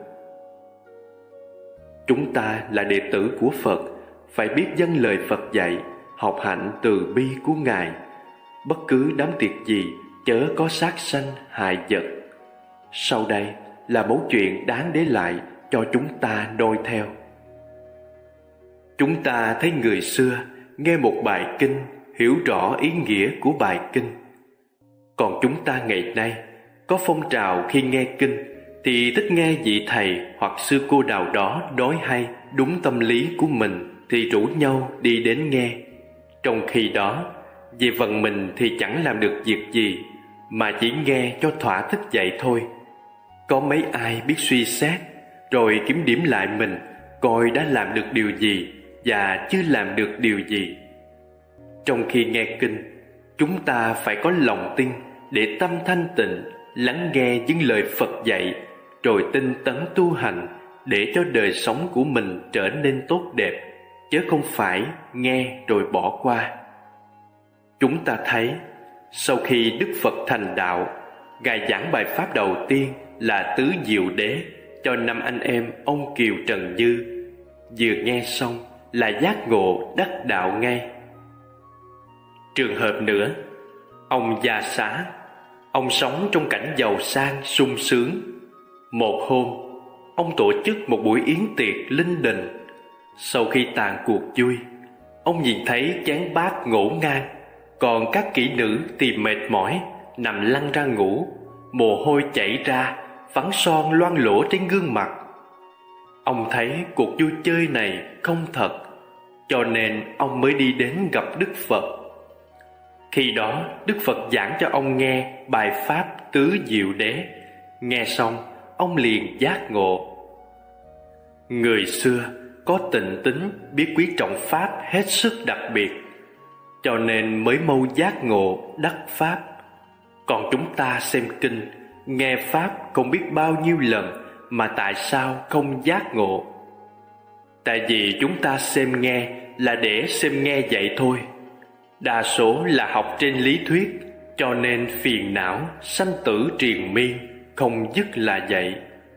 Chúng ta là đệ tử của Phật, phải biết dâng lời Phật dạy, học hạnh từ bi của Ngài. Bất cứ đám tiệc gì chớ có sát sanh hại vật. Sau đây là mẫu chuyện đáng để lại cho chúng ta noi theo. Chúng ta thấy người xưa nghe một bài kinh, hiểu rõ ý nghĩa của bài kinh. Còn chúng ta ngày nay có phong trào khi nghe kinh thì thích nghe vị thầy hoặc sư cô nào đó nói hay, đúng tâm lý của mình thì rủ nhau đi đến nghe. Trong khi đó, về phần mình thì chẳng làm được việc gì, mà chỉ nghe cho thỏa thích vậy thôi. Có mấy ai biết suy xét rồi kiểm điểm lại mình, coi đã làm được điều gì và chưa làm được điều gì. Trong khi nghe kinh, chúng ta phải có lòng tin để tâm thanh tịnh, lắng nghe những lời Phật dạy, rồi tinh tấn tu hành để cho đời sống của mình trở nên tốt đẹp, chứ không phải nghe rồi bỏ qua. Chúng ta thấy, sau khi Đức Phật thành đạo, Ngài giảng bài pháp đầu tiên là Tứ Diệu Đế cho 5 anh em ông Kiều Trần Như. Vừa nghe xong là giác ngộ đắc đạo ngay. Trường hợp nữa, ông Gia Xá, ông sống trong cảnh giàu sang sung sướng. Một hôm, ông tổ chức một buổi yến tiệc linh đình. Sau khi tàn cuộc vui, ông nhìn thấy chén bát ngổn ngang, còn các kỹ nữ thì mệt mỏi nằm lăn ra ngủ, mồ hôi chảy ra, phấn son loang lổ trên gương mặt. Ông thấy cuộc vui chơi này không thật, cho nên ông mới đi đến gặp Đức Phật. Khi đó Đức Phật giảng cho ông nghe bài pháp Tứ Diệu Đế. Nghe xong, ông liền giác ngộ. Người xưa có tịnh tính, biết quý trọng pháp hết sức đặc biệt, cho nên mới mau giác ngộ đắc pháp. Còn chúng ta xem kinh, nghe pháp không biết bao nhiêu lần mà tại sao không giác ngộ? Tại vì chúng ta xem nghe là để xem nghe vậy thôi. Đa số là học trên lý thuyết, cho nên phiền não, sanh tử triền miên, không dứt là vậy.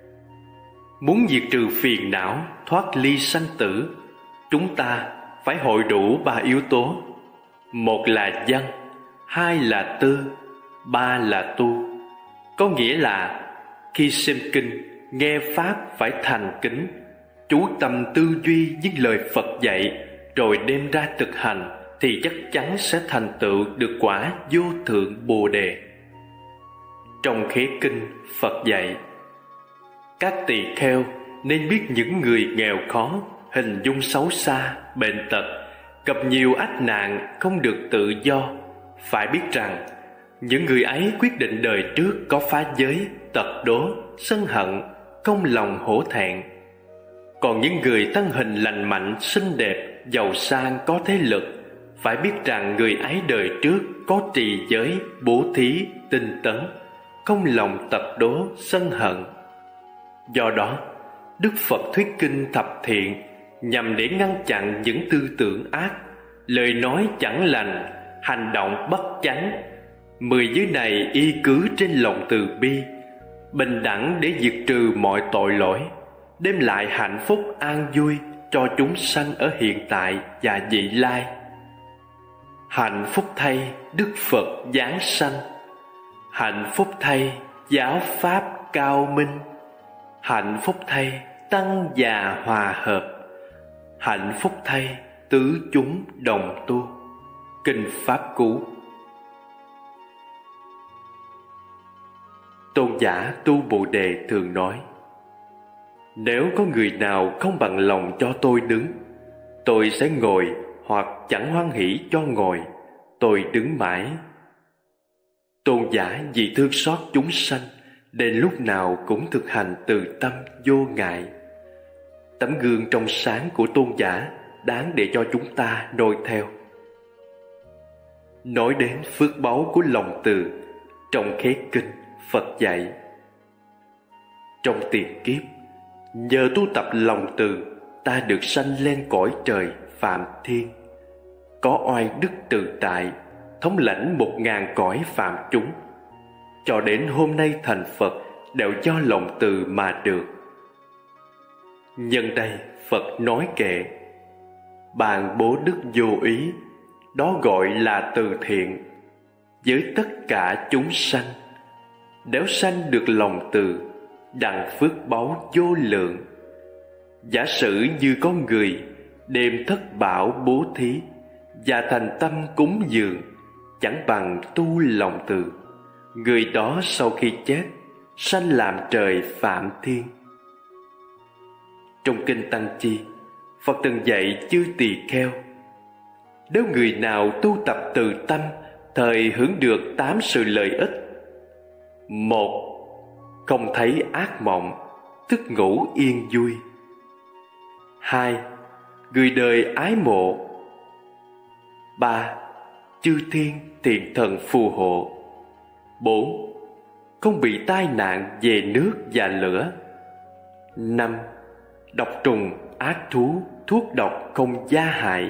Muốn diệt trừ phiền não, thoát ly sanh tử, chúng ta phải hội đủ 3 yếu tố. Một là văn, 2 là tư, 3 là tu. Có nghĩa là khi xem kinh, nghe Pháp phải thành kính, chú tâm tư duy những lời Phật dạy, rồi đem ra thực hành, thì chắc chắn sẽ thành tựu được quả vô thượng Bồ Đề. Trong khế kinh, Phật dạy: các tỳ kheo nên biết những người nghèo khó, hình dung xấu xa, bệnh tật, gặp nhiều ách nạn, không được tự do. Phải biết rằng những người ấy quyết định đời trước có phá giới, tật đố, sân hận, không lòng hổ thẹn. Còn những người thân hình lành mạnh, xinh đẹp, giàu sang, có thế lực, phải biết rằng người ấy đời trước có trì giới, bố thí, tinh tấn, không lòng tật đố, sân hận. Do đó, Đức Phật thuyết kinh thập thiện nhằm để ngăn chặn những tư tưởng ác, lời nói chẳng lành, hành động bất chánh. 10 giới này y cứ trên lòng từ bi, bình đẳng để diệt trừ mọi tội lỗi, đem lại hạnh phúc an vui cho chúng sanh ở hiện tại và vị lai. Hạnh phúc thay Đức Phật giáng sanh, hạnh phúc thay giáo pháp cao minh, hạnh phúc thay tăng già hòa hợp, hạnh phúc thay tứ chúng đồng tu. Kinh Pháp Cú. Tôn giả Tu Bồ Đề thường nói: nếu có người nào không bằng lòng cho tôi đứng, tôi sẽ ngồi, hoặc chẳng hoan hỷ cho ngồi, tôi đứng mãi. Tôn giả vì thương xót chúng sanh nên lúc nào cũng thực hành từ tâm vô ngại. Tấm gương trong sáng của tôn giả đáng để cho chúng ta noi theo. Nói đến phước báu của lòng từ, trong khế kinh Phật dạy: trong tiền kiếp, nhờ tu tập lòng từ, ta được sanh lên cõi trời Phạm Thiên, có oai đức tự tại, thống lãnh 1000 cõi phạm chúng. Cho đến hôm nay thành Phật đều do lòng từ mà được. Nhân đây Phật nói kệ: bàn bố đức vô ý, đó gọi là từ thiện, với tất cả chúng sanh. Nếu sanh được lòng từ, đặng phước báu vô lượng. Giả sử như có người đêm thất bảo bố thí và thành tâm cúng dường, chẳng bằng tu lòng từ, người đó sau khi chết sanh làm trời Phạm Thiên. Trong kinh Tăng Chi, Phật từng dạy chư tỳ kheo: nếu người nào tu tập từ tâm, thời hưởng được 8 sự lợi ích. 1. Không thấy ác mộng, thức ngủ yên vui. 2. Người đời ái mộ. 3. Chư thiên thiện thần phù hộ. 4. Không bị tai nạn về nước và lửa. 5. Độc trùng, ác thú, thuốc độc không gia hại.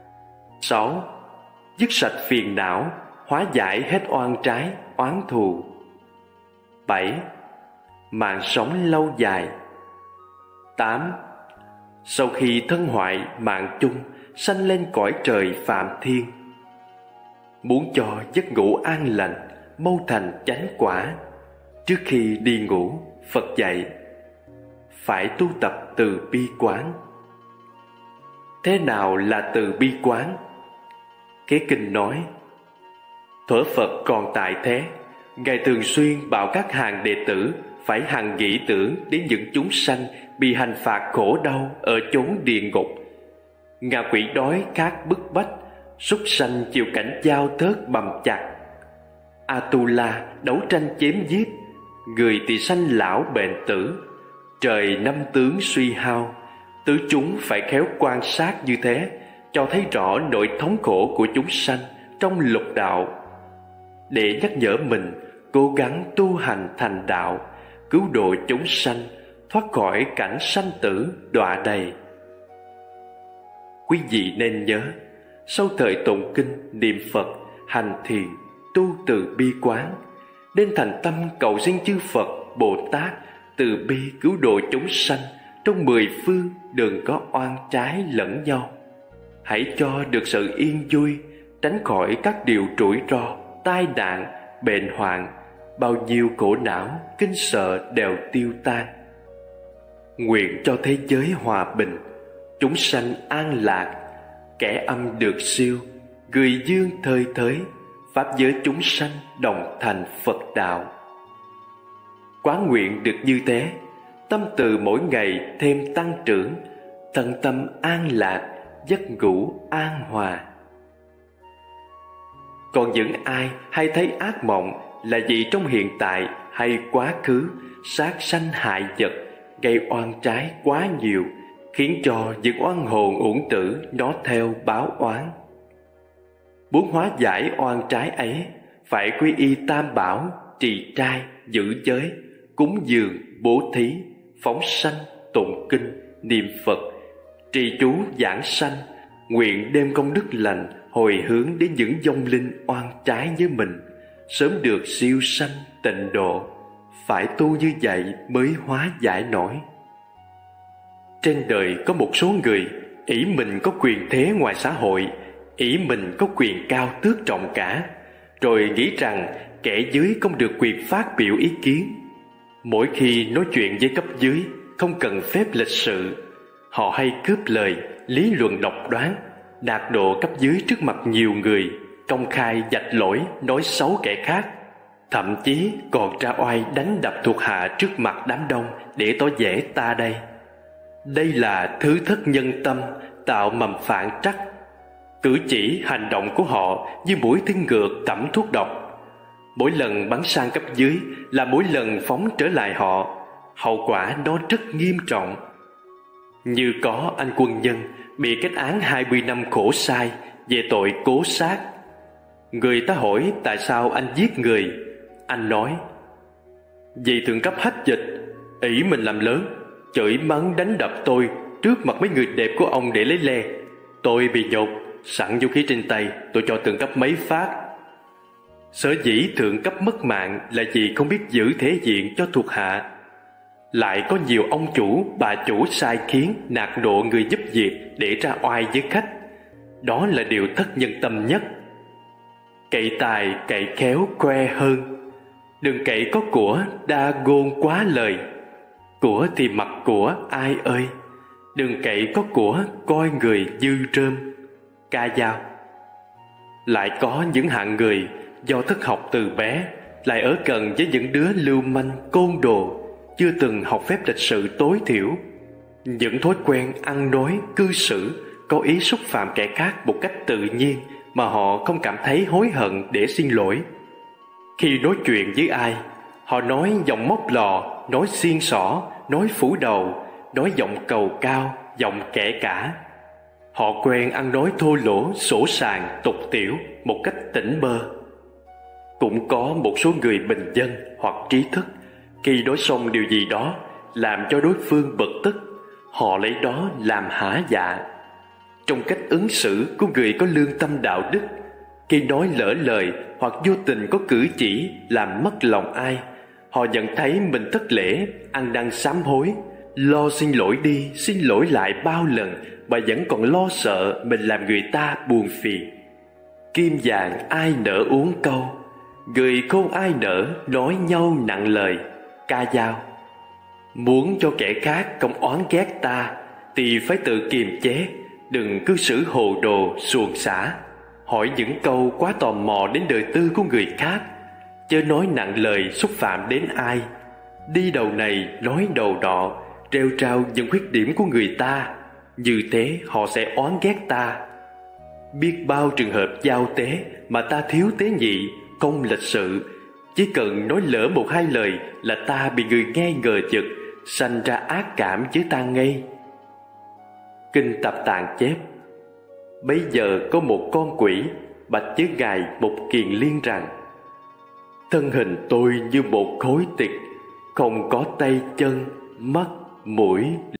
6. Dứt sạch phiền não, hóa giải hết oan trái, oán thù. 7. Mạng sống lâu dài. 8. Sau khi thân hoại mạng chung, sanh lên cõi trời Phạm Thiên. Muốn cho giấc ngủ an lành, mau thành chánh quả, trước khi đi ngủ, Phật dạy phải tu tập từ bi quán. Thế nào là từ bi quán? Khế kinh nói: thuở Phật còn tại thế, Ngài thường xuyên bảo các hàng đệ tử phải hằng nghĩ tưởng đến những chúng sanh bị hành phạt khổ đau ở chốn địa ngục, ngạ quỷ đói khát bức bách, súc sanh chịu cảnh dao thớt bầm chặt, Atula đấu tranh chém giết, người thì sanh lão bệnh tử, trời năm tướng suy hao. Tứ chúng phải khéo quan sát như thế, cho thấy rõ nỗi thống khổ của chúng sanh trong lục đạo, để nhắc nhở mình cố gắng tu hành thành đạo, cứu độ chúng sanh thoát khỏi cảnh sanh tử đọa đầy. Quý vị nên nhớ, sau thời tụng kinh niệm Phật, hành thiền, tu từ bi quán, nên thành tâm cầu xin chư Phật Bồ Tát từ bi cứu độ chúng sanh trong 10 phương, đừng có oan trái lẫn nhau. Hãy cho được sự yên vui, tránh khỏi các điều rủi ro, tai nạn, bệnh hoạn, bao nhiêu khổ não, kinh sợ đều tiêu tan. Nguyện cho thế giới hòa bình, chúng sanh an lạc, kẻ âm được siêu, người dương thơi thới, pháp giới chúng sanh đồng thành Phật đạo. Quán nguyện được như thế, tâm từ mỗi ngày thêm tăng trưởng, thân tâm an lạc, giấc ngủ an hòa. Còn những ai hay thấy ác mộng là vì trong hiện tại hay quá khứ sát sanh hại vật, gây oan trái quá nhiều, khiến cho những oan hồn uổng tử nó theo báo oán. Muốn hóa giải oan trái ấy, phải quy y Tam Bảo, trì trai, giữ giới, cúng dường, bố thí, phóng sanh, tụng kinh, niệm Phật, trì chú giảng sanh, nguyện đem công đức lành hồi hướng đến những vong linh oan trái với mình, sớm được siêu sanh tịnh độ. Phải tu như vậy mới hóa giải nổi. Trên đời có một số người ỷ mình có quyền thế ngoài xã hội, ỷ mình có quyền cao tước trọng cả, rồi nghĩ rằng kẻ dưới không được quyền phát biểu ý kiến. Mỗi khi nói chuyện với cấp dưới không cần phép lịch sự, họ hay cướp lời, lý luận độc đoán, đạt độ cấp dưới trước mặt nhiều người, công khai vạch lỗi, nói xấu kẻ khác, thậm chí còn ra oai đánh đập thuộc hạ trước mặt đám đông để tỏ vẻ ta đây. Đây là thứ thất nhân tâm, tạo mầm phản trắc. Cử chỉ hành động của họ như mũi tên ngược tẩm thuốc độc. Mỗi lần bắn sang cấp dưới là mỗi lần phóng trở lại họ. Hậu quả nó rất nghiêm trọng. Như có anh quân nhân bị kết án 20 năm khổ sai về tội cố sát. Người ta hỏi tại sao anh giết người. Anh nói: vì thượng cấp hách dịch, ỷ mình làm lớn, chửi mắng đánh đập tôi trước mặt mấy người đẹp của ông để lấy le. Tôi bị nhột, sẵn vũ khí trên tay, tôi cho thượng cấp mấy phát. Sở dĩ thượng cấp mất mạng là vì không biết giữ thể diện cho thuộc hạ. Lại có nhiều ông chủ, bà chủ sai khiến nạt độ người giúp việc để ra oai với khách. Đó là điều thất nhân tâm nhất. Cậy tài cậy khéo khoe hơn, đừng cậy có của đa ngôn quá lời. Của thì mặc của ai ơi, đừng cậy có của coi người dư rơm. Ca Dao. Lại có những hạng người do thất học từ bé, lại ở gần với những đứa lưu manh côn đồ, chưa từng học phép lịch sự tối thiểu. Những thói quen ăn nói cư xử có ý xúc phạm kẻ khác một cách tự nhiên mà họ không cảm thấy hối hận để xin lỗi. Khi nói chuyện với ai, họ nói giọng móc lò, nói xiên xỏ, nói phủ đầu, nói giọng cầu cao, giọng kẻ cả. Họ quen ăn nói thô lỗ, sỗ sàng, tục tiểu một cách tỉnh bơ. Cũng có một số người bình dân hoặc trí thức, khi nói xong điều gì đó làm cho đối phương bực tức, họ lấy đó làm hả dạ. Trong cách ứng xử của người có lương tâm đạo đức, khi nói lỡ lời hoặc vô tình có cử chỉ làm mất lòng ai, họ nhận thấy mình thất lễ, ăn năn sám hối, lo xin lỗi đi xin lỗi lại bao lần mà vẫn còn lo sợ mình làm người ta buồn phiền. Kim vàng ai nỡ uống câu, người khôn ai nỡ nói nhau nặng lời. Ca Dao. Muốn cho kẻ khác không oán ghét ta thì phải tự kiềm chế, đừng cư xử hồ đồ xuồng xả, hỏi những câu quá tò mò đến đời tư của người khác, chớ nói nặng lời xúc phạm đến ai, đi đầu này nói đầu nọ, rêu rao những khuyết điểm của người ta. Như thế họ sẽ oán ghét ta. Biết bao trường hợp giao tế mà ta thiếu tế nhị, không lịch sự, chỉ cần nói lỡ một hai lời là ta bị người nghe ngờ vực, sanh ra ác cảm với ta ngay. Kinh Tập Tạng chép: bấy giờ có một con quỷ bạch với Ngài Mục Kiền Liên rằng: thân hình tôi như một khối thịt, không có tay chân, mắt, mũi,